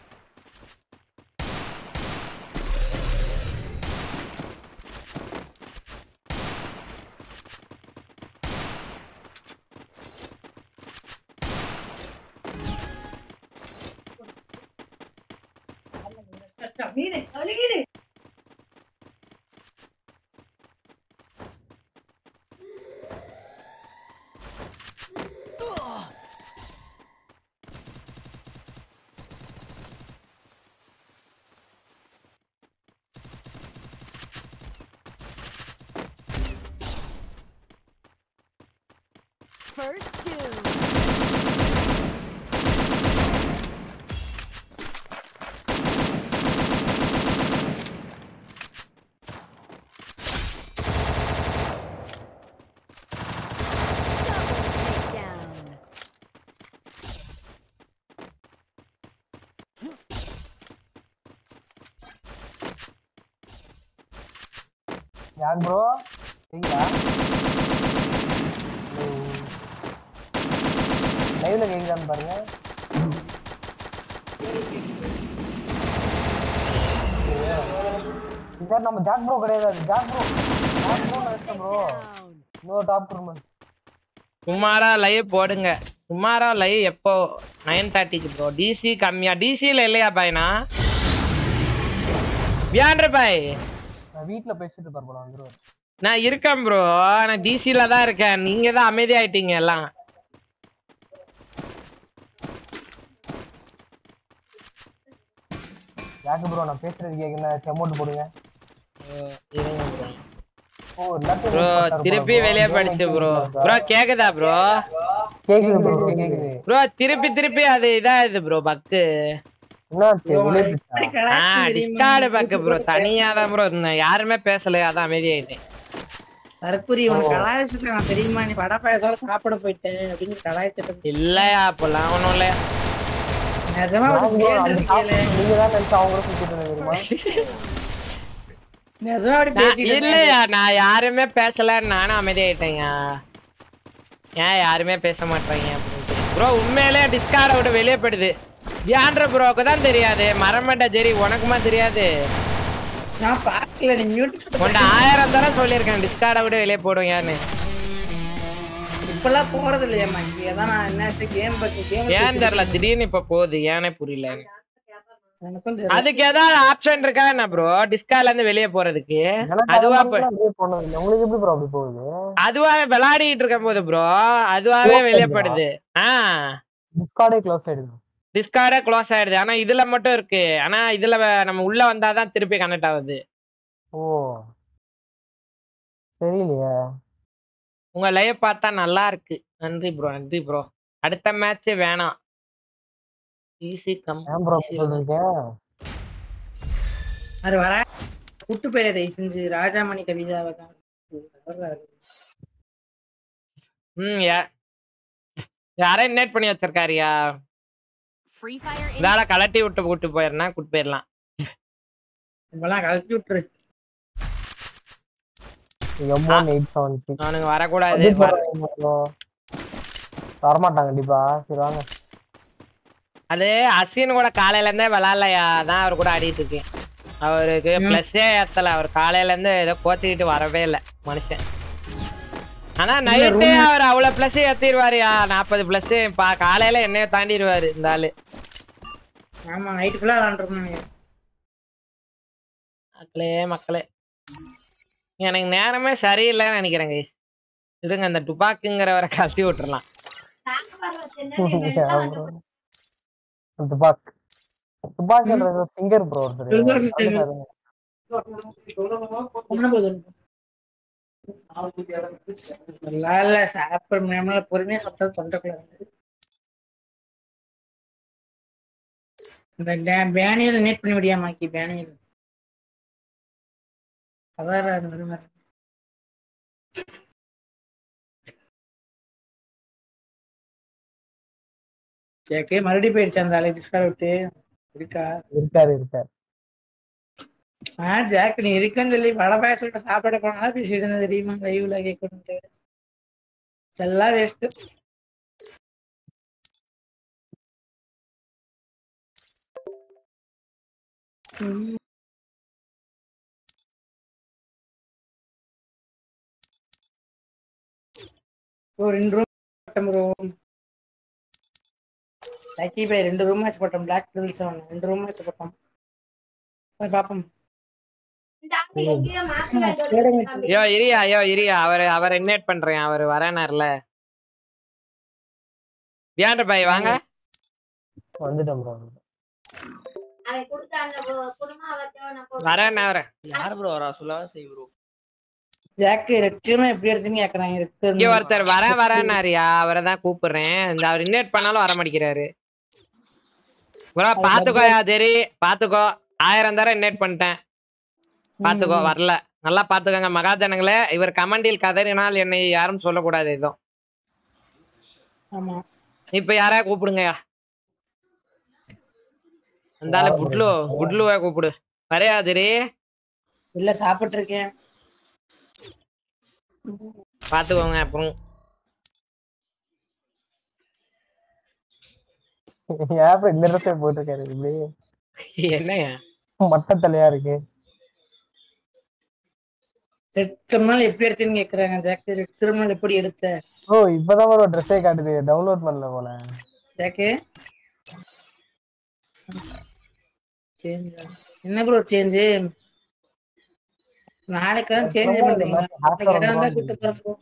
First doom. யார் ப்ரோ நீங்களா லைவ்ல கேக்குதான்னு பாருங்க சார் நம்ம ஜாக் ப்ரோ கிடையாது ஜாக் ப்ரோ ஜாக் ப்ரோ நினைச்சேன் ப்ரோ இன்னொரு டாப் குருமன் சுமாரா லைவ் போடுங்க சுமாரா லைவ் எப்போ நைன் தேர்ட்டிக்கு ப்ரோ டிசி கம்மியா டிசியில் இல்லையா பாய்னா வியாண்ட்ர பாய் நான் வீட்டில் பேசிட்டு இருப்பார் போல வந்துருவார் நான் இருக்கேன் ப்ரோ நான் டிசியில் தான் இருக்கேன் நீங்கள் தான் அமைதி ஆயிட்டீங்க எல்லாம் ஜாக் ப்ரோ நான் பேசுறது கேட்குறேன் அமௌண்ட் போடுங்க ஓ ப்ரோ திருப்பி வெளியே படிச்சு ப்ரோ ப்ரோ கேக்குதா ப்ரோ கேக்குது ப்ரோ கேக்குது ப்ரோ திருப்பி திருப்பி அது இதாகுது ப்ரோ பக்கு டிஸ்கார்டு பக்கு ப்ரோ தனியா தான் ப்ரோ இருந்தேன் யாருமே பேசல அதான் அமைதியாயிட்டேன் தற்கொலை உனக்கு கலாய்ச்சிட்டு நான் தெரியுமா நீ வடை பாயசோட சாப்பிட போயிட்டேன் அப்படின்னு கலாய்ச்சிட்டு இல்லையா அப்பெல்லாம் ஒன்றும் இல்லையா நிஜமா இல்லையா நான் யாருமே பேசல நானும் அமைதியாயிட்டேங்க ஏன் யாருமே பேச மாட்டேங்க அப்படின்ட்டு ப்ரோ உண்மையிலே டிஸ்கார்டை விட்டு வெளியே போயிடுது தியான்ற ப்ரோக்கு தான் தெரியாது மரமண்ட ஜெரி உனக்குமா தெரியாது நான் பார்க்கல நீ மியூட் உன்ட ஆயிரம் தடவை சொல்லியிருக்கேன் டிஸ்கார்டை விட்டு வெளியே போடுங்கன்னு இப்பெல்லாம் போறது இல்லையாம்மா இங்கே தான் நான் என்ன கேம் பத்தி கேம் ஏன் தெரியல திடீர்னு இப்ப போகுது ஏனே புரியல அதுக்கு ஏதாவது ஆப்ஷன் இருக்கா என்ன ப்ரோ டிஸ்கார்ட்ல இருந்து வெளியே போறதுக்கு அதுவா உங்களுக்கு எப்படி ப்ரோ அப்படி போகுது அதுவாவே விளையாடிட்டு இருக்கும் போது ப்ரோ அதுவாவே வெளியே போடுது ஆஹ் டிஸ்கார்டே க்ளோஸ் ஆயிடுது டிஸ்கார்டே க்ளோஸ் ஆயிடுது ஆனா இதுல மட்டும் இருக்கு ஆனா இதுல நம்ம உள்ள வந்தாதான் திருப்பி கனெக்ட் ஆகுது ஓ தெரியலையே உங்க லைவ் பார்த்தா நல்லா இருக்கு நன்றி ப்ரோ நன்றி ப்ரோ அடுத்த மேட்ச் வேணாம் ஈஸி கம் ப்ரோ சொல்றீங்க அது வர குட்டு பேரை செஞ்சு ராஜாமணி கவிதாவை தான் ம் யாரை இன்வைட் பண்ணி வச்சிருக்காரியா Free Fire இதால கலட்டி விட்டு கூட்டு போயிடனா கூட்டு போயிடலாம் இப்பெல்லாம் கலட்டி விட்டுரு அவனுங்க வரக்கூடாது வரமாட்டாங்க கண்டிப்பா சரி வாங்க அது அஸ்வின் கூட காலையில இருந்தே விளாட்லையா தான் அவர் கூட ஆடிட்டு இருக்கேன் அவருக்கு பிளஸ்ஸே ஏத்தல அவர் காலையில இருந்து ஏதோ கோச்சிக்கிட்டு வரவே இல்லை மனுஷன் ஆனா நைட்டே அவர் அவ்வளவு பிளஸ் ஏத்திடுவாருயா நாற்பது பிளஸ் காலையில என்னைய தாண்டிடுவாரு இந்த ஆளு ஆமா நைட் ஃபுல்லா விளாண்டுருந்தாங்க மக்களே மக்களே எனக்கு நேரமே சரியில்லைன்னு நினைக்கிறேன் கைஸ் இருங்க அந்த துப்பாக்குங்கிறவரை கழட்டி விட்டுறலாம் துபாக் துபாக்ன்றது சிங்கர் ப்ரோ பொறுமையா சாப்பிட்டது தொண்டைக்குள்ள இந்த பேனியல் நேட் பண்ணி விடியாமாக்கி பேனியல் அதான் கேக்கே மறுபடியும் போயிடுச்சு அந்த அலை டிஸ்கார்ட் விட்டு இருக்கா இருக்காரு இருக்காரு ஆஹ் ஜாக் நீ இருக்குன்னு சொல்லி வடை பாயசம் சாப்பாடு போனா பேசிட்டு இருந்தது தெரியுமா லைவ்ல கேட்கணும்ட்டு எல்லாம் வேஸ்ட் ரெண்டு ரூம் லக்கி பை ரெண்டு ரூம் மேட்ச் போட்டோம் பிளாக் ட்ரிபிள் செவன் ரெண்டு ரூம் மேட்ச் போட்டோம் போய் பாப்போம் ஐயோ இரியா ஐயோ இரியா அவர் அவர் இன்வைட் பண்றேன் அவர் வரேனார்ல வியாண்ட பாய் வாங்க வந்துட்டோம் ப்ரோ வரேன் வரேன் யார் ப்ரோ வரா சொல்லவா செய் ப்ரோ ஜாக் ரெட்மே எப்படி எடுத்துன்னு கேக்குறாங்க இங்க ஒருத்தர் வர வரேனாரியா அவரை தான் கூப்பிடுறேன் இந்த அவர் இன்வைட் பண்ணாலும் வர மாட்டேங்கிறாரு ப்ரோ பாத்துக்கோயா சரி பாத்துக்கோ ஆயிரம் தடவை இன்வைட் பண்ணிட்டேன் பாத்துக்கோ வரல நல்லா பாத்துக்கோங்க மகாஜனங்களே இவர் கமெண்டில் கதறினால் என்னை யாரும் சொல்லக்கூடாது எதுவும் இப்ப யாரா கூப்பிடுங்கயா அந்த ஆளு குட்லு குட்லுவா கூப்பிடு வரையா சரி இல்ல சாப்பிட்டு இருக்கேன் பாத்துக்கோங்க அப்புறம் இந்த போட்டிருக்காரு என்னங்க மட்ட தலையா இருக்கு திருமல் எப்படி எடுத்தேன்னு கேக்குறாங்க ஜாக்கு. திருமல் எப்படி எடுத்த? ஓ இப்பதான் ஒரு ட்ரெஸ்ஸே காட்டுது, டவுன்லோட் பண்ணல போல. ஜாக்கு என்ன ப்ரோ சேஞ்ச்? நாளைக்கு தான் சேஞ்ச் பண்றீங்களா? இடம் தான் கூட்டு போறோம்.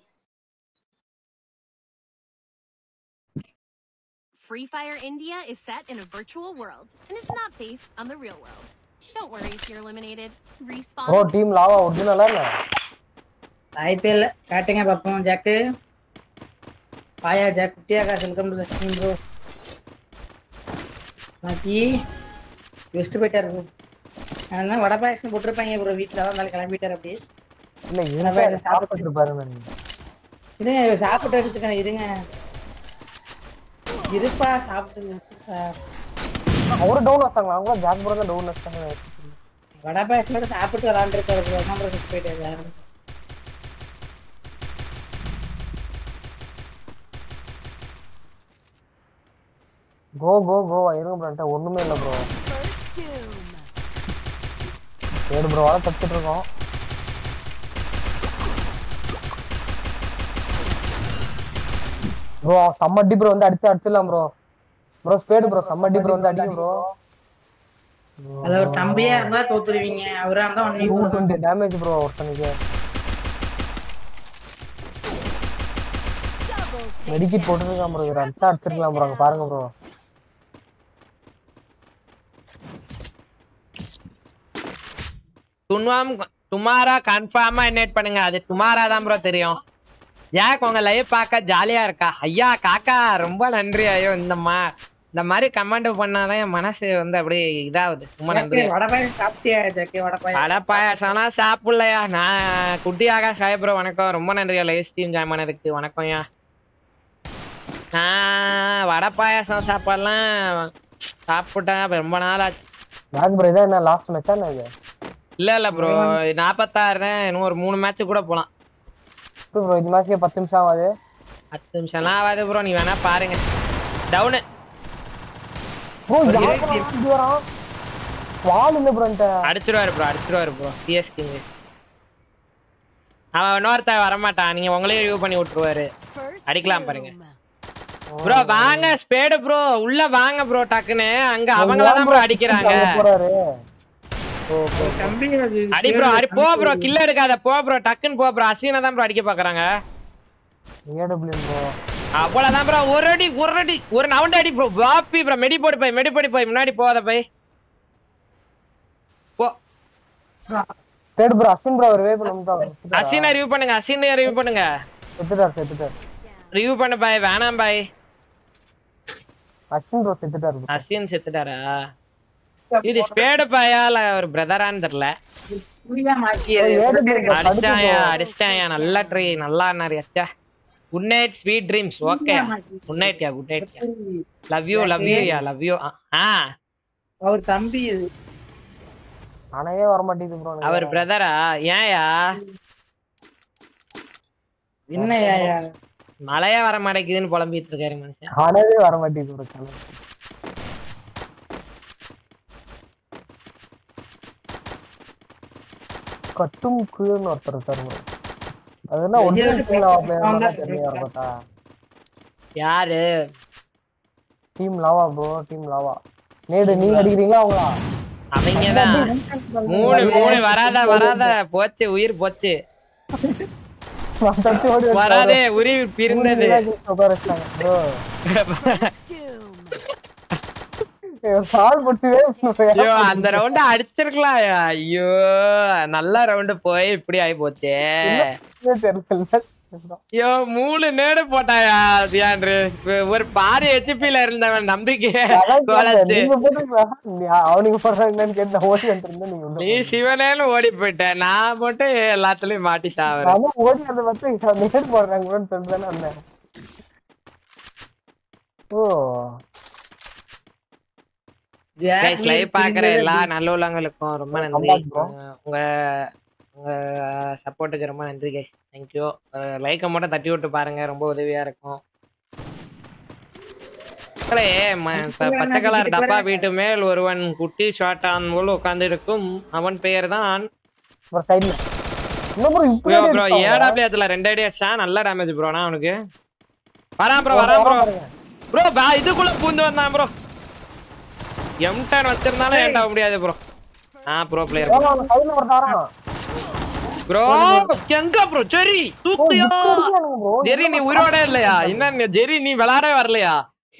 Free Fire India is set in a virtual world and it's not based on the real world. Don't worry if you're eliminated. Respawn. Bro team lava ஒரிஜினலா இல்ல? ஐபிஎல் காட்டுங்க பாப்போம் ஜாக்கு. பாயா ஜாக் குட்டியா காசு welcome to the stream bro. மாக்கி waste போயிட்டாரு bro. ஆனா வடை பாயசம் போட்டுருப்பாங்க ப்ரோ வீட்ல. தான் நாளைக்கு கிளம்பிட்டாரு அப்படியே. இல்ல இருங்க சாப்பிட்டு இருப்பாரு நான். இருங்க சாப்பிட்டு எடுத்துக்கங்க இருங்க. இருப்பா சாப்பிட்டு அவரு டவுன் வச்சாங்க. அவங்க ஜாக் ப்ரோ தான் டவுன் வச்சாங்க. வடை பாயசம் சாப்பிட்டு விளாண்டுருக்காரு ப்ரோ. அதான் ப்ரோ வெஸ்ட் போயிட்டாரு. கோ கோ கோ இருங்க ப்ரோ. ஒண்ணுமே இல்ல ப்ரோ. ஏடு ப்ரோ வர தப்பிட்டு இருக்கோம். ப்ரோ சம்மடி ப்ரோ வந்து அடிச்சு அடிச்சிடலாம் ப்ரோ. ப்ரோ ஸ்பேடு ப்ரோ சம்மடி ப்ரோ வந்து அடிங்க ப்ரோ. அது ஒரு தம்பியா இருந்தா தோத்துருவீங்க. அவரா இருந்தா ஒண்ணு இருபது டேமேஜ் ப்ரோ ஒருத்தனுக்கு. மெடிக்கிட் போட்டுருக்கான் ப்ரோ. இவர் அடிச்சா அடிச்சிருக்கலாம் ப்ரோ. அங்க பாருங்க ப்ரோ. துன்வாம் டுமாரா கன்ஃபார்மா இன்வைட் பண்ணுங்க. அது டுமாரா தான் ப்ரோ தெரியும். ஜாக் உங்க லைவ் பார்க்க ஜாலியா இருக்கா? ஐயா காக்கா ரொம்ப நன்றி. ஐயோ இந்த மா இந்த மாதிரி கமெண்ட் பண்ணாதான் என் மனசு வந்து அப்படியே இதாகுது. ரொம்ப நன்றி. வடை பாயசம் சாப்பிட்டியா ஜாக்கு? வடை பாயசம் வடை பாயசம்லாம் சாப்பிடலையா? நான் குட்டியாக சாய் ப்ரோ வணக்கம். ரொம்ப நன்றியா லைவ் ஸ்ட்ரீம் ஜாயின் பண்ணதுக்கு. வணக்கம்யா. நான் வடை பாயசம் சாப்பாடுலாம் சாப்பிட்டேன் ரொம்ப நாள் ஆச்சு. ஜாக் ப்ரோ இதான் என்ன லாஸ்ட் மேட்சா இது? இல்ல இல்ல ப்ரோ நாற்பத்தாறு. இன்னும் ஒரு மூணு மேட்ச் கூட போலாம் ப்ரோ. இந்த மேட்ச்க்கு பத்து நிமிஷம் ஆகாது. பத்து நிமிஷம்லாம் ஆகாது ப்ரோ. நீ வேணா பாருங்க. டவுனு ப்ரோ யாரு வரான்? வால் இல்ல ப்ரோ. அடிச்சிருவாரு ப்ரோ அடிச்சிருவாரு ப்ரோ. சிஎஸ்கே அவன் இன்னொருத்த வரமாட்டான். நீங்க உங்களையும் ரிவ்யூ பண்ணி விட்டுருவாரு. அடிக்கலாம் பாருங்க ப்ரோ. வாங்க ஸ்பேடு ப்ரோ உள்ள வாங்க ப்ரோ. டக்குன்னு அங்க அவங்கள தான் ப்ரோ அடிக்கிறாங்க. அடி ப்ரோ அடி போ ப்ரோ. கில்ல எடுக்காத போ ப்ரோ. டக்குன்னு போ ப்ரோ. அசீனா தான் ப்ரோ அடிக்க பாக்குறாங்க. அவ்வளவுதான் ப்ரோ. ஒரு அடி ஒரு அடி ஒரு நவுண்ட் அடி ப்ரோ. வாப்பி ப்ரோ. மெடி போடு போய் மெடி போடு போய் முன்னாடி போகாத போய் போ. Spade bro Asin bro revive பண்ணுங்க. அசீனா ரிவ்யூ பண்ணுங்க. அசீனா ரிவ்யூ பண்ணுங்க. செத்துட்டார் செத்துட்டார். ரிவ்யூ பண்ண பாய். வேணாம் பாய். அசின் ப்ரோ செத்துட்டார். அசின் செத்துட்டாரா? இது ஸ்பேடு பாயால ஒரு பிரதரான்னு தெரியல. அடிச்சாயா அடிச்சாயா. நல்லா ட்ரை நல்லா நிறைய. Good night sweet dreams. Okay good night ya good night. Love you love you ya love you. ஆ அவர் தம்பி இது. அணையே வர மாட்டேங்குது ப்ரோ. அவர் பிரதரா? ஏன்யா என்னையா மழையே வர மாட்டேங்குதுன்னு புலம்பிட்டு இருக்காரு மனுஷன். அணையே வர மாட்டேங்குது ப்ரோ. கட்டும் குயர்னு ஒருத்தர் இருக்காரு. அது என்ன ஒரிஜினல் டீம் லாவா பிளேயர் தெரியல பார்த்தா. யாரு? Team lava bro. Team lava. நேடு நீங்க அடிக்கிறீங்களா அவங்களா? அவங்கதான். மூணு மூணு வராத வராத போச்சு உயிர் போச்சு. வராதே உயிர் பிரிந்தது. அந்த ரவுண்ட் அடிச்சிருக்கலாம். ஐயோ நல்ல ரவுண்ட் போய் இப்படி ஆகி போச்சே. ஐயோ மூணு நேடு போட்டாயா தியான்ரு. ஒரு பாதி ஹெச்பில இருந்தவன் நம்பிக்கையே குலைச்சு. நீ சிவனேன்னு ஓடி போயிட்ட. நான் மட்டும் எல்லாத்துலயும் மாட்டி சாவறேன். லைவ் பாக்குற எல்லா நல்ல உள்ளவங்களுக்கும் ரொம்ப நன்றி. உங்க உங்க சப்போர்ட்டுக்கு ரொம்ப நன்றி கைஸ். தேங்க்யூ. லைக்கை மட்டும் தட்டி விட்டு பாருங்க. ரொம்ப உதவியா இருக்கும். பச்சை கலர் டப்பா வீட்டு மேல் ஒருவன் குட்டி ஷார்ட் ஆன் போல் உட்கார்ந்து இருக்கும். அவன் பெயர் தான் ப்ரோ ப்ரோ ஏடபிள்யூல ரெண்டு அடி அடிச்சா நல்ல டேமேஜ் ப்ரோ நான் அவனுக்கு வரான் ப்ரோ வரான் ப்ரோ ப்ரோ பா இதுக்குள்ள பூந்து வந்தான் ப்ரோ எம் டென் வச்சிருந்தாலும் ஏன்டா முடியாது ப்ரோ ஆ ப்ரோ பிளேயர் ப்ரோ எங்க ப்ரோ ஜெரி தூக்குயா ஜெரி நீ உயிரோட இல்லையா என்ன ஜெரி நீ விளையாடவே வரலையா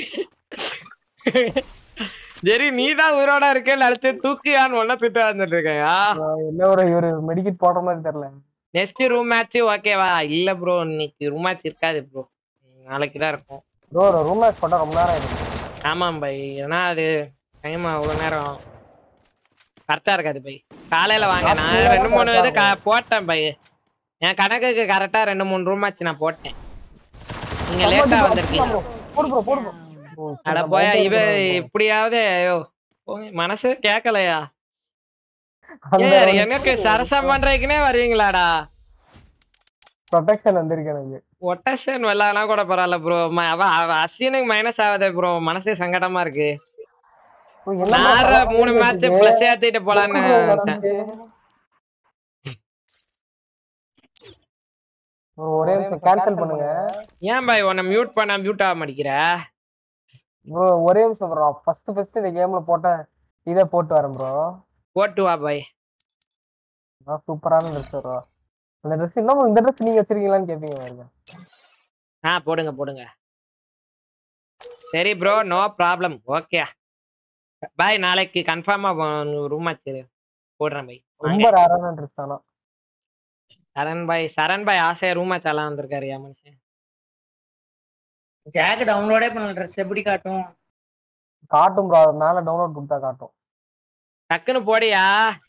ஜெரி நீ தான் உயிரோட இருக்கேன்னு அடுத்து தூக்கியான்னு ஒன்ன திட்டு வந்துட்டு இருக்கையா என்ன ஒரு இவரு மெடிக்கெட் போடுற மாதிரி தெரியல நெக்ஸ்ட் ரூம் மேட்ச் ஓகேவா இல்ல ப்ரோ இன்னைக்கு ரூம் மேட்ச் இருக்காது ப்ரோ நாளைக்கு தான் இருக்கும் ப்ரோ ரூம் மேட்ச் போட்டா ரொம்ப நேரம் ஆயிடும் ஆமாம் பை ஏன்னா அது டைம் அவ்வளோ நேரம் கரெக்டா இருக்காது பை காலையில வாங்க நான் ரெண்டு மூணு இது போட்டேன் பை என் கணக்குக்கு கரெக்டா ரெண்டு மூணு ரூம் மேட்ச் நான் போட்டேன் நீங்க லேட்டா வந்திருக்கீங்க அட போயா இவ இப்படியாவது ஐயோ மனசு கேட்கலையா எனக்கு சரசம் பண்றதுக்குனே வருவீங்களாடா ப்ரொடெக்ஷன் வந்திருக்கு எனக்கு ஒட்டேஷன் வெள்ளனா கூட பரவாயில்ல ப்ரோ அசினுக்கு மைனஸ் ஆகுது ப்ரோ மனசே சங்கடமா இருக்கு நான் மூணு மேட்ச் பிளஸ் ஏத்திட்டு போலான்னு நினைச்சேன் ஒரே நிமிஷம் கேன்சல் பண்ணுங்க ஏன் பாய் உன்னை மியூட் பண்ண மியூட் ஆக மாட்டேங்கிற ப்ரோ ஒரே நிமிஷம் ப்ரோ ஃபர்ஸ்ட் ஃபர்ஸ்ட் இந்த கேம்ல போட்ட இத போட்டு வரேன் ப்ரோ போட்டு வா பாய் நான் சூப்பரான ட்ரெஸ் ப்ரோ அந்த ட்ரெஸ் இன்னும் இந்த ட்ரெஸ் நீங்க வச்சிருக்கீங்களான்னு கேப்பீங்க பாருங்க ஆ போடுங்க போடுங்க சரி bro no problem okay bye நாளைக்கு கன்ஃபார்மா ரூம் மேட்ச் போடுறேன் பாய் ரொம்ப ரேரான ட்ரெஸ் தானா சரண் பாய் சரண் பாய் ஆசையா ரூம் மேட்ச் எல்லாம் வந்திருக்காரு யா மனுஷன் ஜாக் டவுன்லோடே பண்ணல ட்ரெஸ் எப்படி காட்டும் காட்டும் ப்ரோ மேல டவுன்லோட் கொடுத்தா காட்டும் டக்குன்னு போடியா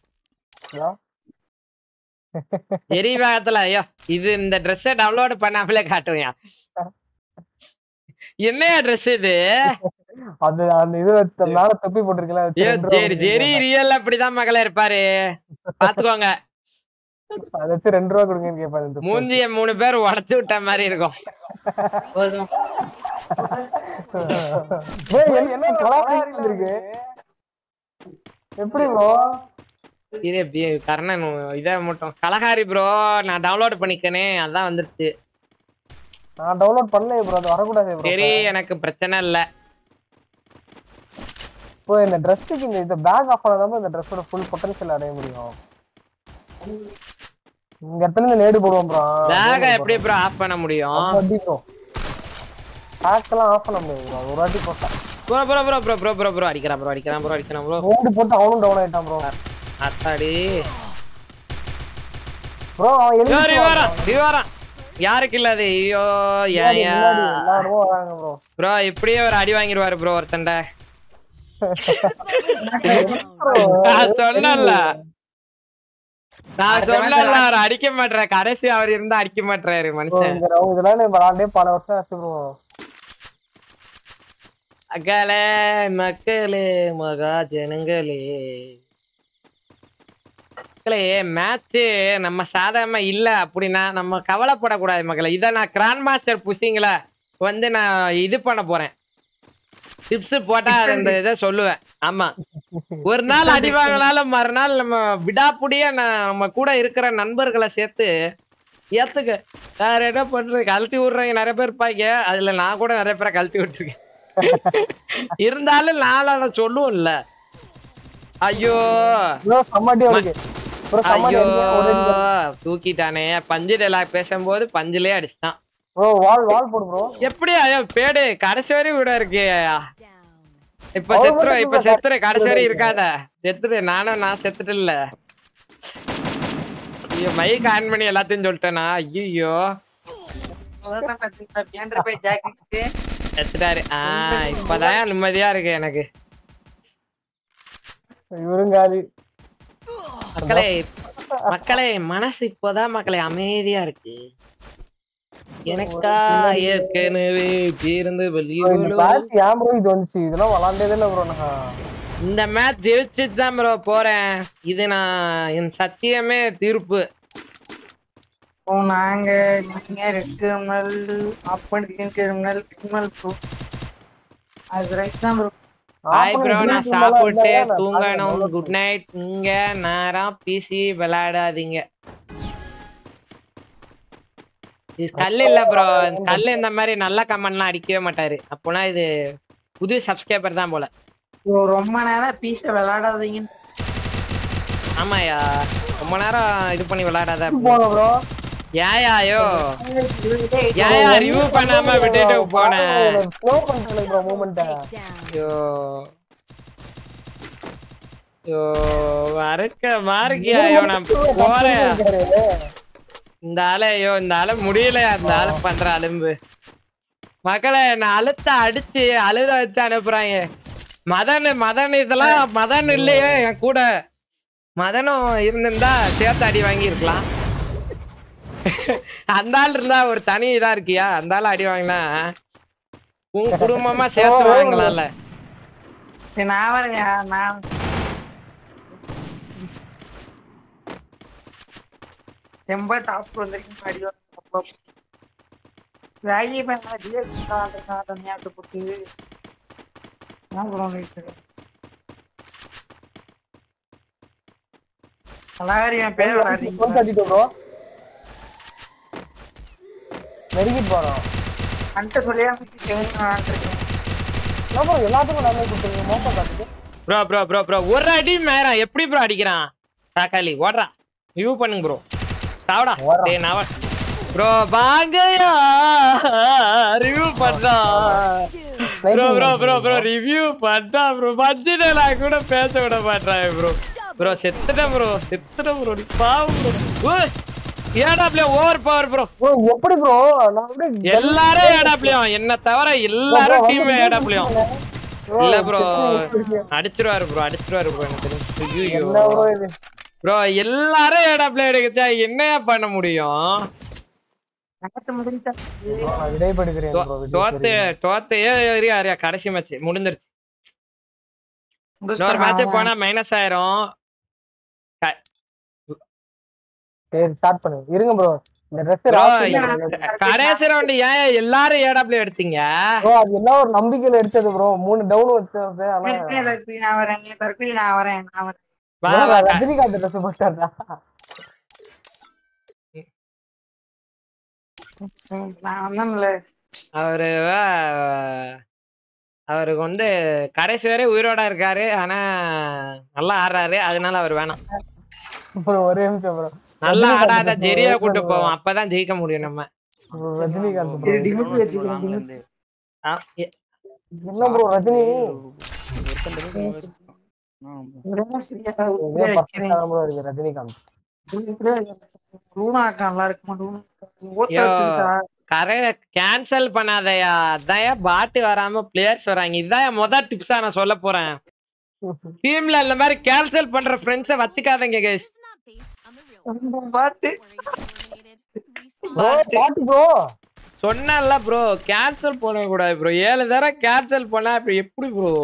எரிவாகத்துல ஐயோ இது இந்த ட்ரெஸ் டவுன்லோட் பண்ணாமலே காட்டுவியா என்னையா ட்ரெஸ் இது அது அந்த இது மேல தொப்பி போட்டுருக்கல சரி சரி ரியல் அப்படிதான் மகளே இருப்பாரு பாத்துக்கோங்க அத வச்சு ரெண்டு ரூபா கொடுங்கன்னு கேட்பாரு மூஞ்சிய மூணு பேர் உடச்சு விட்ட மாதிரி இருக்கும் எப்படி ப்ரோ இது கர்ணன் இத மட்டும் கலகாரி ப்ரோ நான் டவுன்லோட் பண்ணிக்கனே அதான் வந்துருச்சு நான் டவுன்லோட் பண்ணல ப்ரோ அது வரக்கூடாது ப்ரோ சரி எனக்கு பிரச்சனை இல்ல இப்போ இந்த Dressக்கு இந்த இந்த பேக் ஆஃப் பண்ணாதான் இந்த Dressோட ஃபுல் பொட்டன்ஷியல் அடைய முடியும் இங்க இடத்துல நேடு போடுவோம் ப்ரோ பேக் எப்படி ப்ரோ ஆஃப் பண்ண முடியும் அப்படி ப்ரோ பேக்லாம் ஆஃப் பண்ண முடியாது ப்ரோ ஒரு வாட்டி போட்டா bro bro bro bro bro bro bro அடிக்கறான் ப்ரோ அடிக்கறான் ப்ரோ அடிக்கறான் ப்ரோ நேடு போட்டு அவனும் டவுன் ஆயிட்டான் ப்ரோ அத்தாடி ப்ரோ அவன் எலிமினேட் சரி வரா ரிவரா யாருக்கு இல்ல அது ஐயோ ஏயா எல்லாரும் வராங்க ப்ரோ ப்ரோ இப்படியே ஒரு அடி வாங்கிடுவாரு ப்ரோ ஒருத்தன்ட நான் சொன்னல நான் சொன்னல அவர் அடிக்க மாட்டற கடைசி அவர் இருந்தா அடிக்க மாட்டறாரு மனுஷன் இதெல்லாம் நான் விளையாண்டே பல வருஷம் ஆச்சு ப்ரோ அகலே மக்களே மகா ஜனங்களே மக்களே மேட்ச் நம்ம சாதாரணமா இல்ல அப்படின்னா நம்ம கவலைப்படக்கூடாது மக்களே இதை நான் கிராண்ட் மாஸ்டர் புஷிங்கள வந்து நான் இது பண்ண போறேன் டிப்ஸ் போட்டா அந்த இதை சொல்லுவேன் ஆமா ஒரு நாள் அடி வாங்கினாலும் மறுநாள் நம்ம விடாப்புடிய நம்ம கூட இருக்கிற நண்பர்களை சேர்த்து ஏத்துக்க வேற என்ன பண்றது கழட்டி விடுறவங்க நிறைய பேர் இருப்பாங்க அதுல நான் கூட நிறைய பேரை கழட்டி விட்டுருக்கேன் இருந்தாலும் நாள சொல்லுவோம்ல ஐயோ ஐயோ தூக்கிட்டானே பஞ்சு டைலாக் பேசும்போது பஞ்சுலயே அடிச்சுட்டான் எப்படி ஐயோ பேடு கடைசி வரையும் விட இருக்கு இப்ப செத்துரு இப்ப செத்துரு கடைசி வரையும் இருக்காத செத்துரு நானும் நான் செத்துட்டு இல்ல ஐயோ மைக் ஆன் பண்ணி எல்லாத்தையும் சொல்லிட்டேனா ஐயோ செத்துட்டாரு ஆஹ் இப்பதான் நிம்மதியா இருக்கு எனக்கு மக்களே மக்களே மனசு இப்போதான் மக்களே அமைதியா இருக்கு எனக்கா ஏற்கனவே தீர்ந்து இந்த மேட்ச் ஜெயிச்சுட்டு தான் ப்ரோ போறேன் இது நான் என் சத்தியமே தீர்ப்பு நாங்க நீங்க ரெக்ரிமினல் ஆஃப் பண்ணிட்டீங்க கிரிமினல் கிரிமினல் ப்ரோ அது ரைட் தான் ப்ரோ ஹாய் ப்ரோ நான் சாப்பிட்டு தூங்கணும் குட் நைட் இங்க நேரம் பிசி விளையாடாதீங்க கல் இல்ல ப்ரோ, கல் இந்த மாதிரி நல்ல கமெண்ட்லாம் அடிக்கவே மாட்டாரு. அப்போனா இது புது சப்ஸ்கிரைபர் தான் போல. ரொம்ப நேரம் பீஸ விளையாடாதீங்க. ஆமாயா, ரொம்ப நேரம் இது பண்ணி விளையாடாத ப்ரோ. யாயாயோ யாயா ரிவ்யூ பண்ணாம விட்டுட்டு போனேன். ஸ்லோ பண்றேன் ப்ரோ மூமெண்ட்ட. ஐயோ ஐயோ மறக்க மார்க்கியா. ஐயோ நான் போறேன். இந்த ஆளை ஐயோ இந்த ஆளை முடியல. அந்த ஆளை பண்ற அலும்பு மக்களை நான் அழுத்த அடிச்சு அழுத வச்சு அனுப்புறாங்க. மதன் மதன் இதெல்லாம் மதன் இல்லையே என் கூட. மதனும் இருந்திருந்தா சேர்த்து அடி வாங்கி இருக்கலாம். அந்த ஆள் இருந்தா ஒரு தனி இதா இருக்கியா. அந்த ஆள் அடி வாங்கினா உங்க குடும்பமா சேர்த்து வாங்கலாம்ல. நான் வரேன். நான் ரொம்ப சாப்பிட்டு வந்திருக்கேன். அடி வாங்க ராகி பண்ணா ஜிஎஸ் தனியா போட்டு அழகாரியா பேர் விளையாடுறீங்க ப்ரோ. நெருங்கி போறோம் அன்ட்ட சொல்லியா எல்லாத்துக்கும் நாமே கொடுத்துருங்க. மோப்பம் பார்த்துட்டு ப்ரோ ப்ரோ ப்ரோ ப்ரோ ஒரு அடி மேல எப்படி ப்ரோ அடிக்கிறான். தக்காளி ஓடுறா ரிவ்யூ பண்ணுங்க ப்ரோ. சாவடா டேய் நாவ ப்ரோ வாங்கயா ரிவ்யூ பண்றா bro bro bro bro review பண்றா ப்ரோ. பஜ்ஜிடல கூட பேச விட மாட்டறாங்க ப்ரோ. ப்ரோ செத்துட்டேன் ப்ரோ செத்துட்டேன் ப்ரோ. பாவம் ப்ரோ. ஏடாப்ல ஓவர் பவர் ப்ரோ. எப்படி ப்ரோ நான் அப்படியே எல்லாரும் ஏடாப்லயும் என்ன தவிர எல்லாரும் டீம் ஏடாப்லயும் இல்ல ப்ரோ. அடிச்சிருவாரு ப்ரோ அடிச்சிருவாரு ப்ரோ. எனக்கு ஐயோ ப்ரோ எல்லாரும் ஏடாப்ல எடுக்கச்சா என்னையா பண்ண முடியும். தோத்து தோத்து ஏரியா கடைசி மேட்ச் முடிஞ்சிருச்சு. இன்னொரு மேட்ச் போனா மைனஸ் ஆயிரும். சரி ஸ்டார்ட் பண்ணு. இருங்க ப்ரோ இந்த Dress கடைசி ரவுண்ட் ஏன் எல்லாரும் ஏடாப்ல எடுத்தீங்க ப்ரோ. அது என்ன ஒரு நம்பிக்கையில எடுத்தது ப்ரோ. மூணு டவுன் வச்சது. ஆனா நான் வரேன் தர்பி நான் வரேன் நான் வரேன். வா வா ரஜினிகாந்த் Dress போட்டாரா. நான் வந்தேன்ல அவரு அவருக்கு வந்து கடைசி வரை உயிரோட இருக்காரு. ஆனா நல்லா ஆடுறாரு. அதனால அவர் வேணாம். ஒரே நிமிஷம் ப்ரோ. நல்லா ஆடாத ஜெரியா கூட்டு போவோம். அப்பதான் ஜெயிக்க முடியும் நம்ம. ரஜினிகாந்த் என்ன ப்ரோ ரஜினி ரஜினிகாந்த் நல்லா இருக்குமா. கேன்சல் பண்ணாதயா. அதான் பாட்டு வராம பிளேயர்ஸ் வராங்க. இதான் முதல் டிப்ஸா நான் சொல்ல போறேன். டீம்ல இந்த மாதிரி கேன்சல் பண்ற ஃப்ரெண்ட்ஸை வச்சுக்காதீங்க கைஸ். சொன்னல ப்ரோ கேன்சல் பண்ண கூடாது ப்ரோ. ஏழு தடவை கேன்சல் பண்ணா இப்ப எப்படி ப்ரோ.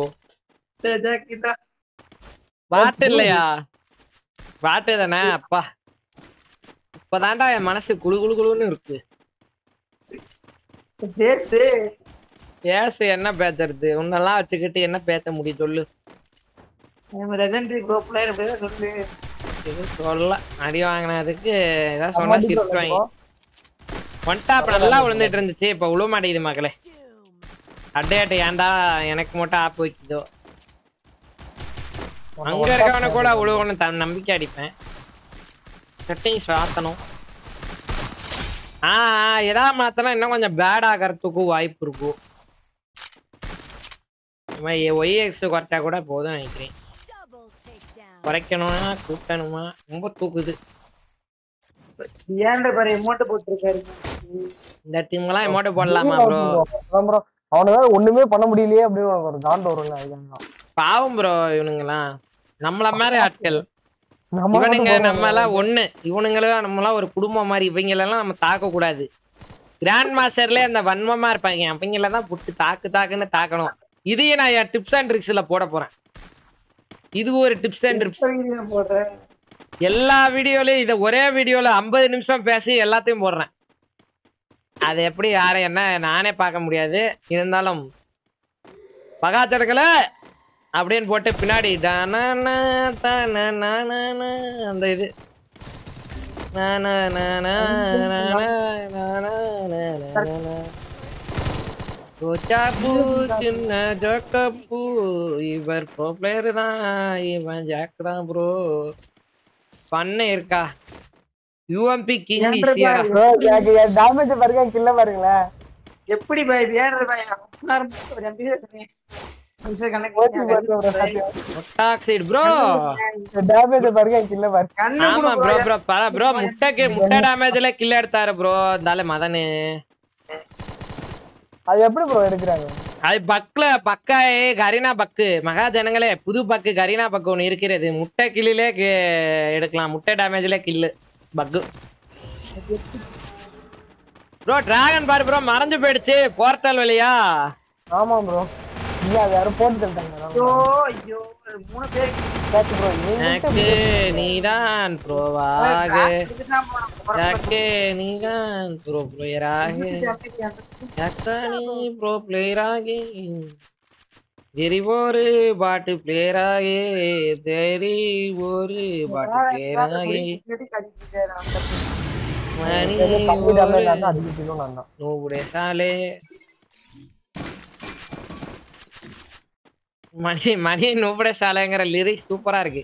பாட்டு இல்லையா பாட்டு தானே. அப்பா இப்பதான்டா என் மனசு குழு குழு குழுன்னு இருக்கு. பேசு என்ன பேசுறது. உன்னெல்லாம் வச்சுக்கிட்டு என்ன பேச முடியும் சொல்லு. சொல்ல அடி வாங்கினதுக்கு ஏதாவது சொன்னா சிரிச்சுவாங்க. ஒன் டாப் நல்லா விழுந்துட்டு இருந்துச்சு. இப்ப விழ மாட்டேங்குது மக்களே. அட்டையாட்டு ஏன்டா எனக்கு மட்டும் ஆப் வைக்குதோ. அங்க இருக்கவன கூட விழுவணும் தன் நம்பிக்கை அடிப்பேன். செட்டிங்ஸ் மாத்தணும். ஆஹ் ஏதாவது மாத்தலாம் இன்னும் கொஞ்சம் பேட் ஆகிறதுக்கும் வாய்ப்பு இருக்கும். ஒய் எக்ஸ் குறைச்சா கூட போதும் நினைக்கிறேன். குறைக்கணும்னா கூட்டணுமா ரொம்ப தூக்குது. இந்த டீம்லாம் எமோட் போடலாமா ப்ரோ. அவனால ஒண்ணுமே பண்ண முடியலையே அப்படின்னு ஒரு காண்ட் வரும்ல. பாவம் ப்ரோ இவனுங்கலாம் நம்மள மாதிரி ஆட்கள். இவனுங்க நம்ம எல்லாம் ஒண்ணு. இவனுங்களும் நம்மளாம் ஒரு குடும்பம் மாதிரி. இவங்களெல்லாம் நம்ம தாக்க கூடாது. கிராண்ட் மாஸ்டர்ல அந்த வன்மமா இருப்பாங்க. அவங்கள தான் புட்டு தாக்கு தாக்குன்னு தாக்கணும். இதையே நான் என் டிப்ஸ் அண்ட் ட்ரிக்ஸ்ல போட போறேன். இது ஒரு டிப்ஸ் அண்ட் ட்ரிக்ஸ். எல்லா வீடியோலயும் இதை ஒரே வீடியோல ஐம்பது நிமிஷம் பேசி எல்லாத்தையும் போடுறேன். அது எப்படி யாரை என்ன நானே பார்க்க முடியாது. இருந்தாலும் பகாத்தடுக்கல அப்படின்னு போட்டு பின்னாடி அந்த இது சின்ன ஜாக்கப்பு இவர் ப்ரோ பிளேயர் தான், இவன் ஜாக் தான் ப்ரோ. பண்ண இருக்கா யூஎம்பி கிங் ஈஸியா டேமேஜ் பாருங்க, கில்ல பாருங்களேன் எப்படி பாய் வேற பாய் ஒரு எம்பி டாக்ஸைட் ப்ரோ. டேமேஜ் பாருங்க, கில்ல பாருங்க. ஆமா ப்ரோ ப்ரோ பர ப்ரோ முட்டைக்கு முட்டை டேமேஜ்ல கில் எடுத்தாரு ப்ரோ. தால மதனு அது எப்படி ப்ரோ எடுக்கறாங்க? அது பக்ல பக்காயே கரீனா பக்கு மகா ஜனங்களே, புது பக்கு கரீனா பக்கு ஒன்று இருக்கிறது. முட்டை கில்லிலே எடுக்கலாம், முட்டை டேமேஜ்ல கில்லு பக்கு ப்ரோ. டிராகன் பாரு ப்ரோ மறைஞ்சு போயிடுச்சு போர்ட்டல் வழியா. ஆமா ப்ரோ, இல்ல அது யாரும் போட்டு தள்ளிட்டாங்க. ஐயோ ஐயோ மூணு பேர் கேட்ச் ப்ரோ. எனக்கு நீதான் ப்ரோவாக, எனக்கு நீதான் ப்ரோ பிளேயராக, எனக்கு நீ ப்ரோ பிளேயராக, தெரி ஒரு பாட்டு பிளேயராக, தெரி ஒரு பாட்டு பிளேயராக, மணி நூபுடைய சாலே மணி மணி நூபுடைய சாலைங்கிற லிரிக்ஸ் சூப்பரா இருக்கு.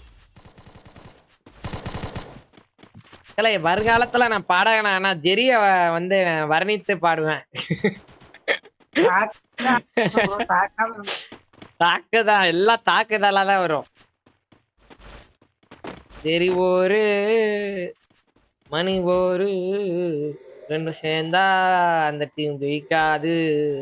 இல்ல வருங்காலத்துல நான் பாடகனா ஆனா ஜெரிய வந்து வர்ணித்து பாடுவேன். தாக்குதான் எல்லாம் தாக்குதலா தான் வரும். சரி ஒரு மணி ஒரு ரெண்டு சேர்ந்தா அந்த டீம் ஜெயிக்காது.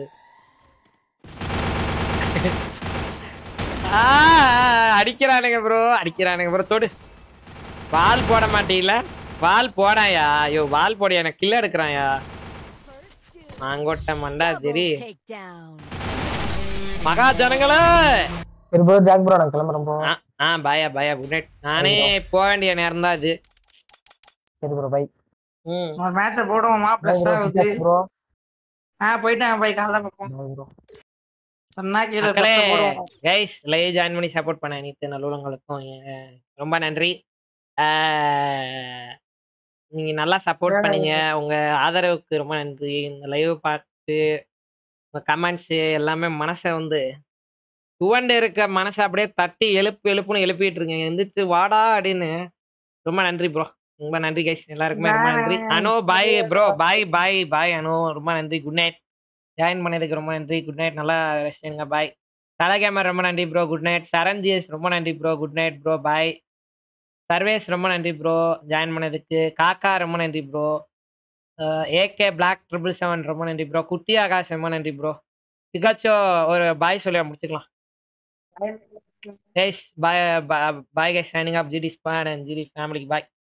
அடிக்கிறானுங்க ப்ரோ, அடிக்கிறானுங்க ப்ரோ. தொடு வால் போட மாட்டீங்களா? வால் போடாயா? ஐயோ வால் போட எனக்கு கில்ல எடுக்கிறாயா மாங்கோட்ட மண்டா. சரி மகா ஜனங்களே, ஜாக் ப்ரோ நான் கிளம்பறேன் ப்ரோ. ஆ பாயா பாயா குட் நைட். நானே போக வேண்டிய நேரம் தான் இது. சரி ப்ரோ பை. ம் ஒரு மேட்ச் போடுவோமா ப்ளஸ் ஆகுது ப்ரோ. ஆ போய்ட்டாங்க பை, காலைல பாப்போம் ப்ரோ. சொன்னா கீழ ப்ளஸ் போடுவோம் गाइस. லைவ் ஜாயின் பண்ணி சப்போர்ட் பண்ண அனைத்து நல்லுள்ளங்களுக்கும் ரொம்ப நன்றி. நீங்க நல்லா சப்போர்ட் பண்ணீங்க, உங்க ஆதரவுக்கு ரொம்ப நன்றி. இந்த லைவ் பார்த்து உங்க கமெண்ட்ஸ் எல்லாமே மனசை வந்து துவண்டு இருக்க மனசை அப்படியே தட்டி எழுப்பு எழுப்புன்னு எழுப்பிட்டு இருக்கீங்க. எந்திரிச்சு வாடா அப்படின்னு. ரொம்ப நன்றி ப்ரோ, ரொம்ப நன்றி கைஸ் எல்லாருக்குமே ரொம்ப நன்றி. அனோ பாய் ப்ரோ, பாய் பாய் பாய் அனோ, ரொம்ப நன்றி. Good night. ஜாயின் பண்ணதுக்கு ரொம்ப நன்றி. குட் நைட், நல்லா ரெஸ்ட் எடுங்க. பாய். தலை கேமர் ரொம்ப நன்றி ப்ரோ, குட் நைட். சரண்ஜிஎஸ் ரொம்ப நன்றி bro, good night bro, bye. Sarvesh ரொம்ப நன்றி ப்ரோ ஜாயின் பண்ணதுக்கு. காக்கா ரொம்ப நன்றி bro. AK black triple seven ரொம்ப நன்றி ப்ரோ. குட்டி ஆகாஷ் ரொம்ப நன்றி ப்ரோ. பிகாச்சோ ஒரு பாய் சொல்லி முடிச்சுக்கலாம். Guys, bye, bye, bye guys. Signing up G D Squad and G D family. Bye.